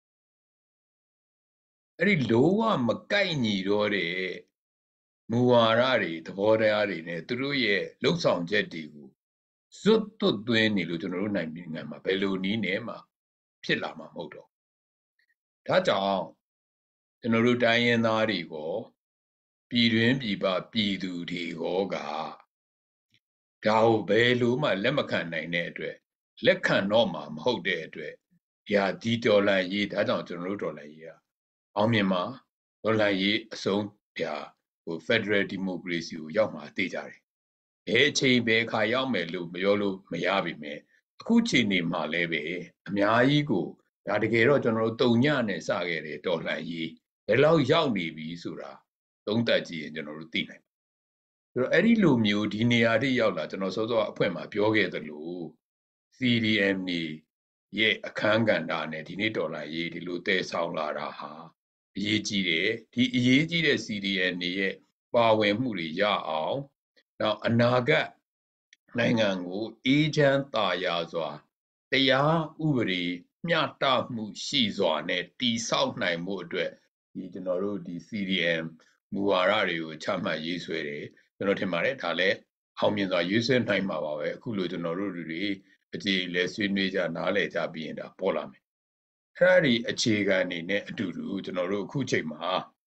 Speaker 4: အဲ့ဒီလုံးဝမကိုက်ညီတော့တဲ့မူဝါဒတွေသဘောတရားတွေနဲ့သူတို့ရဲ့လှုပ်ဆောင်ချက်တွေကိုဇွတ်သွတ်သွင်းနေလို့ကျွန်တော်တို့နိုင်ငံမှာဘယ်လိုနည်းနဲ့မှဖြစ်လာမှာမဟုတ်တော့ဒါကြောင့်ကျွန်တော်တို့တိုင်းရင်းသားတွေကိုပြည်တွင်းပြည်ပပြည်သူတွေကိုကဒါကိုဘယ်လိုမှလက်မခံနိုင်တဲ့အတွက်လက်ခံတော့မှာမဟုတ်တဲ့အတွက်ဒီဒေါ်လာရေးဒါကြောင့်ကျွန်တော်တို့ဒေါ်လာရေးကအောင်မြင်မှာဒေါ်လာရေးအဆုံးဟို Federal Democracy ကိုရောက်မှာသိကြတယ်ဘယ်အချိန်ဘယ်ခါရောက်မယ်လို့ပြောလို့မရပါမယ်အခုချိန်နေမှာလည်းပဲအများကြီးကိုဒါတကယ်တော့ကျွန်တော်တို့တုံညနဲ့စခဲ့တယ်ဒေါ်လာရေးဘယ်လောက်ရောက်နေပြီဆိုတာသုံးသပ်ကြည့်ရင်ကျွန်တော်တို့သိနိုင်ဆိုတော့အဲ့ဒီလိုမျိုးဒီနေရာထိရောက်လာကျွန်တော်စောစောအဖွင့်မှာပြောခဲ့သလို CDM နေရဲ့အခန်းကဏ္ဍနဲ့ဒီနေ့ဒေါ်လာရေးဒီလိုတည်ဆောင်လာတာဟာအရေးကြီးတယ်ဒီအရေးကြီးတဲ့ CDM နေရဲ့ပါဝင်မှုတွေရအောင်နောက်အနာဂတ်နိုင်ငံကိုအေးချမ်းသာယာစွာတရားဥပဒေမျှတမှုရှိစွာနဲ့တည်ဆောက်နိုင်မှုအတွက်ဒီကျွန်တော်တို့ဒီ CDM မူဝါဒတွေကိုချမှတ်ရေးဆွဲတယ်ကျွန်တော်ထင်ပါတယ်ဒါလည်းအောင်မြင်စွာရွေးဆွဲနိုင်မှာပါပဲအခုလိုကျွန်တော်တို့တွေအခြေလဲဆွေးနွေးကြနားလည်ကြပြီးရင်ဒါပေါ်လာမယ်အဲ့ဒီအခြေခံအနေနဲ့အတူတူကျွန်တော်တို့အခုချိန်မှာ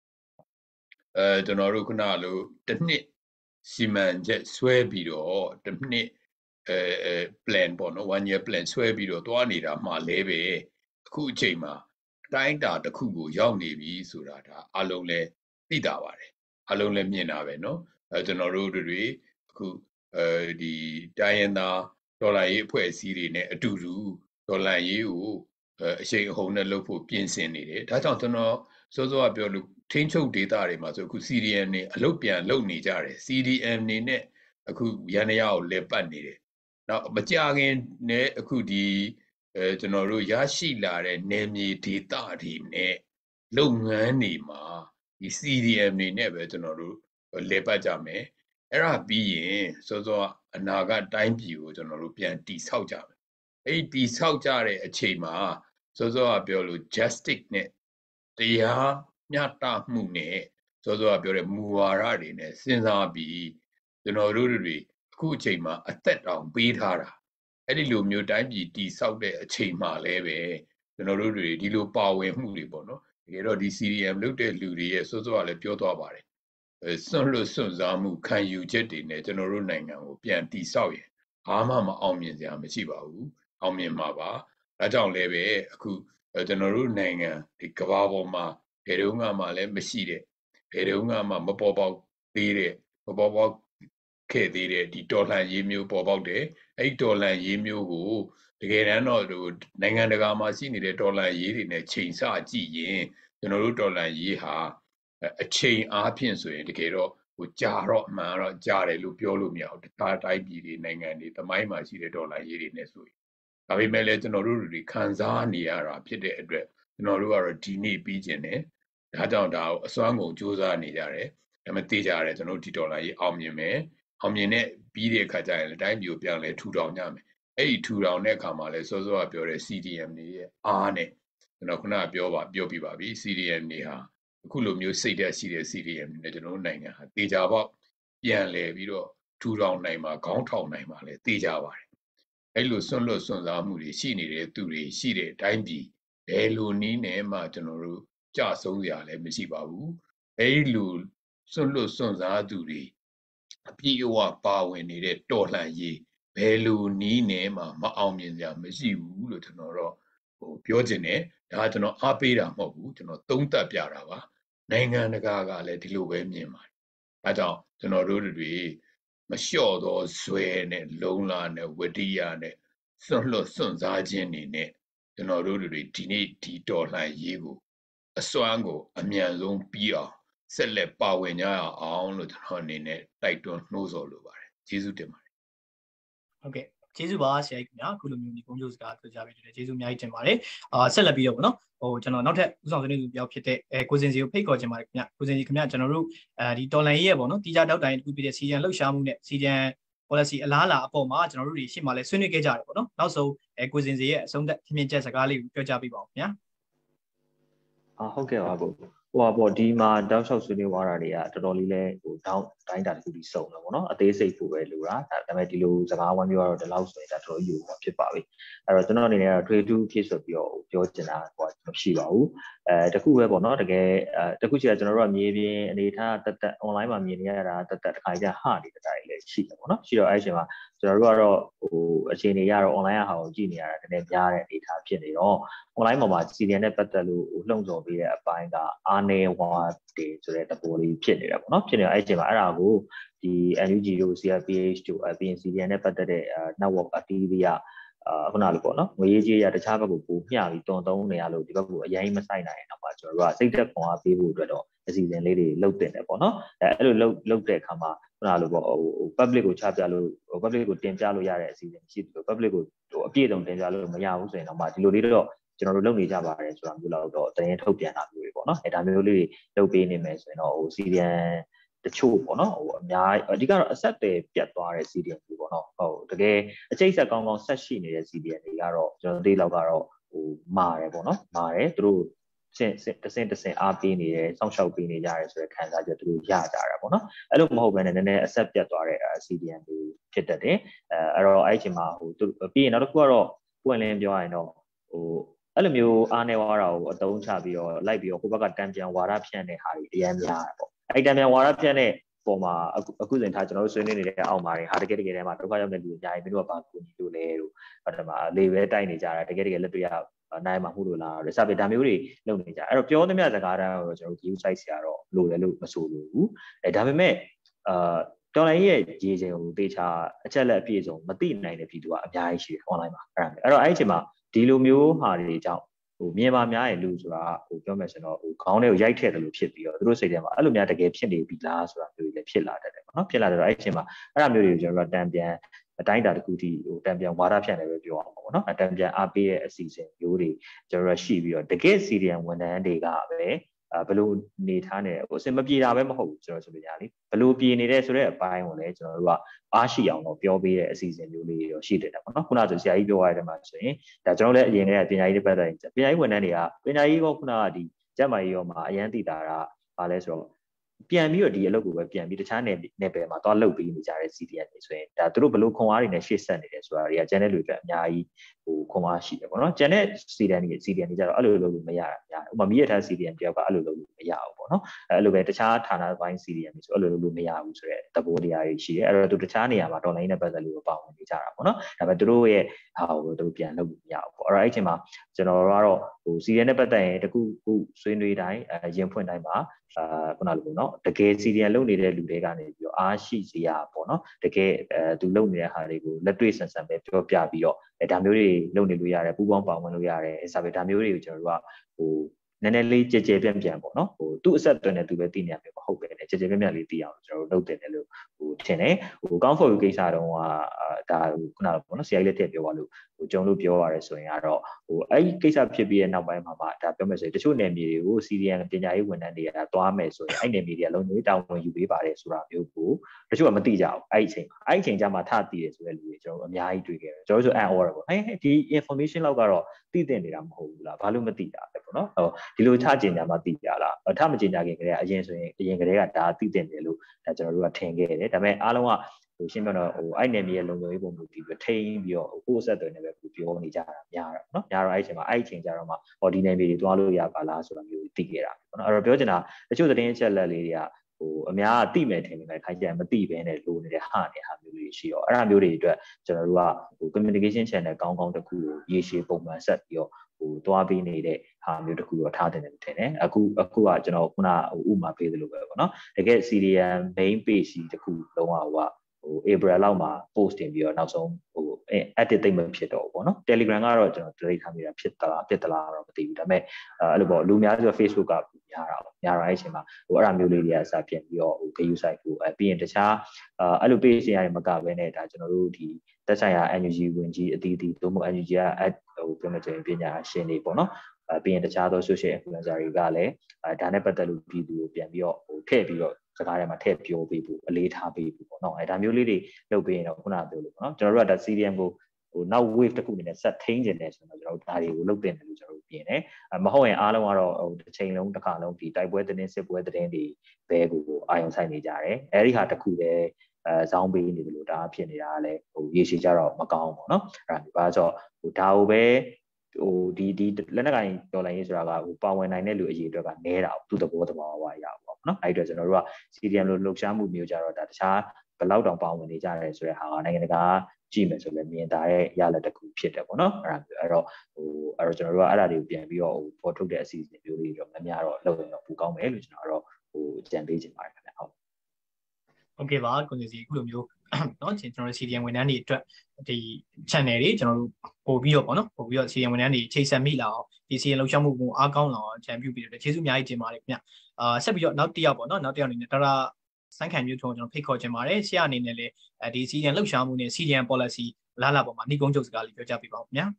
Speaker 4: ကျွန်တော်တို့ခုနလိုတစ်နှစ်စီမံချက်ဆွဲပြီးတော့တစ်နှစ်plan ပေါ့နော် one year plan ဆွဲပြီးတော့တွားနေတာမှလည်းပဲအခုအချိန်မှာတိုင်းတာတစ်ခုကိုရောက်နေပြီဆိုတာဒါအလုံးလဲသိတာပါတယ်အလုံးလဲမြင်တာပဲเนาะကျွန်တော်တို့တွေအခုဒီတိုင်းရင်းသားဒေါ်လာရေးအဖွဲ့အစည်းတွေနဲ့အတူတူဒေါ်လာရေးကိုအရှိန်အဟုန်နဲ့လုပ်ဖို့ပြင်ဆင်နေတယ်ဒါကြောင့်ကျွန်တော်စောစောကပြောလို့ထိန်းချုပ်ဒေတာတွေမှာဆိုအခု CDM နေအလုပ်ပြန်လုပ်နေကြတယ် CDM နေနဲ့အခုရန်ရကိုလဲပတ်နေတယ်နောက်မကြခင်နဲ့အခုဒီကျွန်တော်တို့ရရှိလာတဲ့နယ်မြေဒေတာတွေနဲ့လုပ်ငန်းတွေမှာဒီ CDM နေနဲ့ပဲကျွန်တော်တို့လဲပတ်ကြမယ်အဲ့ဒါပြီးရင်စောစောအနာဂတ်တိုင်းပြည်ကိုကျွန်တော်တို့ပြန်တည်ဆောက်ကြမယ်အဲ့ဒီတည်ဆောက်ကြတဲ့အချိန်မှာစောစောကပြောလို့ justice နဲ့တရားမျှတမှုနဲ့စောစောကပြောတဲ့မူဝါဒတွေနဲ့စဉ်းစားပြီးကျွန်တော်တို့တွေအခုအချိန်မှာအသက်တောင်ပေးထားတာအဲ့ဒီလိုမျိုးတိုင်းပြည်တည်ဆောက်တဲ့အချိန်မှာလည်းပဲကျွန်တော်တို့တွေဒီလိုပါဝင်မှုတွေပေါ့နော်တကယ်တော့ဒီ CDM လုပ်တဲ့လူတွေရဲ့စောစောကလည်းပြောသွားပါတယ်စွန့်လွတ်စွန့်စားမှုခံယူချက်တွေနဲ့ကျွန်တော်တို့နိုင်ငံကိုပြန်တည်ဆောက်ရင်ဘာမှမအောင်မြင်စရာမရှိပါဘူးအောင်မြင်မှာပါဒါကြောင့်လည်းပဲအခုကျွန်တော်တို့နိုင်ငံဒီကမ္ဘာပေါ်မှာဘယ်တော့မှလည်းမရှိတဲ့ဘယ်တော့မှမပေါ်ပေါက်သေးတဲ့မပေါ်ပေါက်ခဲ့သေးတဲ့ဒီတော်လှန်ရေးမျိုးပေါ်ပေါက်တယ်အဲ့ဒီတော်လှန်ရေးမျိုးကိုတကယ်တမ်းတော့နိုင်ငံတကာမှာရှိနေတဲ့တော်လှန်ရေးတွေနဲ့ချိန်ဆကြည့်ရင်ကျွန်တော်တို့တော်လှန်ရေးဟာအချိန်အားဖြင့်ဆိုရင်တကယ်တော့ကြာတော့အမှန်တော့ကြာတယ်လို့ပြောလို့မရဘူးတခြားတိုင်းပြည်တွေနိုင်ငံတွေသမိုင်းမှာရှိတဲ့တော်လှန်ရေးတွေနဲ့ဆိုရင်ဒါပေမဲ့လည်းကျွန်တော်တို့တွေခံစားနေရတာဖြစ်တဲ့အတွက်ကျွန်တော်တို့ကတော့ဒီနေ့ပြီးကျင်တယ်ဒါကြောင့်ဒါကိုအစွမ်းကုန်စူးစမ်းနေကြတယ်ဒါပေမဲ့သိကြရတယ်ကျွန်တော်ဒီတော်လှန်ရေးအောင်မြင်မယ်အောင်မြင်တဲ့ပြီးတဲ့အခါကျရင်လည်းတိုင်းပြည်ကိုပြန်လဲထူထောင်ကြမယ်အဲ့ဒီထူထောင်တဲ့အခါမှာလည်းစောစောကပြောတဲ့ CDM တွေရဲ့အားနဲ့ကျွန်တော်ခုနကပြောပြပါပြီ CDM တွေဟာအခုလိုမျိုးစိတ်ဓာတ်ရှိတဲ့ CDM တွေနဲ့ကျွန်တော်တို့နိုင်ငံဟာတေချာပေါက်ပြန်လဲပြီးတော့ထူထောင်နိုင်မှာခေါင်းထောင်နိုင်မှာလဲတေချာပါတယ်အဲ့လိုစွန့်လွတ်စွန့်စားမှုတွေရှိနေတဲ့သူတွေရှိတဲ့အတိုင်းပြည်ဘယ်လိုနည်းနဲ့မှကျွန်တော်တို့ကြဆုံးရလဲမရှိပါဘူးအဲ့လိုစွန့်လွတ်စွန့်စားသူတွေအပြည့်အဝပါဝင်နေတဲ့တော်လှန်ရေးဘယ်လိုနည်းနဲ့မှမအောင်မြင်ကြမရှိဘူးလို့ကျွန်တော်တော့ပြောချင်တယ်ဒါကျွန်တော်အားပေးတာမဟုတ်ဘူးကျွန်တော်သုံးသပ်ပြတာပါနိုင်ငံတကာကလည်းဒီလိုပဲမြင်ပါတယ်ဒါကြောင့်ကျွန်တော်တို့တွေမလျှော့သောဇွဲနဲ့လုံလာနဲ့ဝတိယနဲ့စွန့်လွတ်စွန့်စားခြင်းတွေနဲ့ကျွန်တော်တို့တွေဒီနေ့ဒီတော်လှန်ရေးကိုအစွမ်းကိုအမြန်ဆုံးပြီးအောင်ဆက်လက်ပါဝင်ကြရအောင်လို့ကျွန်တော်အနေနဲ့တိုက်တွန်းနှိုးဆော်လိုပါတယ်ကျေးဇူးတင်ပါတယ်
Speaker 2: ဟုတ်ကဲ့ကျေးဇူးပါဆရာကြီးခင်ဗျာအခုလိုမျိုးဒီကုန်းကျိုးစကားပြောကြပေးတယ်ကျေးဇူးအများကြီးတင်ပါတယ်ဆက်လက်ပြီးတော့ဗောနော်ကျွန်တော်နောက်ထပ်ဥဆောင်ဆွေးနွေးသူပြောဖြစ်တဲ့ကိုစင်စီကိုဖိတ်ခေါ်ချင်ပါတယ်ခင်ဗျကိုစင်စီခင်ဗျကျွန်တော်တို့ဒီတော်လန်ရေးရဲ့ဗောနော်တီးခြားတောက်တိုင်တစ်ခုဖြစ်တဲ့စီဂျန်လှုပ်ရှားမှုနဲ့စီဂျန် policy အလားအလာအပေါ်မှာကျွန်တော်တို့တွေရှေ့မှာလဲဆွေးနွေးခဲ့ကြတယ်ဗောနော်နောက်ဆုံးကိုစင်စီရဲ့အဆုံးသတ်ထင်မြင်ချက်စကားလေးကိုပြောကြပေးပါဦးခင်ဗျာ
Speaker 3: ဟုတ်ကဲ့ပါကိုပေါ့ဒီမှာတောက်လျှောက်ဆွေးနွေးသွားတာတွေကတော်တော်လေးလဲတိုင်းတာတစ်ခုပြီးစုံတယ်ပေါ့နော်အသေးစိတ်ပို့ပဲလိုတာဒါပေမဲ့ဒီလိုစကားဝမ်းပြောတော့ဒီလောက်ဆိုရင်ဒါတော်တော်ယူမှာဖြစ်ပါပြီအဲ့တော့ကျွန်တော်အနေနဲ့ထွေထူးဖြစ်ဆိုပြီးတော့ပြောချင်တာမရှိပါဘူးတခုပဲပေါ့နော်တကယ်တခုချီကကျွန်တော်တို့ကမြေပြင်အနေထားတက် online မှာမြင်နေရတာတက်တခါကြဟနေတဲ့တိုင်းလည်းရှိတယ်ပေါ့နော်ရှိတော့အဲ့အချိန်မှာကျွန်တော်တို့ကတော့အခြေအနေရတော့ online ဟာကိုကြည့်နေရတာတကယ်များတဲ့အနေထားဖြစ်နေတော့ online မှာ CDN နဲ့ပတ်သက်လို့လှုံ့ဆော်ပေးတဲ့အပိုင်းကအားနည်းဝါတွေဆိုတဲ့သဘောလေးဖြစ်နေတာပေါ့နော်ဖြစ်နေတော့အဲ့အချိန်မှာအဲ့ဒါကိုဒီ NUG တို့ CRPH တို့ CDN နဲ့ပတ်သက်တဲ့ network အတီးတွေကခုနလိုပေါ့နော်ငွေရေးကြေးရတခြားဘက်ကိုပို့မျှပြီးတွန်သုံးနေရလို့ဒီဘက်ကိုအရင်မဆိုင်နိုင်တော့ပါကျွန်တော်တို့ကစိတ်သက်ခွန်အားပေးဖို့အတွက်တော့အစီအစဉ်လေးတွေလုပ်တင်တယ်ပေါ့နော်အဲ့လိုလုပ်တဲ့အခါမှာခုနလိုပေါ့public ကိုချပြလို့public ကိုတင်ပြလို့ရတဲ့အစီအစဉ်ရှိတယ် public ကိုအပြည့်အစုံတင်ပြလို့မရဘူးဆိုရင်တော့မှဒီလိုလေးတော့ကျွန်တော်တို့လုပ်နေကြပါတယ်ဆိုတာမျိုးတော့တရင်ထုတ်ပြန်တာမျိုးတွေပေါ့နော်ဒါမျိုးလေးတွေလုပ်ပေးနေမယ်ဆိုရင်တော့CDN တချို့ပေါ့နော်အများအဓိကတော့အဆက်တွေပြတ်သွားတဲ့ CDN တွေပေါ့နော်တကယ်အကျိတ်ဆက်ကောင်းဆက်ရှိနေတဲ့ CDN တွေကတော့ကျွန်တော်တို့လောက်ကတော့မာတယ်ပေါ့နော်မာတယ်သူတို့တစင်အားပေးနေတယ်စောင့်ရှောက်ပေးနေကြတယ်ဆိုတဲ့ခံစားချက်သူတို့ရကြတာပေါ့နော်အဲ့လိုမဟုတ်ဘဲနဲ့နည်းနည်း accept ပြတ်သွားတဲ့ CDM တွေဖြစ်တတ်တယ်အဲ့တော့အဲ့ချိန်မှာသူပြီးရင်နောက်တစ်ခုကတော့ပွင့်လင်းပြောရရင်တော့အဲ့လိုမျိုးအားနေဝါတာကိုအတုံးချပြီးတော့လိုက်ပြီးတော့ကိုဘက်ကတံပြန်ဝါဒဖြန့်တဲ့ဟာတွေအများများတာပေါ့အဲ့တံပြန်ဝါဒဖြန့်တဲ့ပုံမှာအခုစဉ်ထားကျွန်တော်တို့ဆွေးနွေးနေတဲ့အောက်မှာတွေဟာတကယ်တည်းမှာဒုက္ခရောက်တဲ့လူအများကြီးမင်းတို့ကဘာကူညီလို့လဲလို့ဟုတ်တယ်မှာလေပဲတိုက်နေကြတာတကယ်လက်တွေ့ရနိုင်မှာမှုလို့လားရစပဒါမျိုးတွေလုပ်နေကြအဲ့တော့ပြောသမျှစကားတန်းတော့ကျွန်တော် view site ဆရာတော့လိုတယ်လို့မဆိုလို့ဘူးဒါပေမဲ့တော်လိုင်းရဲ့ရေချိန်ကိုတေချာအချက်လက်အပြည့်စုံမသိနိုင်တဲ့ပြည်သူကအများကြီးရှိတယ် online မှာအဲ့တော့အဲ့ဒီအချိန်မှာဒီလိုမျိုးဟာတွေကြောင့်မြင်ပါများရဲ့လူဆိုတာပြောမယ်ဆိုတော့ခေါင်းထဲကိုရိုက်ထည့်တယ်လို့ဖြစ်ပြီးတော့သူတို့စိတ်ထဲမှာအဲ့လိုများတကယ်ဖြစ်နေပြီလားဆိုတာမျိုးတွေလည်းဖြစ်လာတတ်တယ်ပေါ့နော်ဖြစ်လာတော့အဲ့ဒီအချိန်မှာအဲ့ဒါမျိုးတွေကိုကျွန်တော်တို့တံပြန်အတိုင်းတာတစ်ခုထိတံပြန်ဝါဒဖြန့်တယ်ပဲပြောအောင်ပေါ့နော်တံပြန်အားပေးရဲ့အစီအစဉ်မျိုးတွေကျွန်တော်တို့ရှိပြီးတော့တကယ် CDM ဝန်ထမ်းတွေကပဲဘလို့နေထားနေအစင်မပြေတာပဲမဟုတ်ဘူးကျွန်တော်ဆိုပြကြလေဘလို့ပြေနေတဲ့ဆိုတဲ့အပိုင်းကိုလည်းကျွန်တော်တို့ကအားရှိအောင်တော့ပြောပေးတဲ့အစီအစဉ်မျိုးလေးရောရှိတယ်ပေါ့နော်ခုနဆိုဆရာကြီးပြောရတဲ့မှာဆိုရင်ဒါကျွန်တော်လည်းအရင်ကပညာရေးတွေပတ်သက်ပညာရေးဝန်ထမ်းတွေကပညာရေးကခုနကဒီကျက်မာရေးရောမှာအရန်တည်တာကဘာလဲဆိုတော့ပြန်ပြီးတော့ဒီအလုပ်ကိုပဲပြန်ပြီးတခြားနယ်ပယ်မှာသွားလုပ်ပြီးနေကြတဲ့ CDM တွေဆိုရင်ဒါသူတို့ဘလို့ခွန်အားတွေနဲ့ရှေ့ဆက်နေတယ်ဆိုတာတွေကကျန်တဲ့လူတွေအများကြီးခွန်အားရှိတယ်ပေါ့နော်ကျန်တဲ့ CDM တွေကြတော့အဲ့လိုလုပ်လို့မရတာများဥပမာမိရထား CDM တယောက်ကအဲ့လိုလုပ်လို့မရဘူးပေါ့နော်အဲ့လိုပဲတခြားဌာနပိုင်း CDM တွေဆိုအဲ့လိုလုပ်လို့မရဘူးဆိုတဲ့သဘောတရားတွေရှိတယ်အဲ့တော့သူတခြားနေရာမှာတော်လိုင်းနဲ့ပတ်သက်လို့ပါဝင်နေကြတာပေါ့နော်ဒါပေမဲ့သူတို့ရဲ့ဟာကိုသူတို့ပြန်လုပ်လို့မရဘူးပေါ့အဲ့တော့အဲ့ချိန်မှာကျွန်တော်တို့ကတော့CDM နဲ့ပတ်သက်ရင်တခုဆွေးနွေးတိုင်းရင်ဖွင့်တိုင်းမှာခုနလိုပေါ့နော်တကယ် CDM လုပ်နေတဲ့လူတွေကနေပြီးတော့အားရှိစရာပေါ့နော်တကယ်သူလုပ်နေတဲ့ဟာတွေကိုလက်တွေ့ဆန်ဆန်ပဲပြောပြပြီးတော့ဒါမျိုးတွေလုပ်နေလို့ရတယ်ပူပေါင်းပါဝင်လို့ရတယ်ဒါပေမဲ့ဒါမျိုးတွေကိုကျွန်တော်တို့ကနည်းနည်းလေးကြဲပြန့်ပေါ့နော်သူ့အဆက်အသွယ်နဲ့သူပဲသိနေရမှာမဟုတ်ပဲねကြဲပြန့်လေးသိအောင်ကျွန်တော်တို့လုပ်တယ်လို့ထင်တယ်ကောင်းဖို့ကိစ္စတုန်းကဒါခုနကပေါ့နော်ဆရာကြီးလက်ထည့်ပြောပါလို့ကျုံလို့ပြောရတယ်ဆိုရင်ကတော့အဲ့ဒီကိစ္စဖြစ်ပြီးတဲ့နောက်ပိုင်းမှာဒါပြောမယ်ဆိုရင်တချို့နယ်မြေတွေကို CDM ပညာရေးဝန်ထမ်းတွေကသွားမယ်ဆိုရင်အဲ့နယ်မြေတွေကလုံးဝတာဝန်ယူပေးပါတယ်ဆိုတာမျိုးကိုတချို့ကမသိကြဘူးအဲ့ဒီအချိန်ကျမှထသိရဆိုတဲ့လူတွေကျွန်တော်အများကြီးတွေ့ခဲ့တယ်ကျွန်တော်တို့ဆိုအန်အော်ရပေါ့ဒီ information လောက်ကတော့သိတဲ့နေတာမဟုတ်ဘူးလားဘာလို့မသိတာလဲပေါ့နော်ဒီလိုချကြင်ကြမှာသိကြလားထမကြင်ကြခင်ကလေးကအရင်ဆိုရင်အရင်ကလေးကဒါသိတဲ့တယ်လို့ဒါကျွန်တော်တို့ကထင်ခဲ့တယ်ဒါပေမဲ့အားလုံးကရှင်းပြတော့အဲ့နယ်မြေရဲ့လုံခြုံရေးပုံမူတည်ပြီးထိန်းပြီးတော့ကိုယ့်အဆက်အသွယ်နဲ့ပဲပြောနေကြတာများတာနော်များတော့အဲ့ချိန်မှာအဲ့ချိန်ကြတော့မှဒီနယ်မြေတွေသွားလို့ရပါလားဆိုတာမျိုးသိခဲ့တာပေါ့နော်အဲ့တော့ပြောချင်တာတချို့သတင်းအချက်လက်လေးတွေကအများကသိမယ်ထင်နေတယ်ခိုင်းကြမသိဘဲနဲ့လိုနေတဲ့ဟာမျိုးတွေရှိရောအဲ့ဒါမျိုးတွေအတွက်ကျွန်တော်တို့ကcommunication channel ကောင်းတစ်ခုကိုရေရှည်ပုံမှန်ဆက်ပြီးတော့သွားပေးနေတဲ့ဟာမျိုးတစ်ခုတော့ထားတယ်လို့ထင်တယ်အခုကကျွန်တော်ခုနဥပမာပေးသလိုပဲပေါ့နော်တကယ် CDM main page တစ်ခုလုံးဝApril လောက်မှာ post တင်ပြီးတော့နောက်ဆုံးedit သိမ့်မဖြစ်တော့ဘူးပေါ့နော် Telegram ကတော့ကျွန်တော် delete ထားမိတာဖြစ်သလားတော့မသိဘူးဒါပေမဲ့အဲ့လိုပေါ့လူများဆို Facebook ကများတာအဲ့အချိန်မှာအဲ့ဒါမျိုးလေးတွေအစားပြင်ပြီးတော့gay site ကိုပြီးရင်တခြားအဲ့လို page တွေမကဘဲနဲ့ဒါကျွန်တော်တို့ဒီတက်ဆိုင်ရာ NUG ဝင်ကြီးအတီးတီးတို့မို့ NUG ကပြောမှချင်းပညာရှင်တွေပေါ့နော်ပြီးရင်တခြားသော social influencer တွေကလည်းဒါနဲ့ပတ်သက်လို့ပြည်သူကိုပြန်ပြီးတော့ထည့်ပြီးတော့စကားထဲမှာထည့်ပြောပေးဖို့အလေးထားပေးဖို့ပေါ့နော်ဒါမျိုးလေးတွေလုပ်ပေးရင်တော့ခုနပြောလို့ပေါ့နော်ကျွန်တော်တို့ကဒါ CDM ကိုနောက် wave တစ်ခုအနေနဲ့ဆက်ထိန်းကျင်တယ်ဆိုတော့ကျွန်တော်တို့ဒါတွေကိုလုပ်တင်တယ်လို့ကျွန်တော်တို့ပြင်တယ်မဟုတ်ရင်အားလုံးကတော့တစ်ချိန်လုံးတစ်ခါလုံးဒီတိုက်ပွဲသတင်းစစ်ပွဲသတင်းတွေဘဲကိုအာရုံစိုက်နေကြတယ်အဲဒီဟာတစ်ခုတည်းဇောင်းပေးနေတယ်လို့ဒါဖြစ်နေတာကလည်းရေရှည်ကြတော့မကောင်းဘူးပေါ့နော်အဲ့ဒါဆိုဒါကိုပဲဒီလက်နက်ကိုင်တော်လိုင်းရေးဆိုတာကပါဝင်နိုင်တဲ့လူအရေးအတွက်ကနည်းတာသူ့သဘောဝါရပါပေါ့နော်အဲ့အတွက်ကျွန်တော်တို့က CDM လို့လှုပ်ရှားမှုမျိုးကြတော့ဒါတခြားဘယ်လောက်တောင်ပါဝင်နေကြတယ်ဆိုတဲ့ဟာကနိုင်ငံတကာကြည့်မယ်ဆိုလည်းမြင်သာရဲ့ရလဒ်တစ်ခုဖြစ်တယ်ပေါ့နော်အဲ့တော့ကျွန်တော်တို့ကအဲ့ဒါတွေကိုပြန်ပြီးတော့ပေါ်ထုတ်တဲ့အစီအစဉ်မျိုးတွေတော့အများတော့လုပ်ရင်တော့ပိုကောင်းမယ်လို့ကျွန်တော်ကတော့ကြံပေးချင်ပါတယ်ခင်ဗျ
Speaker 2: ဟုတ်ကဲ့ပါကိုနေစီအခုလိုမျိုးเนาะကျွန်တော်တို့ CDM ဝန်ထမ်းတွေအတွက်ဒီ channel တွေကျွန်တော်တို့ပို့ပြီးတော့ပေါ့နော်ပို့ပြီးတော့ CDM ဝန်ထမ်းတွေချိတ်ဆက်မိလာအောင်ဒီ CDM လှုပ်ရှားမှုကိုအားကောင်းလာအောင်ချန်ပြုပြီးတော့ကျေးဇူးအများကြီးတင်ပါတယ်ခင်ဗျဆက်ပြီးတော့နောက်တစ်ယောက်ပေါ့နော်နောက်တစ်ယောက်အနေနဲ့ဒါစန်းခံမျိုးထုံကျွန်တော်ဖိတ်ခေါ်ခြင်းပါတယ်ဆရာအနေနဲ့လည်းဒီ CDM လှုပ်ရှားမှုနဲ့ CDM policy လာပေါ်မှာနှီးကုန်းချုပ်စကားလေးပြောကြပြပါဦးခင်ဗျာ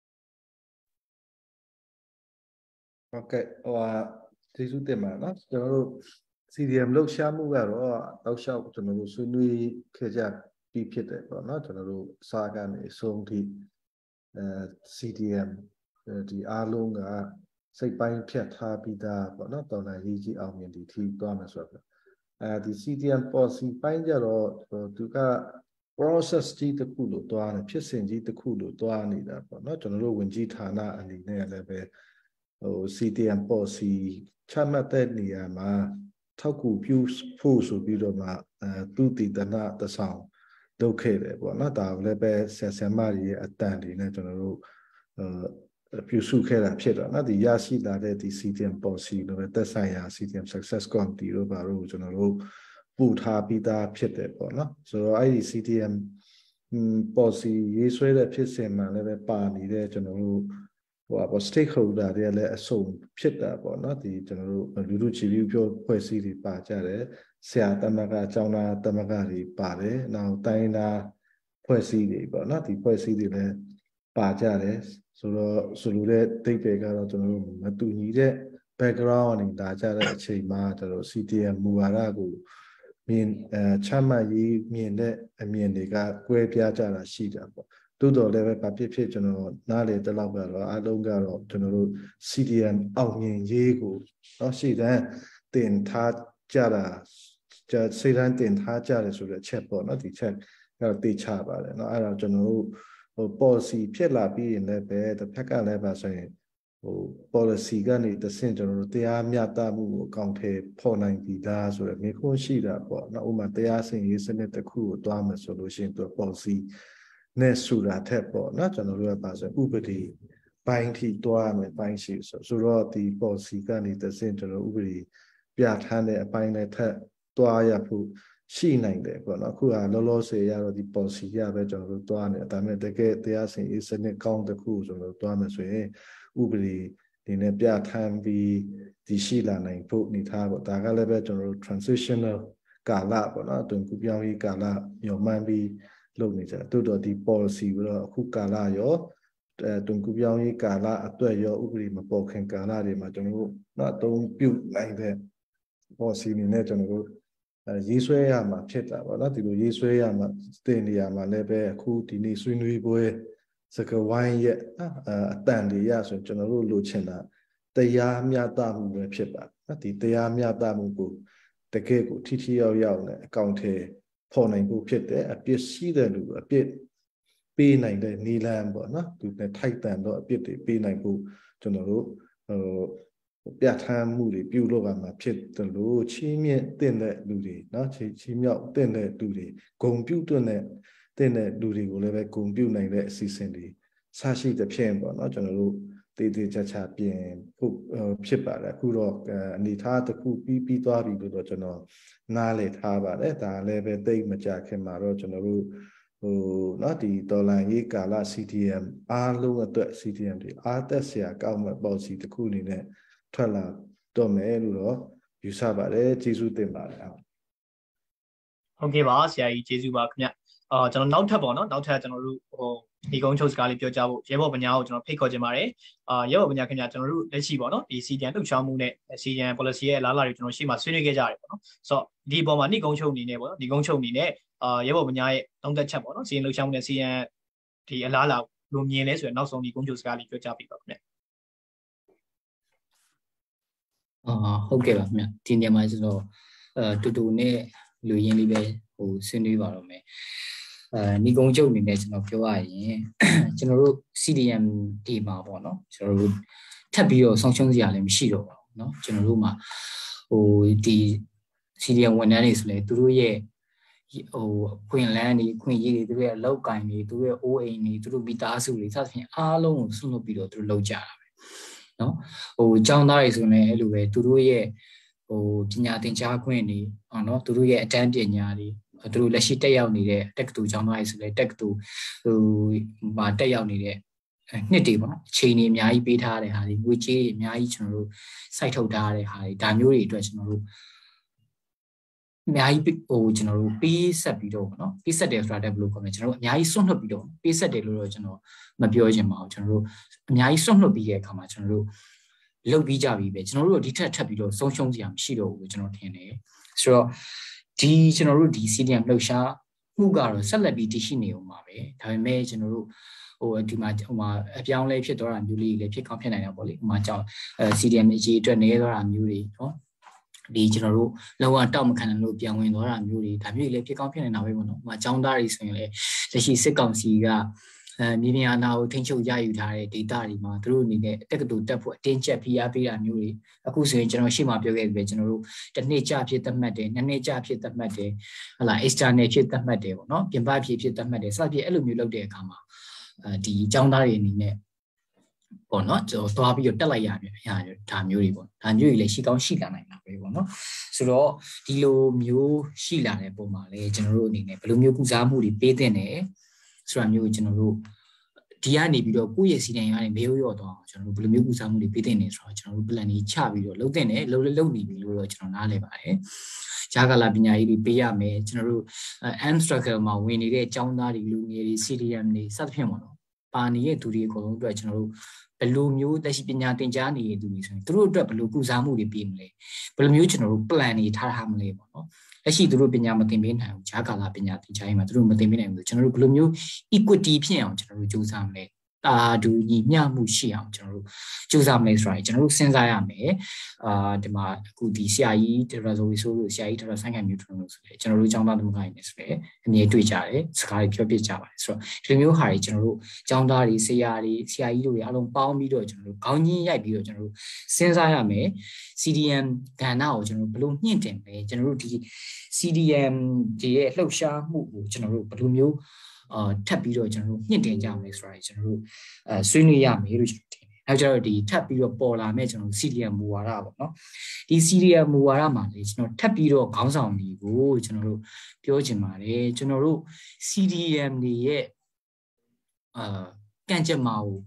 Speaker 5: ဟုတ်ကဲ့ကျေးဇူးတင်ပါတယ်နော်ကျွန်တော်တို့ CDM လှုပ်ရှားမှုကတော့တောက်လျှောက်ကျွန်တော်တို့ဆွေးနွေးခဲ့ကြပြီးဖြစ်တယ်ပေါ့နော်ကျွန်တော်တို့စာကနေအဆုံးထိCDM ဒီအားလုံးကစိတ်ပိုင်းဖြတ်ထားပြီးသားပေါ့နော်တော်လှန်ရေးကြီးအောင်မြင်ဒီထိသွားမယ်ဆိုတော့ဒီ CDM policy ပိုင်းကြတော့သူက process ကြီးတစ်ခုလို့သွားတယ်ဖြစ်စဉ်ကြီးတစ်ခုလို့သွားနေတာပေါ့နော်ကျွန်တော်တို့ဝင်ကြီးဌာနအနေနဲ့လည်းပဲCDM policy ချမှတ်တဲ့နေရာမှာထောက်ကူပြုဖို့ဆိုပြီးတော့မှသူတည်တနာတဆောင်လုပ်ခဲ့တယ်ပေါ့နော်ဒါလည်းပဲဆရာမတွေရဲ့အတန်တွေနဲ့ကျွန်တော်တို့ပြုစုခဲ့တာဖြစ်တော့နော်ဒီရရှိလာတဲ့ဒီ CDM policy လို့ပဲသက်ဆိုင်ရာ CDM success committee တို့ဘာလို့ကျွန်တော်တို့ပို့ထားပြီးသားဖြစ်တယ်ပေါ့နော်ဆိုတော့အဲ့ဒီ CDM policy ရေးဆွဲတဲ့ဖြစ်စဉ်မှာလည်းပဲပါနေတဲ့ကျွန်တော်တို့stakeholder တွေလည်းအစုံဖြစ်တာပေါ့နော်ဒီကျွန်တော်တို့လူလူချီပြီးပြောဖွဲ့စည်းတွေပါကြတယ်ဆရာတမကအကြောင်းသားတမကတွေပါတယ်နောက်တိုင်းသားဖွဲ့စည်းတွေပေါ့နော်ဒီဖွဲ့စည်းတွေလည်းပါကြတယ်ဆိုတော့ဆိုလိုတဲ့ဒိတ်တွေကတော့ကျွန်တော်တို့မတူညီတဲ့ background တွေလာကြတဲ့အချိန်မှာကျွန်တော် CDM မူဝါဒကိုမြင်ချမှတ်ရေးမြင်တဲ့အမြင်တွေကကွဲပြားကြတာရှိတာပေါ့တိုးတော်လည်းပဲဘာဖြစ်ကျွန်တော်နားလေတလောက်ကတော့အားလုံးကတော့ကျွန်တော်တို့ CDM အောင်မြင်ရေးကိုเนาะရှေ့တန်းတင်ထားကြတာရှေ့တန်းတင်ထားကြတယ်ဆိုတဲ့ချက်ပေါ့เนาะဒီချက်ကတော့သိချပါတယ်เนาะအဲ့တော့ကျွန်တော်တို့policy ဖြစ်လာပြီးရင်လည်းပဲတစ်ဖက်ကလည်းပါဆိုရင်policy ကနေတဆင့်ကျွန်တော်တို့တရားမျှတမှုကိုအကောင့်ထဲဖော်နိုင်ပြီလားဆိုတော့မြေခွန်းရှိတာပေါ့เนาะဥပမာတရားစီရင်ရေးစနစ်တစ်ခုကိုတွားမယ်ဆိုလို့ရှိရင်သူ policyနဲ့ဆိုတာထက်ပေါ့နော်ကျွန်တော်တို့ကပါဆိုဥပဒေပိုင်းထိတွားမယ်ပိုင်းရှိဆိုတော့ဒီ policy ကနေတဆင့်ကျွန်တော်ဥပဒေပြဋ္ဌာန်းတဲ့အပိုင်းနဲ့ထက်တွားရဖို့ရှိနိုင်တယ်ပေါ့နော်အခုကလောလောဆယ်ရတော့ဒီ policy ရပဲကျွန်တော်တို့တွားနေဒါပေမဲ့တကယ်တရားစီရင်စနစ်ကောင်းတစ်ခုကျွန်တော်တို့တွားမယ်ဆိုရင်ဥပဒေဒီနဲ့ပြဋ္ဌာန်းပြီးဒီရှိလာနိုင်ဖို့နေထားပေါ့ဒါကလည်းပဲကျွန်တော်တို့ transitional ကာလပေါ့နော်အတွင်ကူပြောင်းရေးကာလမျှော်မှန်းပြီးလုပ်နေကြတယ်တိုးတော့ဒီ policy ပြီးတော့အခုကာလရောတွင်ကူပြောင်းရေးကာလအတွက်ရောဥပဒေမပေါ်ခင်ကာလတွေမှာကျွန်တော်တို့အသုံးပြုနိုင်တဲ့ policy နေနဲ့ကျွန်တော်တို့ရေးဆွဲရမှာဖြစ်တာပေါ့နော်ဒီလိုရေးဆွဲရမှာတင်နေရမှာလည်းပဲအခုဒီနေ့ဆွေးနွေးပွဲစကဝိုင်းရဲ့အတန်တွေရဆိုကျွန်တော်တို့လိုချင်တာတရားမျှတမှုပဲဖြစ်ပါတယ်ဒီတရားမျှတမှုကိုတကယ်ကိုထိထိရောက်ရောက်နဲ့အကောင့်ထဲဖော်နိုင်ဖို့ဖြစ်တယ်အပြစ်ရှိတဲ့လူအပြစ်ပေးနိုင်တဲ့နီလန်ပေါ့နော်သူနဲ့ထိုက်တန်တော့အပြစ်တွေပေးနိုင်ဖို့ကျွန်တော်တို့ပြဋ္ဌာန်းမှုတွေပြုလုပ်ရမှာဖြစ်တယ်လို့ချီးမြှင့်တဲ့လူတွေနော်ချီးမြောက်တဲ့လူတွေဂုဏ်ပြုတဲ့လူတွေကိုလည်းပဲဂုဏ်ပြုနိုင်တဲ့အစီအစဉ်တွေဆရှိတဲ့ဖြင့်ပေါ့နော်ကျွန်တော်တို့တေးသေးချာချာပြင်ဖို့ဖြစ်ပါတယ်အခုတော့အနေထားတစ်ခုပြီးသွားပြီလို့တော့ကျွန်တော်နားလည်ထားပါတယ်ဒါလည်းပဲတိတ်မကြခင်မှာတော့ကျွန်တော်တို့เนาะဒီဒေါ်လာရေးကာလ CDM အားလုံးအတွက် CDM တွေအားသက်စရာကောင်းမဲ့ policy တစ်ခုအနေနဲ့ထွက်လာတော့မယ်လို့တော့ယူဆပါတယ်ကျေးဇူးတင်ပါတယ်
Speaker 2: ဟုတ်ကဲ့ပါဆရာကြီးကျေးဇူးပါခင်ဗျကျွန်တော်နောက်ထပ်ပေါ့နော်နောက်ထပ်ကျွန်တော်တို့ဒီကုန်းချုပ်စကားလေးပြောကြဖို့ရဲဘော်ပညာကိုကျွန်တော်ဖိတ်ခေါ်ခြင်းပါတယ်ရဲဘော်ပညာခင်ဗျကျွန်တော်တို့လက်ရှိပေါ့နော်ဒီ CDM လှုပ်ရှားမှုနဲ့ CDM policy ရဲ့အလားအလာတွေကျွန်တော်ရှေ့မှာဆွေးနွေးခဲ့ကြရတယ်ပေါ့နော်ဆိုတော့ဒီအပေါ်မှာနှိကုန်းချုပ်အနေနဲ့ပေါ့နော်ဒီကုန်းချုပ်အနေနဲ့ရဲဘော်ပညာရဲ့သုံးသက်ချက်ပေါ့နော် CDM လှုပ်ရှားမှုနဲ့ CDM ဒီအလားအလာလိုမြင်လဲဆိုရင်နောက်ဆုံးဒီကုန်းချုပ်စကားလေးပြောကြပြီပါခင်ဗျ
Speaker 6: ဟုတ်ကဲ့ပါခင်ဗျဒီနေရာမှာကျွန်တော်တူတူနဲ့လူရင်းလေးပဲဆွေးနွေးပါတော့မယ်ညီကုန်းချုပ်အနေနဲ့ကျွန်တော်ပြောရရင်ကျွန်တော်တို့ CDM ဒီမှာပေါ့နော်ကျွန်တော်တို့ထပ်ပြီးတော့ဆောင်းရှုံးစရာလည်းမရှိတော့ပါဘူးเนาะကျွန်တော်တို့မှာဒီ CDM ဝန်ထမ်းတွေဆိုလဲသူတို့ရဲ့ခွင့်လန်းတွေခွင့်ရည်တွေသူတို့ရဲ့အလောက်ကင်တွေသူတို့ရဲ့ OA တွေသူတို့မိသားစုတွေစသဖြင့်အားလုံးကိုဆွလုပ်ပြီးတော့သူတို့လုပ်ကြတာပဲเนาะကျောင်းသားတွေဆိုရင်အဲ့လိုပဲသူတို့ရဲ့ပညာသင်ကြားခွင့်တွေเนาะသူတို့ရဲ့အတန်းပညာတွေသူတို့လက်ရှိတက်ရောက်နေတဲ့တက္ကသိုလ်ကျောင်းသားတွေဆိုလဲတက္ကသိုလ်မှာတက်ရောက်နေတဲ့နှစ်တွေပေါ့အချိန်တွေအများကြီးပေးထားတဲ့ဟာတွေငွေကြေးတွေအများကြီးကျွန်တော်တို့စိုက်ထုတ်ထားတဲ့ဟာတွေဒါမျိုးတွေအတွက်ကျွန်တော်တို့အများကြီးကျွန်တော်တို့ပေးဆက်ပြီးတော့ပေါ့နော်ပေးဆက်တယ်ဆိုတာဘယ်လိုခေါ်မလဲကျွန်တော်တို့အများကြီးစွန့်လွတ်ပြီးတော့ပေးဆက်တယ်လို့တော့ကျွန်တော်မပြောချင်ပါဘူးကျွန်တော်တို့အများကြီးစွန့်လွတ်ပြီးတဲ့အခါမှာကျွန်တော်တို့လုပ်ပြီးကြပြီပဲကျွန်တော်တို့ဒီထက်ပြီးတော့ဆုံးရှုံးစရာမရှိတော့ဘူးလို့ကျွန်တော်ထင်တယ်ဆိုတော့ဒီကျွန်တော်တို့ဒီ CDM လှုပ်ရှားမှုကတော့ဆက်လက်ပြီးတည်ရှိနေအောင်ပါပဲဒါပေမဲ့ကျွန်တော်တို့ဒီမှာအပြောင်းလဲဖြစ်သွားတာမျိုးလေးတွေဖြစ်ကောင်းဖြစ်နိုင်တယ်ပေါ့လေကြောင့် CDM အရေးအတွက်နေသွားတာမျိုးတွေနော်ဒီကျွန်တော်တို့လောကတောက်မခံနိုင်လို့ပြန်ဝင်သွားတာမျိုးတွေဒါမျိုးတွေလည်းဖြစ်ကောင်းဖြစ်နေတာပဲပေါ့နော်အကြောင်းသားတွေဆိုရင်လည်းလက်ရှိစစ်ကောင်စီကမြေပြင်အာဏာကိုထိန်းချုပ်ရယူထားတဲ့ဒေသတွေမှာသူတို့အနေနဲ့တက္ကသိုလ်တက်ဖို့အတင်းကျပ်ဖိအားပေးတာမျိုးတွေအခုဆိုရင်ကျွန်တော်ရှေ့မှာပြောခဲ့ပြီပဲကျွန်တော်တို့တစ်နှစ်ကြာဖြစ်သတ်မှတ်တယ်နှစ်နှစ်ကြာဖြစ်သတ်မှတ်တယ်ဟုတ်လား external ဖြစ်သတ်မှတ်တယ်ပေါ့နော်ပြင်ပဖြစ်သတ်မှတ်တယ်စသဖြင့်အဲ့လိုမျိုးလုပ်တဲ့အခါမှာဒီအကြောင်းသားတွေအနေနဲ့ပေါ့နော်ကျွန်တော်သွားပြီးတော့တက်လိုက်ရဒါမျိုးတွေပေါ့ဒါမျိုးတွေလည်းရှိကောင်းရှိလာနိုင်တာပဲပေါ့နော်ဆိုတော့ဒီလိုမျိုးရှိလာတဲ့ပုံမှာလည်းကျွန်တော်တို့အနေနဲ့ဘယ်လိုမျိုးကုစားမှုတွေပေးတဲ့နယ်ဆိုတာမျိုးကျွန်တော်တို့ဒီကနေပြီးတော့ကိုယ့်ရဲ့စီတိုင်းကနေမေးရော့သွားအောင်ကျွန်တော်တို့ဘယ်လိုမျိုးကုစားမှုတွေပေးတဲ့နယ်ဆိုတော့ကျွန်တော်တို့ plan ကြီးချပြီးတော့လုပ်တဲ့နယ်လုပ်နေပြီလို့တော့ကျွန်တော်နားလည်ပါတယ်ဂျာကာလာပညာရေးတွေပေးရမယ်ကျွန်တော်တို့ M struggle မှာဝင်နေတဲ့အကြောင်းသားတွေလူငယ်တွေ CDM တွေစသဖြင့်ပေါ့နော်ပါနေတဲ့သူတွေအကုန်လုံးအတွက်ကျွန်တော်တို့ဘယ်လိုမျိုးလက်ရှိပညာသင်ကြားနေတဲ့သူတွေဆိုရင်သူတို့အတွက်ဘယ်လိုကုစားမှုတွေပေးမလဲဘယ်လိုမျိုးကျွန်တော်တို့ plan တွေထားမလဲပေါ့နော်လက်ရှိသူတို့ပညာမသင်ပေးနိုင်ဘူးဂျာကာလာပညာသင်ကြားရေးမှာသူတို့မသင်ပေးနိုင်ဘူးကျွန်တော်တို့ဘယ်လိုမျိုး equity ဖြစ်အောင်ကျွန်တော်တို့ကြိုးစားမလဲတာဒူညီမျှမှုရှိအောင်ကျွန်တော်တို့ကြိုးစားမလဲဆိုတာကျွန်တော်တို့စဉ်းစားရမယ်ဒီမှာအခုဒီဆရာကြီးဒေါက်တာဇိုဝီဆိုလို့ဆရာကြီးဒေါက်တာဆိုင်းခိုင်မျိုးထွန်းလို့ဆိုလေကျွန်တော်တို့ကျောင်းသားသမဂ္ဂရင်းနေဆိုလေအမြဲတွေ့ကြတယ်စကားတွေပြောပြကြပါတယ်ဆိုတော့ဒီလိုမျိုးဟာတွေကျွန်တော်တို့ကျောင်းသားတွေဆရာကြီးတို့တွေအားလုံးပေါင်းပြီးတော့ကျွန်တော်တို့ခေါင်းကြီးရိုက်ပြီးတော့ကျွန်တော်တို့စဉ်းစားရမယ် CDM ကဏ္ဍကိုကျွန်တော်တို့ဘယ်လိုမြင့်တင်လဲကျွန်တော်တို့ဒီ CDM ရဲ့လှုပ်ရှားမှုကိုကျွန်တော်တို့ဘယ်လိုမျိုးထပ်ပြီးတော့ကျွန်တော်တို့မြင့်တင်ကြအောင်လဲဆိုတာကျွန်တော်တို့ဆွေးနွေးရမယ်လို့ကျွန်တော်ထင်တယ်။နောက်ကျတော့ဒီထပ်ပြီးတော့ပေါ်လာမဲ့ကျွန်တော်တို့ CDM မူဝါဒပေါ့နော်။ဒီ CDM မူဝါဒမှာလေကျွန်တော်ထပ်ပြီးတော့ခေါင်းဆောင်တွေကိုကျွန်တော်တို့ပြောချင်ပါတယ်။ကျွန်တော်တို့ CDM တွေရဲ့ကံကြမ္မာကို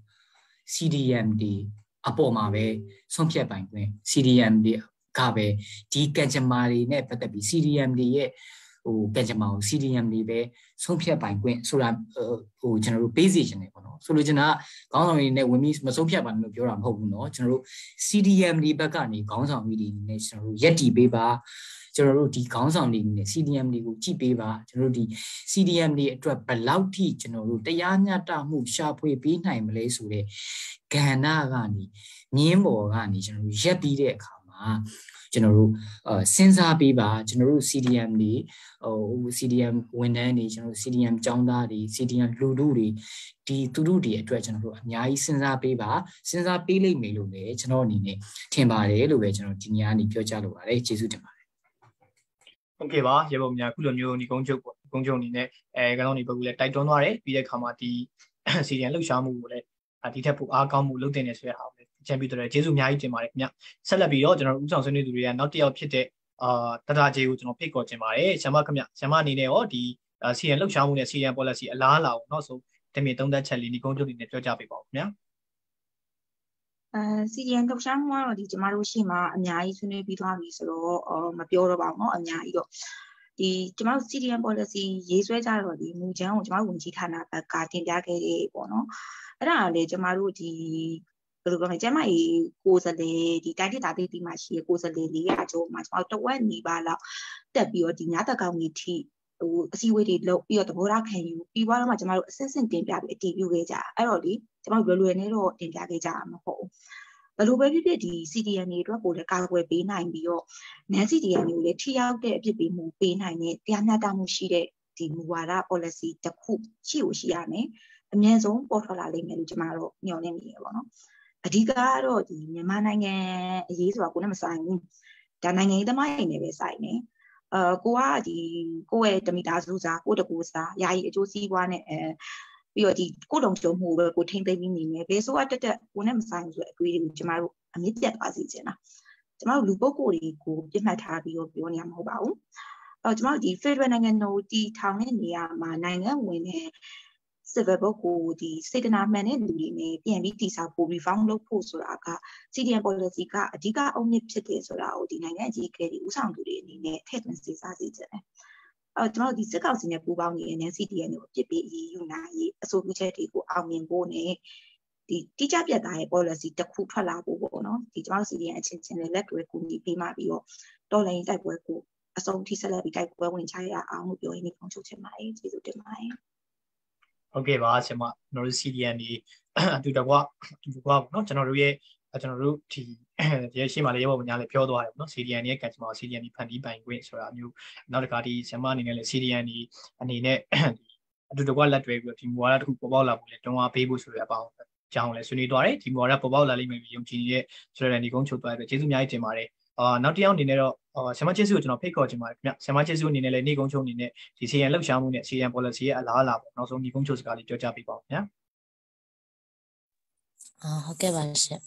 Speaker 6: CDM တွေအပေါ်မှာပဲဆုံးဖြတ်ပိုင်ခွင့် CDM တွေကပဲဒီကံကြမ္မာတွေနဲ့ပတ်သက်ပြီး CDM တွေရဲ့ကံကြမ္မာကို CDM တွေပဲဆုံးဖြတ်ပိုင်ခွင့်ဆိုတာကျွန်တော်တို့ပေးစီခြင်းနေပေါ့နော်ဆိုလိုချင်တာခေါင်းဆောင်တွေနဲ့ဝင်ပြီးမဆုံးဖြတ်ပါနဲ့လို့ပြောတာမဟုတ်ဘူးเนาะကျွန်တော်တို့ CDM တွေဘက်ကနေခေါင်းဆောင်တွေနဲ့ကျွန်တော်တို့ရက်တီပေးပါကျွန်တော်တို့ဒီခေါင်းဆောင်တွေနဲ့ CDM တွေကိုကြည့်ပေးပါကျွန်တော်တို့ဒီ CDM တွေအတွက်ဘယ်လောက်ထိကျွန်တော်တို့တရားမျှတမှုရှာဖွေပေးနိုင်မလဲဆိုတဲ့ကဏ္ဍကနေမြင်းပေါ်ကနေကျွန်တော်တို့ရက်ပြီးတဲ့အခါမှာကျွန်တော်တို့စဉ်းစားပေးပါကျွန်တော်တို့ CDM တွေCDM ဝန်ထမ်းတွေကျွန်တော်တို့ CDM ကျောင်းသားတွေ CDM လူထုတွေဒီသူတို့တွေအတွက်ကျွန်တော်တို့အများကြီးစဉ်းစားပေးပါစဉ်းစားပေးလိမ့်မယ်လို့လည်းကျွန်တော်အနေနဲ့ထင်ပါတယ်လို့ပဲကျွန်တော်ဒီညကနေပြောကြားလိုပါတယ်ကျေးဇူးတင်ပါတယ်
Speaker 2: ဟုတ်ကဲ့ပါရေပုံများခုလိုမျိုးဒီကုန်းချုပ်ပေါ့ကုန်းချုပ်အနေနဲ့ကန်းတော်ဒီဘက်ကလည်းတိုက်တွန်းသွားတယ်ပြီးတဲ့အခါမှာဒီ CDM လှုပ်ရှားမှုကိုလည်းဒီထက်ပိုအားကောင်းမှုလုပ်တင်နေဆိုရအောင်ချန်ပီယံတွေကျေးဇူးအများကြီးတင်ပါတယ်ခင်ဗျဆက်လက်ပြီးတော့ကျွန်တော်တို့ဥဆောင်ဆွေးနွေးသူတွေကနောက်တစ်ယောက်ဖြစ်တဲ့တတာကျေကိုကျွန်တော်ဖိတ်ခေါ်ခြင်းပါတယ်ဆရာမခင်ဗျဆရာမအနေနဲ့ရောဒီ CDM လှုပ်ရှားမှုနဲ့ CDM policy အလားအလာကိုနောက်ဆုံးတမင်သုံးသပ်ချက်လေးဒီကုန်းချုပ်တွေနဲ့ပြောကြပေးပါဦးခင်ဗျာ
Speaker 7: CDM လှုပ်ရှားမှုကတော့ဒီကျမတို့ရှေ့မှာအများကြီးဆွေးနွေးပြီးသွားပြီဆိုတော့မပြောတော့ပါဘူးเนาะအများကြီးတော့ဒီကျမတို့ CDM policy ရေးဆွဲကြတော့ဒီမူချမ်းကိုကျမတို့ဝန်ကြီးဌာနဘက်ကတင်ပြခဲ့တယ်ပေါ့နော်အဲ့ဒါလည်းကျမတို့ဒီဘယ်လိုပြောမလဲကျမကြီးကိုယ်စားလှယ်ဒီတိုင်းဒေသပြည်မှာရှိရကိုယ်စားလှယ်400ကျော်မှာကျမတို့တဝက်နီးပါးလောက်တက်ပြီးတော့ဒီညတက်ကောင်ကြီးထိအစည်းအဝေးတွေလုပ်ပြီးတော့သဘောထားခံယူပြီးတော့မှကျမတို့အစစ်စစ်တင်ပြပြီးအတည်ပြုခဲ့ကြအဲ့တော့ဒီကျမတို့လွယ်နဲ့တော့တင်ပြခဲ့ကြမှာမဟုတ်ဘူးဘယ်လိုပဲဖြစ်ဖြစ်ဒီ CDM တွေအတွက်ကိုလည်းကာကွယ်ပေးနိုင်ပြီးတော့ NaN CDM တွေကိုလည်းထိရောက်တဲ့အဖြစ်ပေးမှုပေးနိုင်တဲ့တရားမျှတမှုရှိတဲ့ဒီမူဝါဒ policy တစ်ခုရှိရမယ်အမြင့်ဆုံးပေါ်ထွက်လာလိမ့်မယ်လို့ကျမတို့ညွှန်နေနေရပါတော့အဓိကကတော့ဒီမြန်မာနိုင်ငံအရေးဆိုတာကိုလည်းမဆိုင်ဘူးဒါနိုင်ငံရေးသမားတွေနဲ့ပဲဆိုင်နေကိုကဒီကိုယ့်ရဲ့တမီတာစုစားကိုတကူစားယာယီအကျိုးစီးပွားနဲ့ပြီးတော့ဒီကိုတုံကြုံမှုပဲကိုထိမ့်သိမ့်ပြီးနေမယ်ဘယ်ဆိုတက်ကိုနဲ့မဆိုင်ဘူးဆိုတဲ့အတွေးတွေကိုကျမတို့အမြင့်ပြတ်သွားစေချင်တာကျမတို့လူပုဂ္ဂိုလ်တွေကိုပြစ်မှတ်ထားပြီးတော့ပြောနေရမှာမဟုတ်ပါဘူးကျမတို့ဒီ Federal နိုင်ငံတော်တီထောင်တဲ့နေရာမှာနိုင်ငံဝင်တဲ့ civil ဘုတ်ကိုဒီစေတနာမှန်တဲ့လူတွေနဲ့ပြန်ပြီးတည်ဆောက်ဖို့ reform လုပ်ဖို့ဆိုတာက CDM policy ကအဓိကအုံမြစ်ဖြစ်တယ်ဆိုတာကိုဒီနိုင်ငံအကြီးအကဲတွေဦးဆောင်သူတွေအနေနဲ့ထည့်သွင်းစဉ်းစားစေချင်တယ်ကျမတို့ဒီစစ်ကောင်စီနဲ့ပူးပေါင်းနေတဲ့ NaN CDM ကိုပြစ်ပြီးအရေးယူနိုင်ရေးအဆိုပြုချက်တွေကိုအောင်မြင်ဖို့နဲ့ဒီတိကျပြတ်သားရဲ့ policy တစ်ခုထွက်လာဖို့ပေါ့နော်ဒီကျမတို့ CDM အချင်းချင်းနဲ့လက်တွဲကူညီပေးမှပြီးတော့တော်လှန်ရေးတိုက်ပွဲကိုအဆုံးထိဆက်လက်ပြီးတိုက်ပွဲဝင်ချရအောင်လို့ပြောရင်းနဲ့ပုံချုပ်ချင်ပါတယ်ကျေးဇူးတင်ပါတယ်
Speaker 2: ဟဟုတ်ကဲ့ပါဆရာမကျွန်တော်တို့ CDN ဒီအတူတကွပေါ့နော်ကျွန်တော်တို့ရဲ့ဒီရှေ့မှာလည်းရေပေါ်ညာလည်းပြောသွားတယ်ပေါ့နော် CDN ရဲ့ကံကြမ္မာ CDN ဒီဖန်တီးပိုင်ခွင့်ဆိုတာမျိုးနောက်တစ်ခါဒီဆရာမအနေနဲ့လည်း CDN ဒီအနေနဲ့အတူတကွလက်တွဲပြီးတော့ဒီမူဝါဒတစ်ခုပေါ်ပေါက်လာဖို့လည်းတွန်းအားပေးဖို့ဆိုတဲ့အပေါင်းကြောင်းလည်းဆွေးနွေးသွားတယ်ဒီမူဝါဒပေါ်ပေါက်လာလိမ့်မယ်ယုံကြည်နေတဲ့ဆိုတဲ့ဒီကုန်းချုပ်သွားတဲ့ကျေးဇူးအများကြီးတင်ပါတယ်နောက်တစ်ယောက်အနေနဲ့တော့ဆရာမကျေးဇူးကိုကျွန်တော်ဖိတ်ခေါ်ချင်ပါတယ်ခင်ဗျဆရာမကျေးဇူးအနေနဲ့လည်းနေကုန်းချုပ်အနေနဲ့ဒီ CDN လှုပ်ရှားမှုနဲ့ CDN policy ရဲ့အလားအလာပေါ့နောက်ဆုံးဒီကုန်းချုပ်စကားလေးပြောကြားပေးပါဦးခင်ဗျာ
Speaker 8: ဟုတ်ကဲ့ပါရှင်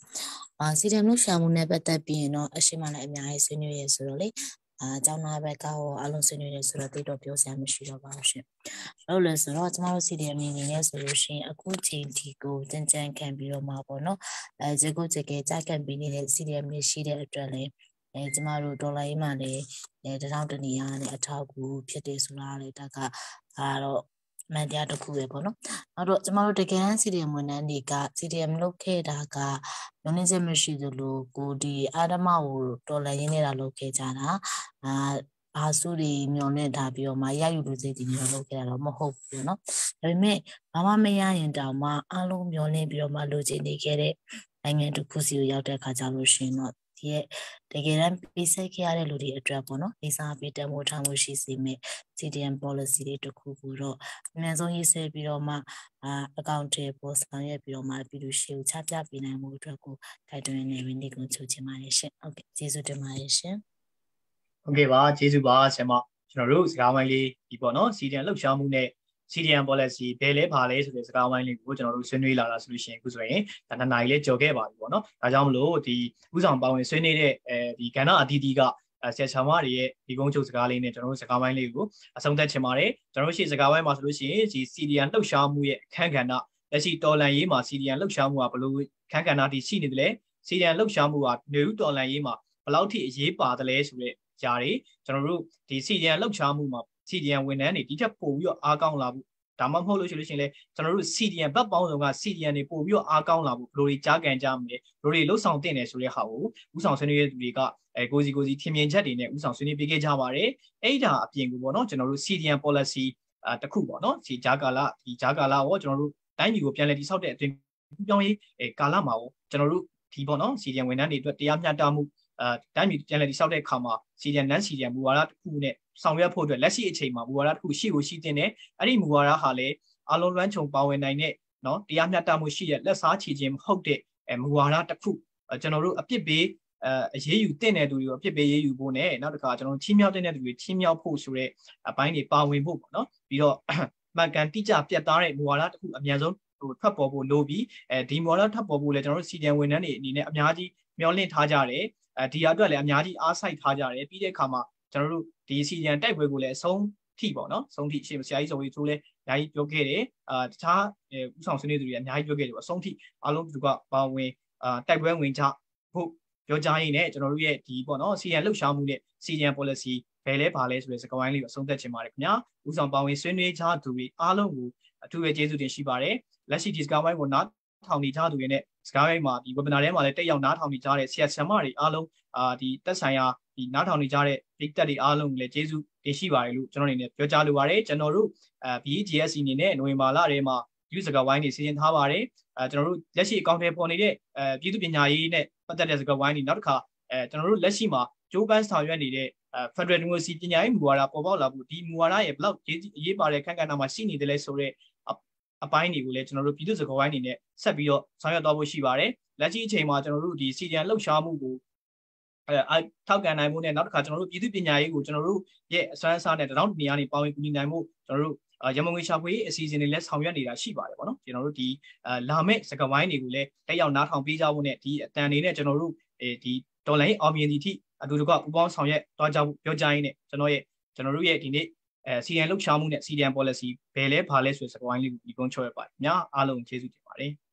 Speaker 8: CDN လှုပ်ရှားမှုနဲ့ပတ်သက်ပြီးရင်တော့အရှိမလည်းအများကြီးဆွေးနွေးရဆိုတော့လေကျောင်းသားဘက်ကရောအလုံးဆွေးနွေးနေဆိုတော့တိတော့ပြောစရာမရှိတော့ပါဘူးရှင်ဟုတ်လဲဆိုတော့ကျမတို့ CDN အနေနဲ့ဆိုလို့ရှိရင်အခုချိန်ဒီကိုကြံခံပြီးတော့မှာပေါ့နော်ဇေကုတ်ကြကဲကြာကန်ပြီးနေတဲ့ CDN တွေရှိတဲ့အတွက်လည်းကျမတို့ဒေါ်လာရေးမှလည်းတထောင်တနေရာနဲ့အထောက်အကူဖြစ်တယ်ဆိုတာလေဒါကတော့မှန်တရားတစ်ခုပဲပေါ့နော်နောက်တော့ကျမတို့တကယ်တမ်း CDM ဝန်ထမ်းတွေက CDM လုပ်ခဲ့တာကလုံးနေချက်မရှိသလိုကိုဒီအာဓမကိုတော်လှန်ရင်းနေတာလုပ်ခဲ့ကြတာဘာစုတွေမျောနဲ့ထားပြီးတော့မှရယူလူစိတ်တွေမျောလုပ်ခဲ့တာတော့မဟုတ်ဘူးเนาะဒါပေမဲ့ဘာမှမရရင်တောင်မှအားလုံးမျောနေပြီးတော့မှလူချင်းနေခဲ့တဲ့နိုင်ငံတစ်ခုစီကိုရောက်တဲ့အခါကျလို့ရှိရင်တော့ဒီရဲ့တကယ်တမ်းပေးဆက်ခဲ့ရတဲ့လူတွေအတွက်ပေါ့နော်ဒီစားပေးတမိုးထားမှုရှိစေမယ့် CDM policy တွေတစ်ခုကိုတော့အများဆုံးရေးဆွဲပြီးတော့မှအကောင့်တွေပေါ်ဆောင်ရွက်ပြီးတော့မှပြည်သူရှိကိုချပြပေးနိုင်မှုအတွက်ကိုတိုက်တွန်းနေပြီးနေကုန်ချုပ်ချင်ပါတယ်ရှင်ဟုတ်ကဲ့ကျေးဇူးတင်ပါတယ်ရှင်
Speaker 2: ဟုတ်ကဲ့ပါကျေးဇူးပါဆရာမကျွန်တော်တို့စကားဝိုင်းလေးဒီပေါ့နော် CDN လှုပ်ရှားမှုနဲ့ CDN policy ဘယ်လဲပါလဲဆိုတဲ့စကားဝိုင်းလေးကိုကျွန်တော်တို့ဆွေးနွေးလာတာဆိုလို့ရှိရင်အခုဆိုရင်ဒါ2နာရီလေးကြော်ခဲ့ပါပြီပေါ့နော်ဒါကြောင့်မလို့ဒီဥဆောင်ပါဝင်ဆွေးနွေးတဲ့ဒီကဏ္ဍအသီးသီးကဆရာချာမတွေရဲ့ဒီကုန်းချုပ်စကားလေးနဲ့ကျွန်တော်တို့စကားဝိုင်းလေးကိုအဆုံးသတ်ချင်ပါတယ်ကျွန်တော်တို့ရှေ့စကားဝိုင်းမှာဆိုလို့ရှိရင်ဒီ CDN လှုပ်ရှားမှုရဲ့အခန်းကဏ္ဍလက်ရှိတော်လှန်ရေးမှာ CDN လှုပ်ရှားမှုကဘယ်လိုအခန်းကဏ္ဍတီရှိနေတယ်လဲ CDN လှုပ်ရှားမှုကနေဦးတော်လှန်ရေးမှာဘယ်လောက်ထိအရေးပါတယ်လဲဆိုတဲ့ဂျာတွေကျွန်တော်တို့ဒီ CDN လှုပ်ရှားမှုမှာ CDN ဝန်ထမ်းတွေဒီထက်ပိုပြီးတော့အားကောင်းလာဖို့ဒါမှမဟုတ်လို့ရှိရင်လည်းကျွန်တော်တို့ CDN ဘက်ပေါင်းစုံက CDN တွေပို့ပြီးတော့အားကောင်းလာဖို့ဘယ်လိုတွေကြားကန်ကြမလဲဘယ်လိုတွေလှုပ်ဆောင်တင်တယ်ဆိုတဲ့ဟာကိုဥဆောင်ဆွေးနွေးတဲ့သူတွေကကိုစီထင်မြင်ချက်တွေနဲ့ဥဆောင်ဆွေးနွေးပေးခဲ့ကြပါတယ်အဲ့ဒါအပြင်ကိုပေါ့နော်ကျွန်တော်တို့ CDN policy တစ်ခုပေါ့နော်ဒီဂျာကာလာရောကျွန်တော်တို့တိုင်းပြည်ကိုပြန်လည်တည်ဆောက်တဲ့အသွင်ကူးပြောင်းရေးကာလမှာရောကျွန်တော်တို့ဒီပေါ့နော် CDN ဝန်ထမ်းတွေအတွက်တရားမျှတမှုတိုင်းပြည်ပြန်လည်တည်ဆောက်တဲ့အခါမှာ CDN non-CDN မူဝါဒတစ်ခုနဲ့ဆောင်ရွက်ဖို့အတွက်လက်ရှိအချိန်မှာမူဝါဒတစ်ခုရှိတင်တယ်အဲ့ဒီမူဝါဒဟာလည်းအလုံးလွှမ်းခြုံပါဝင်နိုင်တဲ့နော်တရားမျှတမှုရှိတဲ့လက်စားချေခြင်းမဟုတ်တဲ့မူဝါဒတစ်ခုကျွန်တော်တို့အပြစ်ပေးအရေးယူတဲ့သူတွေကိုအပြစ်ပေးရေးယူဖို့နဲ့နောက်တစ်ခါကျွန်တော်တို့ချင်းမြောက်တဲ့သူတွေချင်းမြောက်ဖို့ဆိုတဲ့အပိုင်းတွေပါဝင်ဖို့ပေါ့နော်ပြီးတော့မှန်ကန်တိကျပြတ်သားတဲ့မူဝါဒတစ်ခုအများဆုံးထွက်ပေါ်ဖို့လိုပြီးဒီမူဝါဒထွက်ပေါ်ဖို့လည်းကျွန်တော်တို့ CDN ဝန်ထမ်းတွေအနေနဲ့အများကြီးမျှော်လင့်ထားကြတယ်ဒီအတွက်လည်းအများကြီးအားစိုက်ထားကြတယ်ပြီးတဲ့အခါမှာကျွန်တော်တို့ဒီ CDN တိုက်ပွဲကိုလည်းအဆုံးထိပေါ့နော်ဆုံးထိအရှင်ဆရာကြီးဆိုပြီးသူလည်းအများကြီးပြောခဲ့တယ်တခြားဥဆောင်ဆွေးနွေးသူတွေအများကြီးပြောခဲ့တယ်ပေါ့အဆုံးထိအားလုံးသူကပါဝင်တိုက်ပွဲဝင်ကြဖို့ပြောကြားရင်းနဲ့ကျွန်တော်တို့ရဲ့ဒီပေါ့နော် CDN လှုပ်ရှားမှုနဲ့ CDN policy ဘယ်လဲပါလဲဆိုတဲ့စကားဝိုင်းလေးကိုအဆုံးသတ်ချင်ပါတယ်ခင်ဗျာဥဆောင်ပါဝင်ဆွေးနွေးကြသူတွေအားလုံးကိုအထူးပဲကျေးဇူးတင်ရှိပါတယ်လက်ရှိဒီစကားဝိုင်းကိုနားထောင်နေကြသူတွေနဲ့စကားဝိုင်းမှာဒီ webinar ထဲမှာလည်းတက်ရောက်နားထောင်နေကြတဲ့ဆရာဆရာမတွေအားလုံးဒီတက်ဆိုင်ရာဒီနားထောင်နေကြတဲ့ဒီတက်တွေအားလုံးကိုလည်းကျေးဇူးတင်ရှိပါတယ်လို့ကျွန်တော်အနေနဲ့ပြောကြားလိုပါတယ်ကျွန်တော်တို့BGSC အနေနဲ့နိုဝင်ဘာလထဲမှာဒီစကားဝိုင်းတွေစီစဉ်ထားပါတယ်ကျွန်တော်တို့လက်ရှိအကောင့်ထဲပေါ်နေတဲ့ပြည်သူ့ပညာရေးနဲ့ပတ်သက်တဲ့စကားဝိုင်းတွေနောက်တစ်ခါကျွန်တော်တို့လက်ရှိမှာဂျိုးပန်းဆောင်ရွက်နေတဲ့Federal University ပညာရေးမူဝါဒပေါ်ပေါက်လာဖို့ဒီမူဝါဒရဲ့ဘလောက်အရေးပါတဲ့ခန့်ကဏ္ဍမှာရှိနေတယ်လဲဆိုတဲ့အပိုင်းတွေကိုလည်းကျွန်တော်တို့ပြည်သူ့စကားဝိုင်းအနေနဲ့ဆက်ပြီးတော့ဆောင်ရွက်သွားဖို့ရှိပါတယ်လက်ရှိအချိန်မှာကျွန်တော်တို့ဒီ CDN လှုပ်ရှားမှုကိုထောက်ကန်နိုင်မှုနဲ့နောက်တစ်ခါကျွန်တော်တို့ပြည်သူ့ပညာရေးကိုကျွန်တော်တို့ရဲ့အစွမ်းအစားနဲ့တထောင်တနေရာနေပါဝင်ကူညီနိုင်မှုကျွန်တော်တို့ရမုံငွေရှာဖွေအစီအစဉ်တွေလည်းဆောင်ရွက်နေတာရှိပါတယ်ပေါ့နော်ကျွန်တော်တို့ဒီလာမယ့်စကားဝိုင်းတွေကိုလည်းတက်ရောက်နားထောင်ပေးကြဖို့နဲ့ဒီအတန်တွေနဲ့ကျွန်တော်တို့ဒီဒေါ်လာရေးအောင်မြင်သည့်အထိအတူတကွပူးပေါင်းဆောင်ရွက်သွားကြဖို့ပြောကြားရင်းနဲ့ကျွန်တော်တို့ရဲ့ဒီနေ့CDN လှုပ်ရှားမှုနဲ့ CDN policy ဘယ်လဲဘာလဲဆိုတဲ့စကားဝိုင်းလေးကိုဒီကုန်းချောရပါတယ်။များအားလုံးကျေးဇူးတင်ပါတယ်။